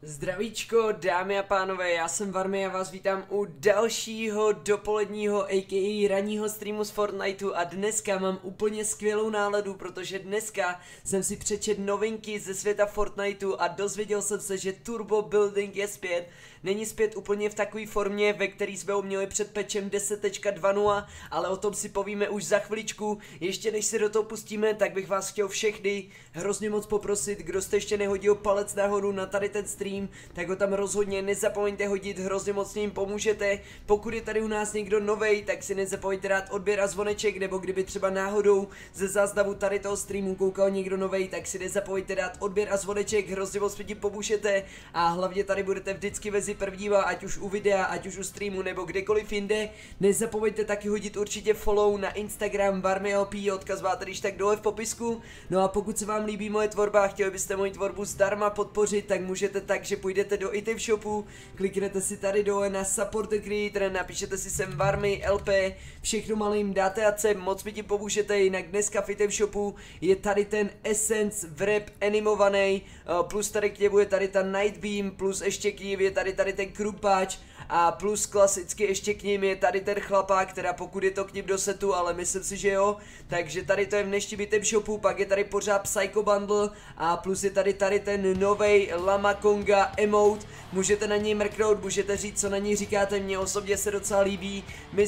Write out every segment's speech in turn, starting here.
Zdravíčko, dámy a pánové, já jsem Varmy a vás vítám u dalšího dopoledního a.k.a. ranního streamu z Fortniteu a dneska mám úplně skvělou náladu, protože dneska jsem si přečet novinky ze světa Fortniteu a dozvěděl jsem se, že Turbo Building je zpět. Není zpět úplně v takové formě, ve který jsme ho měli před patchem 10.2.0, ale o tom si povíme už za chviličku. Ještě než se do toho pustíme, tak bych vás chtěl všechny hrozně moc poprosit, kdo jste ještě nehodil palec nahoru na tady ten stream, tak ho tam rozhodně nezapomeňte hodit, hrozně moc ním pomůžete. Pokud je tady u nás někdo novej, tak si nezapomeňte dát odběr a zvoneček, nebo kdyby třeba náhodou ze záznamu tady toho streamu koukal někdo novej, tak si nezapomeňte dát odběr a zvoneček, hrozně moc mi tím pomůžete a hlavně tady budete vždycky mezi prvníma, ať už u videa, ať už u streamu nebo kdekoliv jinde. Nezapomeňte taky hodit určitě follow na Instagram VarmyLP, odkaz máte když tak dole v popisku. No a pokud se vám líbí moje tvorba a chtěli byste moji tvorbu zdarma podpořit, tak můžete tak, že půjdete do item shopu, kliknete si tady dole na Support the Creator, napíšete si sem VarmyLP, všechno malým dáte a moc mi tím pomůžete. Jinak dneska v item shopu je tady ten Essence wrap animovaný, plus tady k němu je tady ta Night Beam, plus ještě k ním je tady ten krumpáč a plus klasicky ještě k ním je tady ten chlapák, teda pokud je to k ním do setu, ale myslím si, že jo. Takže tady to je v dnešním item shopu, pak je tady pořád Psycho Bundle a plus je tady ten novej Lama Konga emote. Můžete na něj mrknout, můžete říct, co na něj říkáte, mně osobně se docela líbí.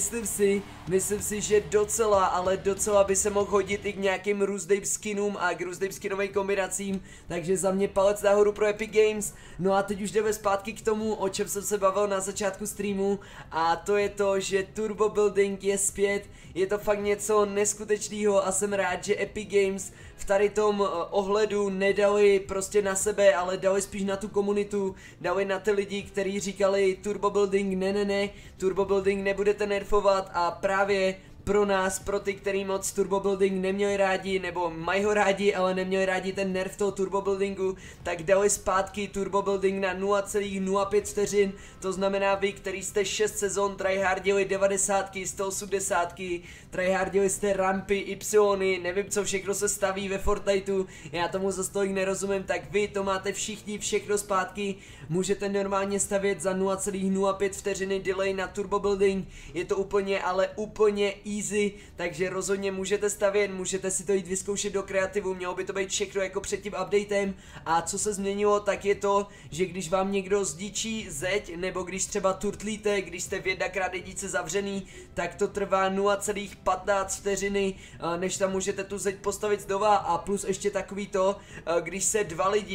Myslím si, že docela, ale docela by se mohl hodit i k nějakým různým skinům a k různým skinovým kombinacím. Takže za mě palec nahoru pro Epic Games. No a teď už jdeme zpátky k tomu, o čem jsem se bavil na začátku streamu, a to je to, že Turbo Building je zpět. Je to fakt něco neskutečného a jsem rád, že Epic Games v tady tom ohledu nedali prostě na sebe, ale dali spíš na tu komunitu, dali na ty lidi, kteří říkali Turbo Building ne, Turbo Building nebudete nerfovat, a právě pro nás, pro ty, který moc Turbo Building neměli rádi, nebo mají ho rádi, ale neměli rádi ten nerf toho Turbo Buildingu, tak dali zpátky Turbo Building na 0,05 vteřin, to znamená vy, který jste 6 sezon tryhardili 90, 180, tryhardili jste rampy, ypsilony, nevím co všechno se staví ve Fortniteu, já tomu zase tolik nerozumím, tak vy to máte všichni všechno zpátky, můžete normálně stavět za 0,05 vteřiny delay na Turbo Building, je to úplně, ale úplně easy, takže rozhodně můžete stavět, můžete si to jít vyzkoušet do kreativu, mělo by to být všechno jako před tím updatem. A co se změnilo, tak je to, že když vám někdo zničí zeď, nebo když třeba turtlíte, když jste v 1x1 zavřený, tak to trvá 0,15 vteřiny, než tam můžete tu zeď postavit znova. A plus ještě takový to, když se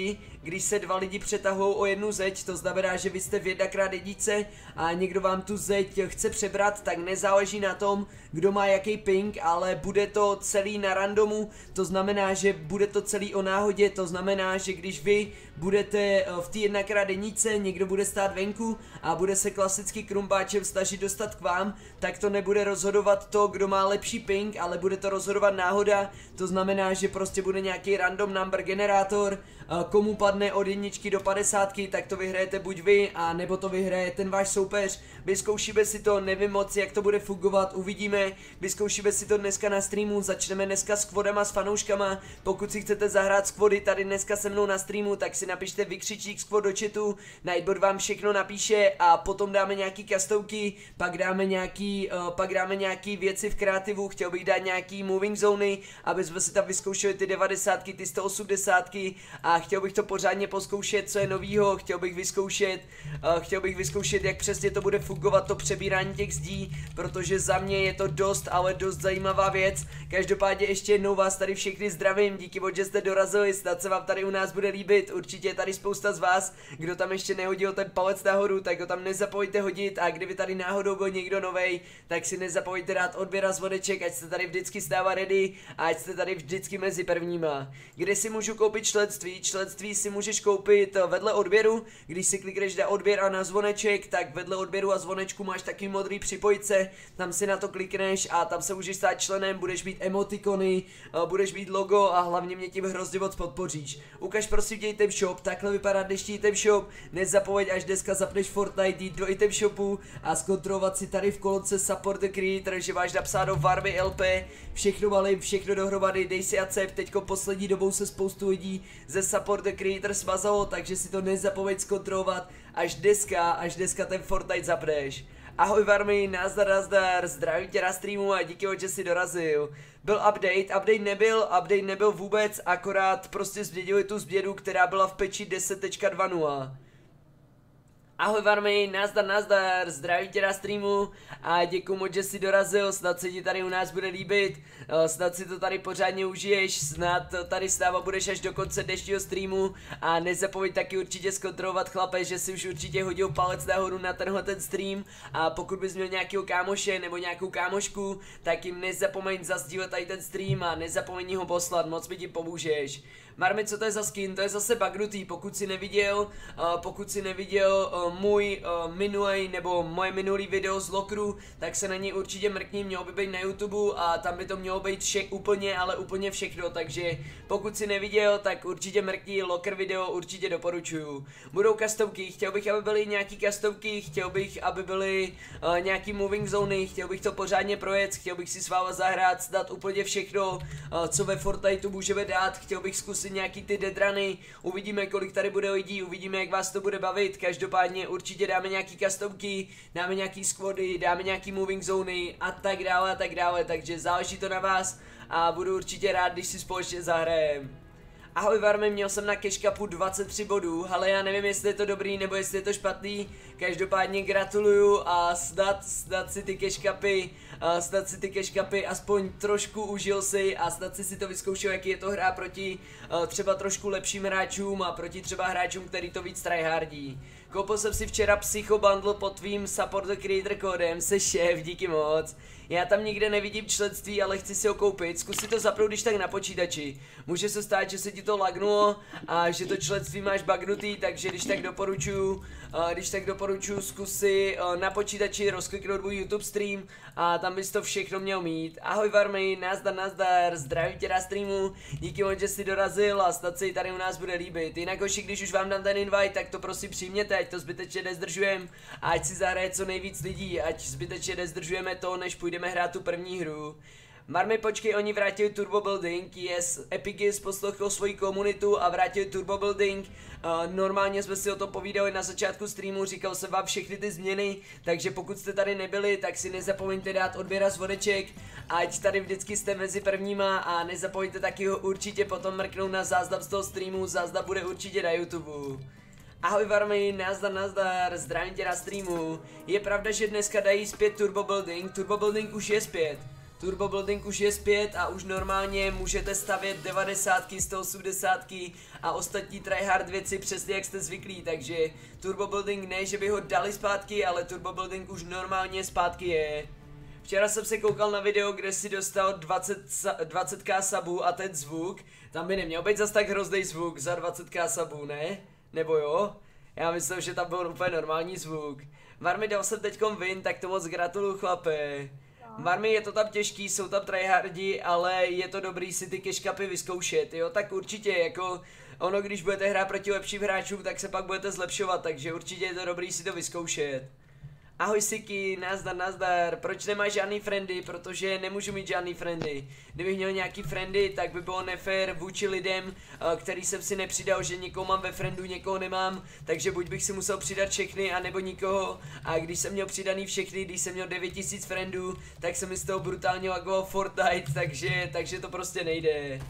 dva lidi přetahují o jednu zeď, to znamená, že vy jste v 1x1 a někdo vám tu zeď chce přebrat, tak nezáleží na tom, kdo má jaký ping, ale bude to celý na randomu, to znamená, že bude to celý o náhodě, to znamená, že když vy budete v té 1x1, někdo bude stát venku a bude se klasicky krumpáčem snažit dostat k vám, tak to nebude rozhodovat to, kdo má lepší ping, ale bude to rozhodovat náhoda, to znamená, že prostě bude nějaký random number generátor, komu padne od 1 do 50, tak to vyhrajete buď vy, a nebo to vyhraje ten váš soupeř. Vyzkoušíme si to, nevím moc, jak to bude fungovat, uvidíme, vyzkoušíme si to dneska na streamu, začneme dneska s quadama, s fanouškama. Pokud si chcete zahrát squady tady dneska se mnou na streamu, tak si napište vykřičík squad do chatu, Nightbot vám všechno napíše a potom dáme nějaký customky, pak dáme nějaký věci v kreativu, chtěl bych dát nějaký moving zóny, aby jsme si tam vyzkoušeli ty 90, ty 180 a chtěl bych to pořádně pozkoušet, co je novýho, chtěl bych vyzkoušet, jak přesně to bude fungovat, to přebírání těch zdí, protože za mě je to dost, ale dost zajímavá věc. Každopádně ještě jednou vás tady všechny zdravím, díky moc, že jste dorazili, snad se vám tady u nás bude líbit, určitě je tady spousta z vás, kdo tam ještě nehodil ten palec nahoru, tak ho tam nezapomeňte hodit, a kdyby tady náhodou byl někdo novej, tak si nezapomeňte dát odběr a zvoneček, ať jste tady vždycky stává ready a ať jste tady vždycky mezi prvníma. Kde si můžu koupit členství? Členství si můžeš koupit vedle odběru, když si klikneš na odběr a na zvoneček, tak vedle odběru a zvonečku máš taky modrý připojit, tam si na to klikneš a tam se můžeš stát členem, budeš mít emotikony, budeš mít logo a hlavně mě tím hrozně moc podpoříš. Ukaž prosím tě item shop, takhle vypadá dnešní item shop, nezapomeň, až dneska zapneš Fortnite, jít do item shopu a zkontrolovat si tady v kolonce Support the Creator, že máš napsáno VarmyLP, všechno malým, všechno dohromady, dej si accept, teďko poslední dobou se spoustu lidí ze Support the Creator smazalo, takže si to nezapomeň zkontrolovat až dneska ten Fortnite zapneš. Ahoj Varmy, nazdar, zdravím tě na streamu a díky, že jsi dorazil. Byl update nebyl vůbec, akorát prostě změnili tu změnu, která byla v peči 10.2.0. Ahoj Varmy, nazdar, zdravím tě na streamu a děkuji moc, že jsi dorazil, snad se ti tady u nás bude líbit, snad si to tady pořádně užiješ, snad tady s náma budeš až do konce dnešního streamu a nezapomeň taky určitě zkontrolovat chlape, že si už určitě hodil palec nahoru na tenhle ten stream a pokud bys měl nějakého kámoše nebo nějakou kámošku, tak jim nezapomeň zasdílet tady ten stream a nezapomeň ho poslat, moc mi tím pomůžeš. Marmi, co to je za skin? To je zase bugnutý, pokud si neviděl můj minulý nebo moje minulý video z Lockeru, tak se na něj určitě mrkni, mělo by být na YouTube a tam by to mělo být úplně všechno, takže pokud si neviděl, tak určitě mrkni, Locker video určitě doporučuju. Budou customky, chtěl bych, aby byly nějaký customky, chtěl bych, aby byly nějaký moving zóny, chtěl bych to pořádně projet, chtěl bych si s váma zahrát, dát úplně všechno, co ve Fortniteu můžeme dát, chtěl bych zkusit nějaký ty deadrany, uvidíme kolik tady bude lidí, uvidíme jak vás to bude bavit, každopádně určitě dáme nějaký customky, dáme nějaký squady, dáme nějaký moving zóny a tak dále, takže záleží to na vás a budu určitě rád, když si společně zahrajeme. Ahoj Varmy, měl jsem na cash cupu 23 bodů, ale já nevím jestli je to dobrý nebo jestli je to špatný, každopádně gratuluju a snad si ty cash cupy aspoň trošku užil si a snad si to vyzkoušel, jaký je to hra proti třeba trošku lepším hráčům a proti třeba hráčům, který to víc tryhardí. Koupil jsem si včera Psycho Bundle pod tvým Support the Creator kódem, se šéf, díky moc. Já tam nikde nevidím členství, ale chci si ho koupit, zkus si to zapnout když tak na počítači. Může se stát, že se ti to lagnulo a že to členství máš bugnutý, takže když tak doporučuju zkus si na počítači rozkliknout můj YouTube stream a tam bys to všechno měl mít. Ahoj Varmy, nazdar, zdravím tě na streamu, díky moc, že jsi dorazil a snad se i tady u nás bude líbit. Jinak hoši, když už vám dám ten invite, tak to prosím přijměte, ať to zbytečně nezdržujem a ať si zahraje co nejvíc lidí, ať zbytečně nezdržujeme to, než půjdeme hrát tu první hru. Marmy, počkej, oni vrátili Turbo Building, yes, Epic poslouchal svoji komunitu a vrátili Turbo Building. Normálně jsme si o tom povídali na začátku streamu, říkal jsem vám všechny ty změny, takže pokud jste tady nebyli, tak si nezapomeňte dát odběr a svodeček, ať tady vždycky jste mezi prvníma a nezapomeňte taky ho určitě potom mrknout na záznam z toho streamu, záznam bude určitě na YouTube. Ahoj Varmy, nazdar, zdravím tě na streamu. Je pravda, že dneska dají zpět Turbo Building už je zpět a už normálně můžete stavět 90, 180 a ostatní tryhard věci přesně jak jste zvyklí, takže Turbo Building ne, že by ho dali zpátky, ale Turbo Building už normálně zpátky je. Včera jsem se koukal na video, kde si dostal 20k sabů a ten zvuk, tam by neměl být zas tak hrozný zvuk za 20k sabů, ne? Nebo jo? Já myslím, že tam byl úplně normální zvuk. Varmy, dal jsem teďkom win, tak to moc gratuluju chlape. Varmy, je to tam těžký, jsou tam tryhardi, ale je to dobrý si ty cash cupy vyzkoušet, jo? Tak určitě, jako ono, když budete hrát proti lepším hráčům, tak se pak budete zlepšovat, takže určitě je to dobrý si to vyzkoušet. Ahoj Siki, nazdar, proč nemáš žádný friendy, protože nemůžu mít žádný friendy. Kdybych měl nějaký friendy, tak by bylo nefér vůči lidem, který jsem si nepřidal, že někoho mám ve friendu, někoho nemám, takže buď bych si musel přidat všechny, anebo nikoho, a když jsem měl přidaný všechny, když jsem měl 9000 friendů, tak se mi z toho brutálně lagoval Fortnite, takže to prostě nejde.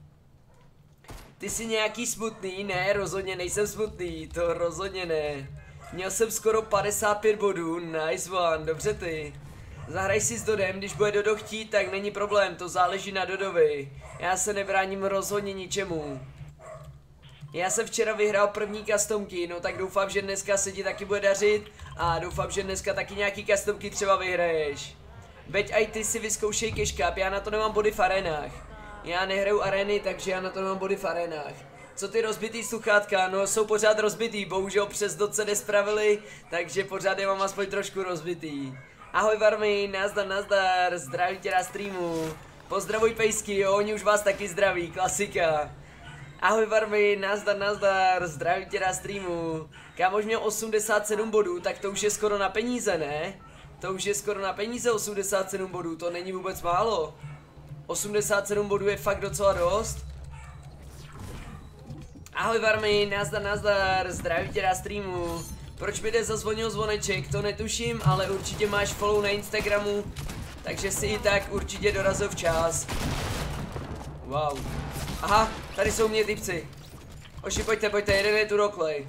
Ty jsi nějaký smutný? Ne, rozhodně nejsem smutný, to rozhodně ne. Měl jsem skoro 55 bodů, nice one, dobře ty. Zahraj si s Dodem, když bude Dodo chtít, tak není problém, to záleží na Dodovi. Já se nebráním rozhodně ničemu. Já jsem včera vyhrál první customky, no tak doufám, že dneska se ti taky bude dařit a doufám, že dneska taky nějaký customky třeba vyhraješ. Veď aj ty si vyzkoušej cash cup, já na to nemám body v arenách. Já nehraju areny, takže já na to nemám body v arenách. Co ty rozbitý sluchátka? No jsou pořád rozbitý, bohužel přes doc se nespravili, takže pořád je mám aspoň trošku rozbitý. Ahoj Varmy, nazdar, zdravím tě na streamu. Pozdravuj pejsky, jo, oni už vás taky zdraví, klasika. Ahoj Varmy, nazdar, zdravím tě na streamu. Kámoš měl 87 bodů, tak to už je skoro na peníze, ne? To už je skoro na peníze 87 bodů, to není vůbec málo. 87 bodů je fakt docela dost. Ahoj Varmy, nazdar, zdraví tě na streamu. Proč mi jde zazvonil zvoneček, to netuším, ale určitě máš follow na Instagramu, takže si i tak určitě dorazil včas. Wow. Aha, tady jsou mě typci. Oši, pojďte, jeden je tu roklej.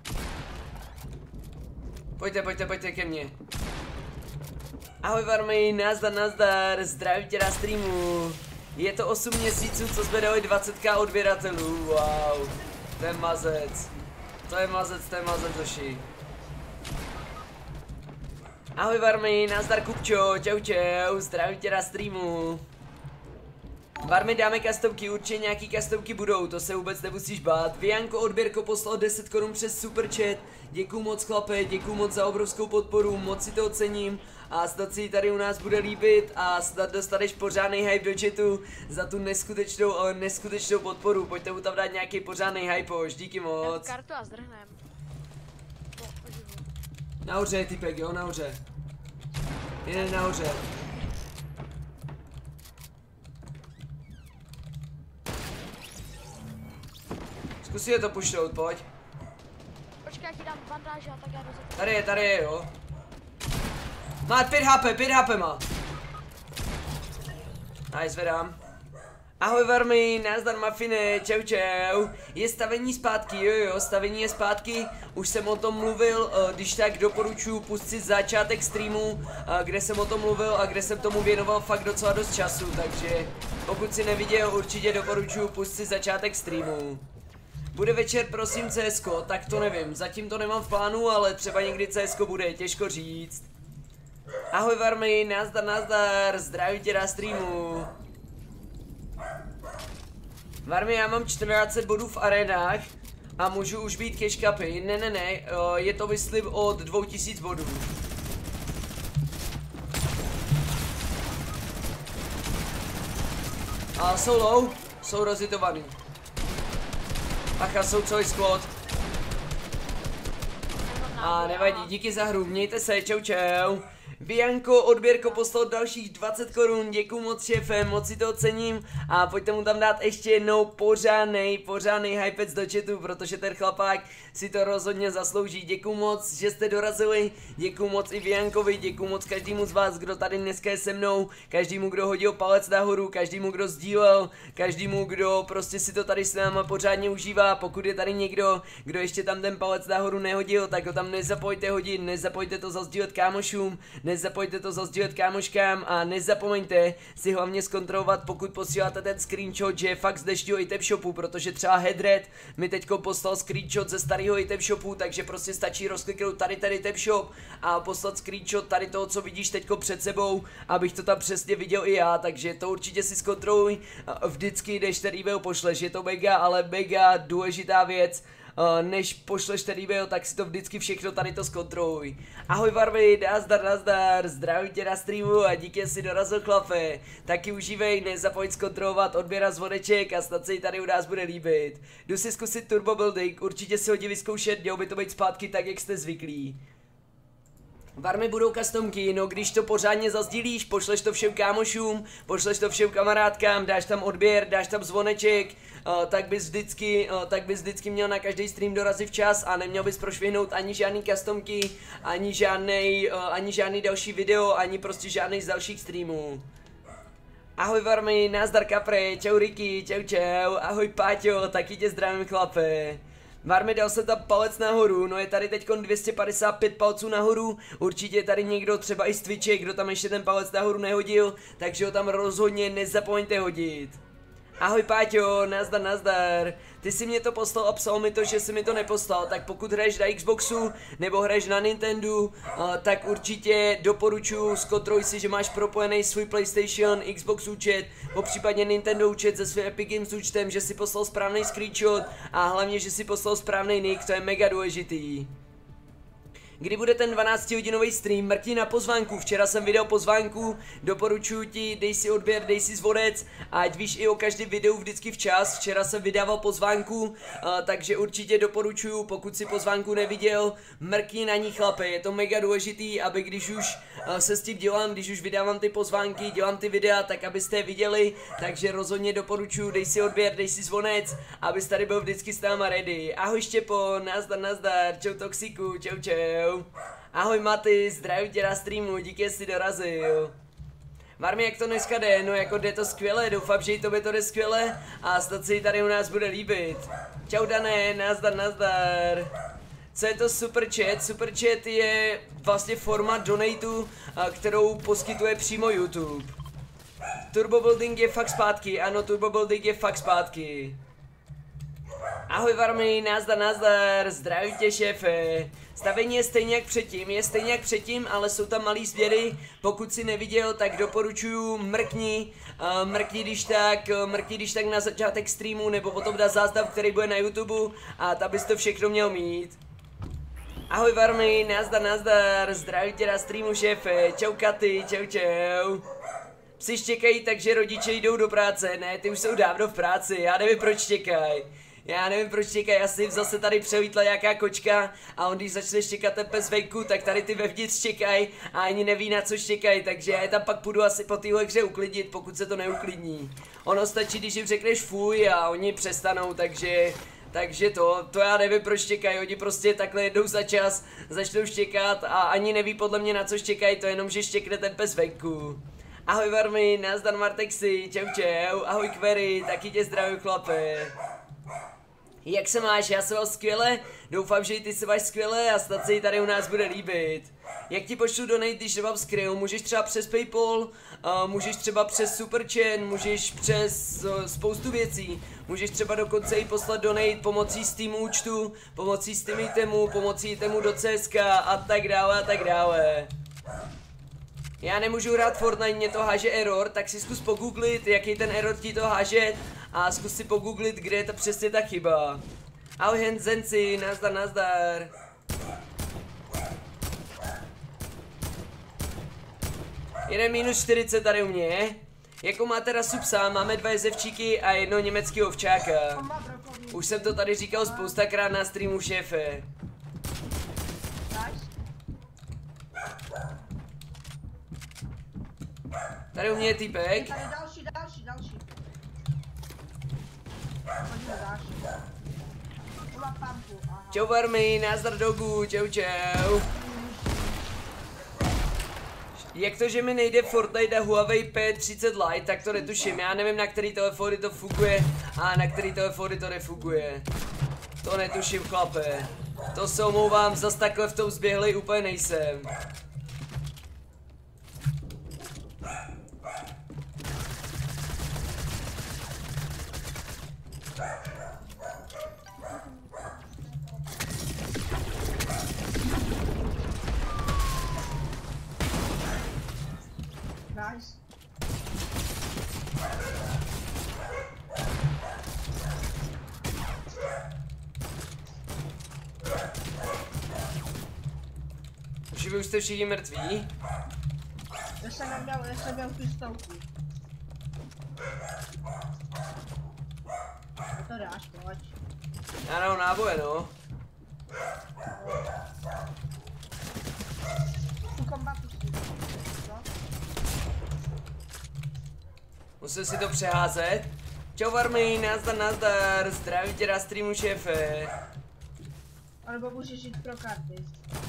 Pojďte ke mně. Ahoj Varmy, nazdar, zdraví tě na streamu. Je to 8 měsíců, co jsme dali 20k odběratelů, wow. To je mazec, Oši. Ahoj Varmy, nazdar Kupčo, čau, zdraví tě na streamu. Varmy, dáme kastovky, určitě nějaký kastovky budou, to se vůbec nemusíš bát. Vianko Odběrko poslal 10 korun přes superchat, děkuju moc chlape, děkuju moc za obrovskou podporu, moc si to ocením. A snad si ji tady u nás bude líbit a snad dostaneš pořádný hype do chatu za tu neskutečnou podporu. Pojďte mu tam dát nějaký pořádný hype, díky moc. Kartu a zdrhnem. Nahoře je typek, jo, nahoře. Jeden nahoře. Zkusí je to pušnout, pojď. Počkej, já ti dám bandáže a tak já dozedu. Tady je, jo. Má 5 HP má. Nice, zvedám. Ahoj Varmy, nazdar Mafine, čau. Je stavení zpátky, jo, stavení je zpátky. Už jsem o tom mluvil, když tak doporučuji pustit začátek streamu, kde jsem o tom mluvil a kde jsem tomu věnoval fakt docela dost času, takže pokud si neviděl, určitě doporučuji pustit začátek streamu. Bude večer prosím CSko, tak to nevím, zatím to nemám v plánu, ale třeba někdy CSko bude, těžko říct. Ahoj Varmy, nazdar, zdraví tě na streamu. Varmy, já mám 1400 bodů v arenách a můžu už být cash cupy. Ne, je to myslím od 2000 bodů. A jsou low, jsou rozhitovaný. Acha, jsou celý squad. A nevadí, díky za hru, mějte se, čau. Bianko Odběrko poslal dalších 20 korun, děkuju moc šéfe, moc si to ocením a pojďte mu tam dát ještě jednou pořádnej hypec do chatu, protože ten chlapák si to rozhodně zaslouží. Děkuju moc, že jste dorazili, děkuju moc i Biankovi, děkuju moc každému z vás, kdo tady dneska je se mnou, každému, kdo hodil palec nahoru, každému, kdo sdílel, každému, kdo prostě si to tady s náma pořádně užívá. Pokud je tady někdo, kdo ještě tam ten palec nahoru nehodil, tak ho tam nezapomeňte hodit, nezapomeňte to zasdílet kámošům, nezapomeňte to zasdílet kámoškám a nezapomeňte si hlavně zkontrolovat, pokud posíláte ten screenshot, že je fakt z dnešního item shopu, protože třeba Headred mi teďko poslal screenshot ze starého item shopu, takže prostě stačí rozkliknout tady ten item shop a poslat screenshot tady toho, co vidíš teďko před sebou, abych to tam přesně viděl i já, takže to určitě si zkontroluj vždycky, když ten e-mail pošleš, je to mega důležitá věc. Než pošleš ten e-mail, tak si to vždycky všechno tady to zkontroluj. Ahoj Varmy, nazdar, zdraví tě na streamu a díky, že jsi dorazil chlape. Taky užívej, nezapomeň zkontrolovat odběr a zvoneček a snad se jí tady u nás bude líbit. Jdu si zkusit turbo building, určitě si hodí vyzkoušet, mělo by to být zpátky tak, jak jste zvyklí. Varmy budou customky, no když to pořádně zazdílíš, pošleš to všem kámošům, pošleš to všem kamarádkám, dáš tam odběr, dáš tam zvoneček, tak bys vždycky měl na každý stream dorazit včas a neměl bys prošvihnout ani žádný customky, ani žádný další video, ani prostě žádný z dalších streamů. Ahoj Varmy, nazdar Kapre, čau Ricky, čau, ahoj Páťo, taky tě zdravím chlape. Varmy, dal jsem tam palec nahoru, no je tady teďkon 255 palců nahoru, určitě je tady někdo třeba i z Twitche, kdo tam ještě ten palec nahoru nehodil, takže ho tam rozhodně nezapomeňte hodit. Ahoj Páťo, nazdar, ty si mě to poslal a psal mi to, že jsi mi to neposlal, tak pokud hraješ na Xboxu nebo hraješ na Nintendo, tak určitě doporučuji, zkontroluj si, že máš propojený svůj PlayStation, Xbox účet, popřípadně Nintendo účet se svým Epic Games účtem, že si poslal správný screenshot a hlavně, že si poslal správný nick, to je mega důležitý. kdy bude ten 12hodinový stream, mrkni na pozvánku, včera jsem vydal pozvánku, doporučuji ti, dej si odběr, dej si zvodec, ať víš i o každém videu vždycky včas, včera jsem vydával pozvánku, takže určitě doporučuji, pokud si pozvánku neviděl, mrkni na ní chlape, je to mega důležitý, aby když už se s tím dělám, když už vydávám ty pozvánky, dělám ty videa, tak abyste je viděli, takže rozhodně doporučuji, dej si odběr, dej si zvonec, abys tady byl vždycky s náma ready. Ahoj Štěpo, nazdar, čau Toxiku, čau. Ahoj Maty, zdravím tě na streamu, díky, že jsi dorazil. Marmi, jak to dneska jde? No jako jde to skvěle, doufám, že i tobě to jde skvěle a snad se jí tady u nás bude líbit. Čau Dané, nazdar. Co je to Super Chat? Super Chat je vlastně forma donatu, kterou poskytuje přímo YouTube. Turbo Building je fakt zpátky, ano, Turbo Building je fakt zpátky. Ahoj Varmy, nazdar, zdravím tě šéfe. Stavění je stejně jak předtím, ale jsou tam malý změny, pokud si neviděl, tak doporučuju mrkni když tak na začátek streamu, nebo potom dá záznam, který bude na YouTube a tam bys to všechno měl mít. Ahoj Varmy, nazdar, zdravím tě na streamu šéfe, čau Katy, čau. Psi čekají, takže rodiče jdou do práce, ne, ty už jsou dávno v práci, já nevím proč čekají, asi zase tady přelítla nějaká kočka a on když začne štěkat ten pes venku, tak tady ty vevnitř čekají a ani neví na co čekají, takže já je tam pak půjdu asi po téhle hře uklidnit, pokud se to neuklidní. Ono stačí, když jim řekneš fuj a oni přestanou, takže to já nevím proč čekají, oni prostě takhle jednou za čas začnou štěkat a ani neví podle mě na co štěkají, to jenom že štěkne ten pes venku. Ahoj Varmy, nazdar Martexi, čau, ahoj Query, taky tě zdravím chlape. Jak se máš? Já se mám skvěle, doufám, že i ty se máš skvěle a snad se jí tady u nás bude líbit. Jak ti pošlu donate, když nemám skryl? Můžeš třeba přes Paypal, můžeš třeba přes Superchain, můžeš přes spoustu věcí. Můžeš třeba dokonce i poslat donate pomocí Steam účtu, pomocí Steam itemu, pomocí itemu do CSK a tak dále. Já nemůžu hrát Fortnite, mě to háže error, tak si zkus pogooglit, jaký ten error ti to háže a zkus si pogooglit, kde je to přesně ta chyba. Ahoj Henzenci, nazdar. Jeden minus 40 tady u mě. Jakou máte rasu psa? Máme 2 jezevčíky a 1 německý ovčáka. Už jsem to tady říkal spoustakrát na streamu šéfe. Tady u mě je týpek. Tady další. Čau Varmy, nazdar dogu, čau. Jak to, že mi nejde Fortnite a Huawei P30 Lite, tak to netuším, já nevím na který telefony to funguje a na který telefony to nefunguje. To netuším chlape, to se omlouvám, zas takhle v tom zběhlej úplně nejsem. Nice. Že vy už jste všichni mrtví? Já jsem měl pistolku. To dáš, pojď. Já dám náboje, no. Tu kombatu si. Musím si to přeházet. Čau Varmy, nazdar, zdravím tě na streamu šéfe. Alebo můžeš jít pro karty.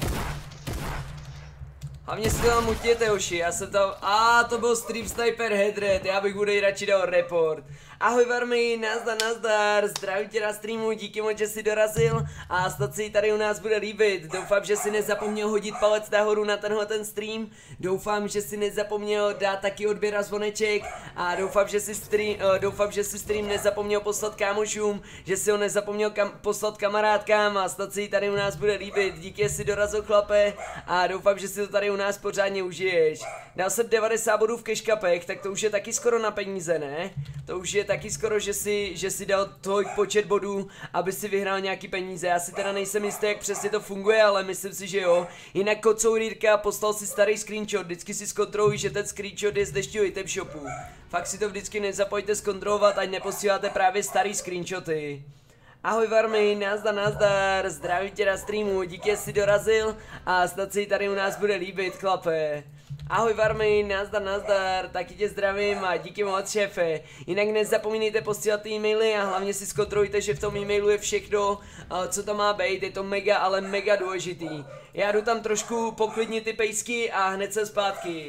Hlavně si to tam utěte, hoši, já jsem tam, to byl Stream Sniper Headred, já bych bude radši dal report. Ahoj Varmy, nazdar, zdravím tě na streamu, díky moc, že jsi dorazil a snad si tady u nás bude líbit. Doufám, že si nezapomněl hodit palec nahoru na tenhle ten stream, doufám, že si nezapomněl dát taky odběr a zvoneček a doufám, že si stream nezapomněl poslat kámošům, že si ho nezapomněl poslat kamarádkám a snad si tady u nás bude líbit. Díky, že jsi dorazil chlape a doufám, že si to tady u nás pořádně užiješ. Dal jsem 90 bodů v cashcapech, tak to už je taky skoro na peníze, ne? To už je taky skoro, že si dal tolik počet bodů, aby si vyhrál nějaký peníze. Já si teda nejsem jistý, jak přesně to funguje, ale myslím si, že jo. Jinak Kocourírka poslal si starý screenshot, vždycky si zkontroluj, že ten screenshot je z dnešního item shopu. Fakt si to vždycky nezapomeňte zkontrolovat, ať neposíláte právě starý screenshoty. Ahoj Varmy, nazdar, zdravím tě na streamu, díky, že jsi dorazil a snad si tady u nás bude líbit, chlape. Ahoj Varmy, nazdar, taky tě zdravím a díky moc, šéfe. Jinak nezapomínejte posílat e-maily a hlavně si zkontrolujte, že v tom e-mailu je všechno, co tam má být, je to mega, ale mega důležitý. Já jdu tam trošku poklidnit ty pejsky a hned jsem zpátky.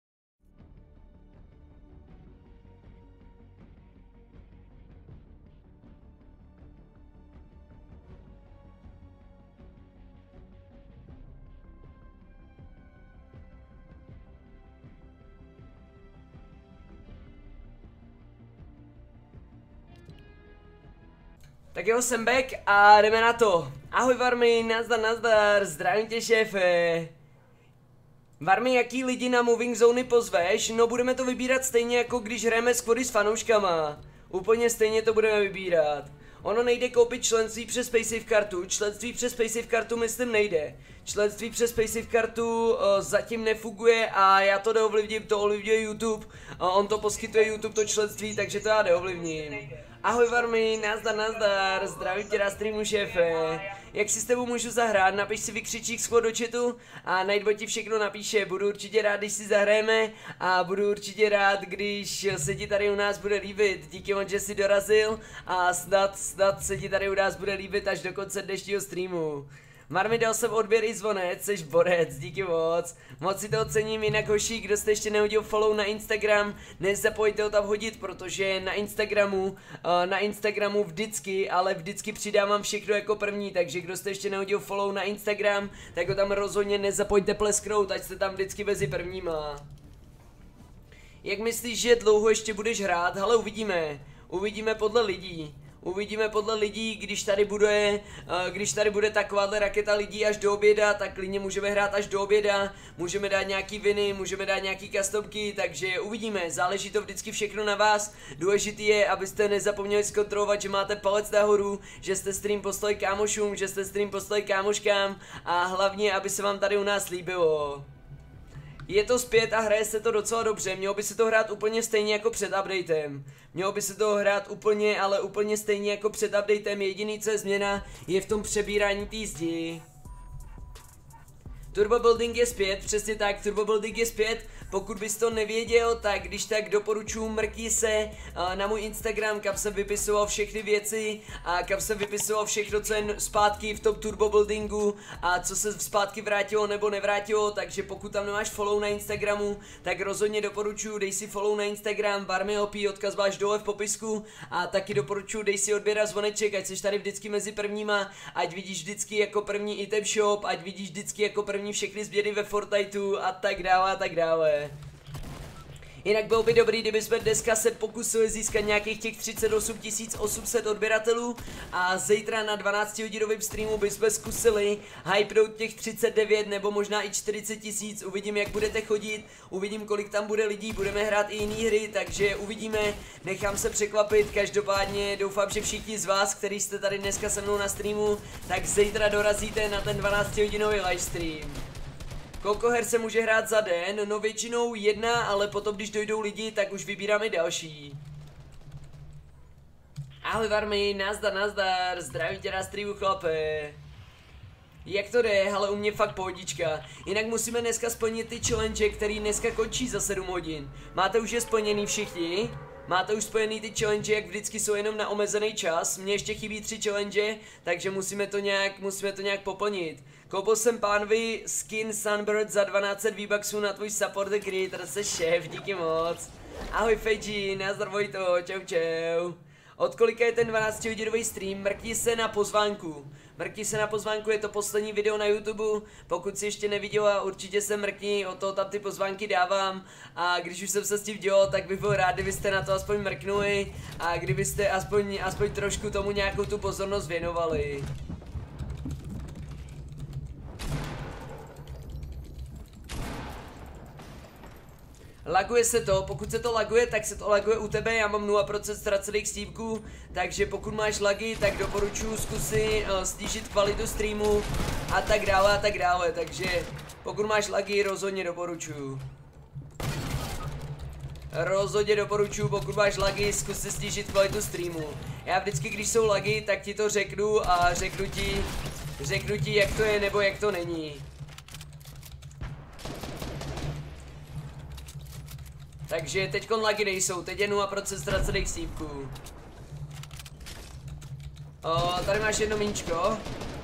Tak jo, jsem back a jdeme na to. Ahoj Varmy, nazdar, zdravím tě, šéfe. Varmy, jaký lidi na Moving Zony pozveš? No budeme to vybírat stejně jako když hrajeme squady s fanouškama. Úplně stejně to budeme vybírat. Ono nejde koupit členství přes PaySafe kartu, členství přes PaySafe kartu myslím nejde. Členství přes PaySafe kartu zatím nefunguje a já to neovlivním, to ovlivňuje YouTube. On to poskytuje YouTube to členství, takže to já neovlivním. Ahoj Varmy, nazdar, zdravím tě na streamu, šéfe. Jak si s tebou můžu zahrát, napiš si vykřičík squad do chatu a Nightbot ti všechno napíše. Budu určitě rád, když si zahrajeme a budu určitě rád, když se ti tady u nás bude líbit. Díky moc, že jsi dorazil a snad se ti tady u nás bude líbit až do konce dnešního streamu. Marmi, dal jsem odběr i zvonec, jsi borec, díky moc. Moc si to ocením, jinak hoši, kdo jste ještě nehodil follow na Instagram, nezapomeňte ho tam hodit, protože na Instagramu vždycky, ale vždycky přidávám všechno jako první, takže kdo jste ještě nehodil follow na Instagram, tak ho tam rozhodně nezapomeňte plesknout, ať jste tam vždycky mezi prvníma. Jak myslíš, že dlouho ještě budeš hrát? Hele, uvidíme podle lidí. Uvidíme podle lidí, když tady bude takováhle raketa lidí až do oběda, tak klidně můžeme hrát až do oběda, můžeme dát nějaký viny, můžeme dát nějaký customky, takže uvidíme, záleží to vždycky všechno na vás. Důležitý je, abyste nezapomněli zkontrolovat, že máte palec nahoru, že jste stream poslali kámošům, že jste stream poslali kámoškám a hlavně, aby se vám tady u nás líbilo. Je to zpět a hraje se to docela dobře, mělo by se to hrát úplně stejně jako před updatem. Mělo by se to hrát úplně, ale úplně stejně jako před updatem, jediný co je změna je v tom přebírání té zdi. Turbo Building je zpět, přesně tak, Turbo Building je zpět. Pokud bys to nevěděl, tak když tak doporučuji, mrkni se na můj Instagram, kam jsem vypisoval všechny věci a kam jsem vypisoval všechno, co je zpátky v tom Turbo Buildingu a co se zpátky vrátilo nebo nevrátilo, takže pokud tam nemáš follow na Instagramu, tak rozhodně doporučuji, dej si follow na Instagram, VarmyOP, odkaz máš dole v popisku a taky doporučuji, dej si odběr a zvoneček, ať jsi tady vždycky mezi prvníma, ať vidíš vždycky jako první item shop, ať vidíš vždycky jako první všechny sběry ve Fortniteu a tak dále a tak dále. Jinak bylo by dobrý, kdybychom dneska se pokusili získat nějakých těch 38 800 odběratelů a zítra na 12hodinovém streamu bychom zkusili hypnout těch 39 nebo možná i 40 000, uvidím jak budete chodit, uvidím kolik tam bude lidí, budeme hrát i jiné hry, takže uvidíme, nechám se překvapit, každopádně doufám, že všichni z vás, kteří jste tady dneska se mnou na streamu, tak zítra dorazíte na ten 12hodinový livestream. Kolko her se může hrát za den? No většinou jedna, ale potom když dojdou lidi, tak už vybíráme další. Ahoj Varmy, nazdar, zdravím tě na streamu, chlape. Jak to jde? Ale u mě fakt pohodička. Jinak musíme dneska splnit ty challenge, který dneska končí za 7 hodin. Máte už je splněný všichni? Máte už spojený ty challenge, jak vždycky jsou jenom na omezený čas. Mně ještě chybí 3 challenge, takže musíme to nějak poplnit. Koupil jsem pánvi skin Sunbird za 1200 V-Bucksů na tvůj support creator, se šéf, díky moc. Ahoj Feji, nazdar Vojto, čau. Od kolika je ten 12hodinový stream? Mrkni se na pozvánku. Je to poslední video na YouTube, pokud si ještě neviděla, určitě se mrkni, o to tam ty pozvánky dávám a když už jsem se s tím dělal, tak bych byl rád, kdybyste na to aspoň mrknuli a kdybyste aspoň trošku tomu nějakou tu pozornost věnovali. Laguje se to, pokud se to laguje, tak se to laguje u tebe, já mám 0% ztracených stívků, takže pokud máš lagy, tak doporučuji zkusit snížit kvalitu streamu a tak dále, takže pokud máš lagy, rozhodně doporučuji. Rozhodně doporučuji, pokud máš lagy, zkus si snížit kvalitu streamu. Já vždycky, když jsou lagy, tak ti to řeknu a řeknu ti, jak to je nebo jak to není. Takže teďkon lagy nejsou, teď je 0% ztracených stívků. Tady máš jedno míčko.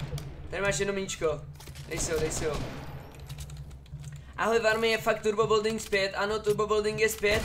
Dej si ho. Ahoj Varmy, je fakt Turbo Building zpět, ano, Turbo Building je zpět.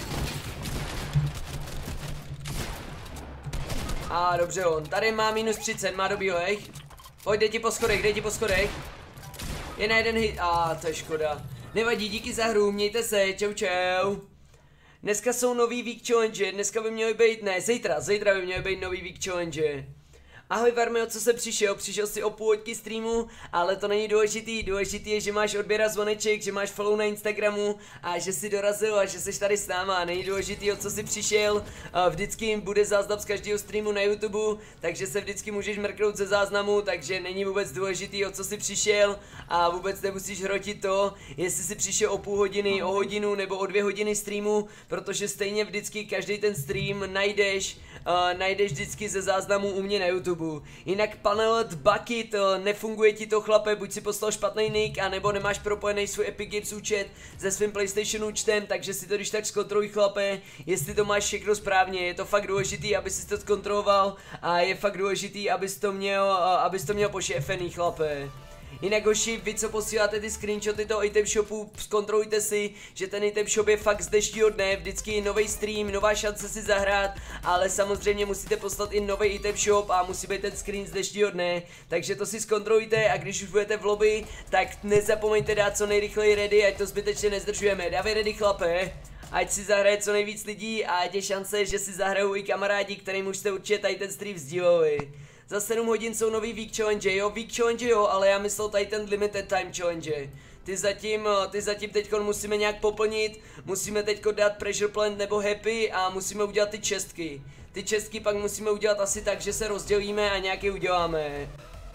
A dobře on, tady má minus 30, má dobrý hej. Pojď, dej ti po schodech. Je na jeden hit, to je škoda. Nevadí, díky za hru, mějte se, čau. Dneska jsou nový week challenge, dneska by měly být, ne, zítra by měly být nový week challenge. Ahoj Varmy, o co se přišel si o půl hoďky streamu, ale to není důležitý je, že máš odběr a zvoneček, že máš follow na Instagramu a že jsi dorazil a že jsi tady s náma, není důležitý, o co jsi přišel, vždycky bude záznam z každého streamu na YouTube, takže se vždycky můžeš mrknout ze záznamu, takže není vůbec důležitý, o co jsi přišel a vůbec nemusíš hrotit to, jestli jsi přišel o půl hodiny, o hodinu nebo o 2 hodiny streamu, protože stejně vždycky každý ten stream najdeš vždycky ze záznamu u mě na YouTube. Jinak Panelet Bucket, nefunguje ti to chlape, buď si poslal špatný nick, anebo nemáš propojený svůj Epic Games účet se svým PlayStation účtem, takže si to když tak zkontroluj chlape, jestli to máš všechno správně, je to fakt důležitý, aby si to zkontroloval a je fakt důležitý, abys to měl pošéfený chlape. Jinak hoši, vy co posíláte ty screenshoty toho item shopu, zkontrolujte si, že ten item shop je fakt z dnešního dne, vždycky nový stream, nová šance si zahrát, ale samozřejmě musíte poslat i nový item shop a musí být ten screen z dnešního dne, takže to si zkontrolujte a když už budete v lobby, tak nezapomeňte dát co nejrychleji ready, ať to zbytečně nezdržujeme, dávej ready chlape. Ať si zahraje co nejvíc lidí a ať je šance, že si zahrajou i kamarádi, kterým už jste určitě tady ten stream sdíleli. Za 7 hodin jsou nový week challenge, jo, ale já myslel tady ten limited time challenge. Ty zatím teďkon musíme nějak poplnit, musíme teďko dát pressure plant nebo happy a musíme udělat ty čestky. Ty čestky pak musíme udělat asi tak, že se rozdělíme a nějaké uděláme.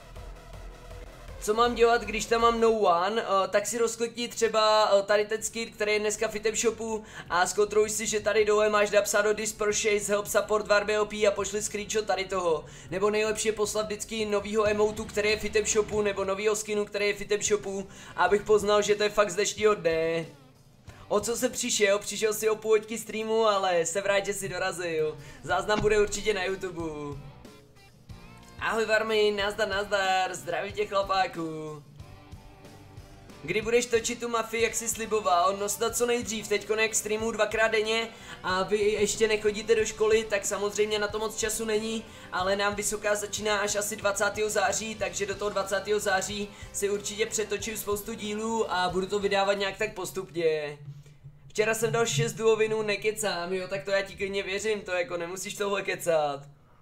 Co mám dělat, když tam mám no one, tak si rozklikni třeba tady ten skin, který je dneska v item shopu a zkontroluj si, že tady dole máš napsat do Disperse Help Support VarBLP a pošli screenshot tady toho. Nebo nejlepší je poslat vždycky novýho emotu, který je v item shopu, nebo novýho skinu, který je v item shopu, abych poznal, že to je fakt z dnešního dne. O co se přišel? Přišel si o půl hoďky streamu, ale jsem rád, že si dorazil. Záznam bude určitě na YouTube. Ahoj Varmy, nazdar, zdraví tě chlapáků. Kdy budeš točit tu mafii, jak jsi sliboval, no snad co nejdřív, teďko jak streamu 2krát denně a vy ještě nechodíte do školy, tak samozřejmě na to moc času není, ale nám vysoká začíná až asi 20. září, takže do toho 20. září si určitě přetočím spoustu dílů a budu to vydávat nějak tak postupně. Včera jsem dal 6 duovinů, nekecám, jo, tak to já ti klidně věřím, to jako nemusíš tohle kecat.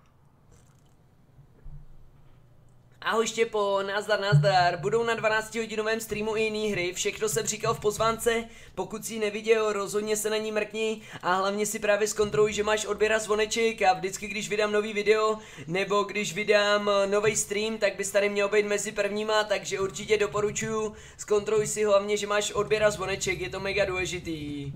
Ahoj Štěpo, nazdar, budou na 12hodinovém streamu i jiný hry, všechno jsem říkal v pozvánce, pokud si ji neviděl, rozhodně se na ní mrkni a hlavně si právě zkontroluj, že máš odběr a zvoneček a vždycky když vydám nový video, nebo když vydám nový stream, tak bys tady měl být mezi prvníma, takže určitě doporučuju, zkontroluj si hlavně, že máš odběr a zvoneček, je to mega důležitý.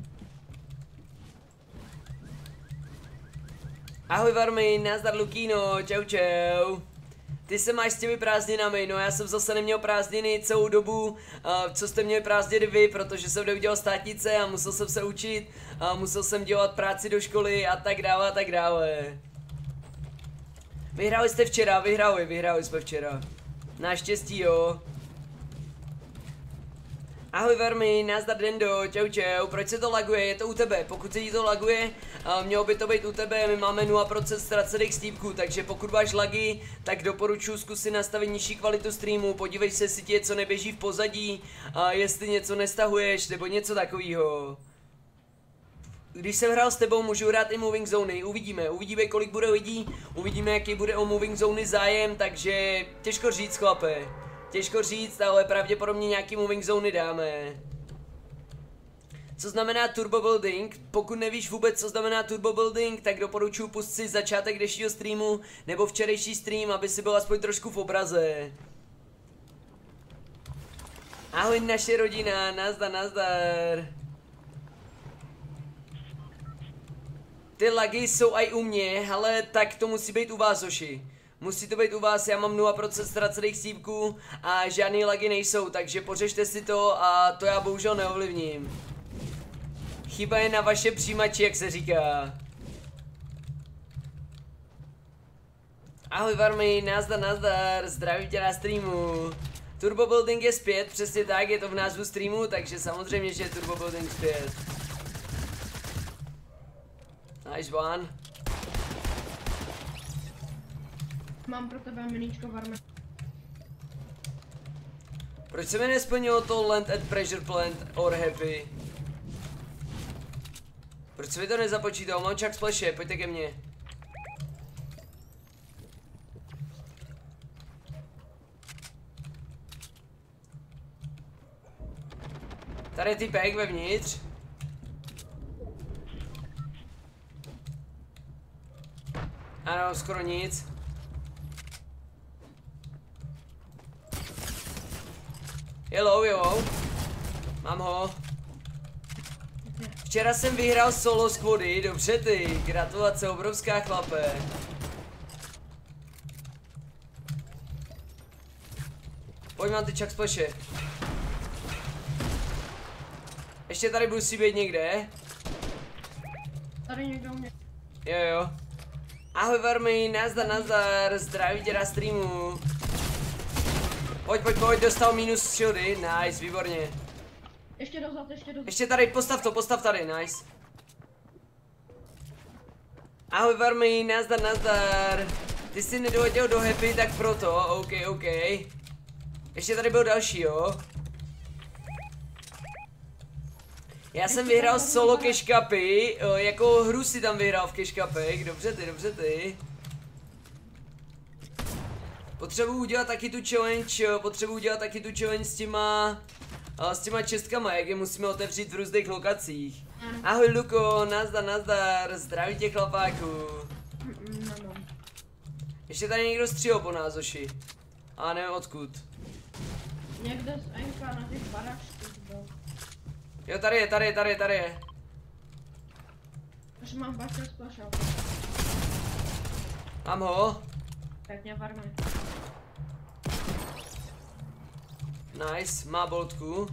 Ahoj Varmy, nazdar Lukino, čau. Ty se máš s těmi prázdninami, no já jsem zase neměl prázdniny celou dobu, co jste měli prázdniny vy, protože jsem neudělal státnice a musel jsem se učit, musel jsem dělat práci do školy a tak dále. Vyhráli jste včera, vyhráli jsme včera. Naštěstí jo. Ahoj Varmy, nazdar Dendo, čau, proč se to laguje, je to u tebe, pokud se ti to laguje, mělo by to být u tebe, my máme 0% ztracených stívků, takže pokud máš lagy, tak doporučuji zkusit nastavit nižší kvalitu streamu, podívej se, jestli ti něco neběží v pozadí, jestli něco nestahuješ, nebo něco takového. Když jsem hrál s tebou, můžu hrát i moving zóny, uvidíme kolik bude lidí, uvidíme jaký bude o moving zóny zájem, takže těžko říct chlape. Těžko říct, ale pravděpodobně nějaký moving zóny dáme. co znamená turbo building. Pokud nevíš vůbec, co znamená turbo building, tak doporučuji pustit si začátek dnešního streamu nebo včerejší stream, aby si byl aspoň trošku v obraze. Ahoj naše rodina, nazdar, nazdar. Ty lagy jsou aj u mě, ale tak to musí být u vás, Zoši. Musí to být u vás, já mám 0% ztracených stívků a žádný lagy nejsou, takže pořešte si to a to já bohužel neovlivním. Chyba je na vaše přijímači, jak se říká. Ahoj Varmy, nazdar, nazdar, zdravím tě na streamu. Turbo Building je zpět, přesně tak, je to v názvu streamu, takže samozřejmě, že je Turbo Building zpět. Nice one. Mám pro tebe miníčko, Varme. Proč se mi nesplnilo to Land at Pressure Plant or Happy? Proč se mi to nezapočítalo? Mám Chuck Splashe, pojďte ke mně. Tady je typek vevnitř. Ano, skoro nic. Hello, jo. Mám ho. Včera jsem vyhrál solo squady, dobře ty, gratulace, obrovská chlape. Pojď, mám ty Chuck Splashe. Ještě tady musí být někde. Tady někdo mě. Jo. Ahoj Varmy, nazdar, nazdar, zdraví tě na streamu. Pojď, dostal minus shieldy, nice, výborně. Ještě dozad. Ještě tady, postav tady, nice. Ahoj Varmy, nazdar, nazdar. Ty jsi nedoletěl do Happy, tak proto, ok. Ještě tady byl další, jo. Já jsem vyhrál solo cash cupy, jako hru si tam vyhrál v cash cupech, dobře ty. Potřebuji udělat taky tu challenge s těma čestkama, jak je musíme otevřít v různých lokacích. Ahoj Luko, nazdar, zdraví tě chlapáku. Ještě tady někdo střílel po nás, Zoši. A nevím odkud. Někde z NK na těch baračkách byl. Jo, tady je. Až mám bačer splašel. Mám ho. Pěkně, Varme. Nice, má boltku.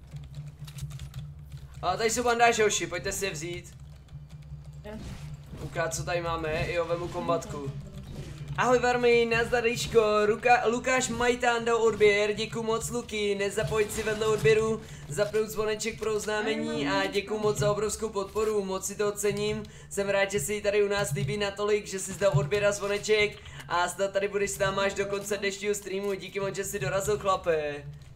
A tady jsou bandáže, hoši, pojďte si je vzít. Ukáž, co tady máme, jo, vemu kombatku. Ahoj Varmy, nazdaríčko, Lukáš Majtán dal odběr, děkuju moc Luky, nezapojit si vedle odběru, zapnout zvoneček pro oznámení a děkuju moc za obrovskou podporu, moc si to ocením, jsem rád, že si ji tady u nás líbí natolik, že si dal odběr a zvoneček a snad tady budeš s náma až do konce dnešního streamu, díky moc, že jsi dorazil chlape.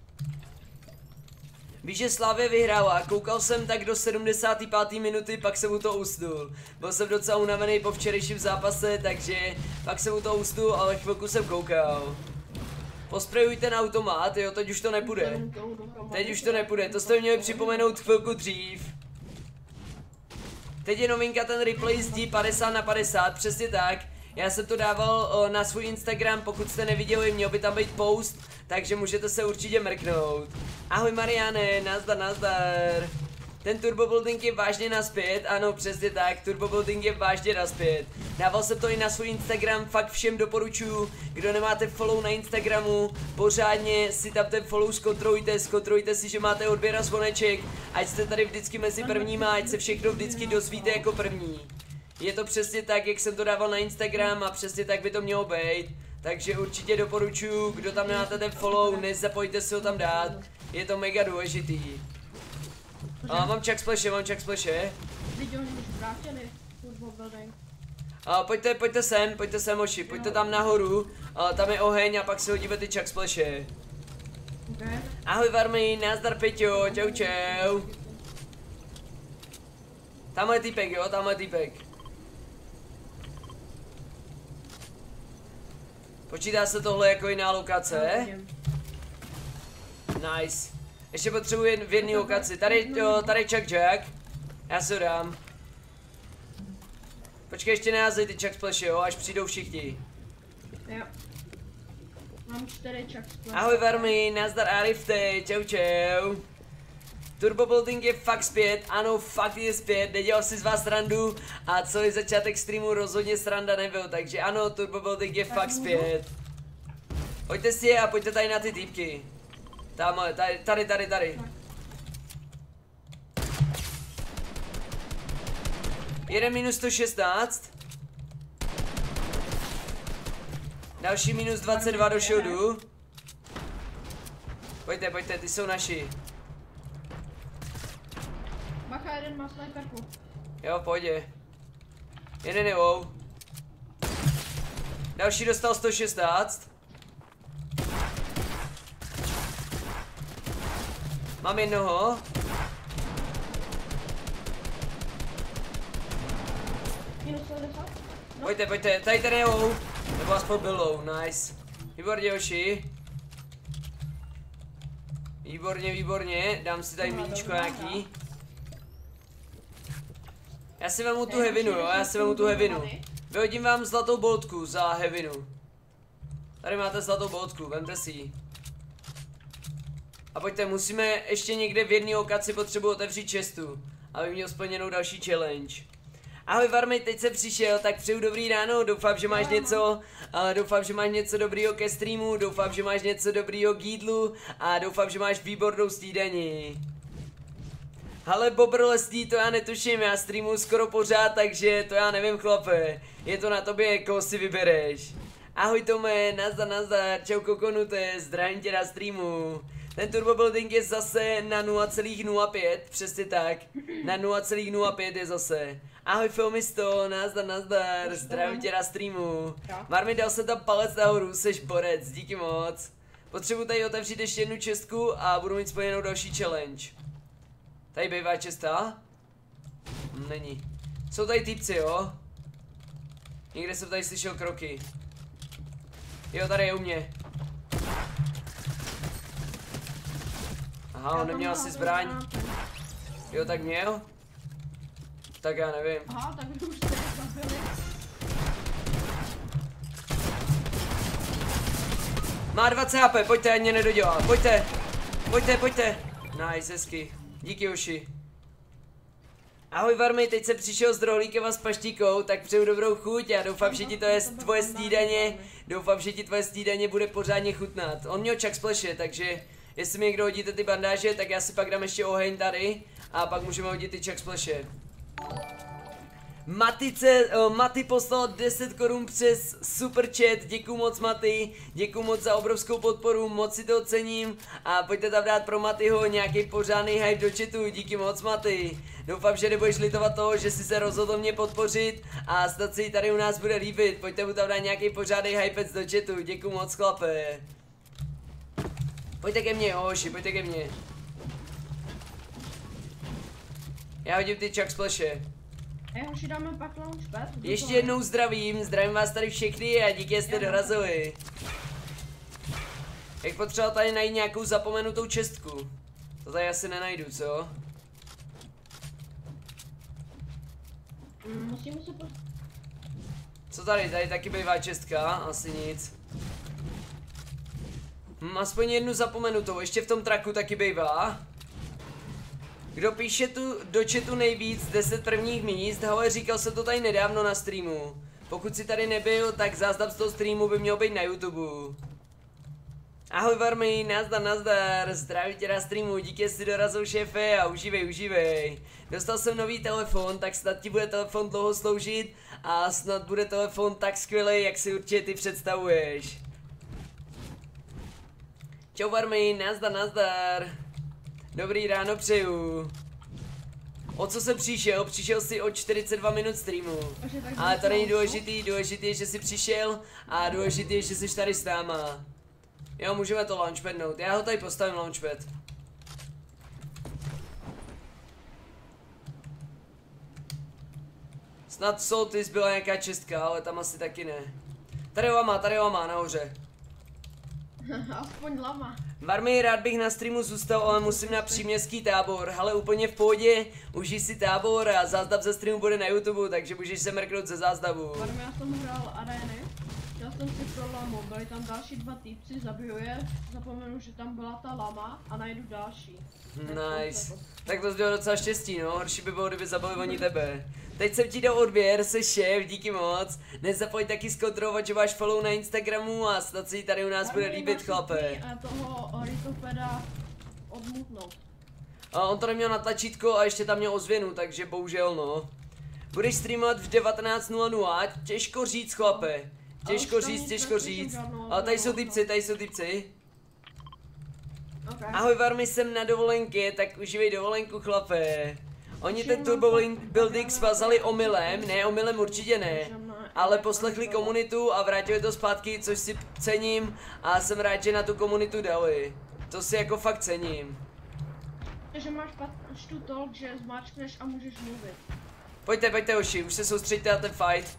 Víš, že Slavia vyhrála, koukal jsem tak do 75. minuty, pak jsem u toho usnul. Byl jsem docela unavený po včerejším zápase, takže pak jsem u toho usnul, ale chvilku jsem koukal. Posprejujte ten automat, jo, teď už to nepůjde. To jste měli připomenout chvilku dřív. Teď je novinka ten replay zdí 50/50, přesně tak. Já jsem to dával na svůj Instagram, pokud jste neviděli, měl by tam být post, takže můžete se určitě mrknout. Ahoj Mariane, nazdar. Ten turbo building je vážně naspět, ano přesně tak, turbo building je vážně naspět. Dával jsem to i na svůj Instagram, fakt všem doporučuju, kdo nemáte follow na Instagramu, pořádně si tam ten follow zkontrolujte si, že máte odběr a zvoneček, ať jste tady vždycky mezi prvníma, ať se všechno vždycky dozvíte jako první. Je to přesně tak, jak jsem to dával na Instagram a přesně tak by to mělo být. Takže určitě doporučuju, kdo tam nemáte ten follow, nezapojte si ho tam dát. Je to mega důležitý. A mám Chuck Splashe. Teď oni už vrátili turbo building. Pojďte sem hoši, pojďte tam nahoru. Tam je oheň a pak si hodíme ty Chuck Splashe. Okay. Ahoj Varmy, nazdar Peťo, čau. Tamhle týpek, jo, Počítá se tohle jako jiná lokace? Nice. Ještě potřebuji jen v jedné lokaci. Tady, jo, tady Chuck Jack. Já se ho dám. Počkej, ještě neházej ty Chuck Splashy, jo, až přijdou všichni. Jo. Mám 4 Chuck Splashy. Ahoj Varmy, nazdar Arifte, čau čau. Turbo Building je fakt zpět, ano, fakt je zpět, nedělal si z vás srandu a celý začátek streamu rozhodně sranda nebyl, takže ano, Turbo Building je fakt zpět. Pojďte si je a pojďte tady na ty týpky. Tamhle, tady. Jeden minus 116. Další minus 22 do shodu. Pojďte, ty jsou naši. Bacha, jeden má sniperku. Jo, pojďte. Jeden je wow. Další dostal 116. Mám jednoho. Minus 70. No. Pojďte, tady ten je wow. Nebo aspoň byl low, nice. Výborně, hoši. Výborně, dám si tady míčko nějaký. Já si vemu tu heavinu, jo, Vyhodím vám zlatou boltku za heavinu. Tady máte zlatou boltku, vemte si ji. A pojďte, musíme ještě někde v jedné lokaci potřebuji otevřít chestu, aby měl splněnou další challenge. Ahoj Varmy, teď jsem přišel, tak přeju dobrý ráno, doufám, že máš něco dobrýho ke streamu, doufám, že máš něco dobrýho k jídlu a doufám, že máš výbornou snídani. Ale bobr lesní, to já netuším, já streamuju skoro pořád, takže to já nevím chlape, je to na tobě, koho si vybereš. Ahoj Tome, nazdar, čau kokonute, zdravím tě na streamu. Ten Turbo Building je zase na 0,05, přesně tak, na 0,05 je zase. Ahoj Filmisto, nazdar, zdravím tě na streamu. Marmi, dal se tam palec nahoru, seš borec, díky moc. Potřebuji tady otevřít ještě jednu čestku a budu mít spojenou další challenge. Tady bývá česta? Není. Jsou tady týpci, jo? Někde jsem tady slyšel kroky. Jo, tady je u mě. Aha, on neměl asi zbraň. Jo, tak měl? Tak já nevím. Aha, tak už jste zabili. Má 20 HP, pojďte, ať mě nedodělá, pojďte. Nice, hezky. Díky Joši. Ahoj Varmy, teď jsem přišel s rohlíkem a s paštíkou, tak přeju dobrou chuť a doufám, že ti to je tvoje snídaně, bude pořádně chutnat. On měl Chuck Splashe, takže jestli mi někdo hodíte ty bandáže, tak já si pak dám ještě oheň tady a pak můžeme hodit ty Chuck Splashe. Maty poslal 10 korun přes super chat, děkuju moc Maty, děkuju moc za obrovskou podporu, moc si to ocením a pojďte tam dát pro Matyho nějaký pořádný hype do chatu, díky moc Maty. Doufám, že nebudeš litovat toho, že jsi se rozhodl mě podpořit a snad se jí tady u nás bude líbit, pojďte mu tam dát nějaký pořádný hypec do chatu, děkuju moc chlape. Pojďte ke mně, hoši, pojďte ke mně. Já hodím ty Chuck Splashe. Hoši, dáme pak launchpad. Ještě jednou zdravím vás tady všechny a díky, že jste dorazili. Jak potřeboval tady najít nějakou zapomenutou čestku. To tady asi nenajdu, co? Musíme se Co tady? Tady taky bývá čestka, asi nic. Aspoň jednu zapomenutou, ještě v tom traku taky bývá. Kdo píše tu do chatu nejvíc 10 prvních míst, ale říkal se to tady nedávno na streamu. Pokud si tady nebyl, tak záznam z toho streamu by měl být na YouTube. Ahoj Varmy, nazdar, zdravím tě na streamu, díky, že jsi dorazil šéfe a užívej. Dostal jsem nový telefon, tak snad ti bude telefon dlouho sloužit a snad bude telefon tak skvělý, jak si určitě ty představuješ. Čau Varmy, nazdar. Dobrý ráno přeju. O co jsem přišel? Přišel jsi o 42 minut streamu. Ale to není důležitý je, že jsi přišel a důležitý je, že jsi tady s náma. Jo, můžeme to launchpadnout. Já ho tady postavím launchpad. Snad Soltis byla nějaká čestka, ale tam asi taky ne. Tady ho má nahoře. Aspoň lama. Varmy, rád bych na streamu zůstal, ale musím na příměstský tábor. Ale úplně v pohodě, užij si tábor a záznam ze streamu bude na YouTube, takže můžeš se mrknout ze záznamu. Varmy, já jsem hrál arény. Chtěl jsem si pro lamu, byli tam další 2 týpci, zabiju je, zapomenu, že tam byla ta lama a najdu další. Nice. Tak to bylo docela štěstí, no, horší by bylo, kdyby zabili oni tebe. Teď jsem ti dal odběr, jsi šéf, díky moc. Nezapomeň taky zkontrolovat, že máš follow na Instagramu a snad si tady u nás bude líbit, chlape. A toho Ritopeda odmutnout. A on to neměl na tlačítko a ještě tam měl ozvěnu, takže bohužel no. Budeš streamovat v 19:00, těžko říct, chlape. Těžko říct. Ale tady jsou typci. Okay. Ahoj Varmy, jsem na dovolenky, tak užívej dovolenku, chlape. Oni ten Turbo Building spazali omylem, ne omylem určitě ne, ale poslechli komunitu a vrátili to zpátky, což si cením a jsem rád, že na tu komunitu dali. To si jako fakt cením. Že máš tu talk, že zmáčkneš a můžeš mluvit. Pojďte hoši, už se soustřeďte na ten fight.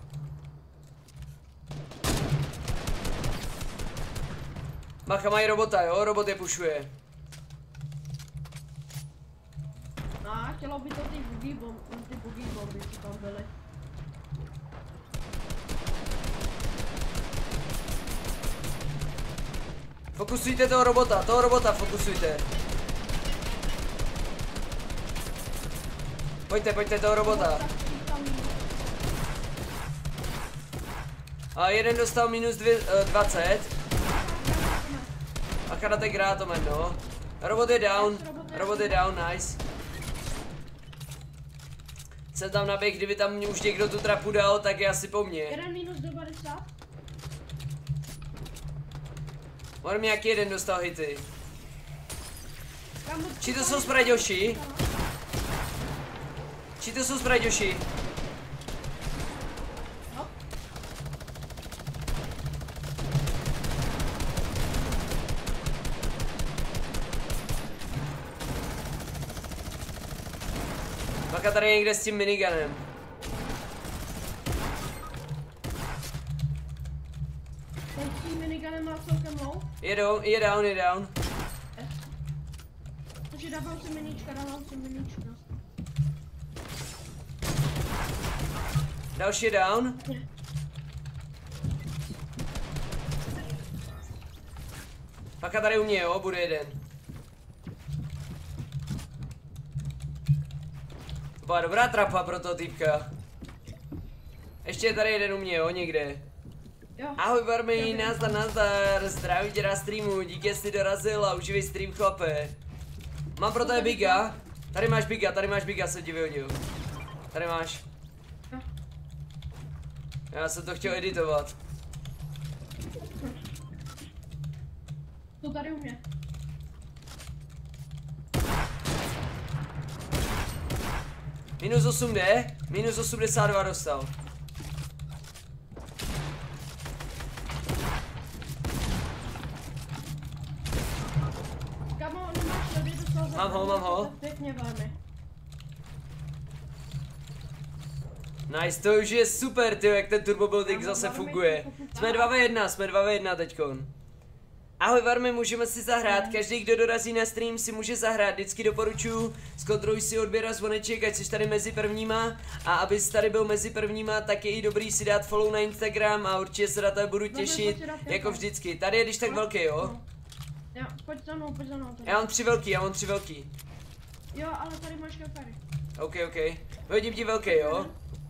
Bacha, mají robota, jo? Robot je pušuje. No, chtělo by to ty boogie bomby, co tam byly. Fokusujte toho robota fokusujte. Pojďte toho robota. A jeden dostal minus 20. A karate grátomen, no. Robot je down, nice. Jsem tam naběh, kdyby tam už někdo tu trapu dal, tak je asi po mně. Jeden minus 90. On mi jaký jeden dostal hity. Či to jsou sprajďoši? Baka tady někde s tím miniganem. Ten s tím miniganem má celkem low. Je down. Takže dávám si minička. Další je down. Baka tady u mě, jo, bude jeden. To byla dobrá trapa pro toho týpka. Ještě je tady jeden u mě, jo, někde. Jo. Ahoj Varmy, nazdar, zdravím tě na streamu, díky, že jsi dorazil a uživej stream, chlape. Mám pro tebe biga. Tady máš biga, jsem ti vyhodil. Tady máš. Já jsem to chtěl editovat. To tady u mě. Minus 8 jde, minus 82 dostal. Kamo, nemáš tady dostal za... Mám ho. Pěkně velmi. Nice, to už je super, tyjo, jak ten Turbo Building zase funguje. Jsme 2v1 teďkon. Ahoj Varmy, můžeme si zahrát, každý kdo dorazí na stream si může zahrát, vždycky doporučuji, zkontroluj si odběr a zvoneček, ať jsi tady mezi prvníma a abys tady byl mezi prvníma, tak je i dobrý si dát follow na Instagram a určitě se na to budu těšit, jako vždycky. Tady je když tak velký, jo? Jo, pojď za mnou. Já mám 3 velký. Jo, ale tady máš kapery. OK. Vyhodím ti velký, jo?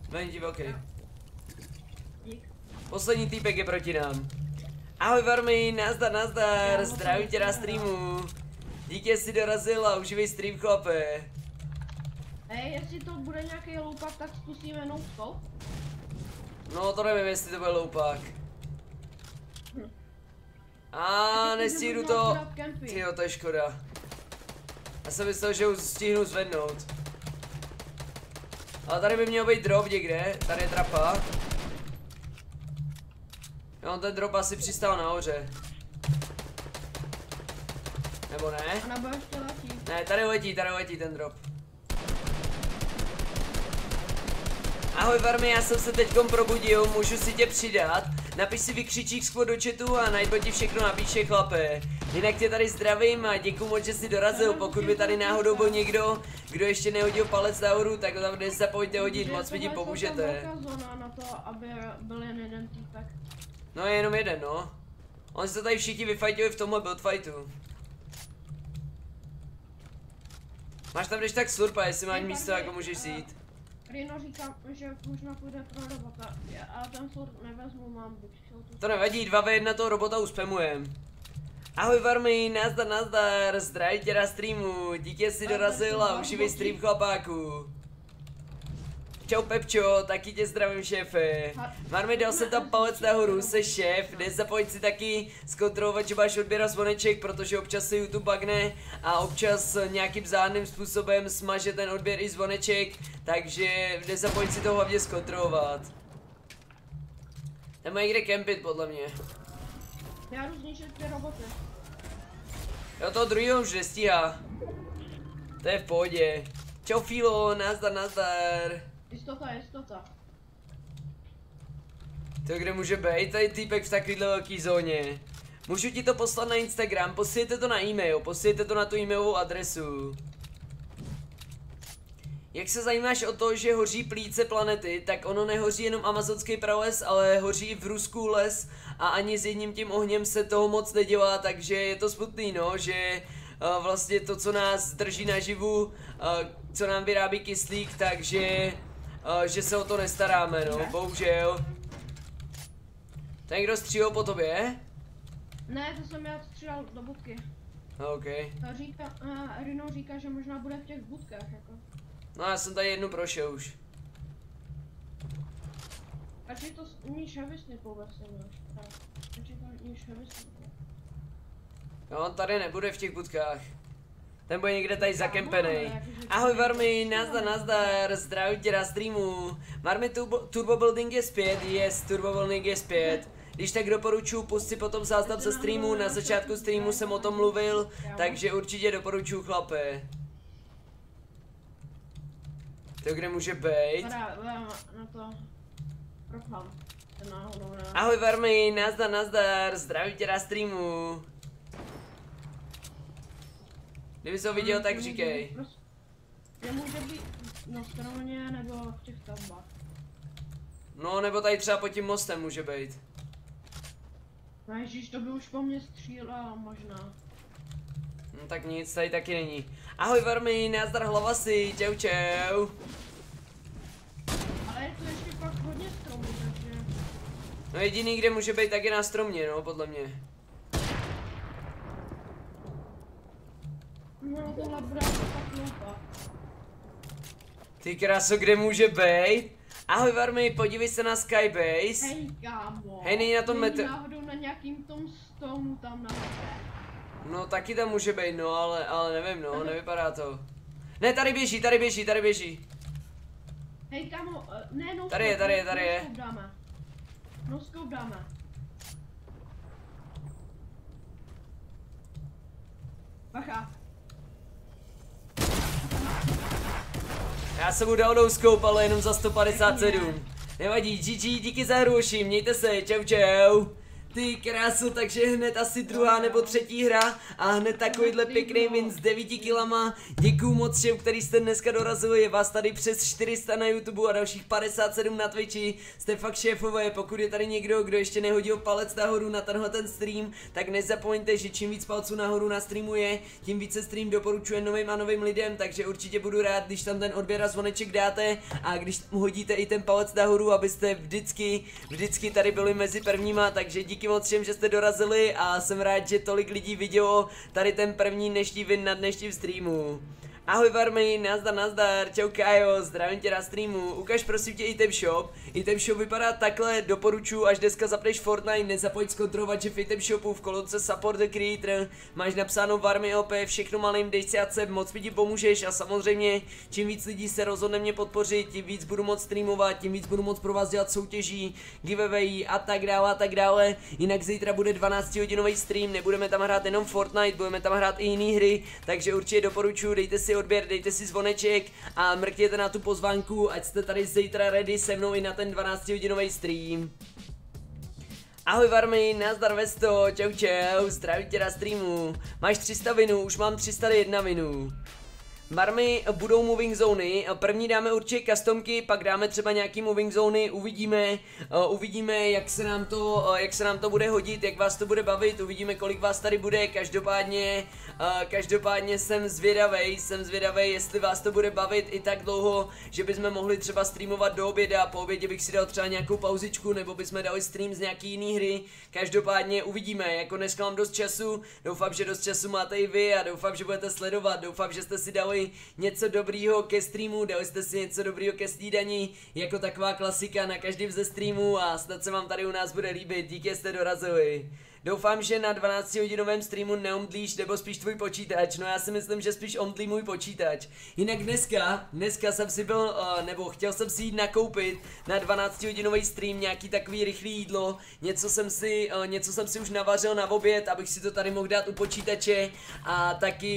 Dík. Poslední týpek je proti nám. Ahoj Varmy, nazdar, zdravím tě na streamu. Díky, že jsi dorazil a uživej stream, chlape. Hej, jestli to bude nějaký loupak, tak zkusíme no-scope. No to nevím, jestli to bude loupak. A nestihnu to. Tyjo, to je škoda. Já jsem myslel, že už stihnu zvednout. Ale tady by měl být drop někde, tady je trapa. Jo, ten drop asi přistál nahoře. Nebo ne? A nebo ještě letí. Ne, tady letí ten drop. Ahoj Varmy, já jsem se teďkom probudil, můžu si tě přidat. napiš si vykřičík squad do chatu a najdu ti všechno napíše, chlape. Jinak tě tady zdravím a děkuju moc, že jsi dorazil. Pokud by tady náhodou byl někdo, kdo ještě nehodil palec nahoru, tak tam nezapomeňte hodit, moc mi ti pomůžete. Na to, aby byl jen jeden týpek. No je jenom jeden, no. On se tady všichni vyfajtili v tomhle buildfightu. Máš tam když tak slurpa, jestli máš místo, jako můžeš si jít. Rino říká, že možná půjde pro robota, ale ten slurp nevezmu, mám buď. To nevadí, 2v1 toho robota uspamujem. Ahoj Varmy, nazdar, zdraví tě na streamu, díky jsi dorazil a uživej stream chlapáku. Čau Pepčo, taky tě zdravím šéfe. Varmy, dal jsem tam palec nahoru, se šéf, nezapomeň si taky zkontrolovat, že máš odběr zvoneček, protože občas se YouTube bugne a občas nějakým záhadným způsobem smaže ten odběr i zvoneček, takže nezapomeň si to hlavně zkontrolovat. Tam mají kde kempit podle mě. Já jdu zničit ty roboty. Jo, toho druhého už nestíhá. To je v pohodě. Čau Filo, nazdar. Jistota. To kde může být tady týpek v takovýhle velký zóně? Můžu ti to poslat na Instagram, posílejte to na e-mail, posílejte to na tu e-mailovou adresu. Jak se zajímáš o to, že hoří plíce planety, tak ono nehoří jenom amazonský prales, ale hoří v Rusku les a ani s jedním tím ohněm se toho moc nedělá, takže je to smutný, no, že vlastně to, co nás drží naživu, co nám vyrábí kyslík, takže že se o to nestaráme, no, bohužel. To někdo střílel po tobě? Ne, to jsem já střílel do budky. OK. Rino říká, že možná bude v těch budkách, jako. No já jsem tady jednu prošel už. Radši to níž heavy vůbec nemáš. Radši to níž heavy. Jo, on tady nebude v těch budkách. Ten bude někde tady zakempenej. Ahoj Varmy, nazdar, zdravím tě na streamu. Varmy, Turbo Building je zpět, Turbo Building je zpět. Když tak doporučuji, pust si potom záznam ze streamu, na začátku streamu jsem o tom mluvil, takže určitě doporučuji, chlape. To kde může být? Na to propám. Ahoj Varmy, nazdar, zdravím tě na streamu. Kdyby jsi ho viděl, tak říkej. Je může být na stromě nebo v těch stavbách. No, nebo tady třeba pod tím mostem může být. No ježiš, to by už po mně střílel možná. No tak nic, tady taky není. Ahoj Varmy, nazdar hlavasy, čau. Ale je to ještě pak hodně stromů, takže... No jediný, kde může být, tak je na stromě, no, podle mě. No tohle bude tak loupa. Ty kráso, kde může být? Ahoj Varmy, podívej se na Skybase. Hej kámo. Hej, není na tom metr. Náhodou na nějakým tom stonu tam na mapě. No taky tam může být, no, ale nevím, no, nevypadá to. Ne, tady běží. Hej kámo, ne, no Tady je. No scope dáme. Bacha. Já jsem mu dal no scope, ale jenom za 157. Nevadí, GG, díky za hru, mějte se, čau. Ty krásu, takže hned asi druhá nebo třetí hra a hned takovýhle pěkný win s 9 kilama. Děkuju moc všem, který jste dneska dorazili, je vás tady přes 400 na YouTube a dalších 57 na Twitchi. Jste fakt šéfové, pokud je tady někdo, kdo ještě nehodil palec nahoru na tenhle ten stream, tak nezapomeňte, že čím víc palců nahoru na streamu je, tím více stream doporučuje novým a novým lidem, takže určitě budu rád, když tam ten odběr a zvoneček dáte a když hodíte i ten palec nahoru, abyste vždycky tady byli mezi prvníma, takže díky moc všem, že jste dorazili a jsem rád, že tolik lidí vidělo tady ten první dnešní win na dnešním streamu. Ahoj Varmy, nazdar, čau Kájo, zdravím tě na streamu, ukaž prosím tě item shop vypadá takhle, doporučuji, až dneska zapneš Fortnite, nezapomeň zkontrolovat, že v item shopu v kolonce Support the Creator máš napsáno Varmy OP, všechno malým, dej si accept, moc mi ti pomůžeš a samozřejmě, čím víc lidí se rozhodne mě podpořit, tím víc budu moc streamovat, tím víc budu moc pro vás dělat soutěží, giveaway a tak dále, jinak zítra bude 12hodinový stream, nebudeme tam hrát jenom Fortnite, budeme tam hrát i jiné hry, takže určitě doporučuji, dejte si odběr, dejte si zvoneček a mrkněte na tu pozvánku, ať jste tady zítra ready se mnou i na ten 12hodinový stream. Ahoj Varmy, nazdar Vesto, čau čau, zdraví tě na streamu. Máš 300 vinů, už mám 301 vinů. Varmy, budou moving zóny, první dáme určitě customky, pak dáme třeba nějaký moving zóny, uvidíme jak se nám to bude hodit, jak vás to bude bavit, uvidíme kolik vás tady bude, každopádně jsem zvědavej, jestli vás to bude bavit i tak dlouho, že bychom mohli třeba streamovat do oběda, po obědě bych si dal třeba nějakou pauzičku, nebo bychom dali stream z nějaký jiný hry, každopádně uvidíme, jako dneska mám dost času, doufám, že dost času máte i vy a doufám, že budete sledovat, doufám, že jste si dali něco dobrýho ke streamu, dali jste si něco dobrýho ke snídani, jako taková klasika na každém ze streamů a snad se vám tady u nás bude líbit, díky, jste dorazili. Doufám, že na 12hodinovém streamu neomdlíš, nebo spíš tvůj počítač, no já si myslím, že spíš omdlí můj počítač. Jinak dneska jsem si byl, nebo chtěl jsem si jít nakoupit na 12hodinový stream nějaký takový rychlý jídlo, něco jsem si už navařil na oběd, abych si to tady mohl dát u počítače a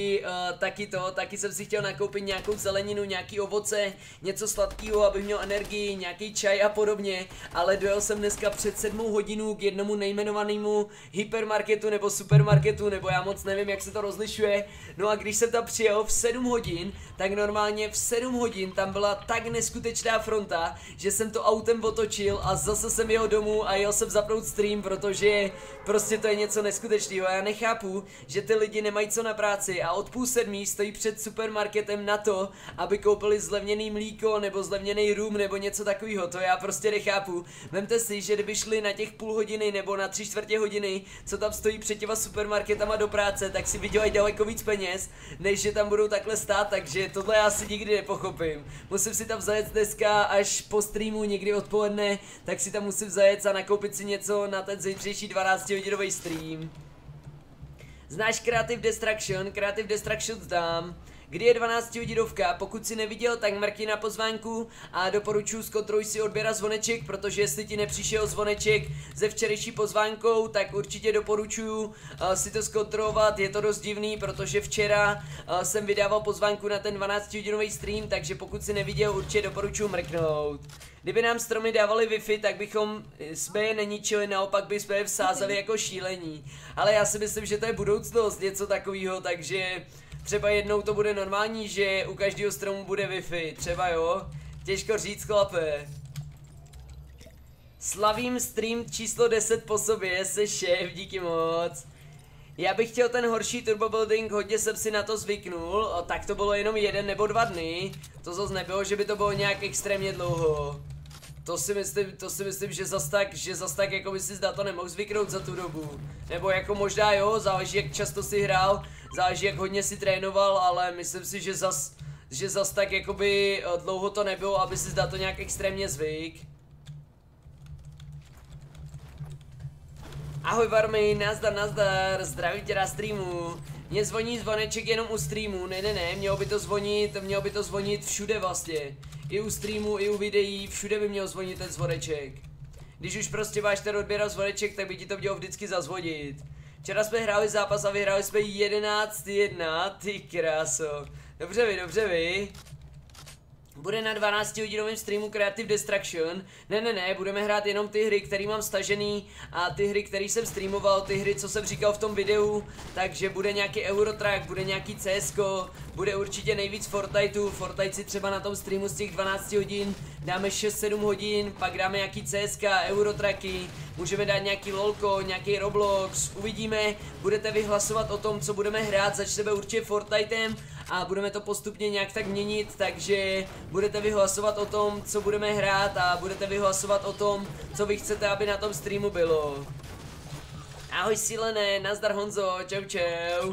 taky jsem si chtěl nakoupit nějakou zeleninu, nějaký ovoce, něco sladkého, abych měl energii, nějaký čaj a podobně, ale dojel jsem dneska před 7 hodinu k jednomu nejmenovanému hypermarketu nebo supermarketu, nebo já moc nevím, jak se to rozlišuje. No a když jsem tam přijel v 7 hodin, tak normálně v 7 hodin tam byla tak neskutečná fronta, že jsem to autem otočil a zase jsem jel domů a jel jsem zapnout stream, protože prostě to je něco neskutečného. Já nechápu, že ty lidi nemají co na práci a od 6:30 stojí před supermarketem na to, aby koupili zlevněný mlíko nebo zlevněný rum nebo něco takového. To já prostě nechápu. Vemte si, že kdyby šli na těch půl hodiny nebo na 3/4 hodiny, co tam stojí před těma supermarketama do práce, tak si vydělají daleko víc peněz, než že tam budou takhle stát, takže tohle já si nikdy nepochopím. Musím si tam zajet dneska až po streamu někdy odpoledne, tak si tam musím zajet a nakoupit si něco na ten zítřejší 12hodinový stream. Znáš Creative Destruction? Creative Destruction znám. Kdy je 12hodinovka, pokud si neviděl, tak mrkni na pozvánku a doporučuji zkontroluj si odběr a zvoneček, protože jestli ti nepřišel zvoneček ze včerejší pozvánkou, tak určitě doporučuji si to zkontrolovat, je to dost divný, protože včera jsem vydával pozvánku na ten 12hodinový stream, takže pokud si neviděl, určitě doporučuji mrknout. Kdyby nám stromy dávali Wi-Fi, tak bychom jsme je neničili, naopak bychom je vsázeli jako šílení. Ale já si myslím, že to je budoucnost, něco takového, takže třeba jednou to bude normální, že u každého stromu bude Wi-Fi, třeba jo, těžko říct, chlape. Slavím stream číslo 10 po sobě, se šéf, díky moc. Já bych chtěl ten horší turbo building, hodně jsem si na to zvyknul, tak to bylo jenom 1 nebo 2 dny. To zase nebylo, že by to bylo nějak extrémně dlouho. To si myslím, že zas tak jako by si na to nemohl zvyknout za tu dobu. Nebo jako možná jo, záleží jak často si hrál, záleží jak hodně si trénoval, ale myslím si, že zas tak jakoby dlouho to nebylo, aby si na to nějak extrémně zvyk. Ahoj Varmy, nazdar, zdraví tě na streamu. Mně zvoní zvoneček jenom u streamu, ne, mělo by to zvonit všude vlastně. I u streamu, i u videí, všude by měl zvonit ten zvoneček. Když už prostě máš ten odběr a zvoneček, tak by ti to mělo vždycky zazvonit. Včera jsme hráli zápas a vyhráli jsme 11-1, ty kráso. Dobře vy. Bude na 12hodinovém streamu Creative Destruction. Ne, budeme hrát jenom ty hry, které mám stažený a ty hry, které jsem streamoval, ty hry, co jsem říkal v tom videu. Takže bude nějaký Eurotrack, bude nějaký CSko, bude určitě nejvíc Fortniteu. Fortnite si třeba na tom streamu z těch 12 hodin dáme 6-7 hodin, pak dáme nějaký CSK, Eurotracky, můžeme dát nějaký LOLko, nějaký Roblox, uvidíme, budete vyhlasovat o tom, co budeme hrát, začneme určitě Fortnitem a budeme to postupně nějak tak měnit, takže budete vyhlasovat o tom, co budeme hrát a budete vyhlasovat o tom, co vy chcete, aby na tom streamu bylo. Ahoj Silené, nazdar Honzo, čau.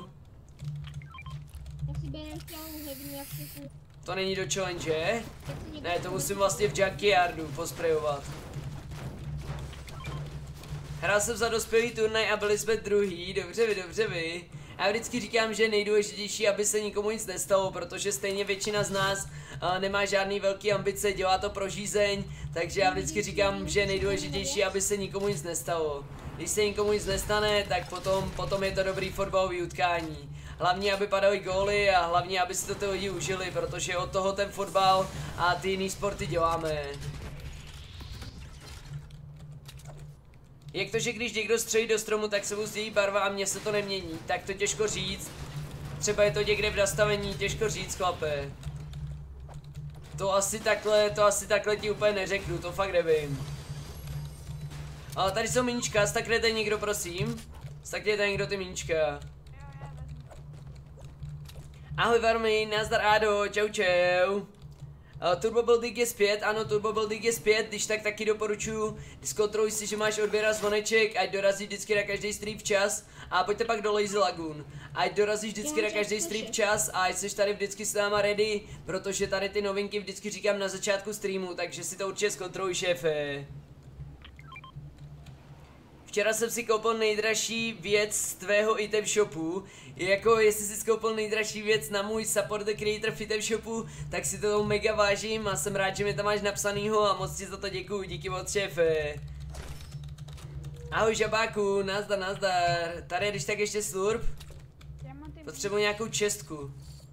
To není do challenge? Ne, to musím vlastně v Junkyardu posprejovat. Hrál jsem za dospělý turnaj a byli jsme druhý, dobře vy. Já vždycky říkám, že je nejdůležitější, aby se nikomu nic nestalo, protože stejně většina z nás nemá žádný velký ambice, dělá to pro žízeň, takže já vždycky říkám, že je nejdůležitější, aby se nikomu nic nestalo. Když se nikomu nic nestane, tak potom je to dobrý fotbalový utkání. Hlavně, aby padaly góly a hlavně, aby si to ty lidi užili, protože od toho ten fotbal a ty jiný sporty děláme. Jak to, že když někdo střelí do stromu, tak se mu zdějí barva a mně se to nemění, tak to těžko říct. Třeba je to někde v nastavení, těžko říct, chlape. To asi takhle ti úplně neřeknu, to fakt nevím. Ale tady jsou míčka, stakněte někdo, prosím. Stakněte někdo ty míčka. Ahoj Varmy, nazdar Ádo, čau čau. Turbo Building je zpět, ano, Turbo Building je zpět, když tak taky doporučuji, zkontroluj si, že máš odběr a zvoneček, ať dorazí vždycky na každý stream včas a pojďte pak do Lazy Lagoon. Ať dorazíš vždycky na každý stream včas a ať jsi tady vždycky s náma ready, protože tady ty novinky vždycky říkám na začátku streamu, takže si to určitě zkontroluj, šéfe. Včera jsem si koupil nejdražší věc z tvého item shopu. Jako jestli jsi koupil nejdražší věc na můj Support the Creator v item shopu, tak si to mega vážím a jsem rád, že mi tam máš napsanýho a moc ti za to děkuju, díky moc, šéfe. Ahoj žabáku, nazdar, nazdar. Tady když tak ještě slurp. Potřebuji nějakou čestku.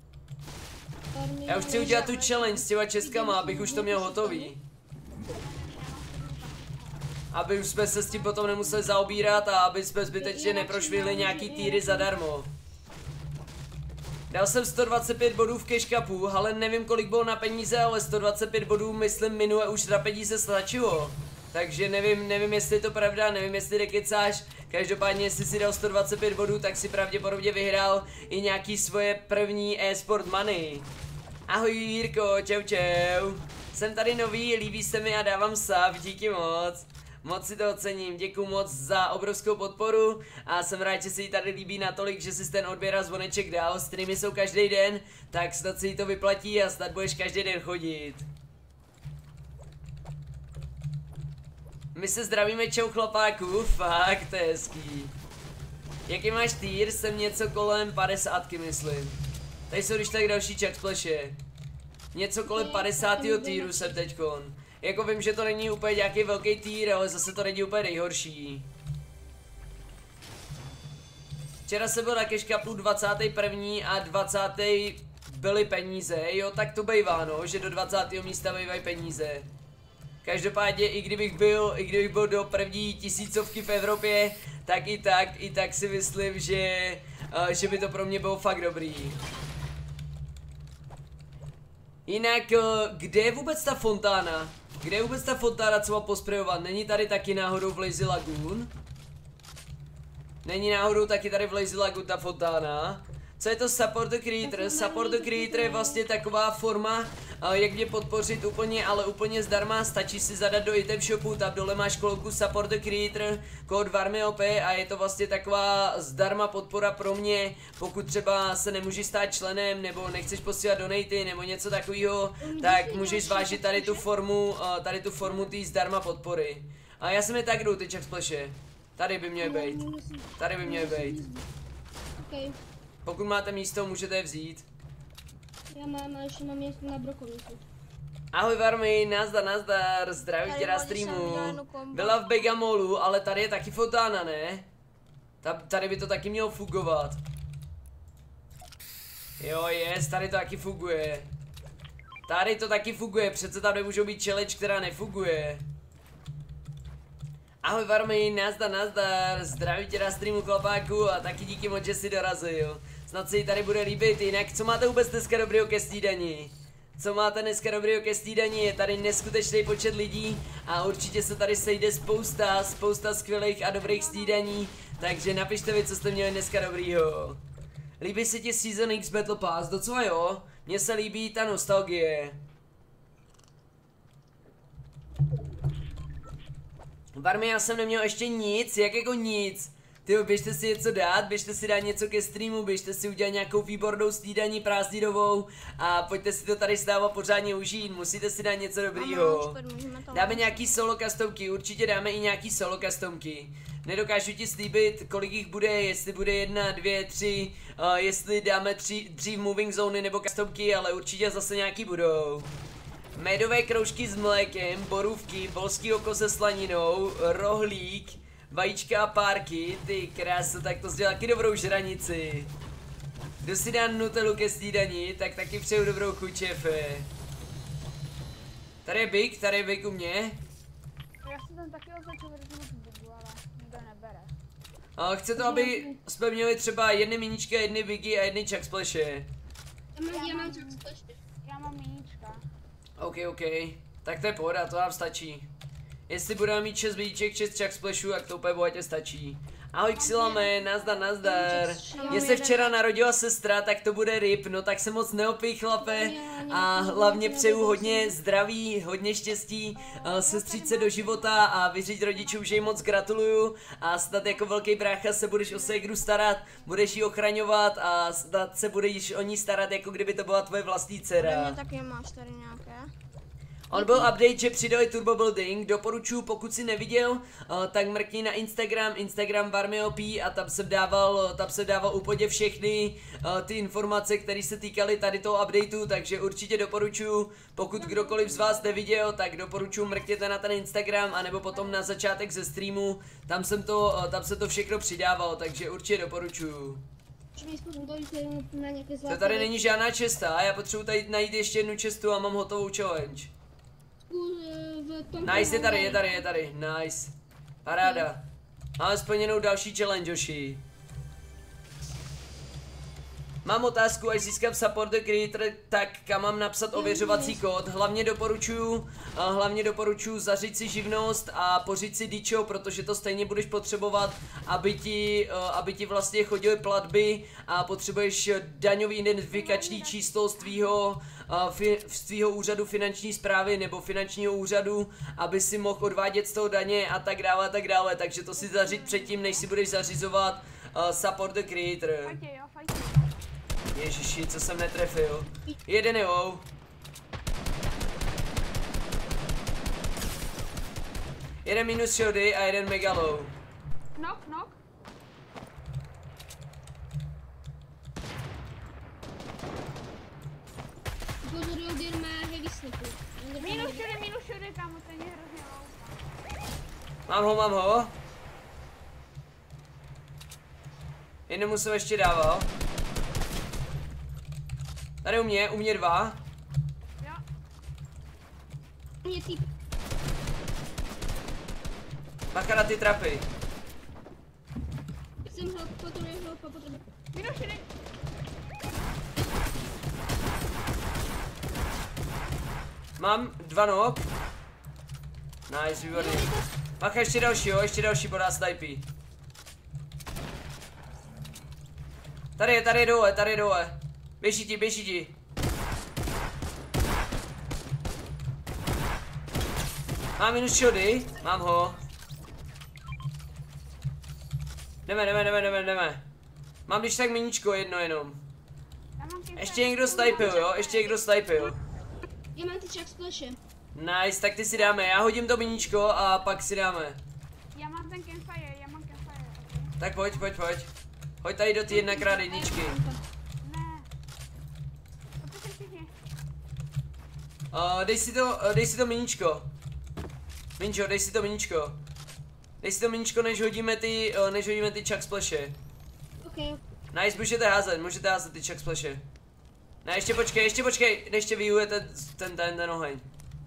Já už chci udělat tu challenge s těma čestkama, abych už to měl hotový. Aby už jsme se s tím potom nemuseli zaobírat a aby jsme zbytečně neprošvihli nějaký týry zadarmo. Dal jsem 125 bodů v cash cupu, ale nevím kolik bylo na peníze, ale 125 bodů myslím minule už na peníze stačilo. Takže nevím jestli je to pravda, nevím jestli nekecáš. Každopádně jestli si dal 125 bodů, tak si pravděpodobně vyhrál i nějaký svoje první e-sport money. Ahoj Jirko, čau čau. Jsem tady nový, líbí se mi a dávám sub, díky moc. Moc si to ocením, děkuju moc za obrovskou podporu a jsem rád, že se jí tady líbí natolik, že si ten odběr a zvoneček dal. Streamy jsou každý den, tak snad si jí to vyplatí a snad budeš každý den chodit. My se zdravíme, čau chlapáku, fakt, to je hezký. Jaký máš týr? Jsem něco kolem 50, myslím. Tady jsou když tak další Chuck Splashe. Něco kolem 50. týru jsem teďkon. Jako vím, že to není úplně nějaký velký týr, ale zase to není úplně nejhorší. Včera jsem byl na cash cupu 21. a 20. byly peníze, jo, tak to bývá, no, že do 20. místa bývají peníze. Každopádně i kdybych byl do první tisícovky v Evropě, tak i tak si myslím, že by to pro mě bylo fakt dobrý. Jinak, kde je vůbec ta fontána? Kde je vůbec ta fontána, co mám posprejovat? Není tady taky náhodou v Lazy Lagoon? Není náhodou taky tady v Lazy Lagoon ta fontána? Co je to Support the Creator? Support the Creator je vlastně taková forma, jak mě podpořit úplně, ale úplně zdarma. Stačí si zadat do item shopu, tam dole máš kolonku Support the Creator, kód VARMYOP a je to vlastně taková zdarma podpora pro mě, pokud třeba se nemůžeš stát členem, nebo nechceš posílat donaty, nebo něco takového, tak můžeš zvážit tady tu formu té zdarma podpory. A já jsem je tak jdu, ty Chuck Splashe. Tady by měl být. Tady by měl být. Okay. Pokud máte místo, můžete je vzít. Já mám, ale ještě mám místo na brokovníku. Ahoj Varmy, nazdar, nazdar, zdravím tě na streamu. Byla v Begamolu, ale tady je taky fontána, ne? Tady by to taky mělo fungovat. Jo, tady to taky funguje. Tady to taky funguje, přece tam nemůžou být challenge, která nefunguje. Ahoj Varmy, nazdar, nazdar, zdravím tě na streamu chlapáku a taky díky moc, že jsi dorazil. Snad se jí tady bude líbit, jinak co máte vůbec dneska dobrýho ke snídani? Co máte dneska dobrýho ke snídani? Je tady neskutečný počet lidí a určitě se tady sejde spousta skvělých a dobrých snídaní, takže napište mi, co jste měli dneska dobrýho. Líbí se ti Season X Battle Pass? Docela jo, mně se líbí ta nostalgie. Varmy, já jsem neměl ještě nic, jak jako nic. Tyjo, běžte si něco dát, běžte si dát něco ke streamu, běžte si udělat nějakou výbornou snídaní prázdninovou a pojďte si to tady s náma pořádně užít, musíte si dát něco dobrýho. Dáme nějaký solo customky, určitě dáme i nějaký solo customky. Nedokážu ti slíbit, kolik jich bude, jestli bude 1, 2, 3, jestli dáme dřív moving zóny nebo customky, ale určitě zase nějaký budou. Médové kroužky s mlékem, borůvky, polský oko se slaninou, rohlík, vajíčka a párky, ty krásu, tak to dělá taky dobrou žranici. Kdo si dá nutelu ke snídani, tak taky přeju dobrou chuť, šéfe. Tady je Big u mě. Já jsem tam taky označil, že to moc bubu, ale nikdo nebere. Chce to, aby jsme měli třeba jedny miničky, jedny Biggy a jedny Chuck Splashy. Já mám Chuck Splashy. Já mám míčka. OK. Tak to je pohoda, to nám stačí. Jestli budeme mít 6 bíček, 6 Chuck Splashů, tak to úplně bohatě stačí. Ahoj Xilame, nazdar. Mně se včera narodila sestra, tak to bude ryb, no tak se moc neopij chlape. A hlavně přeju hodně zdraví, hodně štěstí, sestřice do života a vyříct rodičům, že jim moc gratuluju. A snad jako velký brácha se budeš o ségru starat, budeš ji ochraňovat a snad se budeš o ní starat, jako kdyby to byla tvoje vlastní dcera. Mě taky máš tady nějaké. On byl update, že přidali Turbo Building, doporučuji, pokud si neviděl, tak mrkni na Instagram VarmyOP a tam jsem dával úplně všechny ty informace, které se týkaly tady toho updateu, takže určitě doporučuji, pokud kdokoliv z vás neviděl, tak doporučuji mrkněte na ten Instagram, anebo potom na začátek ze streamu, tam se to všechno přidával, takže určitě doporučuji. To tady není žádná česta, já potřebuji tady najít ještě jednu čestu a mám hotovou challenge. Nice, je tady, nice. Paráda. Máme splněnou další challenge, Joshi. Mám otázku, až získám support the creator, tak kam mám napsat ověřovací kód. Hlavně doporučuji zařít si živnost a pořiď si dičo, protože to stejně budeš potřebovat, aby ti vlastně chodily platby a potřebuješ daňový identifikační číslo z tvýho úřadu finanční správy nebo finančního úřadu, aby si mohl odvádět z toho daně a tak dále, takže to si zařiď předtím, než si budeš zařizovat support the creator. Ježiši, co jsem netrefil. Jeden je low. Jeden minus shody a jeden mega low. Knock. Pozoruju, kde má heavy snipu. Minus shody, kámo, ten je hrozně low. Mám ho. Jednomu jsem ještě dával. Tady u mě 2. Jo. Mě typ. Bacha na ty trapy. Jsem potřebuji. Minus shody. Mám 2 nok. Nice, výborný. Bacha ještě další podá snipey. Tady je dole. Běží ti. Mám minus shody, mám ho. Jdeme. Mám když tak miničko jedno jenom. Ještě někdo snipil. Já mám ty Chuck Splashy. Nice, tak ty si dáme, já hodím to miničko a pak si dáme. Já mám campfire. Tak pojď. Hoď tady do ty 1x1. Ne. To se všichni. Dej si to miničko. Minčo, dej si to miničko, než hodíme ty Chuck Splashy. Okay. Nice, můžete házet ty Chuck Splashy. Ne, ještě počkej, ještě vyjuje ten oheň.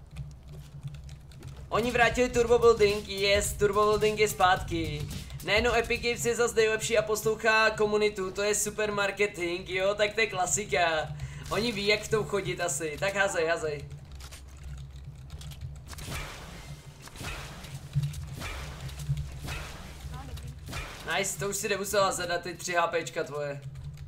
Oni vrátili Turbo Building, Turbo Building je zpátky. Nejenom Epic Games je zase nejlepší a poslouchá komunitu, to je super marketing, jo, tak to je klasika. Oni ví, jak v tom chodit asi, tak házej. Nice, to už si nemusela zadat ty 3 HPčka tvoje.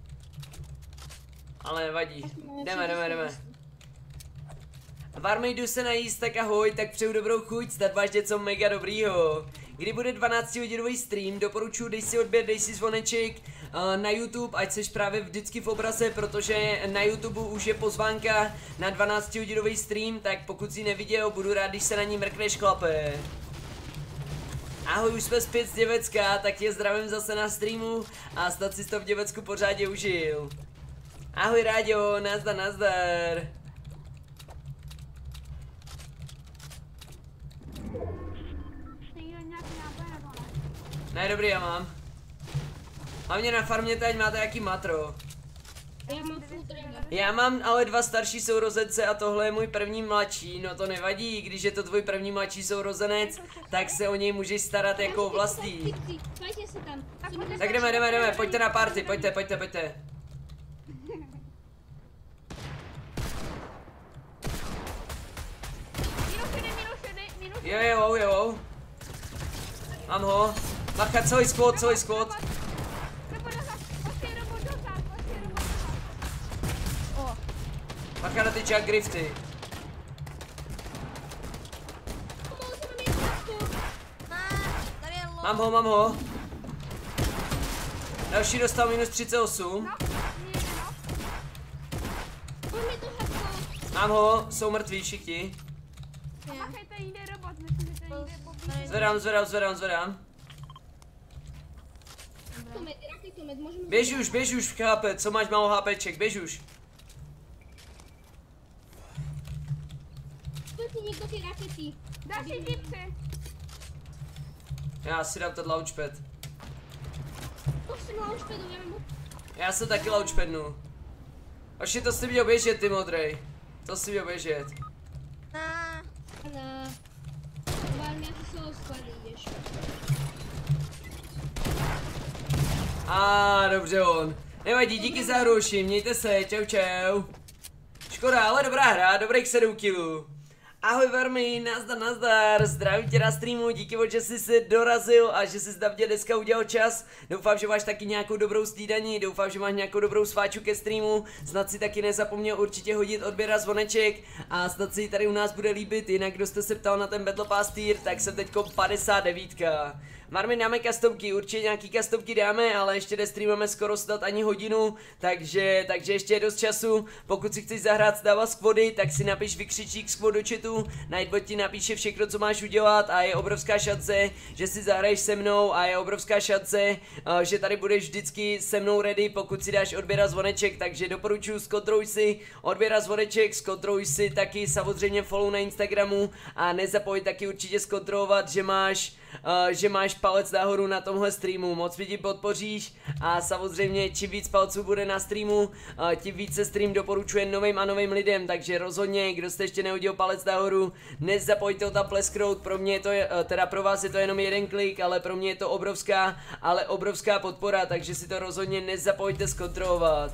Ale nevadí, jdeme. Varmy, jdu se najíst, tak ahoj, tak přeju dobrou chuť, snad máš něco mega dobrýho. Kdy bude 12hodinový stream, doporučuji, dej si odběr, dej si zvoneček na YouTube, ať seš právě vždycky v obraze, protože na YouTube už je pozvánka na 12hodinový stream, tak pokud jsi neviděl, budu rád, když se na ní mrkneš, chlape. Ahoj, už jsme zpět z Německa, tak tě zdravím zase na streamu a snad si to v Německu pořádně užil. Ahoj Ráďo, nazdar. Ne, dobrý, já mám. Hlavně na farmě teď máte jaký matro. Já mám full trailer. Já mám ale 2 starší sourozence a tohle je můj první mladší, no to nevadí, když je to tvůj první mladší sourozenec, tak se o něj můžeš starat jako o vlastní. Fajtě se tam. Tak jdeme, pojďte na party, pojďte. Minus. Jo. Mám ho. Bacha, celý squad. Bacha na ty Jack Grifty. Mám ho. Další dostal minus 38. Mám ho, jsou mrtví všichni. Zvedám. Běž už, chápe, co máš málo HPček, běž už. Někdo ty rakety. Další tipsy. Já si dám ten launchpad. To jsem launchpadu, Já se taky launchpadnu. Oši, to jsi měl běžet, ty modrej. To jsi měl běžet. Dobře on. Nevadí, díky za hru, mějte se, čau. Škoda, ale dobrá hra, dobrých 7 kilů. Ahoj Vermi, nazdar, zdravím tě na streamu, díky moc, že jsi se dorazil a že jsi na mě dneska udělal čas. Doufám, že máš taky nějakou dobrou snídaní, doufám, že máš nějakou dobrou sváču ke streamu. Snad si taky nezapomněl určitě hodit odběr a zvoneček a snad si tady u nás bude líbit, jinak kdo jste se ptal na ten Battle Pass tier, tak jsem teďko 59. Marmin, dáme customky, určitě nějaký customky dáme, ale ještě nestreamujeme skoro snad ani hodinu, takže ještě je dost času. Pokud si chceš zahrát Stava squady, tak si napiš vykřičík squad do chatu, Nightbot ti napíše všechno, co máš udělat a je obrovská šance, že si zahraješ se mnou a je obrovská šance, že tady budeš vždycky se mnou ready, pokud si dáš odběr a zvoneček, takže doporučuji, zkontroluj si odběr a zvoneček, zkontroluj si taky samozřejmě follow na Instagramu a nezapomeň taky určitě zkontrolovat, že máš palec nahoru na tomhle streamu, moc mi ti podpoříš a samozřejmě čím víc palců bude na streamu, tím více stream doporučuje novým a novým lidem, takže rozhodně, kdo jste ještě nehodil palec nahoru, nezapomeňte ho tam plesknout, pro mě je to, teda pro vás je to jenom jeden klik, ale pro mě je to obrovská podpora, takže si to rozhodně nezapomeňte zkontrolovat.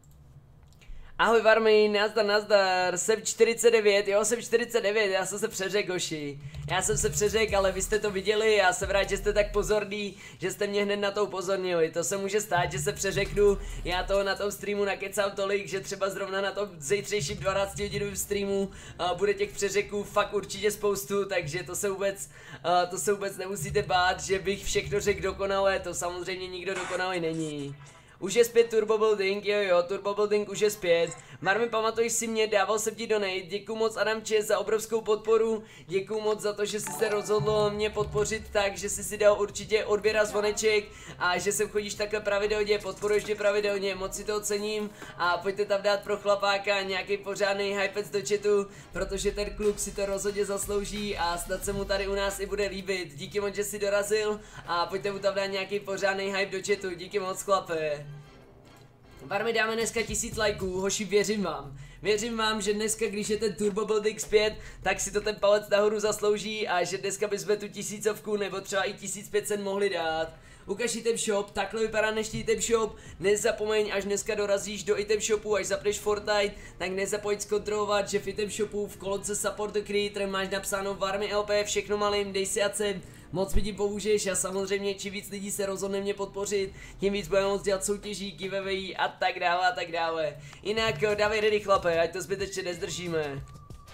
Ahoj Varmy, nazdar, jsem 49, jsem 49, já jsem se přeřekl, hoši. Já jsem se přeřekl, ale vy jste to viděli, já jsem rád, že jste tak pozorní, že jste mě hned na to upozornili. To se může stát, že se přeřeknu, já toho na tom streamu nakecám tolik, že třeba zrovna na tom zítřejším 12hodinovém streamu bude těch přeřeků fakt určitě spoustu, takže to se vůbec nemusíte bát, že bych všechno řekl dokonale, to samozřejmě nikdo dokonalý není. Už je zpět Turbo Building, jo, Turbo Building už je zpět. Marmin, pamatuješ si mě, dával jsem ti donate, děkuju moc Adamče za obrovskou podporu, děkuju moc za to, že jsi se rozhodl mě podpořit tak, že jsi si dal určitě odběr a zvoneček a že sem chodíš takhle pravidelně, podporuješ mě pravidelně, moc si to ocením a pojďte tam dát pro chlapáka nějaký pořádný hypec do chatu, protože ten kluk si to rozhodně zaslouží a snad se mu tady u nás i bude líbit. Díky moc, že jsi dorazil a pojďte mu tam dát nějaký pořádný hype do chatu, díky moc chlape. Barmy, dáme dneska 1000 lajků, hoši, věřím vám, že dneska, když je ten Turbo Building zpět, tak si to ten palec nahoru zaslouží a že dneska bychom tu 1000 nebo třeba i 1500 mohli dát. Ukaž item shop, takhle vypadá dnešní item shop, nezapomeň, až dneska dorazíš do item shopu, až zapneš Fortnite, tak nezapomeň zkontrolovat, že v item shopu v kolonce Support the Creator máš napsáno Varmy LP, všechno malým, dej si ACEM. Moc mi tím pomůžeš a samozřejmě čím víc lidí se rozhodne mě podpořit, tím víc budeme moct dělat soutěží, giveaway a tak dále. Jinak dávej ready chlape, ať to zbytečně nezdržíme.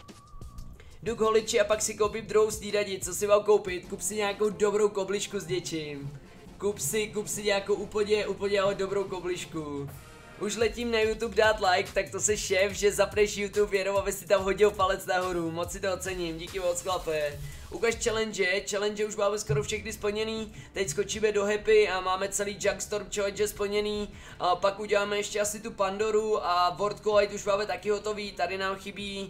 Jdu k holiči a pak si koupím druhou snídaní, co si mám koupit, kup si nějakou dobrou kobličku s něčím. Kup si nějakou úplně ale dobrou kobličku. Už letím na YouTube dát like, tak to se šéf, že zapneš YouTube jenom, aby si tam hodil palec nahoru, moc si to ocením, díky moc chlape. Ukaž challenge už máme skoro všechny splněný, teď skočíme do Happy a máme celý Jugstorm challenge splněný, a pak uděláme ještě asi tu Pandoru a World Collide už máme taky hotový, tady nám chybí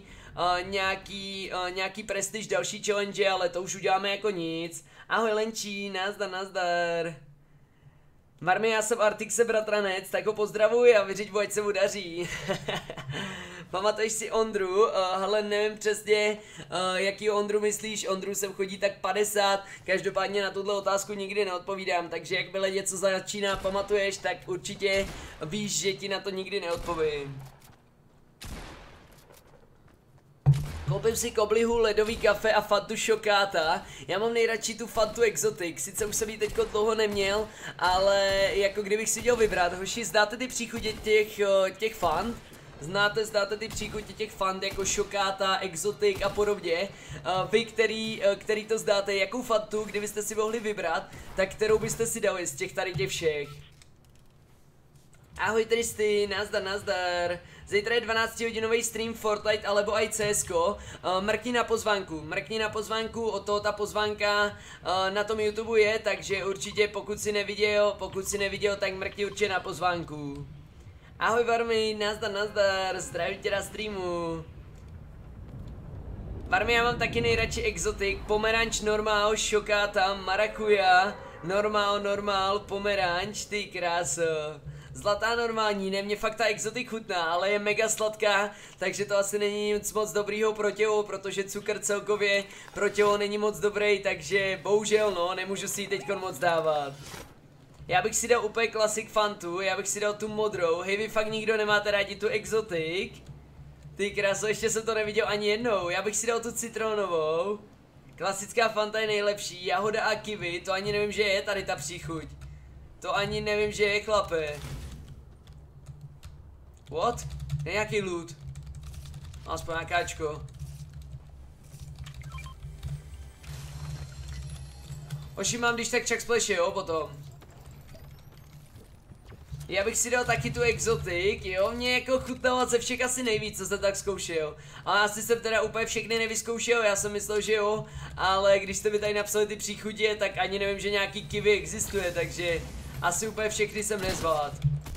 nějaký prestiž další challenge, ale to už uděláme jako nic. Ahoj Lenčí, nazdar. Marmy, já jsem Artixe bratranec, tak ho pozdravuji a vyřiď, ať se mu daří. Pamatuješ si Ondru? Hele, nevím přesně, jaký Ondru myslíš, Ondru sem chodí tak 50, každopádně na tuhle otázku nikdy neodpovídám, takže jakmile něco začíná, pamatuješ, tak určitě víš, že ti na to nikdy neodpovím. Koupím si koblihu, ledový kafe a Fantu šokáta. Já mám nejradši tu Fantu Exotic, sice už jsem ji teďko dlouho neměl, ale jako kdybych si měl vybrat. Hoši, znáte ty příchutě těch Fant? Znáte ty příchutě těch Fant jako šokáta, Exotic a podobně. Vy, který to znáte, jakou Fantu, kdybyste si mohli vybrat, tak kterou byste si dali z těch tady těch všech? Ahoj Tristy, nazdar. Zítra je 12hodinový stream Fortnite alebo i CSko. Mrkni na pozvánku, od toho ta pozvánka na tom YouTube je, takže určitě pokud si neviděl, tak mrkni určitě na pozvánku. Ahoj Varmy, nazdar, zdravím tě na streamu. Varmy, já mám taky nejradši Exotic, pomeranč, normál, šokáta, marakuja, normál, pomeranč, ty kráso. Zlatá normální, ne, mě fakt ta Exotic chutná, ale je mega sladká, takže to asi není nic moc dobrýho pro tělo, protože cukr celkově pro tělo není moc dobrý, takže bohužel no, nemůžu si ji teďkon moc dávat. Já bych si dal úplně Classic Fantu, já bych si dal tu modrou, hej, vy fakt nikdo nemáte rádi tu Exotic? Ty kráso, ještě jsem to neviděl ani jednou, já bych si dal tu citronovou. Klasická Fanta je nejlepší, jahoda a kiwi, to ani nevím, že je tady ta příchuť. To ani nevím, že je, chlape. What? Je nějaký loot. Aspoň nějakáčko. Oši, mám když tak Chuck Splash, jo, potom. Já bych si dal taky tu Exotic, jo, mě jako chutnalo ze všech asi nejvíc, co jsem tak zkoušel. Ale asi jsem teda úplně všechny nevyzkoušel, já jsem myslel, že jo, ale když jste mi tady napsali ty příchutě, tak ani nevím, že nějaký kiwi existuje, takže asi úplně všechny jsem nezvlád.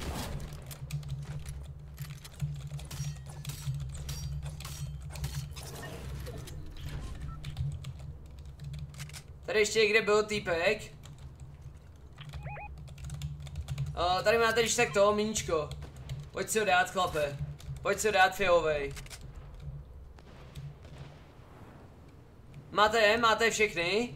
Tady ještě někde byl týpek. Tady máte když tak to, miníčko. Pojď si ho dát, chlape. Pojď si ho dát, fialovej. Máte všechny?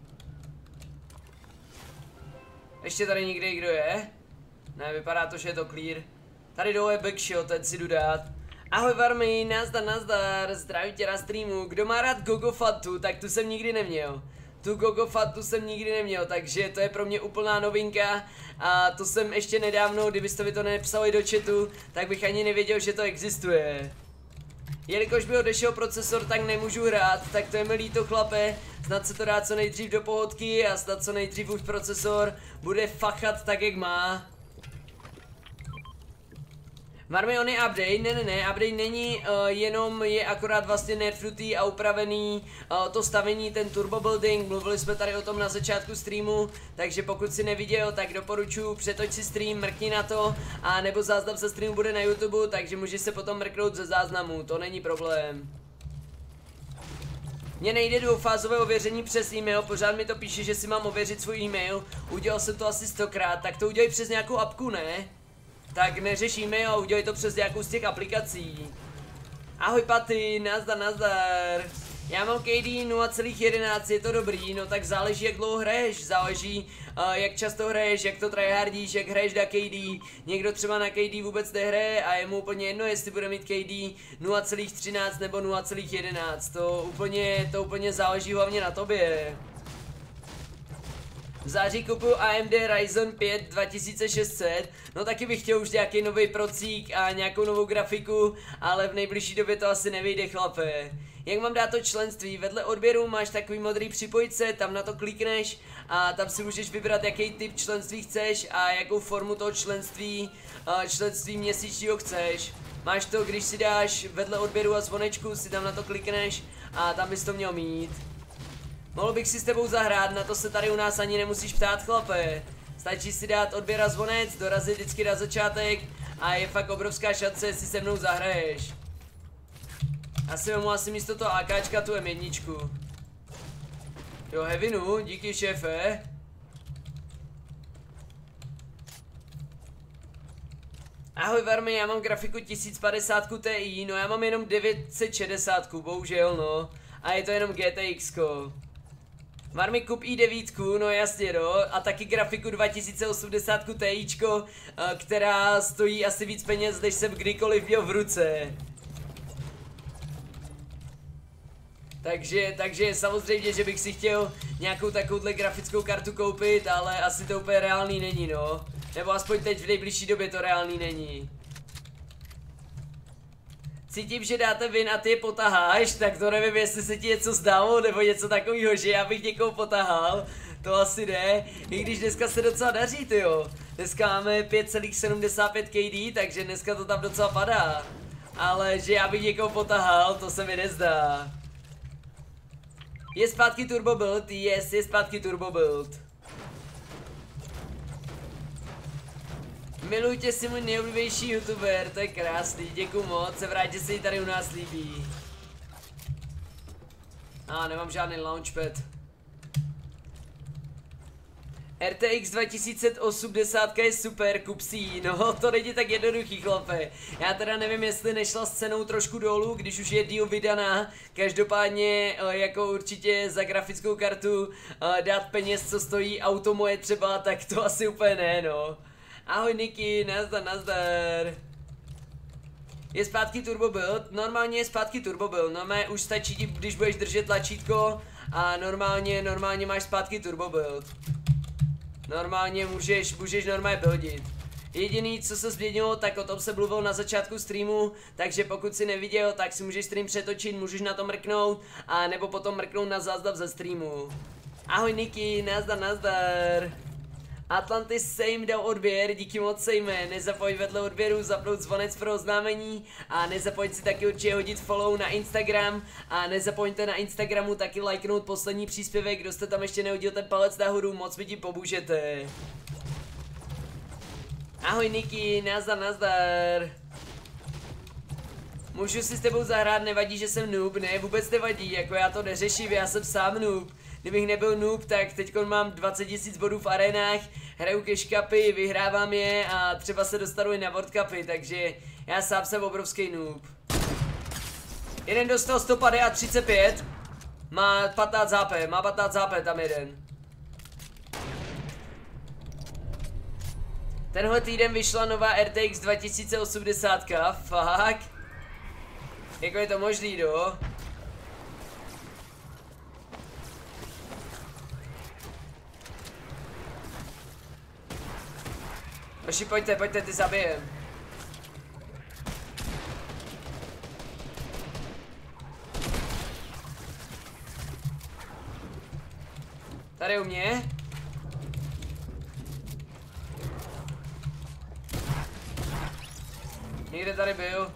Ještě tady někde kdo je? Ne, vypadá to, že je to clear. Tady dole je Backshot, ten si jdu dát. Ahoj Varmy, nazdar, zdravím tě na streamu. Kdo má rád Gogo Fantu, tak tu jsem nikdy neměl. Tu Gogo Fantu jsem nikdy neměl, takže to je pro mě úplná novinka. A to jsem ještě nedávno, kdybyste mi to nepsali do chatu, tak bych ani nevěděl, že to existuje. Jelikož mi odešel procesor, tak nemůžu hrát, tak to je mi líto, chlape. Snad se to dá co nejdřív do pohodky a snad co nejdřív už procesor bude fachat tak, jak má. Marmiony update, ne, update není, jenom je akorát vlastně nerfnutý a upravený to stavení, ten turbo building, mluvili jsme tady o tom na začátku streamu, takže pokud si neviděl, tak doporučuji přetoč si stream, mrkni na to, a nebo záznam se streamu bude na YouTube, takže můžeš se potom mrknout ze záznamu, to není problém. Mně nejde dvoufázové ověření přes e-mail, pořád mi to píše, že si mám ověřit svůj e-mail, udělal jsem to asi 100krát, tak to udělej přes nějakou apku, ne? Tak neřeš e-mail a udělej to přes nějakou z těch aplikací. Ahoj Paty, nazdar. Já mám KD 0,11, je to dobrý, no tak záleží jak dlouho hraješ, záleží jak často hraješ, jak to tryhardíš, jak hraješ na KD. Někdo třeba na KD vůbec nehraje a je mu úplně jedno, jestli bude mít KD 0,13 nebo 0,11, to úplně záleží hlavně na tobě. V září kupuju AMD Ryzen 5 2600, no taky bych chtěl už nějaký nový procík a nějakou novou grafiku, ale v nejbližší době to asi nevyjde, chlape. Jak mám dát to členství? Vedle odběru máš takový modrý připojit se, tam na to klikneš a tam si můžeš vybrat, jaký typ členství chceš a jakou formu toho členství měsíčního chceš. Máš to, když si dáš vedle odběru a zvonečku, si tam na to klikneš a tam bys to měl mít. Mohl bych si s tebou zahrát, na to se tady u nás ani nemusíš ptát, chlape. Stačí si dát odběr a zvonec, dorazit vždycky na začátek a je fakt obrovská šance, jestli se mnou zahraješ. Asi vemu místo toho AKčka tu M1. Jo, Hevinu, díky šéfe. Ahoj Varmy, já mám grafiku 1050 Ti, no já mám jenom 960, bohužel no. A je to jenom GTX. Varmy, kup i9, no jasně no, a taky grafiku 2080 Ti, která stojí asi víc peněz, než jsem kdykoliv měl v ruce. Takže samozřejmě, že bych si chtěl nějakou takovouhle grafickou kartu koupit, ale asi to úplně reálný není no. Nebo aspoň teď v nejbližší době to reálný není. Cítím, že dáte vin a ty je potaháš, tak to nevím, jestli se ti něco zdálo, nebo něco takového, že já bych někoho potahal. To asi ne, i když dneska se docela daří, tyjo. Dneska máme 5,75 KD, takže dneska to tam docela padá. Ale že já bych někoho potahal, to se mi nezdá. Je zpátky Turbo Build, yes, je zpátky Turbo Build. Milujte si můj nejoblíbenější youtuber, to je krásný, děkuju moc, jsem rád, že se jí tady u nás líbí. Nemám žádný launchpad. RTX 2080 je super, kup si ji, no to není tak jednoduchý, chlape. Já teda nevím, jestli nešla s cenou trošku dolů, když už je deal vydaná. Každopádně jako určitě za grafickou kartu dát peněz, co stojí auto moje třeba, tak to asi úplně ne, no. Ahoj Niky, nazdar. Je zpátky Turbo Build? Normálně je zpátky Turbo Build, no mé už stačí ti, když budeš držet tlačítko a normálně máš zpátky Turbo Build. Normálně můžeš normálně buildit. Jediný, co se změnilo, tak o tom se mluvil na začátku streamu, takže pokud si neviděl, tak si můžeš stream přetočit, můžeš na to mrknout, a nebo potom mrknout na záznam ze streamu. Ahoj Niky, nazdar. Atlantis se jim dal odběr, díky moc sejme, nezapomeň vedle odběru zapnout zvonec pro oznámení a nezapomeň si taky určitě hodit follow na Instagram a nezapomeňte na Instagramu taky lajknout poslední příspěvek, kdo jste tam ještě nehodil ten palec nahoru, moc mi ti pomůžete. Ahoj Niky, nazdar. Můžu si s tebou zahrát, nevadí, že jsem noob, ne, vůbec nevadí, jako já to neřeším, já jsem sám noob. Kdybych nebyl noob, tak teďkon mám 20 000 bodů v arenách, hraju cash cupy, vyhrávám je a třeba se dostanu i na world cupy, takže já sám jsem obrovský noob. Jeden dostal 135, má 15 HP, tam jeden. Tenhle týden vyšla nová RTX 2080, fakt? Jako je to možný, do? Hoši, pojďte, ty zabijem. Tady u mě. Někde tady byl.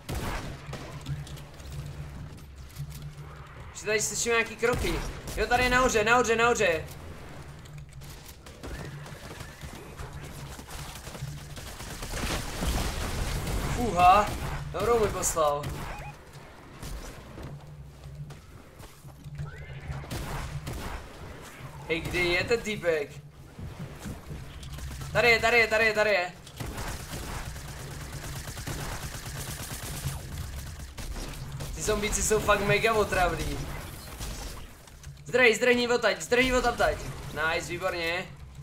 Že tady slyším nějaký kroky. Jo, tady je nahoře. Uha, dobrou mi poslal. Hej, kde je ten týpek? Tady je. Ty zombíci jsou fakt mega otravný. Zdrhni odtamtať. Nice, výborně.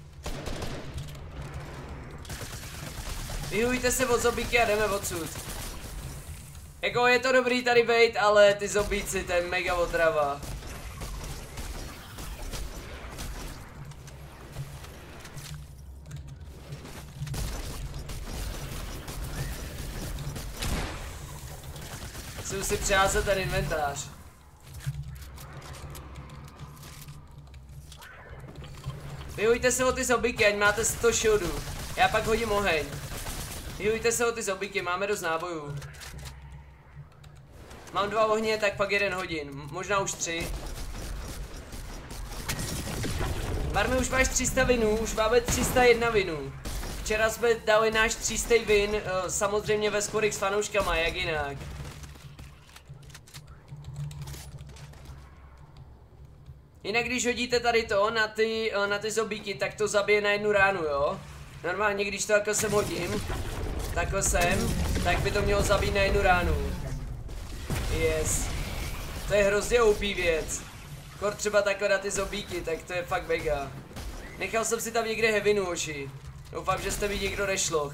Vyhujte se od zombíky a jdeme odsud. Jako je to dobrý tady bejt, ale ty zombíci, to je mega otrava. Chci si přiházet ten inventář. Vyhujte se o ty zombíky, ať máte 100 shieldů. Já pak hodím oheň. Vyhujte se o ty zombíky, máme dost nábojů. Mám 2 ohně, tak pak 1 hodin, možná už 3. Marmy, už máš 300 vinů, už máme 301 vinů. Včera jsme dali náš 300 win, samozřejmě ve squadech s fanouškama, jak jinak. Jinak když hodíte tady to na ty zombíky, tak to zabije na 1 ránu, jo? Normálně když to jako sem hodím, Takhle sem, tak by to mělo zabít na jednu ránu. Yes. To je hrozně hloupý věc. Kor třeba takhle na ty zombíky, tak to je fakt mega. Nechal jsem si tam někde heavinu, oši. Doufám, že jste mi někdo nešloch.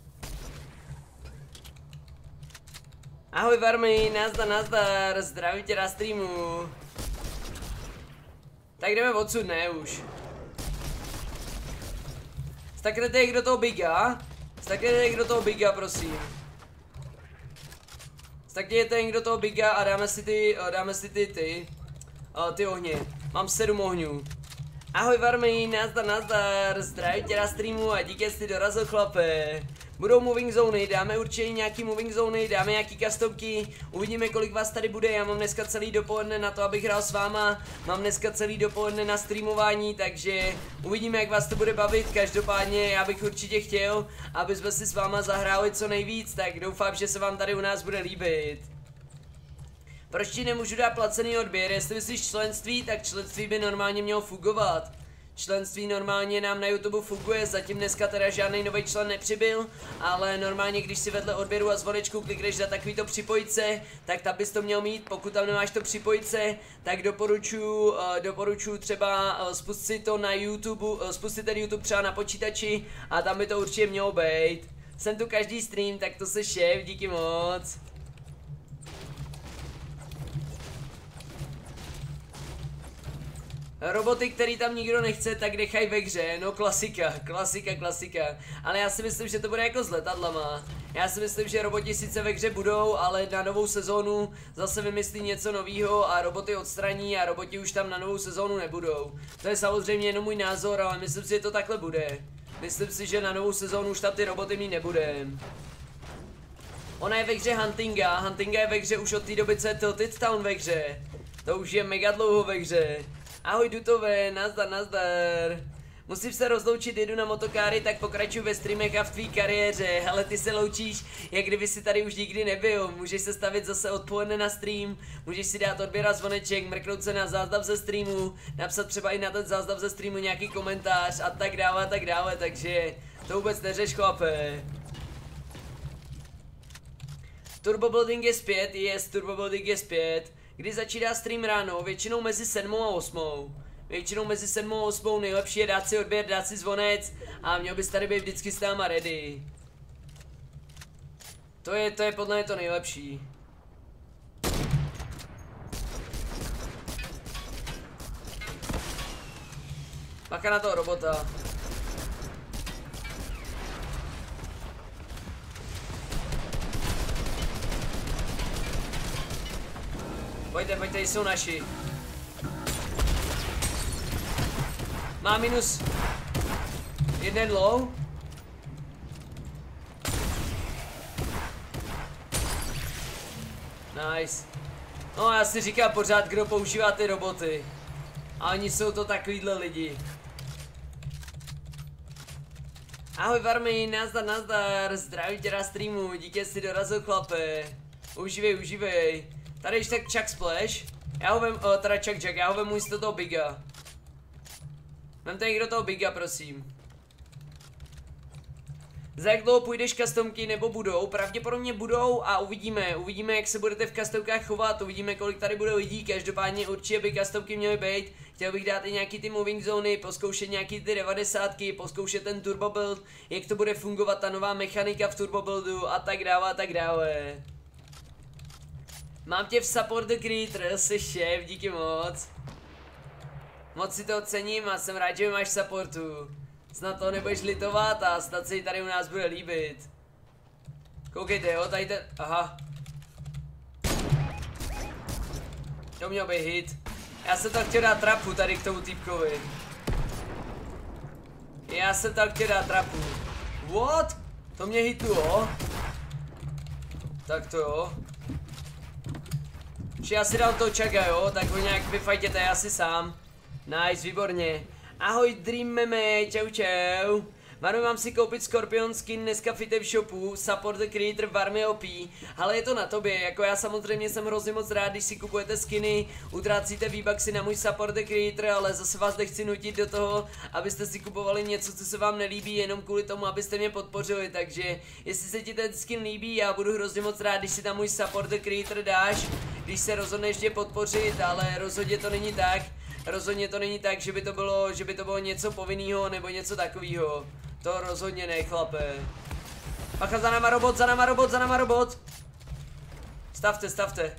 Ahoj Varmy, nazdar, zdravím tě na streamu. Tak jdeme odsud, ne už. Staknete někdo toho biga? Staknete někdo toho biga, prosím. Stakněte někdo toho biga a dáme si ty ohně. Mám 7 ohňů. Ahoj Varmy, nazdar, zdravím tě na streamu a díky, jsi dorazil chlape. Budou moving zóny, dáme určitě nějaký moving zóny, dáme nějaký customky, uvidíme kolik vás tady bude, já mám dneska celý dopoledne na to, abych hrál s váma, mám dneska celý dopoledne na streamování, takže uvidíme jak vás to bude bavit, každopádně já bych určitě chtěl, aby jsme si s váma zahráli co nejvíc, tak doufám, že se vám tady u nás bude líbit. Proč ti nemůžu dát placený odběr, jestli myslíš členství, tak členství by normálně mělo fungovat. Členství normálně nám na YouTube funguje, zatím dneska teda žádný nový člen nepřibyl, ale normálně když si vedle odběru a zvonečku klikneš na takovýto připojit se, tak tam bys to měl mít, pokud tam nemáš to připojit se, tak doporučuji třeba spustit si to na YouTube, spustit ten YouTube třeba na počítači a tam by to určitě mělo být. Jsem tu každý stream, tak to se šéf, díky moc. Roboty, který tam nikdo nechce, tak nechaj ve hře, no klasika. Ale já si myslím, že to bude jako s letadlama. Já si myslím, že roboti sice ve hře budou, ale na novou sezónu zase vymyslí něco novýho a roboty odstraní a roboti už tam na novou sezónu nebudou. To je samozřejmě jenom můj názor, ale myslím si, že to takhle bude. Myslím si, že na novou sezónu už tam ty roboty mít nebudem. Ona je ve hře Huntinga je ve hře už od té doby, co je Tilted Town ve hře. To už je mega dlouho ve hře. Ahoj Dutové, nazdar. Musím se rozloučit, jedu na motokáry, tak pokračuji ve streamech a v tvý kariéře. Ale ty se loučíš, jak kdyby si tady už nikdy nebyl. Můžeš se stavit zase odpoledne na stream, můžeš si dát odběr a zvoneček, mrknout se na záznam ze streamu, napsat třeba i na ten záznam ze streamu nějaký komentář a tak dále, takže to vůbec neřeš, chlape. Turbobuilding je zpět, Turbobuilding je zpět. Kdy začíná stream ráno, většinou mezi 7 a 8. Většinou mezi 7 a 8 nejlepší je dát si odběr, dát si zvonec a měl bys tady být vždycky s náma ready. To je podle mě to nejlepší. Bacha na toho robota. Pojďte, jsou naši. Má minus 1 low. Nice. No já si říkám pořád, kdo používá ty roboty. A oni jsou to takovýhle lidi. Ahoj Varmy, nazdar, zdravím tě na streamu, díky jsi dorazil chlape. Užívej. Tady ještě tak Chuck Splash. Já ho vem, teda Chuck Jack, já ho vemu místo toho Biga. Vemte někdo toho Biga, prosím. Za jak dlouho půjdeš customky nebo budou? Pravděpodobně budou a uvidíme jak se budete v customkách chovat, uvidíme kolik tady bude lidí, každopádně určitě by customky měly být. Chtěl bych dát i nějaký ty moving zóny, pozkoušet nějaký ty 90ky, pozkoušet ten turbo build, jak to bude fungovat ta nová mechanika v turbo buildu a tak dále. Mám tě v support the creator, jsi šéf, díky moc. Moc si to ocením a jsem rád, že máš supportu. Snad to nebudeš litovat a snad se jí tady u nás bude líbit. Koukejte, jo, tady ten, aha. To měl být hit. Já jsem tam chtěl dát trapu tady k tomu týpkovi. What? To mě hitulo? Tak to jo. Že já si dám toho Chucka, jo, tak ho nějak vyfajtěte, já si sám. Nice, výborně. Ahoj Dream Meme, čau. Maru, mám si koupit Scorpion skin dneska v item shopu, support the creator Varmy OP, ale je to na tobě, jako já samozřejmě jsem hrozně moc rád, když si kupujete skiny, utrácíte V-bucksy na můj support the creator, ale zase vás nechci nutit do toho, abyste si kupovali něco, co se vám nelíbí, jenom kvůli tomu, abyste mě podpořili, takže jestli se ti ten skin líbí, já budu hrozně moc rád, když si tam můj support the creator dáš, když se rozhodneš tě podpořit, ale rozhodně to není tak. Rozhodně to není tak, že by to bylo něco povinného nebo něco takového. To rozhodně ne, chlape. Bacha, za náma robot, za náma robot, za náma robot. Stavte, stavte.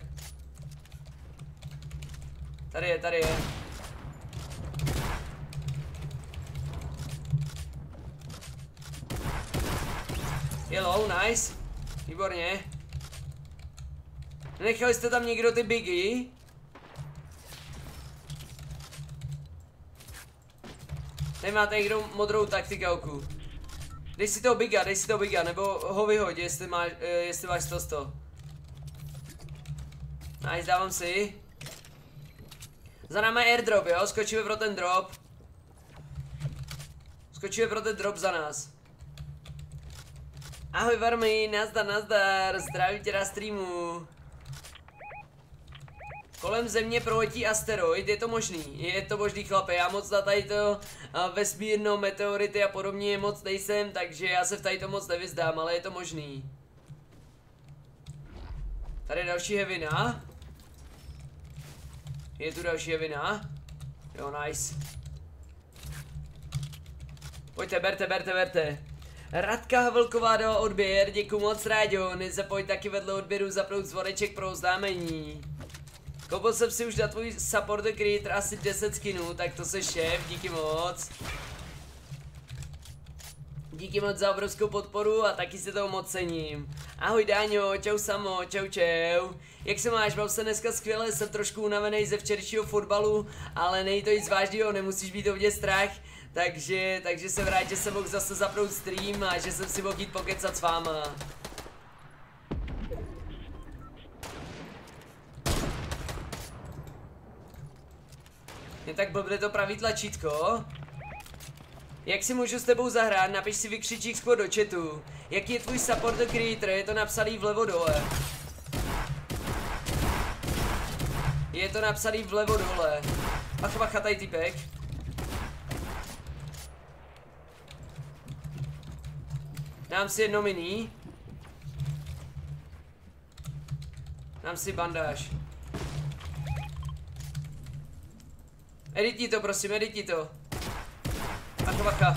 Tady je, tady je. Je low, nice. Výborně. Nechali jste tam někdo ty bigy? Nemáte někdo modrou taktikálku. Dej si toho biga, nebo ho vyhoď, jestli máš 100. Nice, dávám si. Za náma je airdrop, jo, skočíme pro ten drop. Skočíme pro ten drop za nás. Ahoj Varmy, nazdar, zdravím tě na streamu. Kolem země proletí asteroid, je to možný chlape, já moc na tady to vesmírno, meteority a podobně moc nejsem, takže já se v tady to moc nevyzdám, ale je to možný. Tady je další hevina. Je tu další hevina. Jo, nice. Pojďte, berte. Radka Havelková dala odběr, děkuju moc rádio, nezapomeň taky vedle odběru zapnout zvoneček pro oznámení. Koupil jsem si už na tvůj support the creator asi 10 skinů, tak to se šéf, díky moc. Díky moc za obrovskou podporu a taky si toho moc cením. Ahoj Dáňo, čau Samo, čau. Jak se máš? Mám se dneska skvěle, jsem trošku unavený ze včerejšího fotbalu, ale není to nic vážného, nemusíš být o mě strach. Takže jsem rád, že jsem mohl zase zapnout stream a že jsem si mohl jít pokecat s váma. Je tak blbne to pravý tlačítko. Jak si můžu s tebou zahrát? Napiš si vykřičík do chatu. Jaký je tvůj support the creator? Je to napsaný vlevo dole. Je to napsaný vlevo dole. Bacha, tady typek. Dám si jedno mini. Dám si bandáž. Edití to, prosím, edití to. Bacha.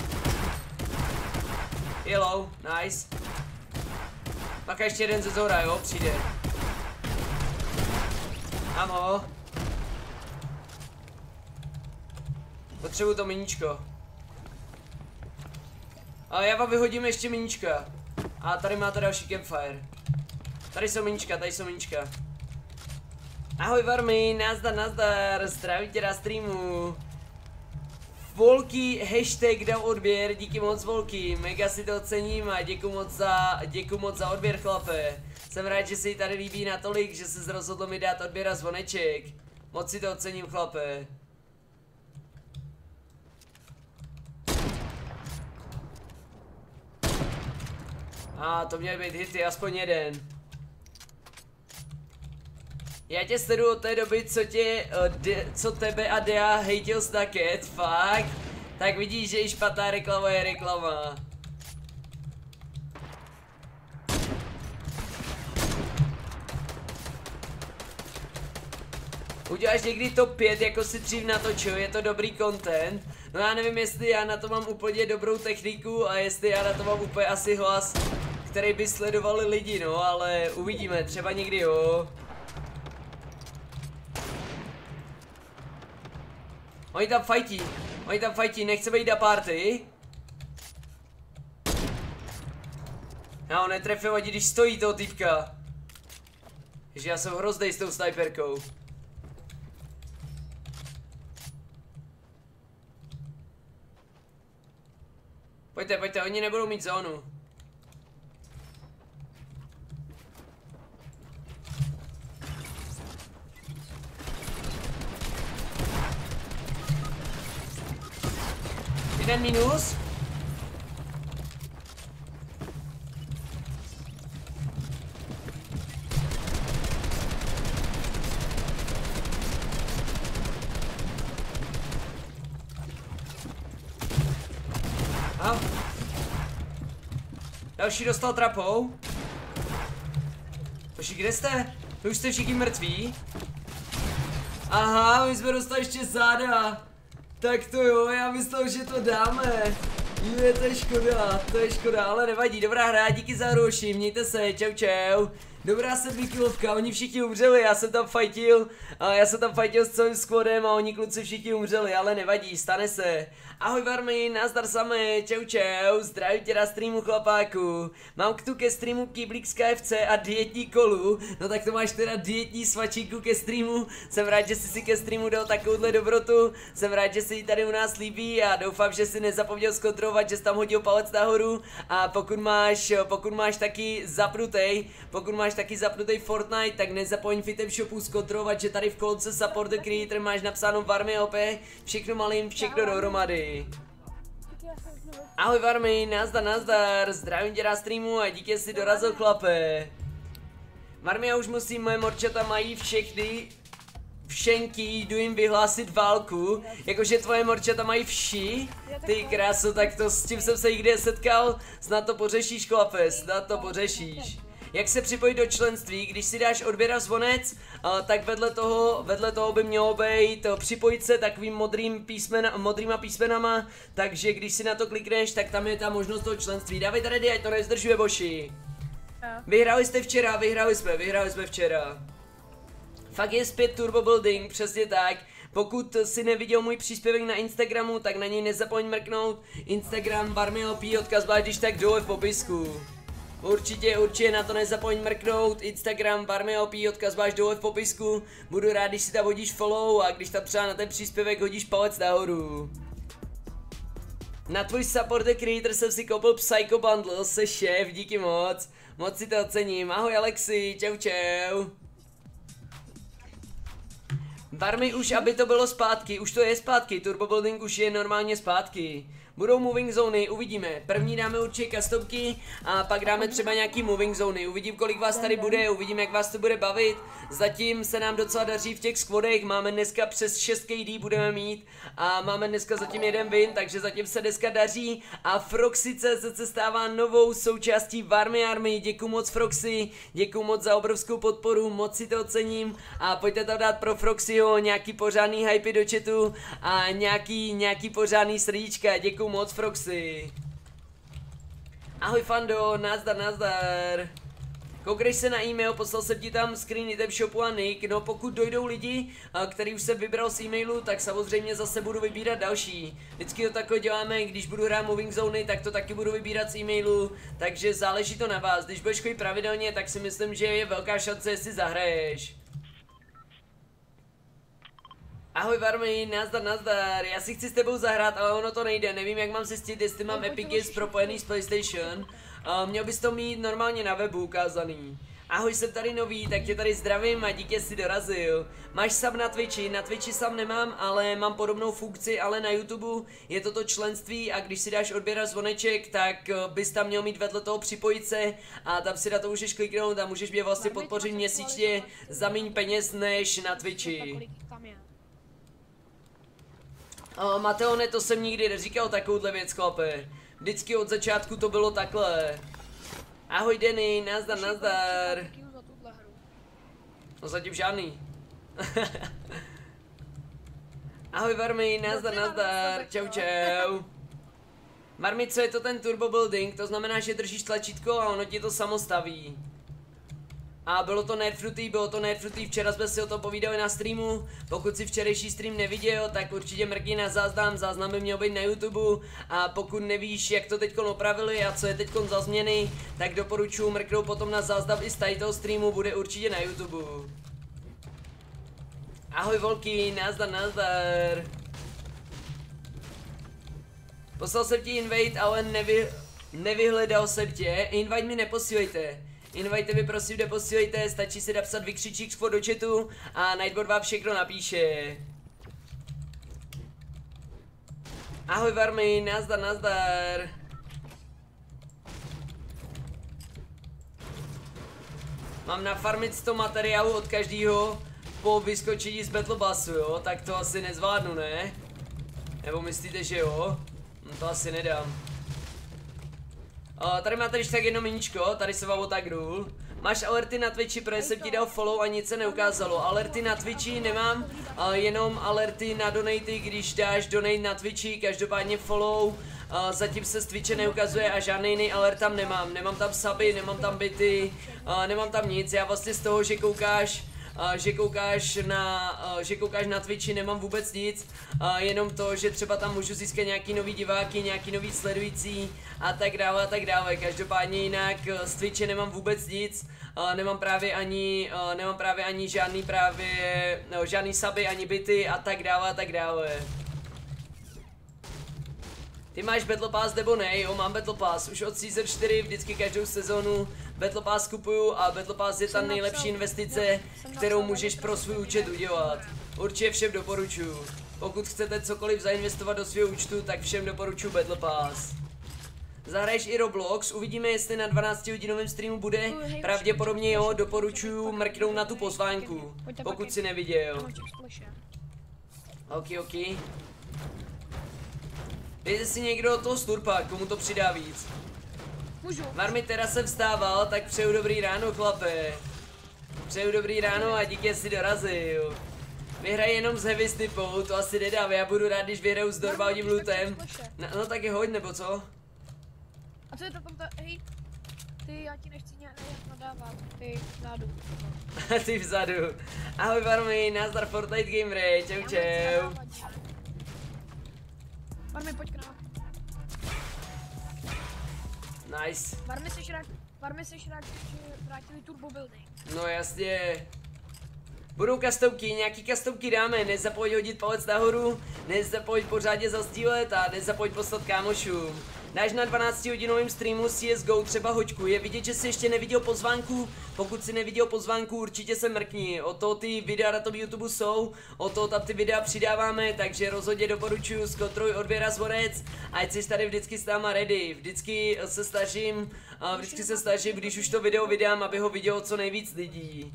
Yellow, nice. Bacha, ještě jeden ze zhora, jo, přijde. Mám ho. Potřebuju to miníčko. Ale já vám vyhodím ještě miníčka. A tady máte další campfire. Tady jsou miníčka. Ahoj Varmy, nazdar, zdravím tě na streamu. Volky, hashtag dal odběr, díky moc Volky, mega si to ocením a děkuju moc za odběr chlape. Jsem rád, že se jí tady líbí natolik, že se rozhodlo mi dát odběr a zvoneček. Moc si to ocením chlape. A to měl být hity, aspoň jeden. Já tě sleduju od té doby, co tebe a Dea hejtil Snacket, fakt? Tak vidíš, že i špatná reklama je reklama. Uděláš někdy top 5, jako si dřív natočil, je to dobrý content. No já nevím, jestli já na to mám úplně dobrou techniku a jestli já na to mám úplně asi hlas, který by sledovali lidi, no, ale uvidíme, třeba někdy jo. Oni tam fajtí, nechceme jít na party. Já ho netrefím ani když stojí toho týpka. Takže já jsem hroznej s tou sniperkou. Pojďte, oni nebudou mít zónu. Jeden minus. Aha. Další dostal trapou. Hoši, kde jste? Vy už jste všichni mrtví? Aha, my jsme dostali ještě záda. Tak to jo, já myslel, že to dáme. Je, to je škoda, ale nevadí, dobrá hra, díky za hru, hoši, mějte se, čau čau. Dobrá 7kilovka, oni všichni umřeli, já jsem tam fightil s celým squadem a oni kluci všichni umřeli, ale nevadí, stane se. Ahoj Varmy, nazdar samé, čau čau, zdravím tě na streamu chlapáku. Mám tu ke streamu Kýblík z KFC a dietní kolu, no tak to máš teda dietní svačinku ke streamu. Jsem rád, že jsi si ke streamu dal takovouhle dobrotu, jsem rád, že si ji tady u nás líbí a doufám, že si nezapomněl zkontrolovat, že jsi tam hodil palec nahoru. A pokud máš taky zapnutý Fortnite, tak nezapomeň v item shopu zkontrolovat, že tady v kolonce Support the Creator máš napsáno Varmy OP, všechno malým, všechno dohromady. Ahoj Varmy, nazdar, zdravím tě na streamu a díky, jsi dorazil chlape. Varmy, já už musím, moje morčata mají všenky, jdu jim vyhlásit válku, jakože tvoje morčata mají vši, ty kráso, tak to s tím jsem se nikdy setkal, snad to pořešíš chlape, snad to pořešíš. Jak se připojit do členství, když si dáš odběr a zvonec, tak vedle toho by mělo být připojit se takovým modrýma písmenama, takže když si na to klikneš, tak tam je ta možnost toho členství. Dávej tady, ať to nezdržuje, boši. Vyhráli jste včera, vyhráli jsme včera. Fakt je zpět Turbo Building, přesně tak. Pokud si neviděl můj příspěvek na Instagramu, tak na něj nezapomeň mrknout. Instagram VarmyLP, odkaz máš když tak dole v popisku. Určitě na to nezapomeň mrknout, Instagram VarmyLP, odkaz máš dole v popisku. Budu rád, když si tam hodíš follow a když tam třeba na ten příspěvek hodíš palec nahoru. Na tvůj Support the Creator jsem si koupil Psycho Bundle, se šéf, díky moc si to ocením, ahoj Alexi, čau čau. Varmy už, aby to bylo zpátky, už to je zpátky, Turbo Building už je normálně zpátky. Budou moving zóny, uvidíme. První dáme určitě customky a pak dáme třeba nějaký moving zóny. Uvidím, kolik vás tady bude, uvidím, jak vás to bude bavit. Zatím se nám docela daří v těch squadech, máme dneska přes 6 KD budeme mít a máme dneska zatím jeden win, takže zatím se dneska daří a Froxy.cz se stává novou součástí Varmy Army. Děkuju moc Froxy, děkuju moc za obrovskou podporu, moc si to ocením a pojďte tam dát pro Froxyho nějaký pořádný hypy do chatu a nějaký pořádný srdíčka. Děkuju moc Froxy. Ahoj Fando, nazdar. Koukej se na e-mail, poslal jsem ti tam screen item shopu a nick, no pokud dojdou lidi, který už jsem vybral z e-mailu, tak samozřejmě zase budu vybírat další. Vždycky to takhle děláme, když budu hrát moving zóny, tak to taky budu vybírat z e-mailu, takže záleží to na vás. Když budeš chodit pravidelně, tak si myslím, že je velká šance, jestli zahraješ. Ahoj Varmy, nazdar, já si chci s tebou zahrát, ale ono to nejde, nevím jak mám zjistit, jestli mám Epic Games propojený s PlayStation. Měl bys to mít normálně na webu ukázaný. Ahoj, jsem tady nový, tak tě tady zdravím a díky, jsi dorazil. Máš sub na Twitchi sub nemám, ale mám podobnou funkci, ale na YouTube je toto členství a když si dáš odběr zvoneček, tak bys tam měl mít vedle toho připojit se a tam si na to můžeš kliknout a můžeš mě vlastně podpořit měsíčně za méně peněz než na Twitchi. Mateone, to jsem nikdy neříkal takovouhle věc, chlape. Vždycky od začátku to bylo takhle. Ahoj Denny, nazdar. No zatím žádný. Ahoj Varmy, nazdar, čau. Varmy, co je to ten Turbo Building? To znamená, že držíš tlačítko a ono ti to samo staví. A bylo to Nerdfruity, včera jsme si o tom povídali na streamu. Pokud si včerejší stream neviděl, tak určitě mrkni na záznam by měl být na YouTube. A pokud nevíš, jak to teďkon opravili a co je teďkon za změny, tak doporučuji mrknout potom na záznam i z toho streamu, bude určitě na YouTube. Ahoj volky, nazdar. Poslal jsem ti invite, ale nevyhledal jsem tě. Invite mi neposílejte. Invite mi prosím neposílejte, stačí si napsat vykřičík do chatu a Nightbot vám všechno napíše. Ahoj Varmy, nazdar. Mám nafarmit 100 materiálů od každého po vyskočení z Battle Passu, jo? Tak to asi nezvládnu, ne? Nebo myslíte, že jo? No to asi nedám. Tady máte když tak jedno miníčko, tady se vám otagru. Máš alerty na Twitchi, protože jsem ti dal follow a nic se neukázalo. Alerty na Twitchi nemám, jenom alerty na donaty, když dáš donate na Twitchi, každopádně follow. Zatím se z Twitche neukazuje a žádný jiný alert tam nemám. Nemám tam suby, nemám tam bity, nemám tam nic. Já vlastně z toho, že koukáš na Twitchi, nemám vůbec nic, jenom to, že třeba tam můžu získat nějaký nový diváky, nějaký nový sledující a tak dále. Každopádně jinak z Twitche nemám vůbec nic, nemám právě ani žádný suby, ani bity a tak dále. Ty máš Battle Pass nebo ne? Jo, mám Battle Pass. Už od Season 4 vždycky každou sezónu Battle Pass kupuju a Battle Pass je ta nejlepší investice, kterou můžeš pro svůj účet udělat. Určitě všem doporučuju. Pokud chcete cokoliv zainvestovat do svého účtu, tak všem doporučuju Battle Pass. Zahraješ i Roblox, uvidíme jestli na 12hodinovém streamu bude, pravděpodobně jo, doporučuju mrknout na tu pozvánku, pokud si neviděl. Ok. Dejte si někdo toho sturpa, komu to přidá víc. Můžu. Marmi teda jsem vstával, tak přeju dobrý ráno, chlape. Přeju dobrý ráno a díky, jsi dorazil. Vyhraj jenom s heavy stipou, to asi nedám, já budu rád, když vyhraju s normálním lootem. No tak je hoď, nebo co? A co je to tam hej, ty, já ti nechci nějak nadávat, ty vzadu. Ty vzadu. Ahoj Marmi, nazdar Fortnite Gamery, čau. Varmi, pojď k nám. Nice. Varmi seš rád, že vrátili turbo building. No jasně. Budou customky, nějaký customky dáme, nezapomeň hodit palec nahoru, nezapomeň pořádně zasdílet a nezapomeň poslat kámošům. Dáš na 12hodinovém streamu CSGO třeba hoďku, je vidět, že jsi ještě neviděl pozvánku, pokud si neviděl pozvánku, určitě se mrkni, o to ty videa na tom YouTube jsou, o to tam ty videa přidáváme, takže rozhodně doporučuji, zkontroluj odběr a zvonec, ať jsi tady vždycky s náma ready, vždycky se snažím, když už to video vydám, aby ho vidělo co nejvíc lidí.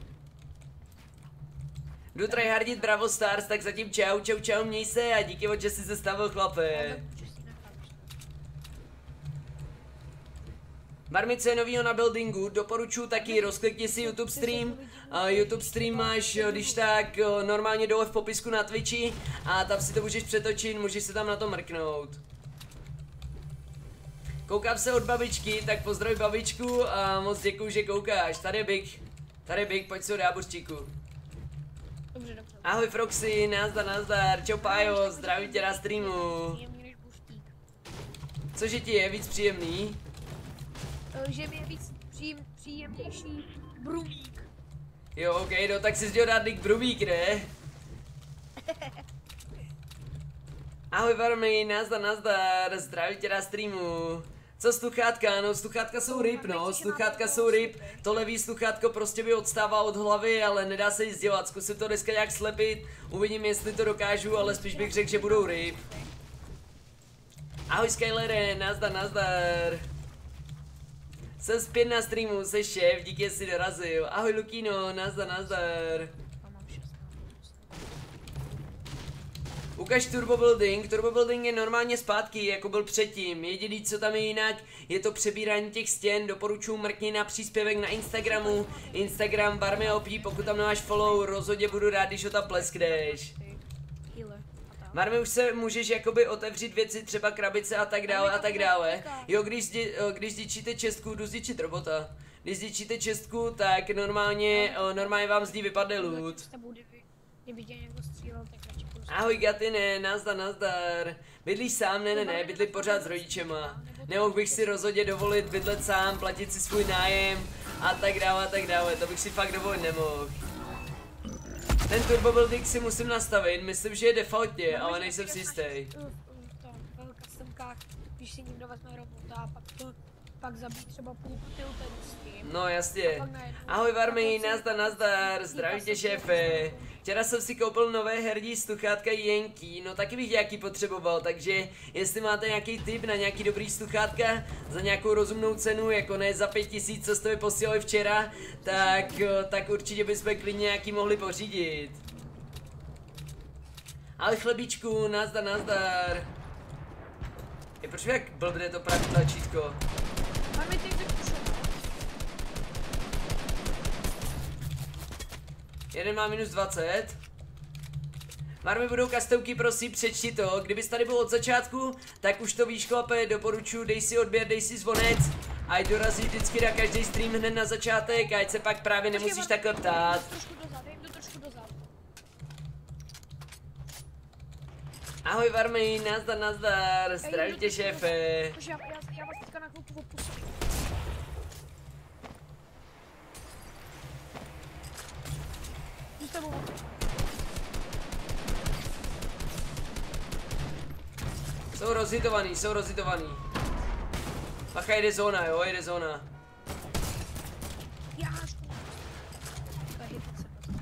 Jdu tryhardit Bravo Stars, tak zatím čau, měj se a díky moc, že jsi se stavil, chlape. Marmice je novýho na buildingu, doporučuji taky, rozklikni si YouTube stream. YouTube stream máš, když tak, normálně dole v popisku na Twitchi a tam si to můžeš přetočit, můžeš se tam na to mrknout. Koukám se od babičky, tak pozdravuj babičku a moc děkuju, že koukáš. Tady je Big, pojď se od jábořčíku. Dobře. Ahoj Froxy, nazdar, čau Pájo, zdravím tě na streamu. Cože ti je víc příjemný? Že mi je víc příjemnější Brumík. Jo, ok, no tak si chtěl dát nick Brumík, ne? Ahoj Varmy, nazdar, zdravím tě na streamu. Co sluchátka? No sluchátka jsou ryb, no, sluchátka jsou ryb. To levý sluchátko prostě mi odstává od hlavy, ale nedá se nic dělat. Zkusím to dneska nějak slepit, uvidím jestli to dokážu, ale spíš bych řekl, že budou ryb. Ahoj Skylere, nazdar. Jsem zpět na streamu, jsi šéf, díky, jsi dorazil. Ahoj Lukino, nazdar. Ukaž Turbo Building je normálně zpátky, jako byl předtím. Jediný, co tam je jinak, je to přebírání těch stěn. Doporučuji mrkni na příspěvek na Instagramu. Instagram VarmiOP, pokud tam nemáš follow, rozhodně budu rád, když ho tam pleskneš. Marmi, už se můžeš jakoby otevřít věci, třeba krabice a tak dále. Jo, když zničíte čestku, jdu zničit robota. Když zničíte čestku, tak normálně vám z ní vypadne loot. Ahoj Gatine, nazdar. Bydlíš sám? Ne, bydlím pořád s rodičema. Nemohl bych si rozhodně dovolit bydlet sám, platit si svůj nájem a tak dále, to bych si fakt dovolit nemohl. Ten Turbo Building si musím nastavit, myslím, že je defaultně, ale nejsem si jistý. V customkách, když si někdo vezme robota a pak zabít třeba půl tilteru s tím. No jasně. Ahoj Varmy, nazdar, zdravím tě šéfe. Včera jsem si koupil nové herní sluchátka Yankee, no taky bych nějaký potřeboval, takže jestli máte nějaký tip na nějaký dobrý sluchátka za nějakou rozumnou cenu, jako ne za 5000, co jste mi posílali včera, tak určitě bychom klidně nějaký mohli pořídit. Ale chlebíčku, nazdar. Proč jak blbne to pravý tlačítko? Máme ty vypušovat. Jeden má minus 20. Marmy budou kastovky, prosím, přečti to. Kdybys tady byl od začátku, tak už to víš, chlape, doporučuji, dej si odběr, dej si zvonec. Ať dorazí vždycky na každý stream hned na začátek, ať se pak právě nemusíš takhle ptát. Trošku dozad, dej to trošku dozad. Ahoj Varmy, nazdar, nazdar, zdraví tě šéfe. Takže já vás teďka na chvilku opustím. Jdu s tebou. Jsou rozhitovaný, jsou rozhitovaný. Bacha, jede zóna, jo, jede zóna. Já škoda. To je hit se prostě.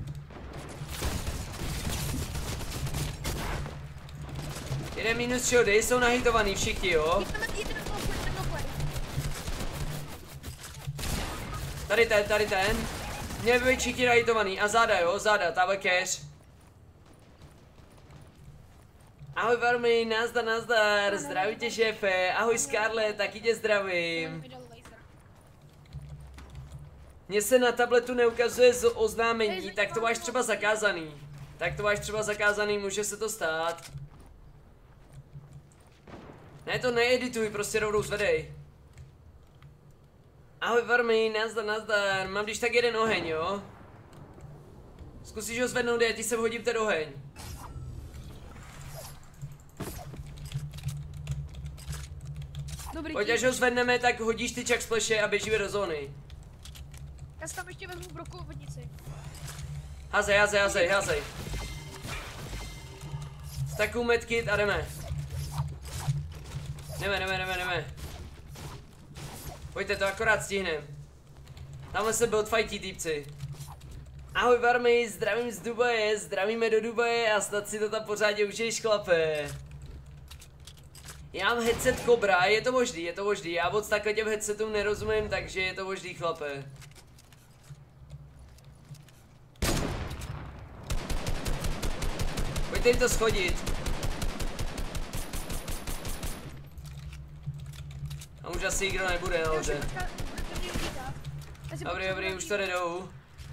Jeden minus shody, jsou nahitovaný všichni, jo. Jdeme na play. Tady ten. Měl by být všichni nahitovaný. A záda, jo, záda, táhle keř. Ahoj Varmy, nazdar, nazdar, zdraví tě šéfe. Ahoj Scarlett, taky tě zdravím. Mně se na tabletu neukazuje oznámení, tak to máš třeba zakázaný. Může se to stát. Ne, to needituj, prostě rovnou zvedej. Ahoj Varmy, nazdar, nazdar, mám když tak jeden oheň, jo? Zkusíš ho zvednout, já ti sem hodím ten oheň. Dobrý. Pojď, až ho zvedneme, tak hodíš ty čak spleše a běžíme do zóny. Já si tam ještě vezmu brokovou vodnici. Házej. Stakuju medkit a jdeme. Jdeme. Pojďte, to akorát stihnem. Tamhle se buildfightí týpci. Ahoj Varmy, zdravím z Dubaje, zdravíme do Dubaje a snad si to tam pořádně užiješ, chlape. Já mám headset Cobra, je to možný, já moc takhle těm headsetům nerozumím, takže je to možný, chlape. Pojďte jim to schodit. A už asi nikdo nebude nahoře. Dobrý, už to jdou.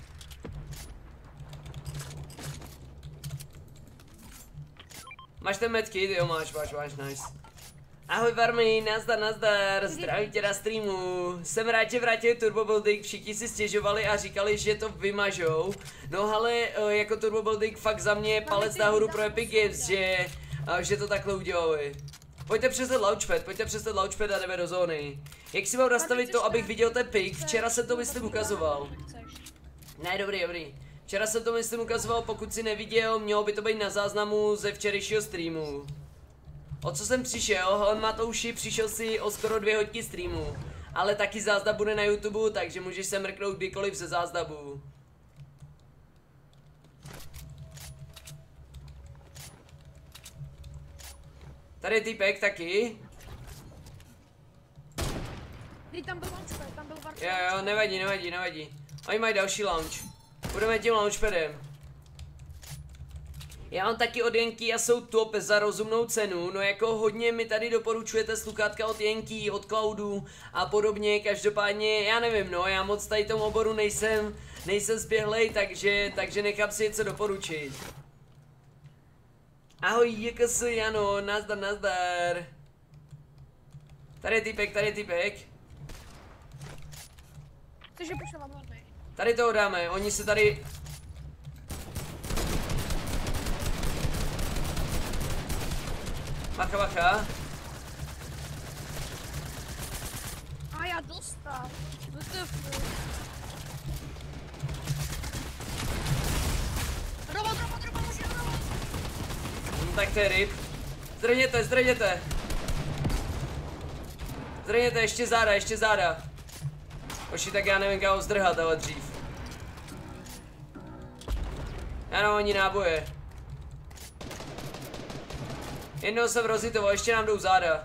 Máš ten medkit? Jo, máš, nice. Ahoj Varmy, nazdar, zdravím tě na streamu. Jsem rád, že vrátil Turbo Building, všichni si stěžovali a říkali, že to vymažou. No ale jako Turbo Building fakt za mě palec nahoru pro Epic Games, že to takhle udělali. Pojďte přes ten launchpad a jdeme do zóny. Jak si mám nastavit to, abych viděl ten ping? Včera jsem to myslím ukazoval. Ne, dobrý. Včera jsem to myslím ukazoval, pokud si neviděl, mělo by to být na záznamu ze včerejšího streamu. O co jsem přišel? On má to uši, přišel si o skoro 2 hodiny streamu. Ale taky záznam bude na YouTube, takže můžeš se mrknout kdykoliv ze záznamu. Tady je týpek taky. Tam byl launchpad, tam byl varka. Jo, nevadí. Oni mají další launch. Budeme tím launchpadem. Já mám taky od Yankee a jsou top za rozumnou cenu, no jako hodně mi tady doporučujete sluchátka od Yankee, od Cloudu a podobně, každopádně já nevím, no, já moc tady tomu oboru nejsem zběhlej, takže nechám si něco doporučit. Ahoj, JKS Jano, nazdar. Tady je týpek. Takže pošlám hlavně. Tady toho dáme, oni se tady... Bacha. A já dostal. Robot. Tak to je ryb. Zdrhněte. Zdrhněte, ještě záda. Oši, tak já nevím, jak ho zdrhat, ale dřív. Ano, oni náboje. Jednoho jsem rozhitoval, ještě nám jdou záda.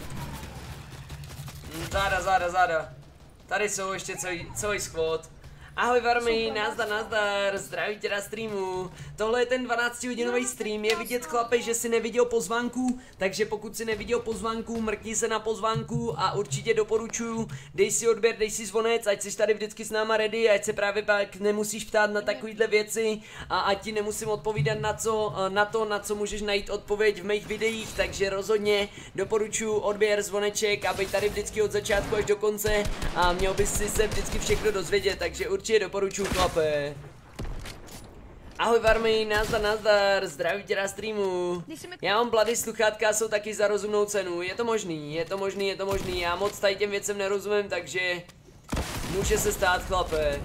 Záda. Tady jsou ještě celý squad. Ahoj Varmy, nazdar, zdraví tě na streamu. Tohle je ten 12hodinový stream, je vidět chlape, že si neviděl pozvánku, takže pokud si neviděl pozvánku, mrkni se na pozvánku a určitě doporučuju, dej si odběr, dej si zvonec, ať jsi tady vždycky s náma ready, ať se právě pak nemusíš ptát na takovýhle věci a ať ti nemusím odpovídat na co můžeš najít odpověď v mých videích, takže rozhodně doporučuju odběr, zvoneček a být tady vždycky od začátku až do konce a měl bys si se vždycky všechno dozvědět, takže určitě doporučuju chlape. Ahoj Varmy, nazdar, zdraví tě na streamu. Já mám blady sluchátka, jsou taky za rozumnou cenu, je to možný, já moc tady těm věcem nerozumím, takže může se stát chlape.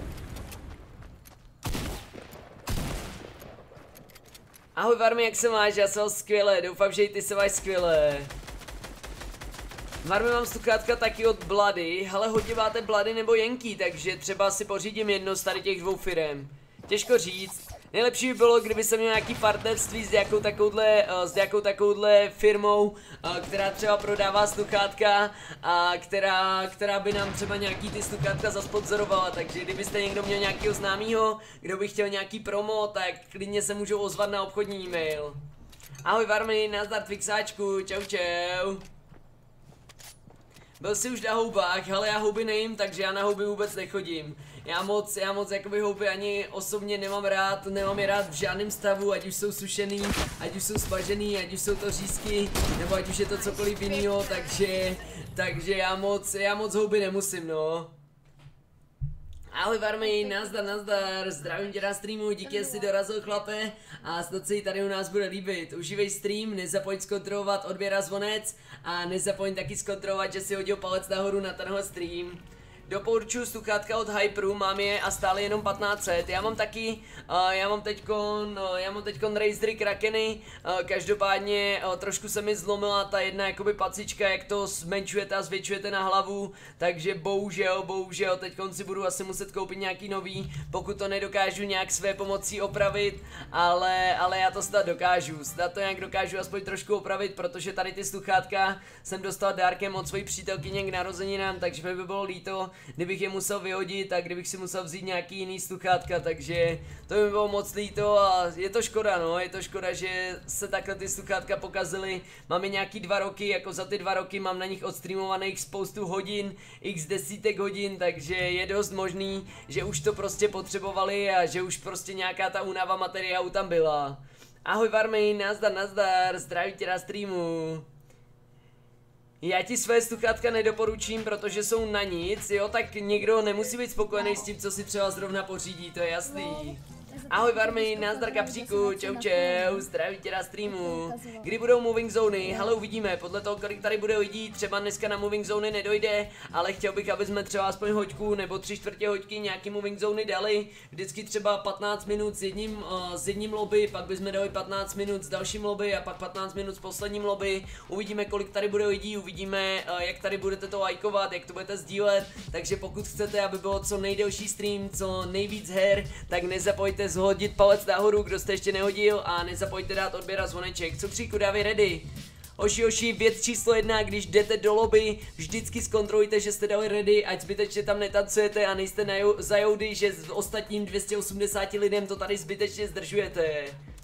Ahoj Varmy, jak se máš, já jsem skvěle, doufám, že i ty se máš skvěle. Varmy, mám sluchátka taky od Blady, hele hodně máte Blady nebo Yankee, takže třeba si pořídím jedno z tady těch dvou firem. Těžko říct. Nejlepší by bylo, kdyby jsem měl nějaký partnerství s jakou takovouhle firmou, která třeba prodává sluchátka a která by nám třeba nějaký ty sluchátka zasponzorovala, takže kdybyste někdo měl nějakého známýho, kdo by chtěl nějaký promo, tak klidně se můžou ozvat na obchodní e-mail. Ahoj Varmy, nazdar Twixáčku, čau. Byl jsi už na houbách, ale já houby nejím, takže já na houby vůbec nechodím. Já moc jakoby houby ani osobně nemám je rád v žádném stavu, ať už jsou sušený, ať už jsou smažený, ať už jsou to řízky, nebo ať už je to cokoliv jinýho, takže já moc houby nemusím, no. Ahoj Varmy, nazdar, zdravím tě na streamu, díky, že jsi dorazil chlape a snad se jí tady u nás bude líbit. Užívej stream, nezapomeň zkontrolovat odběr a zvonec a nezapomeň taky zkontrolovat, že si hodil palec nahoru na tenhle stream. Doporučuji sluchátka od Hyperu, mám je a stále jenom 1500. Já mám taky, já mám teďkon Razery Krakeny, každopádně trošku se mi zlomila ta jedna jakoby pacička, jak to zmenšujete a zvětšujete na hlavu, takže bohužel, teďkon si budu asi muset koupit nějaký nový, pokud to nedokážu nějak své pomocí opravit, ale já to snad to nějak dokážu aspoň trošku opravit, protože tady ty sluchátka jsem dostal dárkem od svojí přítelkyně k narozeninám, takže mi by bylo líto, kdybych je musel vyhodit a kdybych si musel vzít nějaký jiný sluchátka, takže to by bylo moc líto a je to škoda, no, je to škoda, že se takhle ty sluchátka pokazily. Máme nějaký 2 roky, jako za ty 2 roky mám na nich odstreamovaných spoustu hodin, x desítek hodin, takže je dost možný, že už to prostě potřebovali a že už prostě nějaká ta únava materiálu tam byla. Ahoj Varmy, nazdar, zdraví tě na streamu. Já ti své sluchátka nedoporučím, protože jsou na nic, jo, tak někdo nemusí být spokojený s tím, co si třeba zrovna pořídí, to je jasný. Ahoj Varmy, nazdar Kapříku, čau, zdraví tě na streamu. Kdy budou moving zóny? Hele, uvidíme, podle toho, kolik tady bude lidí, třeba dneska na moving zóny nedojde, ale chtěl bych, aby jsme třeba aspoň hoďku nebo 3/4 hoďky nějaký moving zóny dali. Vždycky třeba 15 minut s jedním lobby, pak bychom dali 15 minut s dalším lobby a pak 15 minut s posledním lobby. Uvidíme, kolik tady bude lidí, uvidíme, jak tady budete to lajkovat, jak to budete sdílet, takže pokud chcete, aby bylo co nejdelší stream, co nejvíc her, tak nezapomeňte zhodit palec nahoru, kdo jste ještě nehodil, a nezapomeňte dát odběr a zvoneček. Cukříku, dávej ready. Hoši, věc číslo 1, když jdete do lobby, vždycky zkontrolujte, že jste dali ready, ať zbytečně tam netancujete a nejste za joudy, že s ostatním 280 lidem to tady zbytečně zdržujete.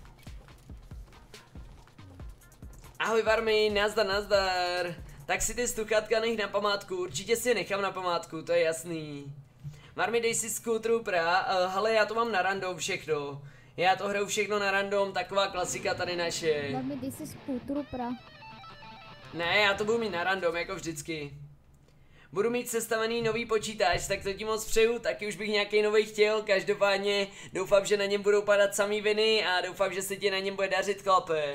Ahoj Varmy, nazdar. Tak si ty sluchátka nech na památku, určitě si je nechám na památku, to je jasný. Varmy, dej si Scooter Pra, hele, já to mám na random všechno. Já to hraju všechno na random, taková klasika tady naše. Varmy, dej si Scooter Pra. Ne, já to budu mít na random, jako vždycky. Budu mít sestavený nový počítač, tak to ti moc přeju, taky už bych nějaký nový chtěl, každopádně doufám, že na něm budou padat samý viny a doufám, že se ti na něm bude dařit, chlape.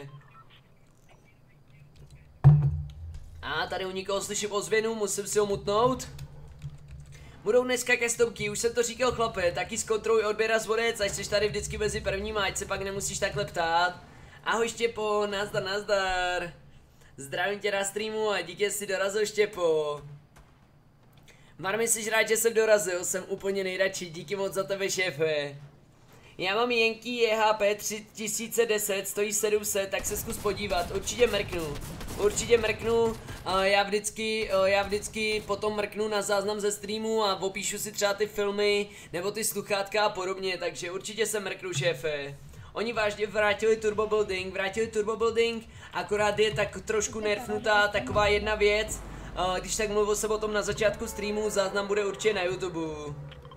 A tady u nikoho slyším ozvěnu, musím si ho mutnout. Budou dneska kestomky, už jsem to říkal chlape, taky zkontroluj odběr a zvonec, ať jsi tady vždycky mezi prvníma, ať se pak nemusíš takhle ptát. Ahoj Štěpo, nazdar. Zdravím tě na streamu a díky, že jsi dorazil, Štěpo. Varmy, jsi rád, že jsem dorazil, jsem úplně nejradši, díky moc za tebe, šéfe. Já mám Yankee EHP 3010, stojí 700, tak se zkus podívat, určitě mrknu. určitě mrknu, já vždycky potom mrknu na záznam ze streamu a opíšu si třeba ty filmy nebo ty sluchátka a podobně, takže určitě se mrknu, šéfe. Oni vážně vrátili turbo building, akorát je tak trošku nerfnutá taková jedna věc, když tak mluvil jsem o tom na začátku streamu, záznam bude určitě na YouTube.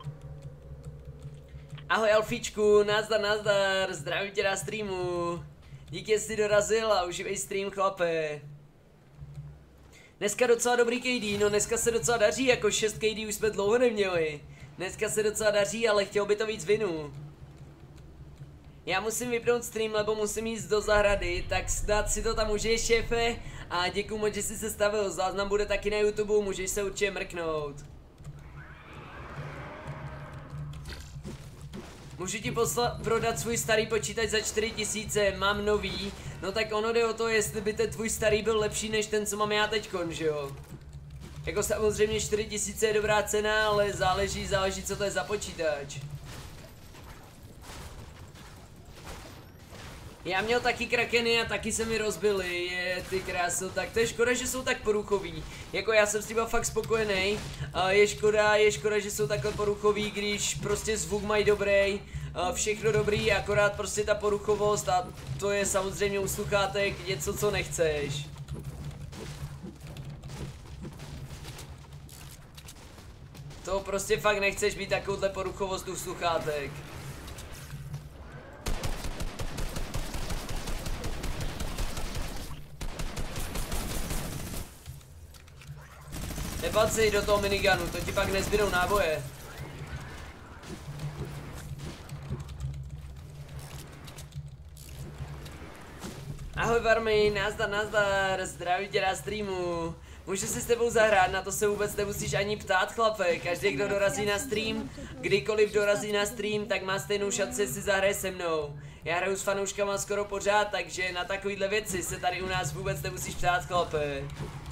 Ahoj Alfíčku, nazdar, zdravím tě na streamu. Díky, že jsi dorazil a užívej stream, chlape. Dneska docela dobrý KD, no dneska se docela daří, jako 6 KD už jsme dlouho neměli. Dneska se docela daří, ale chtěl by to víc vinů. Já musím vypnout stream, lebo musím jít do zahrady, tak snad si to tam užiješ, šéfe. A děkuju moc, že jsi se stavil, záznam bude taky na YouTube, můžeš se určitě mrknout. Můžu ti prodat svůj starý počítač za 4000, mám nový. No tak ono jde o to, jestli by ten tvůj starý byl lepší než ten, co mám já teďkon, že jo? Jako samozřejmě 4000 je dobrá cena, ale záleží co to je za počítač. Já měl taky krakeny a taky se mi rozbily, ty kráso, tak to je škoda, že jsou tak poruchový. Jako já jsem s tím fakt spokojený. Je škoda, že jsou takhle poruchový, když prostě zvuk mají dobrý, všechno dobrý, akorát prostě ta poruchovost a to je samozřejmě u sluchátek něco, co nechceš. To prostě fakt nechceš mít takovouhle poruchovost u sluchátek. Nepad si do toho minigunu, to ti pak nezbydou náboje. Ahoj Varmy, nazdar, zdravím tě na streamu. Můžu si s tebou zahrát, na to se vůbec nemusíš ani ptát, chlape. Každý, kdo dorazí na stream, kdykoliv dorazí na stream, tak má stejnou šanci si zahraje se mnou. Já hraju s fanouškama skoro pořád, takže na takovýhle věci se tady u nás vůbec nemusíš ptát, chlape.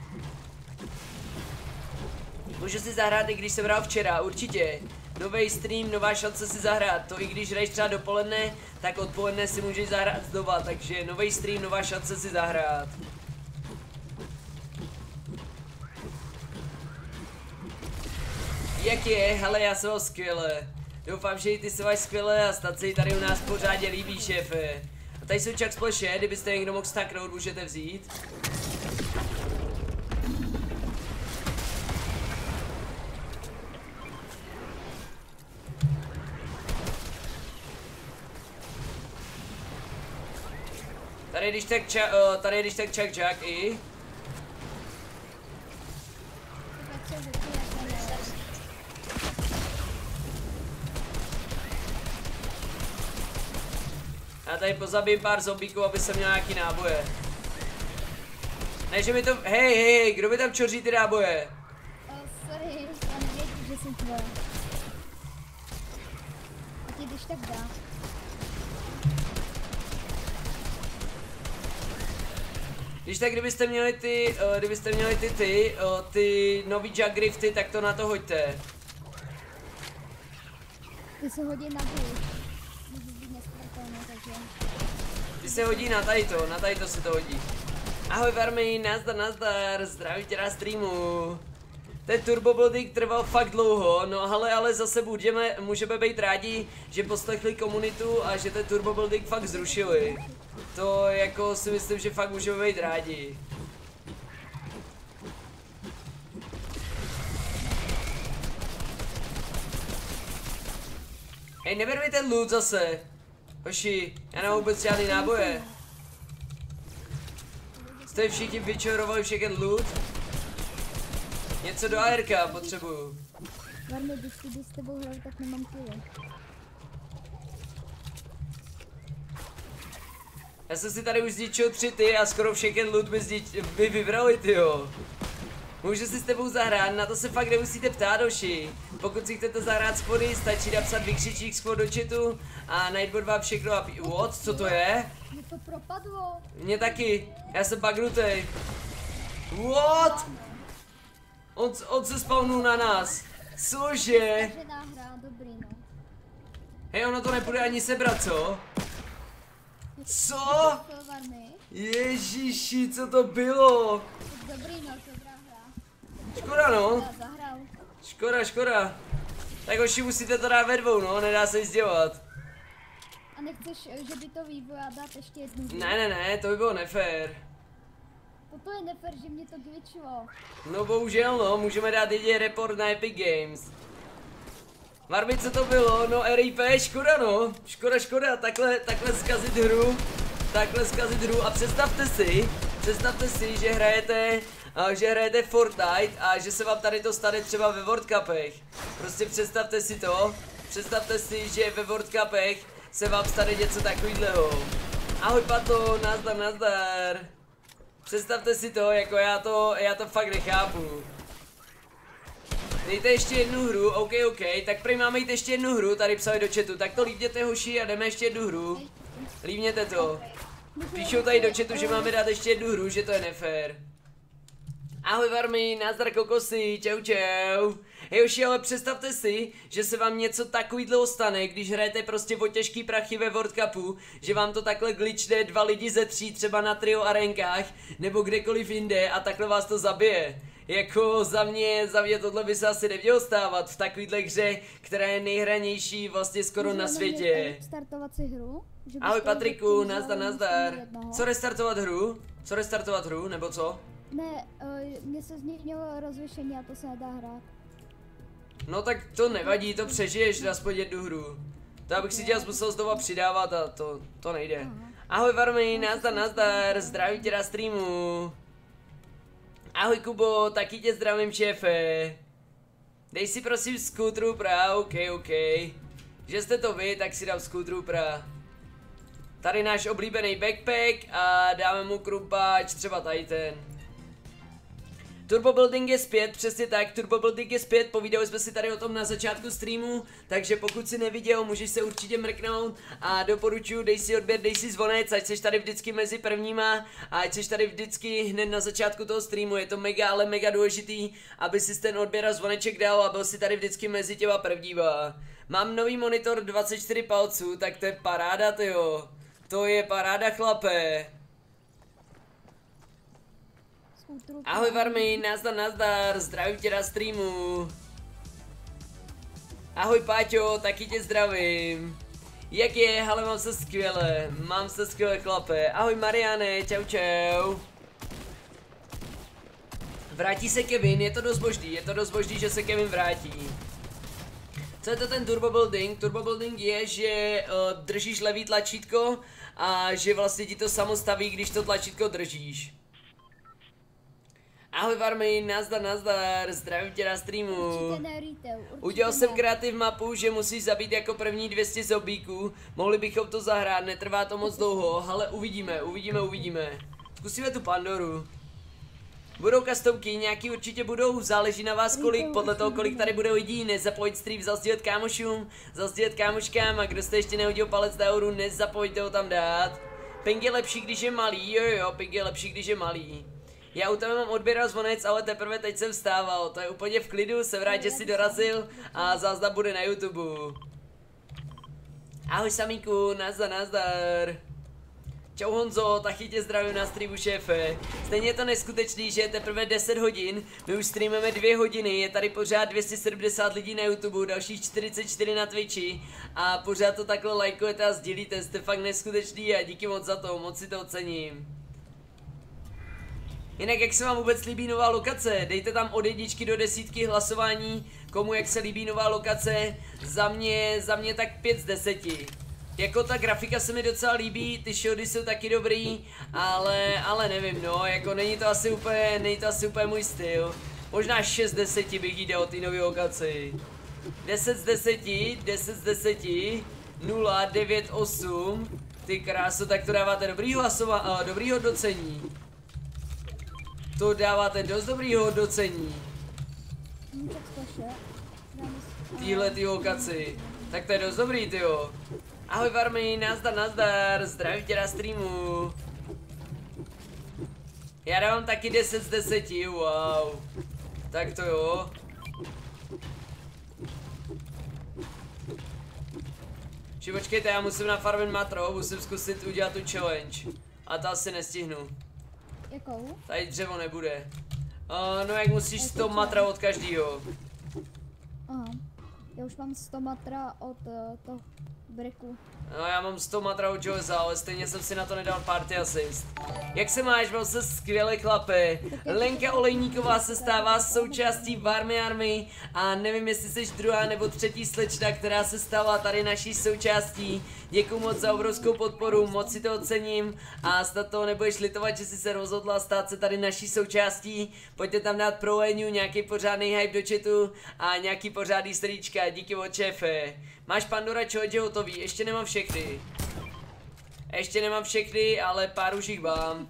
Můžu si zahrát, i když jsem hrál včera, určitě. Nový stream, nová šance si zahrát, to i když hraješ třeba dopoledne, tak odpoledne si můžeš zahrát znova, takže nový stream, nová šance si zahrát. Jak je? Hele, já jsem ho skvěle. Doufám, že i ty se máš skvěle a snad se jí tady u nás pořádně líbí, šéfe. A tady jsou Chuck Splashe, kdybyste někdo mohl staknout, můžete vzít. Tady když tak Chuck i. Já tady pozabím pár zombíků, aby jsem měl nějaký náboje. Ne, že mi to... Hej, kdo mi tam čoří ty náboje? Sorry, já nevěděl, že jsem tvoje. A ti když tak dá. Když tak, kdybyste měli ty nový Juggrifty, tak to na to hoďte. Ty se hodí na bůh. Můžu být nesmrtelný, takže... Ty se hodí na tady to se to hodí. Ahoj Varmy, nazdar, zdravím tě na streamu. Ten turbo building trval fakt dlouho, no ale zase můžeme být rádi, že poslechli komunitu a že ten turbo building fakt zrušili. To jako si myslím, že fakt můžeme být rádi. Hej, neber mi ten loot zase. Hoši, já nemám vůbec žádný náboje. Jste všichni vyčarovali všechen loot? Něco do ARka potřebuju. Varmy, když ty s tebou hrál, tak nemám kilo. Já jsem si tady už zničil 3 ty a skoro všechen loot by vybrali, tyjo. Můžu si s tebou zahrát, na to se fakt nemusíte ptát, hoši. Pokud si chcete zahrát spody, stačí napsat vykřičník spod do chatu a Nightbot vám všechno a what? Co to je? Mě to propadlo. Mně taky, já jsem bugnutej. What? On se spawnul na nás. Cože? Hra, dobrý, no. Hej, ono to nepůjde ani sebrat, co? Co? Varmy. Ježiši, co to bylo? Dobrý, no, dobrá hra. Škoda no, Já zahrál. škoda. Tak hoši, musíte to dát ve dvou, no, nedá se nic dělat. A nechceš, že by to vývoja dát ještě jednu hru? Ne, to by bylo nefér. Toto je nefér, že mě to glitchlo. No bohužel no, můžeme dát jedině report na Epic Games. Varby, co to bylo? No RIP, škoda no, škoda, takhle zkazit hru. A představte si, že hrajete Fortnite a že se vám tady to stane třeba ve World Cupech. Prostě představte si, že ve World Cupech se vám stane něco takovýhleho. Ahoj Pato, nazdar. Představte si to, jako já to fakt nechápu. Dejte ještě jednu hru, OK, tak prý máme jít ještě jednu hru, tady psali do chatu, tak to líbněte hoši a jdeme ještě jednu hru. Líbněte to. Píšou tady do chatu, že máme dát ještě jednu hru, že to je nefér. Ahoj Varmy, nazdar kokosy, čau. Hej hoši, ale představte si, že se vám něco takovýhle stane, když hrajete prostě o těžký prachy ve World Cupu, že vám to takhle glitchne 2 lidi ze 3 třeba na trio arenkách, nebo kdekoliv jinde a takhle vás to zabije. Jako za mě tohle by se asi nemělo stávat v takovýhle hře, která je nejhranější vlastně skoro na světě. Startovat si hru? Ahoj Patriku, nazdar. Co restartovat hru, nebo co? Ne, mně se změnilo rozlišení a to se nedá hrát. No tak to nevadí, to přežiješ aspoň jednu hru. To abych si tě musel znova přidávat a to nejde. Ahoj Varmy, nazdar, zdravím tě na streamu. Ahoj Kubo, taky tě zdravím šéfe. Dej si prosím Skulltroopera, OK. Že jste to vy, tak si dám Skulltroopera. Tady náš oblíbený backpack a dáme mu krumpáč, třeba tady ten. Turbo Building je zpět, přesně tak, Turbo Building je zpět, povídali jsme si tady o tom na začátku streamu, takže pokud si neviděl, můžeš se určitě mrknout a doporučuji, dej si odběr, dej si zvonec, ať jsi tady vždycky mezi prvníma a ať jsi tady vždycky hned na začátku toho streamu, je to ale mega důležitý, aby si ten odběr a zvoneček dal a byl si tady vždycky mezi těma prvníma. Mám nový monitor 24 palců, tak to je paráda tyjo, to je paráda chlape. Ahoj Varmy, nazdar, zdravím tě na streamu. Ahoj Páťo, taky tě zdravím. Jak je, ale mám se skvěle chlape. Ahoj Mariane, čau. Vrátí se Kevin, je to dost možný, že se Kevin vrátí. Co je to ten Turbo Building? Turbo Building je, že držíš levý tlačítko a že vlastně ti to samo staví, když to tlačítko držíš. Ahoj Varmy, nazdar, zdravím tě na streamu. Udělal jsem kreativ mapu, že musíš zabít jako první 200 zombíků. Mohli bychom to zahrát, netrvá to moc dlouho, ale uvidíme. Zkusíme tu Pandoru. Budou customky, nějaký určitě budou, záleží na vás kolik, podle toho kolik tady bude lidí, nezapomeňte stream zasdílet kámošům, zasdílet kámoškám a kdo jste ještě nehodil palec nahoru, nezapomeňte ho tam dát. Ping je lepší, když je malý, jo, ping je lepší, když je malý. Já u tebe mám odběral zvonec, ale teprve teď jsem vstával, to je úplně v klidu, jsem rád, že jsi dorazil a záznam bude na YouTube. Ahoj Samíku, nazdar. Čau Honzo, taky tě zdravím na streamu šéfe. Stejně je to neskutečný, že je teprve 10 hodin, my už streamujeme 2 hodiny, je tady pořád 270 lidí na YouTube, dalších 44 na Twitchi a pořád to takhle lajkujete a sdílíte, jste fakt neskutečný a díky moc za to, moc si to ocením. Jinak jak se vám vůbec líbí nová lokace, dejte tam od 1 do 10 hlasování, komu jak se líbí nová lokace, za mě tak 5 z 10. Jako ta grafika se mi docela líbí, ty shody jsou taky dobrý, ale nevím no, jako není to asi úplně můj styl. Možná 6 z 10 bych jí dal ty nové lokaci. 10 z 10, 0, 9, 8, ty kráso, tak to dáváte dobrý hodnocení. To dáváte dost dobrý hodnocení. Týhletý lokaci. Tak to je dost dobrý, tyjo. Ahoj Varmy, nazdar, zdravím tě na streamu. Já dávám taky 10 z 10, wow. Tak to jo. Či počkejte, já musím nafarmit matro, musím zkusit udělat tu challenge. A to asi nestihnu. Jakou? Tady dřevo nebude. No jak musíš 100 matra od každýho. Aha. Já už mám 100 matra od toho briku. No já mám 100 matra od železa, ale stejně jsem si na to nedal party assist. Jak se máš, mám se skvělé chlapy. Lenka Olejníková se stává součástí Varmy Army a nevím, jestli jsi druhá nebo třetí slečna, která se stala tady naší součástí. Děkuju moc za obrovskou podporu, moc si to ocením a snad toho nebudeš litovat, že jsi se rozhodla stát se tady naší součástí. Pojďte tam dát pro Léňu nějaký pořádný hype do chatu a nějaký pořádný srdíčka, díky od šéfe. Máš Pandora challenge hotový, ještě nemám všechny. Ještě nemám všechny, ale pár už jich mám.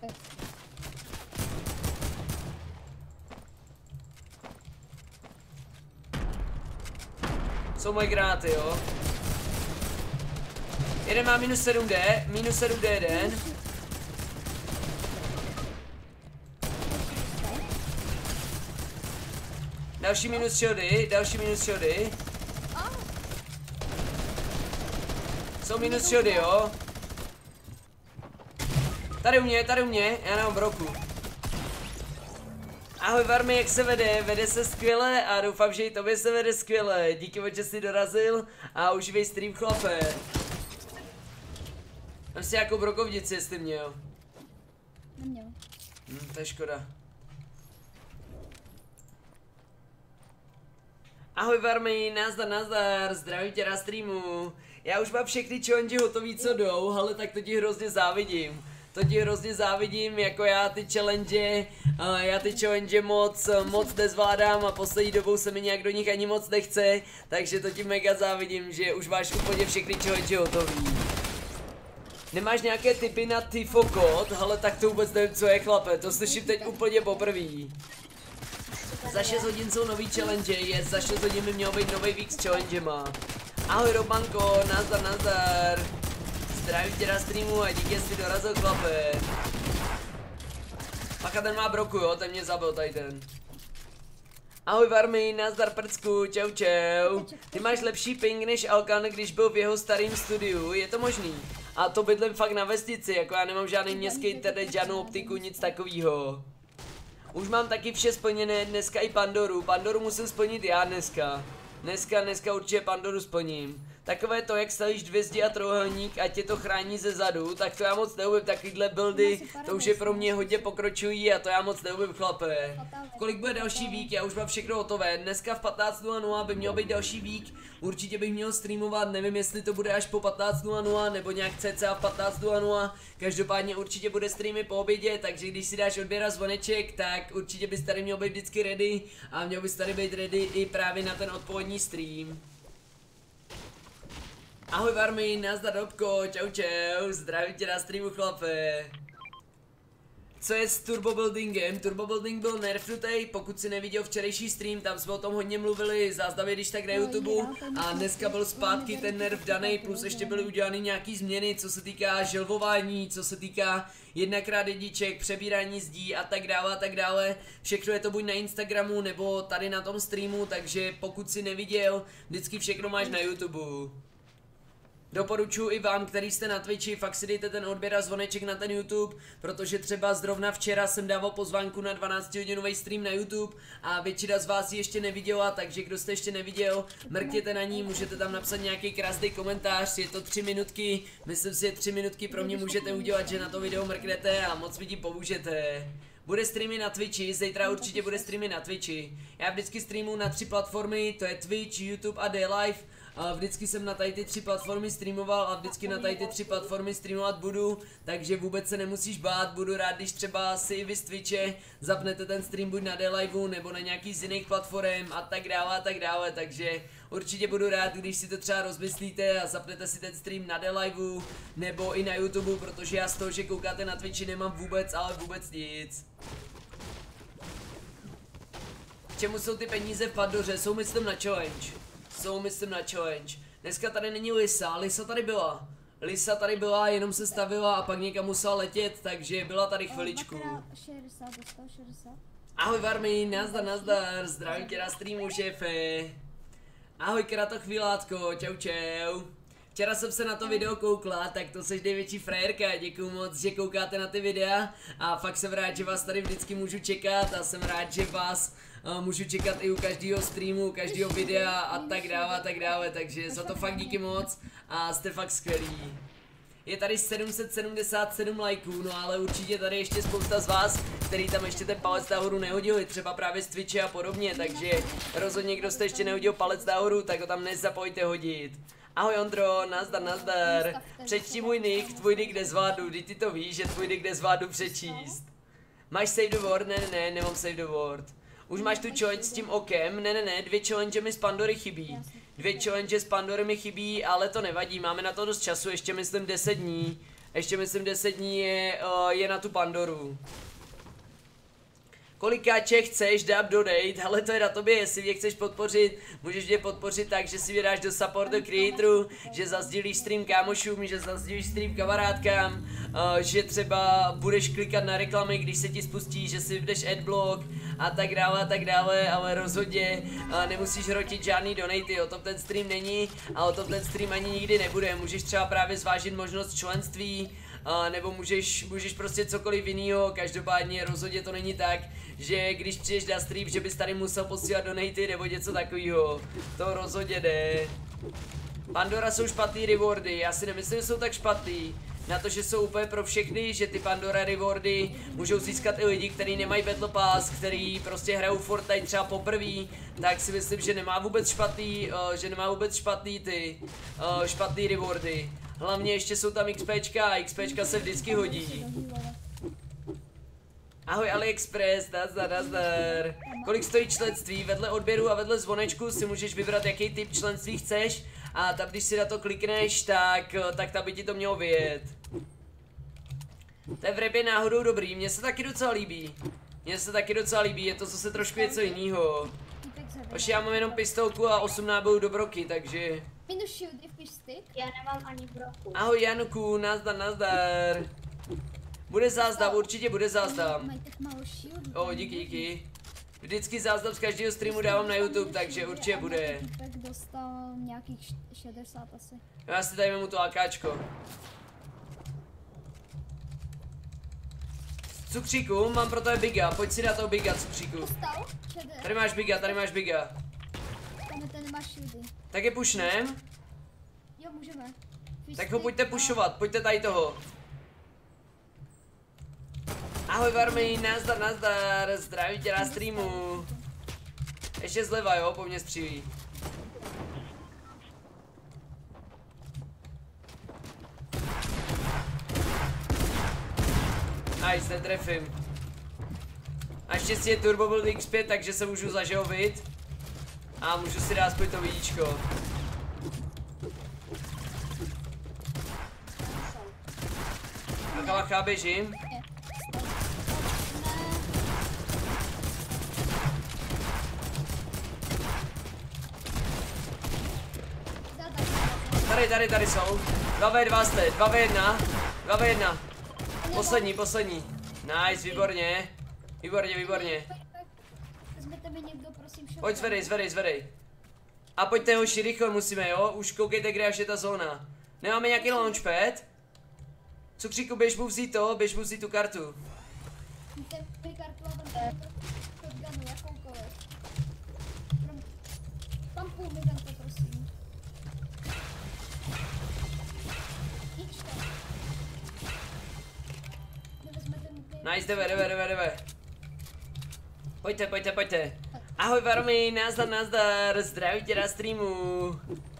Jsou moje granáty, jo. Jeden má minus 7D, minus 7D jeden. Další minus shieldy, další minus shieldy. Jsou minus shieldy, jo. Tady u mě, já nemám broku. Ahoj Varmy, jak se vede? Vede se skvěle a doufám, že i tobě se vede skvěle. Díky moc, že jsi dorazil a užívej stream, chlape. Mám si nějakou brokovnici, jestli měl. Neměl. To je škoda. Ahoj Varmy, nazdar, zdravím tě na streamu. Já už mám všechny challenge hotový, co jdou, ale tak to ti hrozně závidím. To ti hrozně závidím, jako já ty challenge moc nezvládám a poslední dobou se mi nějak do nich ani moc nechce, takže to ti mega závidím, že už máš úplně všechny challenge hotový. Nemáš nějaké tipy na Tifo kód? Ale tak to vůbec nevím, co je, chlape, to slyším teď úplně poprvý. Za 6 hodin jsou nový challenge, za 6 hodin by měl být nový week s challengema. Ahoj Romanko, nazdar. Zdravím tě na streamu a díky, jsi dorazil, chlape. Pacha, ten má broku, jo, ten mě zabil tady ten. Ahoj Varmy, nazdar prcku, čau. Ty máš lepší ping než Alkan, když byl v jeho starém studiu, je to možný? A to bydlím fakt na vesnici, jako já nemám žádný městský internet, žádnou optiku, nic takového. Už mám taky vše splněné, dneska i Pandoru. Pandoru musím splnit já dneska. Dneska určitě Pandoru splním. Takové to, jak stavíš 200 a trojúhelník a tě to chrání ze zadu, tak to já moc neumím, takovýhle buildy, to už je pro mě hodně pokročují a to já moc neumím, chlape. Kolik bude další vík, já už mám všechno hotové, dneska v 15:00 by měl být další vík, určitě bych měl streamovat, nevím jestli to bude až po 15:00 nebo nějak cca v 15:00, každopádně určitě bude streamy po obědě, takže když si dáš odběr a zvoneček, tak určitě bys tady měl být vždycky ready a měl bys tady být ready i právě na ten odpolední stream. Ahoj Varmy, nazdar Dobko, čau, zdravím tě na streamu, chlape. Co je s turbobuildingem? Turbobuilding byl nerfnutý, pokud si neviděl včerejší stream, tam jsme o tom hodně mluvili, záznam je když tak na YouTube a dneska byl zpátky ten nerf daný, plus ještě byly udělány nějaký změny, co se týká želvování, co se týká 1x1, přebírání zdí a tak dále. Všechno je to buď na Instagramu nebo tady na tom streamu, takže pokud si neviděl, vždycky všechno máš na YouTube. Doporučuji i vám, který jste na Twitchi, fakt si dejte ten odběr a zvoneček na ten YouTube, protože třeba zrovna včera jsem dával pozvánku na 12hodinový stream na YouTube a většina z vás ji ještě neviděla, takže kdo jste ještě neviděl, mrkněte na ní, můžete tam napsat nějaký krásný komentář, je to 3 minutky, myslím si, že 3 minutky pro mě můžete udělat, že na to video mrknete a moc mi tím pomůžete. Bude streamy na Twitchi, zítra určitě bude streamy na Twitchi. Já vždycky streamuji na 3 platformy, to je Twitch, YouTube a DLive. A vždycky jsem na tady ty 3 platformy streamoval a vždycky na tady ty 3 platformy streamovat budu, takže vůbec se nemusíš bát, budu rád, když třeba si i vy z Twitche zapnete ten stream buď na DLiveu nebo na nějaký z jiných platform a tak dále, takže určitě budu rád, když si to třeba rozmyslíte a zapnete si ten stream na DLiveu nebo i na YouTube, protože já z toho, že koukáte na Twitchi, nemám vůbec, ale vůbec nic. K čemu jsou ty peníze v Pandoře? Jsou myslím na challenge. Dneska tady není Lisa, Lisa tady byla, jenom se stavila a pak někam musela letět, takže byla tady chviličku. 60, 60. Ahoj Varmy, nazdar, zdravím tě na streamu, šéfe. Ahoj Kratochvílátko, čau. Včera jsem se na to video koukla, tak to seš největší frajerka, děkuju moc, že koukáte na ty videa a fakt jsem rád, že vás tady vždycky můžu čekat a jsem rád, že vás můžu čekat i u každého streamu, každého videa a tak dále, takže za to fakt díky moc a jste fakt skvělí. Je tady 777 lajků, no ale určitě tady ještě spousta z vás, který tam ještě ten palec nahoru nehodili, třeba právě z Twitche a podobně, takže rozhodně kdo jste ještě nehodil palec nahoru, tak ho tam nezapojte hodit. Ahoj Ondro, nazdar. Přečti můj nick, tvůj nick nezvládnu, ty to víš, že tvůj nick nezvládnu přečíst. Máš save the word? Ne, nemám save the word. Už máš tu challenge s tím okem? Ne, 2 challenge mi z Pandory chybí. 2 challenge z Pandory mi chybí, ale to nevadí, máme na to dost času, ještě myslím 10 dní. Ještě myslím 10 dní je na tu Pandoru. Kolikáče chceš, dát donate, ale to je na tobě, jestli mě chceš podpořit, můžeš mě podpořit tak, že si vydáš do support the creatoru, že zasdílíš stream kámošům, že zasdílíš stream kamarádkám, že třeba budeš klikat na reklamy, když se ti spustí, že si vydeš adblock a tak dále, ale rozhodně nemusíš hrotit žádný donaty, o tom ten stream není a o tom ten stream ani nikdy nebude, můžeš třeba právě zvážit možnost členství, nebo můžeš prostě cokoliv jinýho, každopádně rozhodně to není tak, že když přijdeš na stream, že bys tady musel posílat donaty nebo něco takového, to rozhodně ne. Pandora jsou špatný rewardy, já si nemyslím, že jsou tak špatný, na to, že jsou úplně pro všechny, že ty Pandora rewardy můžou získat i lidi, kteří nemají Battle Pass, kteří prostě hrajou Fortnite třeba poprvé, tak si myslím, že nemá vůbec špatný, špatný rewardy. Hlavně ještě jsou tam XPčka a XPčka se vždycky hodí. Ahoj AliExpress, nazdar. Kolik stojí členství? Vedle odběru a vedle zvonečku si můžeš vybrat, jaký typ členství chceš. A tam, když si na to klikneš, tak tam by ti to mělo vyjet. To je v repě náhodou dobrý, mně se taky docela líbí. Je to zase trošku něco jiného. Oši, já mám jenom pistolku a 8 nábojů do broky, takže... Minus shield, if stick. Já nemám ani broku. Ahoj Januku, nazdar. Bude záznam, určitě bude záznam. Mají tak málo shield. O, díky. Vždycky záznam z každého streamu dávám na YouTube, takže určitě bude. Tak dostal nějakých 60 asi. Já si tady vemu to AKčko. Cukříku, mám pro tebe biga, pojď si dát toho biga, cukříku. Dostal? Čede. Tady máš biga. Ten nemáš shieldy. Tak je pušnem? Jo, můžeme. Tak ho pojďte pušovat, pojďte tady toho. Ahoj Varmy, nazdar, zdravím tě na streamu. Ještě zleva, jo, po mně střílí. Nice, netrefím. Naštěstí je Turbo Build X5, takže se můžu zažovit. A můžu si dát aspoň to vidíčko. Bacha, běžím. Tady jsou. 2v2 jste, 2v1. Poslední. Nice, výborně. Vezměte mi někdo, prosím, šopa. Pojď zvedej. A pojďte hoši, rychle musíme, jo? Už koukejte, kde je ta zóna. Nemáme nějaký launchpad? Cukříku, běž mu vzít tu kartu. Víte, mi kartu a tam shotgunu, jakoukoliv. Tam půl mi dante, prosím. Nice, jdeme. Pojďte. Ahoj Varmy, nazdar, zdraví tě na streamu.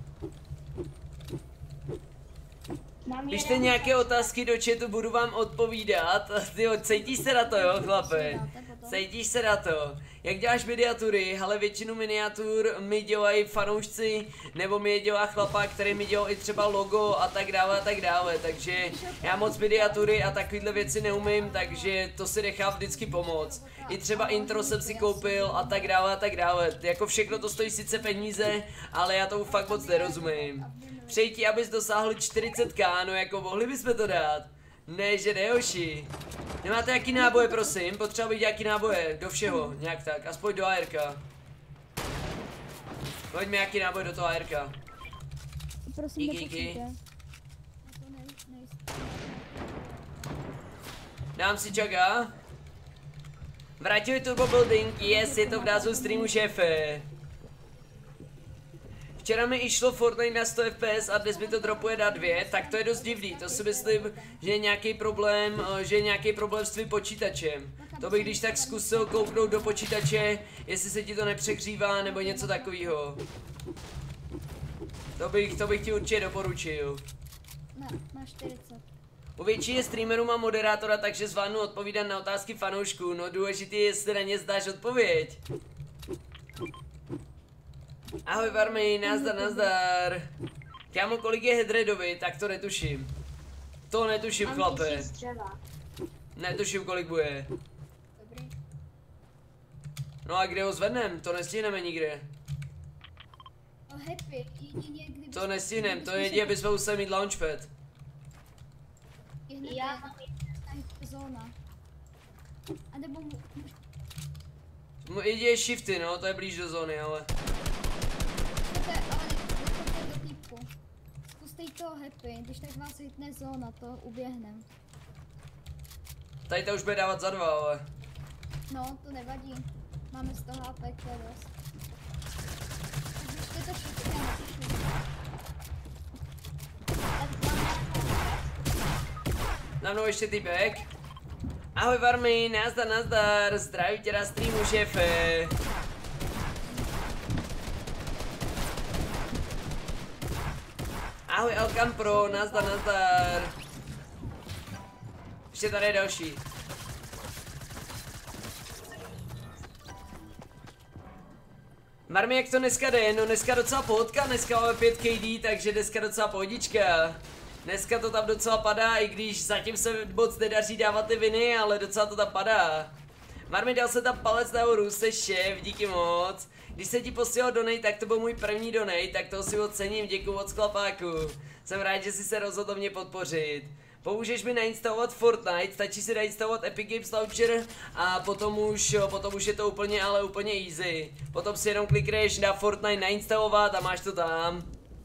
Pište nějaké otázky do chatu, budu vám odpovídat. Tyjo, cítíš se na to, jo, chlape? Cítíš se na to. Jak děláš miniatury? Ale většinu miniatur mi dělají fanoušci, nebo mi je dělá chlapa, který mi dělal i třeba logo a tak dále, takže já moc miniatury a takovýhle věci neumím, takže to si nechám vždycky pomoct. I třeba intro jsem si koupil a tak dále, jako všechno to stojí sice peníze, ale já tomu fakt moc nerozumím. Přeji ti, abys dosáhl 40k, no jako mohli bychom to dát. Ne, že ne, hoši. Nemáte jaký náboje, prosím? Potřeba být nějaký náboje, do všeho, nějak tak, aspoň do ARka. Pojďme nějaký náboj do toho ARka. prosím Díky. nepočítej. Na to nejste. Dám si čaga. Vrátili Turbo Building, yes, je to v názvu streamu šéfe. Včera mi i šlo Fortnite na 100 FPS a dnes mi to dropuje na 2, tak to je dost divný, to si myslím, že je nějaký problém, s tvým počítačem. To bych když tak zkusil kouknout do počítače, jestli se ti to nepřehřívá nebo něco takového. To bych ti určitě doporučil. Na 40. U většině streamerů mám moderátora, takže zvládnu odpovídat na otázky fanoušků, no důležitý je, jestli na ně zdáš odpověď. Ahoj Varmy, nazdar. Kámo, kolik je Headreadovi, tak to netuším. To netuším, chlape. Netuším, kolik bude. Dobrý. No a kde ho zvednem? To nestihneme nikde. Happy, jedině kdyby... To nestihnem, to je jedině, aby jsme museli mít launchpad. Já mám zóna. A nebo Jedině shifty, no, to je blíž do zóny, ale... nechoďte do týpku. Zkuste jít toho Happy, když tak vás hitne zóna, to uběhnem. Tady to už bude dávat za 2, ale... No, to nevadí. Máme 100 HP, to je dost. Takže to shifty a Na mnou ještě typek. Ahoj Varmy, nazdar, zdravím tě na streamu, šéfe. Ahoj Alkan Pro, nazdar. Ještě tady je další. Varmy, jak to dneska jde? No dneska docela pohodka, dneska máme 5 KD, takže dneska docela pohodička. Dneska to tam docela padá, i když zatím se moc nedaří dávat ty viny, ale docela to tam padá. Marmi, dal se tam palec nahoru, jsi šéf, díky moc. Když se ti posílal donate, tak to byl můj první donate, tak toho si ocením, děkuju moc chlapáku. Jsem rád, že jsi se rozhodl mě podpořit. Pomůžeš mi nainstalovat Fortnite, stačí si nainstalovat Epic Games Launcher a potom už je to úplně easy. Potom si jenom klikneš na Fortnite nainstalovat a máš to tam.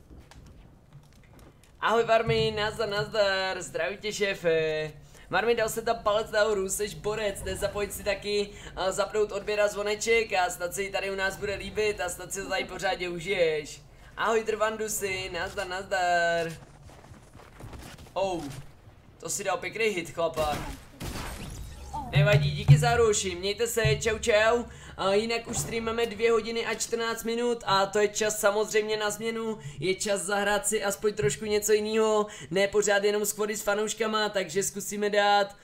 Ahoj Varmy, nazdar, zdraví tě šéfe. Varmy, dal se tam palec nahoru, seš borec, nezapojď si taky zapnout odběr a zvoneček a snad se jí tady u nás bude líbit a snad si to tady pořádně užiješ. Ahoj Drvandusy, nazdar. Oh, to si dal pěkný hit, chlapa. Nevadí, díky za hrouši, mějte se, čau. Jinak už streameme 2 hodiny a 14 minut a to je čas samozřejmě na změnu, je čas zahrát si aspoň trošku něco jiného, ne pořád jenom squady s fanouškama, takže zkusíme dát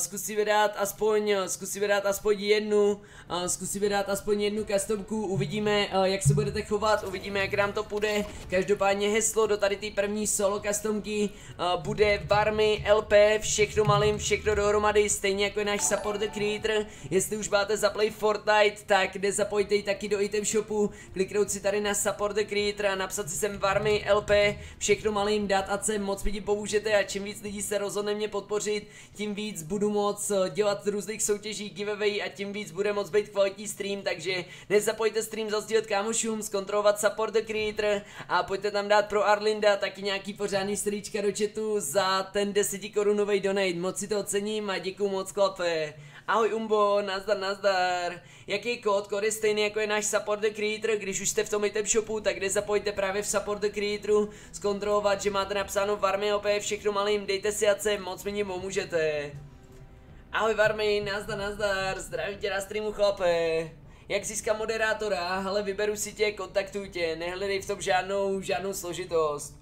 aspoň jednu customku, uvidíme jak se budete chovat, uvidíme jak nám to půjde. Každopádně heslo do tady té první solo customky bude Varmy LP, všechno malým, všechno dohromady, stejně jako je náš support the creator. Jestli už máte zaplay Fortnite, tak nezapojte ji taky do item shopu, kliknout si tady na support the creator a napsat si sem Varmy LP, všechno malým, dát AC, moc mi pomůžete a čím víc lidí se rozhodne mě podpořit, tím víc budu moc dělat různých soutěží, giveaway a tím víc bude moc být kvalitní stream, takže nezapojte stream zasdílet kámošům, zkontrolovat support the creator a pojďte tam dát pro Arlinda taky nějaký pořádný stříčka do chatu za ten 10 korunový donate, moc si to ocením a děkuju moc chlape. Ahoj Umbo, nazdar. Jaký kód? Kód je stejný jako je náš support the creator, když už jste v tom item shopu, tak nezapojte právě v support the creatoru zkontrolovat, že máte napsáno Varmy OP, všechno malým, dejte si AC, moc mi pomůžete. Ahoj Varmy, nazdar, zdravím tě na streamu chlape. Jak získám moderátora? Ale vyberu si tě, kontaktuj tě, nehledej v tom žádnou složitost.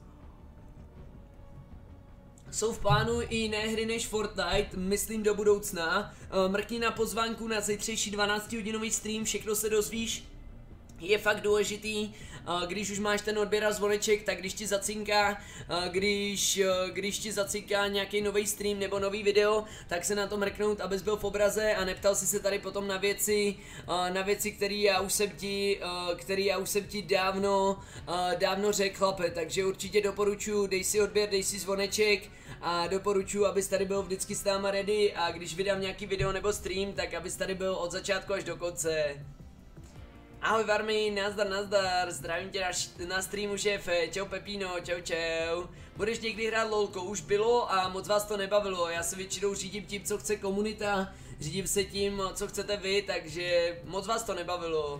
Jsou v plánu i jiné hry než Fortnite, myslím do budoucna. Mrkni na pozvánku na zítřejší 12hodinový stream, všechno se dozvíš. Je fakt důležitý, když už máš ten odběr a zvoneček, tak když ti zacinká, když ti zacinká nějaký nový stream nebo nový video, tak se na to mrknout, abys byl v obraze a neptal si se tady potom na věci, které já už jsem ti dávno řekl, chlape, takže určitě doporučuji, dej si odběr, dej si zvoneček a doporučuji, abys tady byl vždycky s náma ready a když vydám nějaký video nebo stream, tak abys tady byl od začátku až do konce. Ahoj Varmy, nazdar, zdravím tě na streamu šéfe, čau Pepino, čau. Budeš někdy hrát lolko, už bylo a moc vás to nebavilo, já se většinou řídím tím, co chce komunita, řídím se tím, co chcete vy, takže moc vás to nebavilo.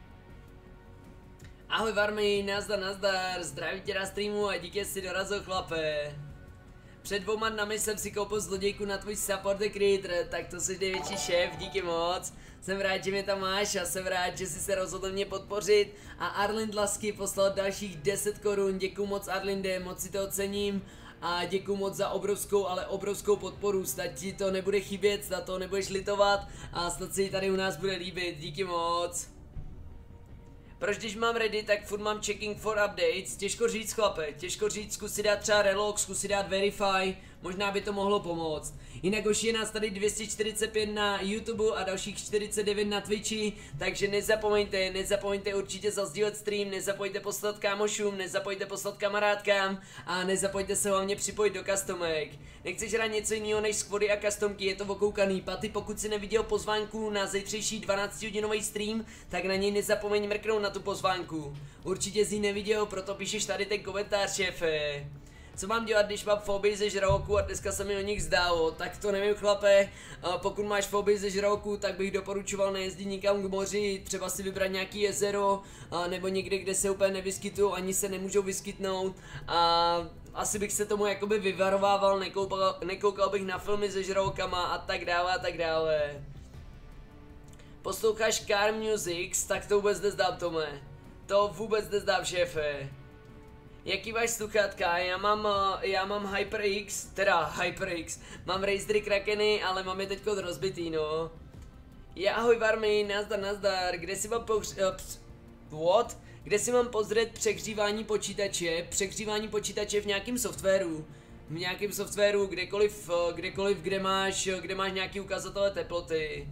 Ahoj Varmy, nazdar, zdravím tě na streamu a díky, jsi dorazil chlape. Před 2 dny jsem si koupil zlodějku na tvůj support creator, tak to jsi největší šéf, díky moc. Jsem rád, že mě tam máš a jsem rád, že jsi se rozhodl mě podpořit. A Arlind Lasky poslal dalších 10 korun, děkuju moc Arlinde, moc si to ocením. A děkuju moc za obrovskou, ale obrovskou podporu, snad ti to nebude chybět, snad to nebudeš litovat a snad si tady u nás bude líbit, díky moc. Proč když mám ready, tak furt mám checking for updates, těžko říct chlape, těžko říct, zkus si dát třeba relog, zkus si dát verify, možná by to mohlo pomoct. Jinak už je nás tady 245 na YouTube a dalších 49 na Twitchi, takže nezapomeňte určitě zasdílet stream, nezapomeňte poslat kámošům, nezapomeňte poslat kamarádkám a nezapomeňte se hlavně připojit do customek. Nechceš hrát něco jiného než squady a customky, je to okoukaný. Paty, pokud si neviděl pozvánku na zítřejší 12hodinový stream, tak na něj nezapomeň mrknout na tu pozvánku. Určitě jsi ji neviděl, proto píšeš tady ten komentář, šéfe. Co mám dělat, když mám fobii ze žraloku a dneska se mi o nich zdálo, tak to nevím chlape, pokud máš fobii ze žraloku, tak bych doporučoval nejezdit nikam k moři, třeba si vybrat nějaký jezero, nebo někde, kde se úplně nevyskytují, ani se nemůžou vyskytnout a asi bych se tomu jakoby vyvarovával, nekoukal bych na filmy se žralokama a tak dále. Posloucháš Car Music, tak to vůbec nezdám, Tome, to vůbec nezdám, šéfe. Jaký máš sluchátka? Já mám HyperX, mám Razery Krakeny, ale mám je teďko rozbitý, no. Ahoj Varmy, nazdar, kde si mám Kde si mám pozřet přehřívání počítače? Přehřívání počítače v nějakém softwaru. V nějakém softwaru, kdekoliv, kde máš nějaký ukazatele teploty.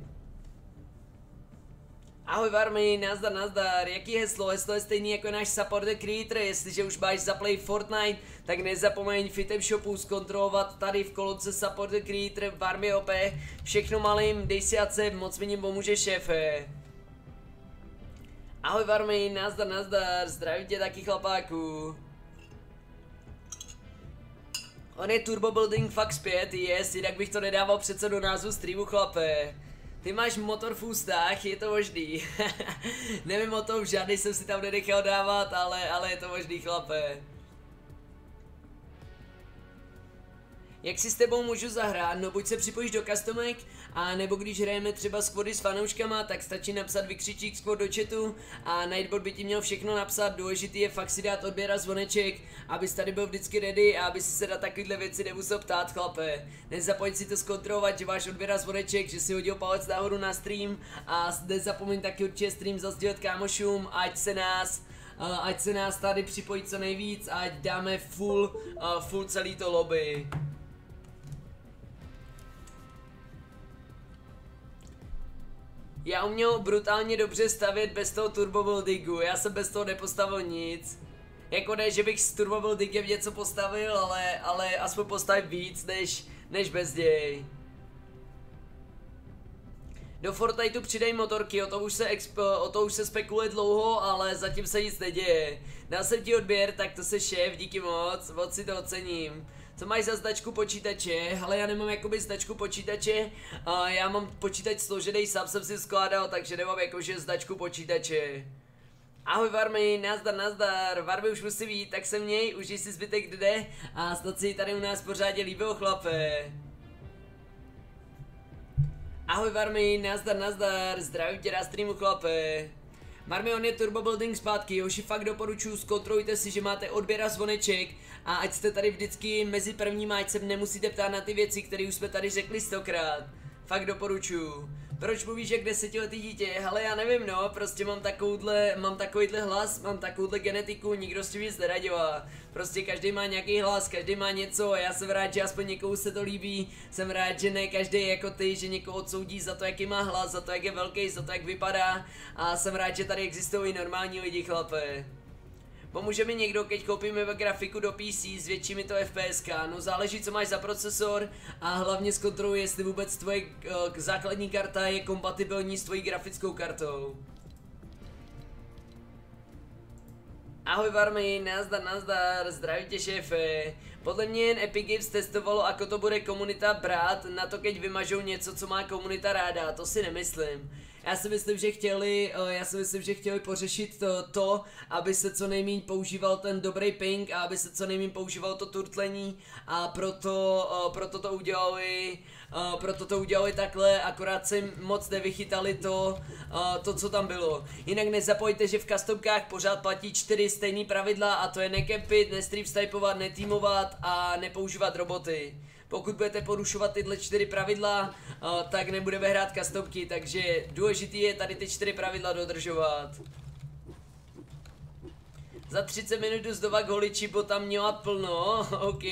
Ahoj Varmy, nazdar, jaký heslo? Heslo je stejný jako náš support creator, jestliže už máš zaplay Fortnite, tak nezapomeň v item shopu zkontrolovat tady v kolonce support creator Varmy OP, všechno malým, dej si accept, moc mi ním pomůže šéfe. Ahoj Varmy, nazdar, zdravím tě taky chlapáku. On je Turbo Building fakt zpět, jinak bych to nedával přece do názvu streamu chlape. Ty máš motor v ústách, je to možný. Nevím o tom, žádný jsem si tam nenechal dávat, ale je to možný chlape. Jak si s tebou můžu zahrát? No buď se připojíš do customek, a nebo když hrajeme třeba squady s fanouškama, tak stačí napsat vykřičík squad do chatu a Nightbot by ti měl všechno napsat, důležitý je fakt si dát odběr a zvoneček, abys tady byl vždycky ready a aby si se na takovýhle věci nemusel ptát chlape. Nezapomeň si to zkontrolovat, že máš odběr a zvoneček, že si hodil palec nahoru na stream a nezapomeň taky určitě stream zasdílet kámošům, ať se nás tady připojí co nejvíc, ať dáme full celý to lobby. Já uměl brutálně dobře stavět bez toho turbo buildingu, já jsem bez toho nepostavil nic. Jako ne, že bych s turbo buildingem něco postavil, ale aspoň postavit víc než bez něj. Do Fortniteu přidej motorky, o to už se spekuluje dlouho, ale zatím se nic neděje. Dal jsem ti odběr, tak to se šéf, díky moc si to ocením. Co máš za značku počítače? Ale já nemám jakoby značku počítače, já mám počítač složený, sám jsem si skládal, takže nemám jakože značku počítače. Ahoj Varmy, nazdar, Varmy už musí být, tak se měj, užij si zbytek dne a snad si tady u nás pořádně líbilo chlape. Ahoj Varmy, nazdar, zdravím tě na streamu chlape. Varmy, on je Turbo Building zpátky, joši fakt doporučuji, zkontrolujte si, že máte odběr a zvoneček a ať jste tady vždycky mezi prvníma, ať se nemusíte ptát na ty věci, které už jsme tady řekli 100krát. Fakt doporučuji. Proč mluvíš jak 10letý dítě? Hele, já nevím, no, prostě mám takovýhle hlas, mám takovouhle genetiku, nikdo s tím nic neradělá. Prostě každý má nějaký hlas, každý má něco a já jsem rád, že aspoň někomu se to líbí. Jsem rád, že ne každý jako ty, že někoho odsoudí za to, jaký má hlas, za to, jak je velký, za to, jak vypadá. A jsem rád, že tady existují normální lidi, chlape. Pomůže mi někdo, keď koupíme grafiku do PC, zvětší mi to FPSK, no záleží co máš za procesor a hlavně zkontroluj, jestli vůbec tvoje základní karta je kompatibilní s tvojí grafickou kartou. Ahoj Varmy, nazdar, zdraví tě šéfe. Podle mě jen Epic Games testovalo, ako to bude komunita brát, na to keď vymažou něco, co má komunita ráda, to si nemyslím. Já si myslím, že chtěli pořešit to, aby se co nejméně používal ten dobrý ping a aby se co nejméně používalo to turtlení a proto to udělali takhle, akorát si moc nevychytali to, co tam bylo. Jinak nezapojte, že v customkách pořád platí 4 stejný pravidla a to je nekempit, nestripstypovat, netýmovat a nepoužívat roboty. Pokud budete porušovat tyhle 4 pravidla, tak nebudeme hrát customky, takže důležitý je tady ty 4 pravidla dodržovat. Za 30 minut jdu znova k holiči, bo tam měla plno, ok.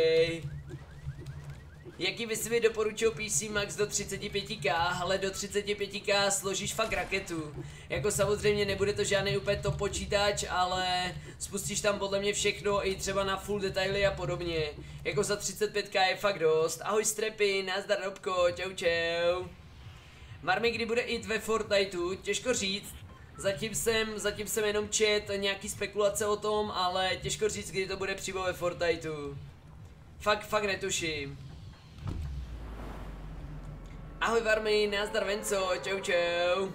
Jaký by si mi doporučil PC Max do 35k, ale do 35k složíš fakt raketu. Jako samozřejmě nebude to žádný úplně top počítač, ale spustíš tam podle mě všechno i třeba na full detaily a podobně. Jako za 35k je fakt dost. Ahoj Strepy, nazdar Robko, čau. Marmy, kdy bude IT ve Fortniteu, těžko říct. Zatím jsem jenom čet nějaký spekulace o tom, ale těžko říct, kdy to bude přímo ve Fortniteu. Fakt netuším. Ahoj Varmy, nazdar Venco, čau.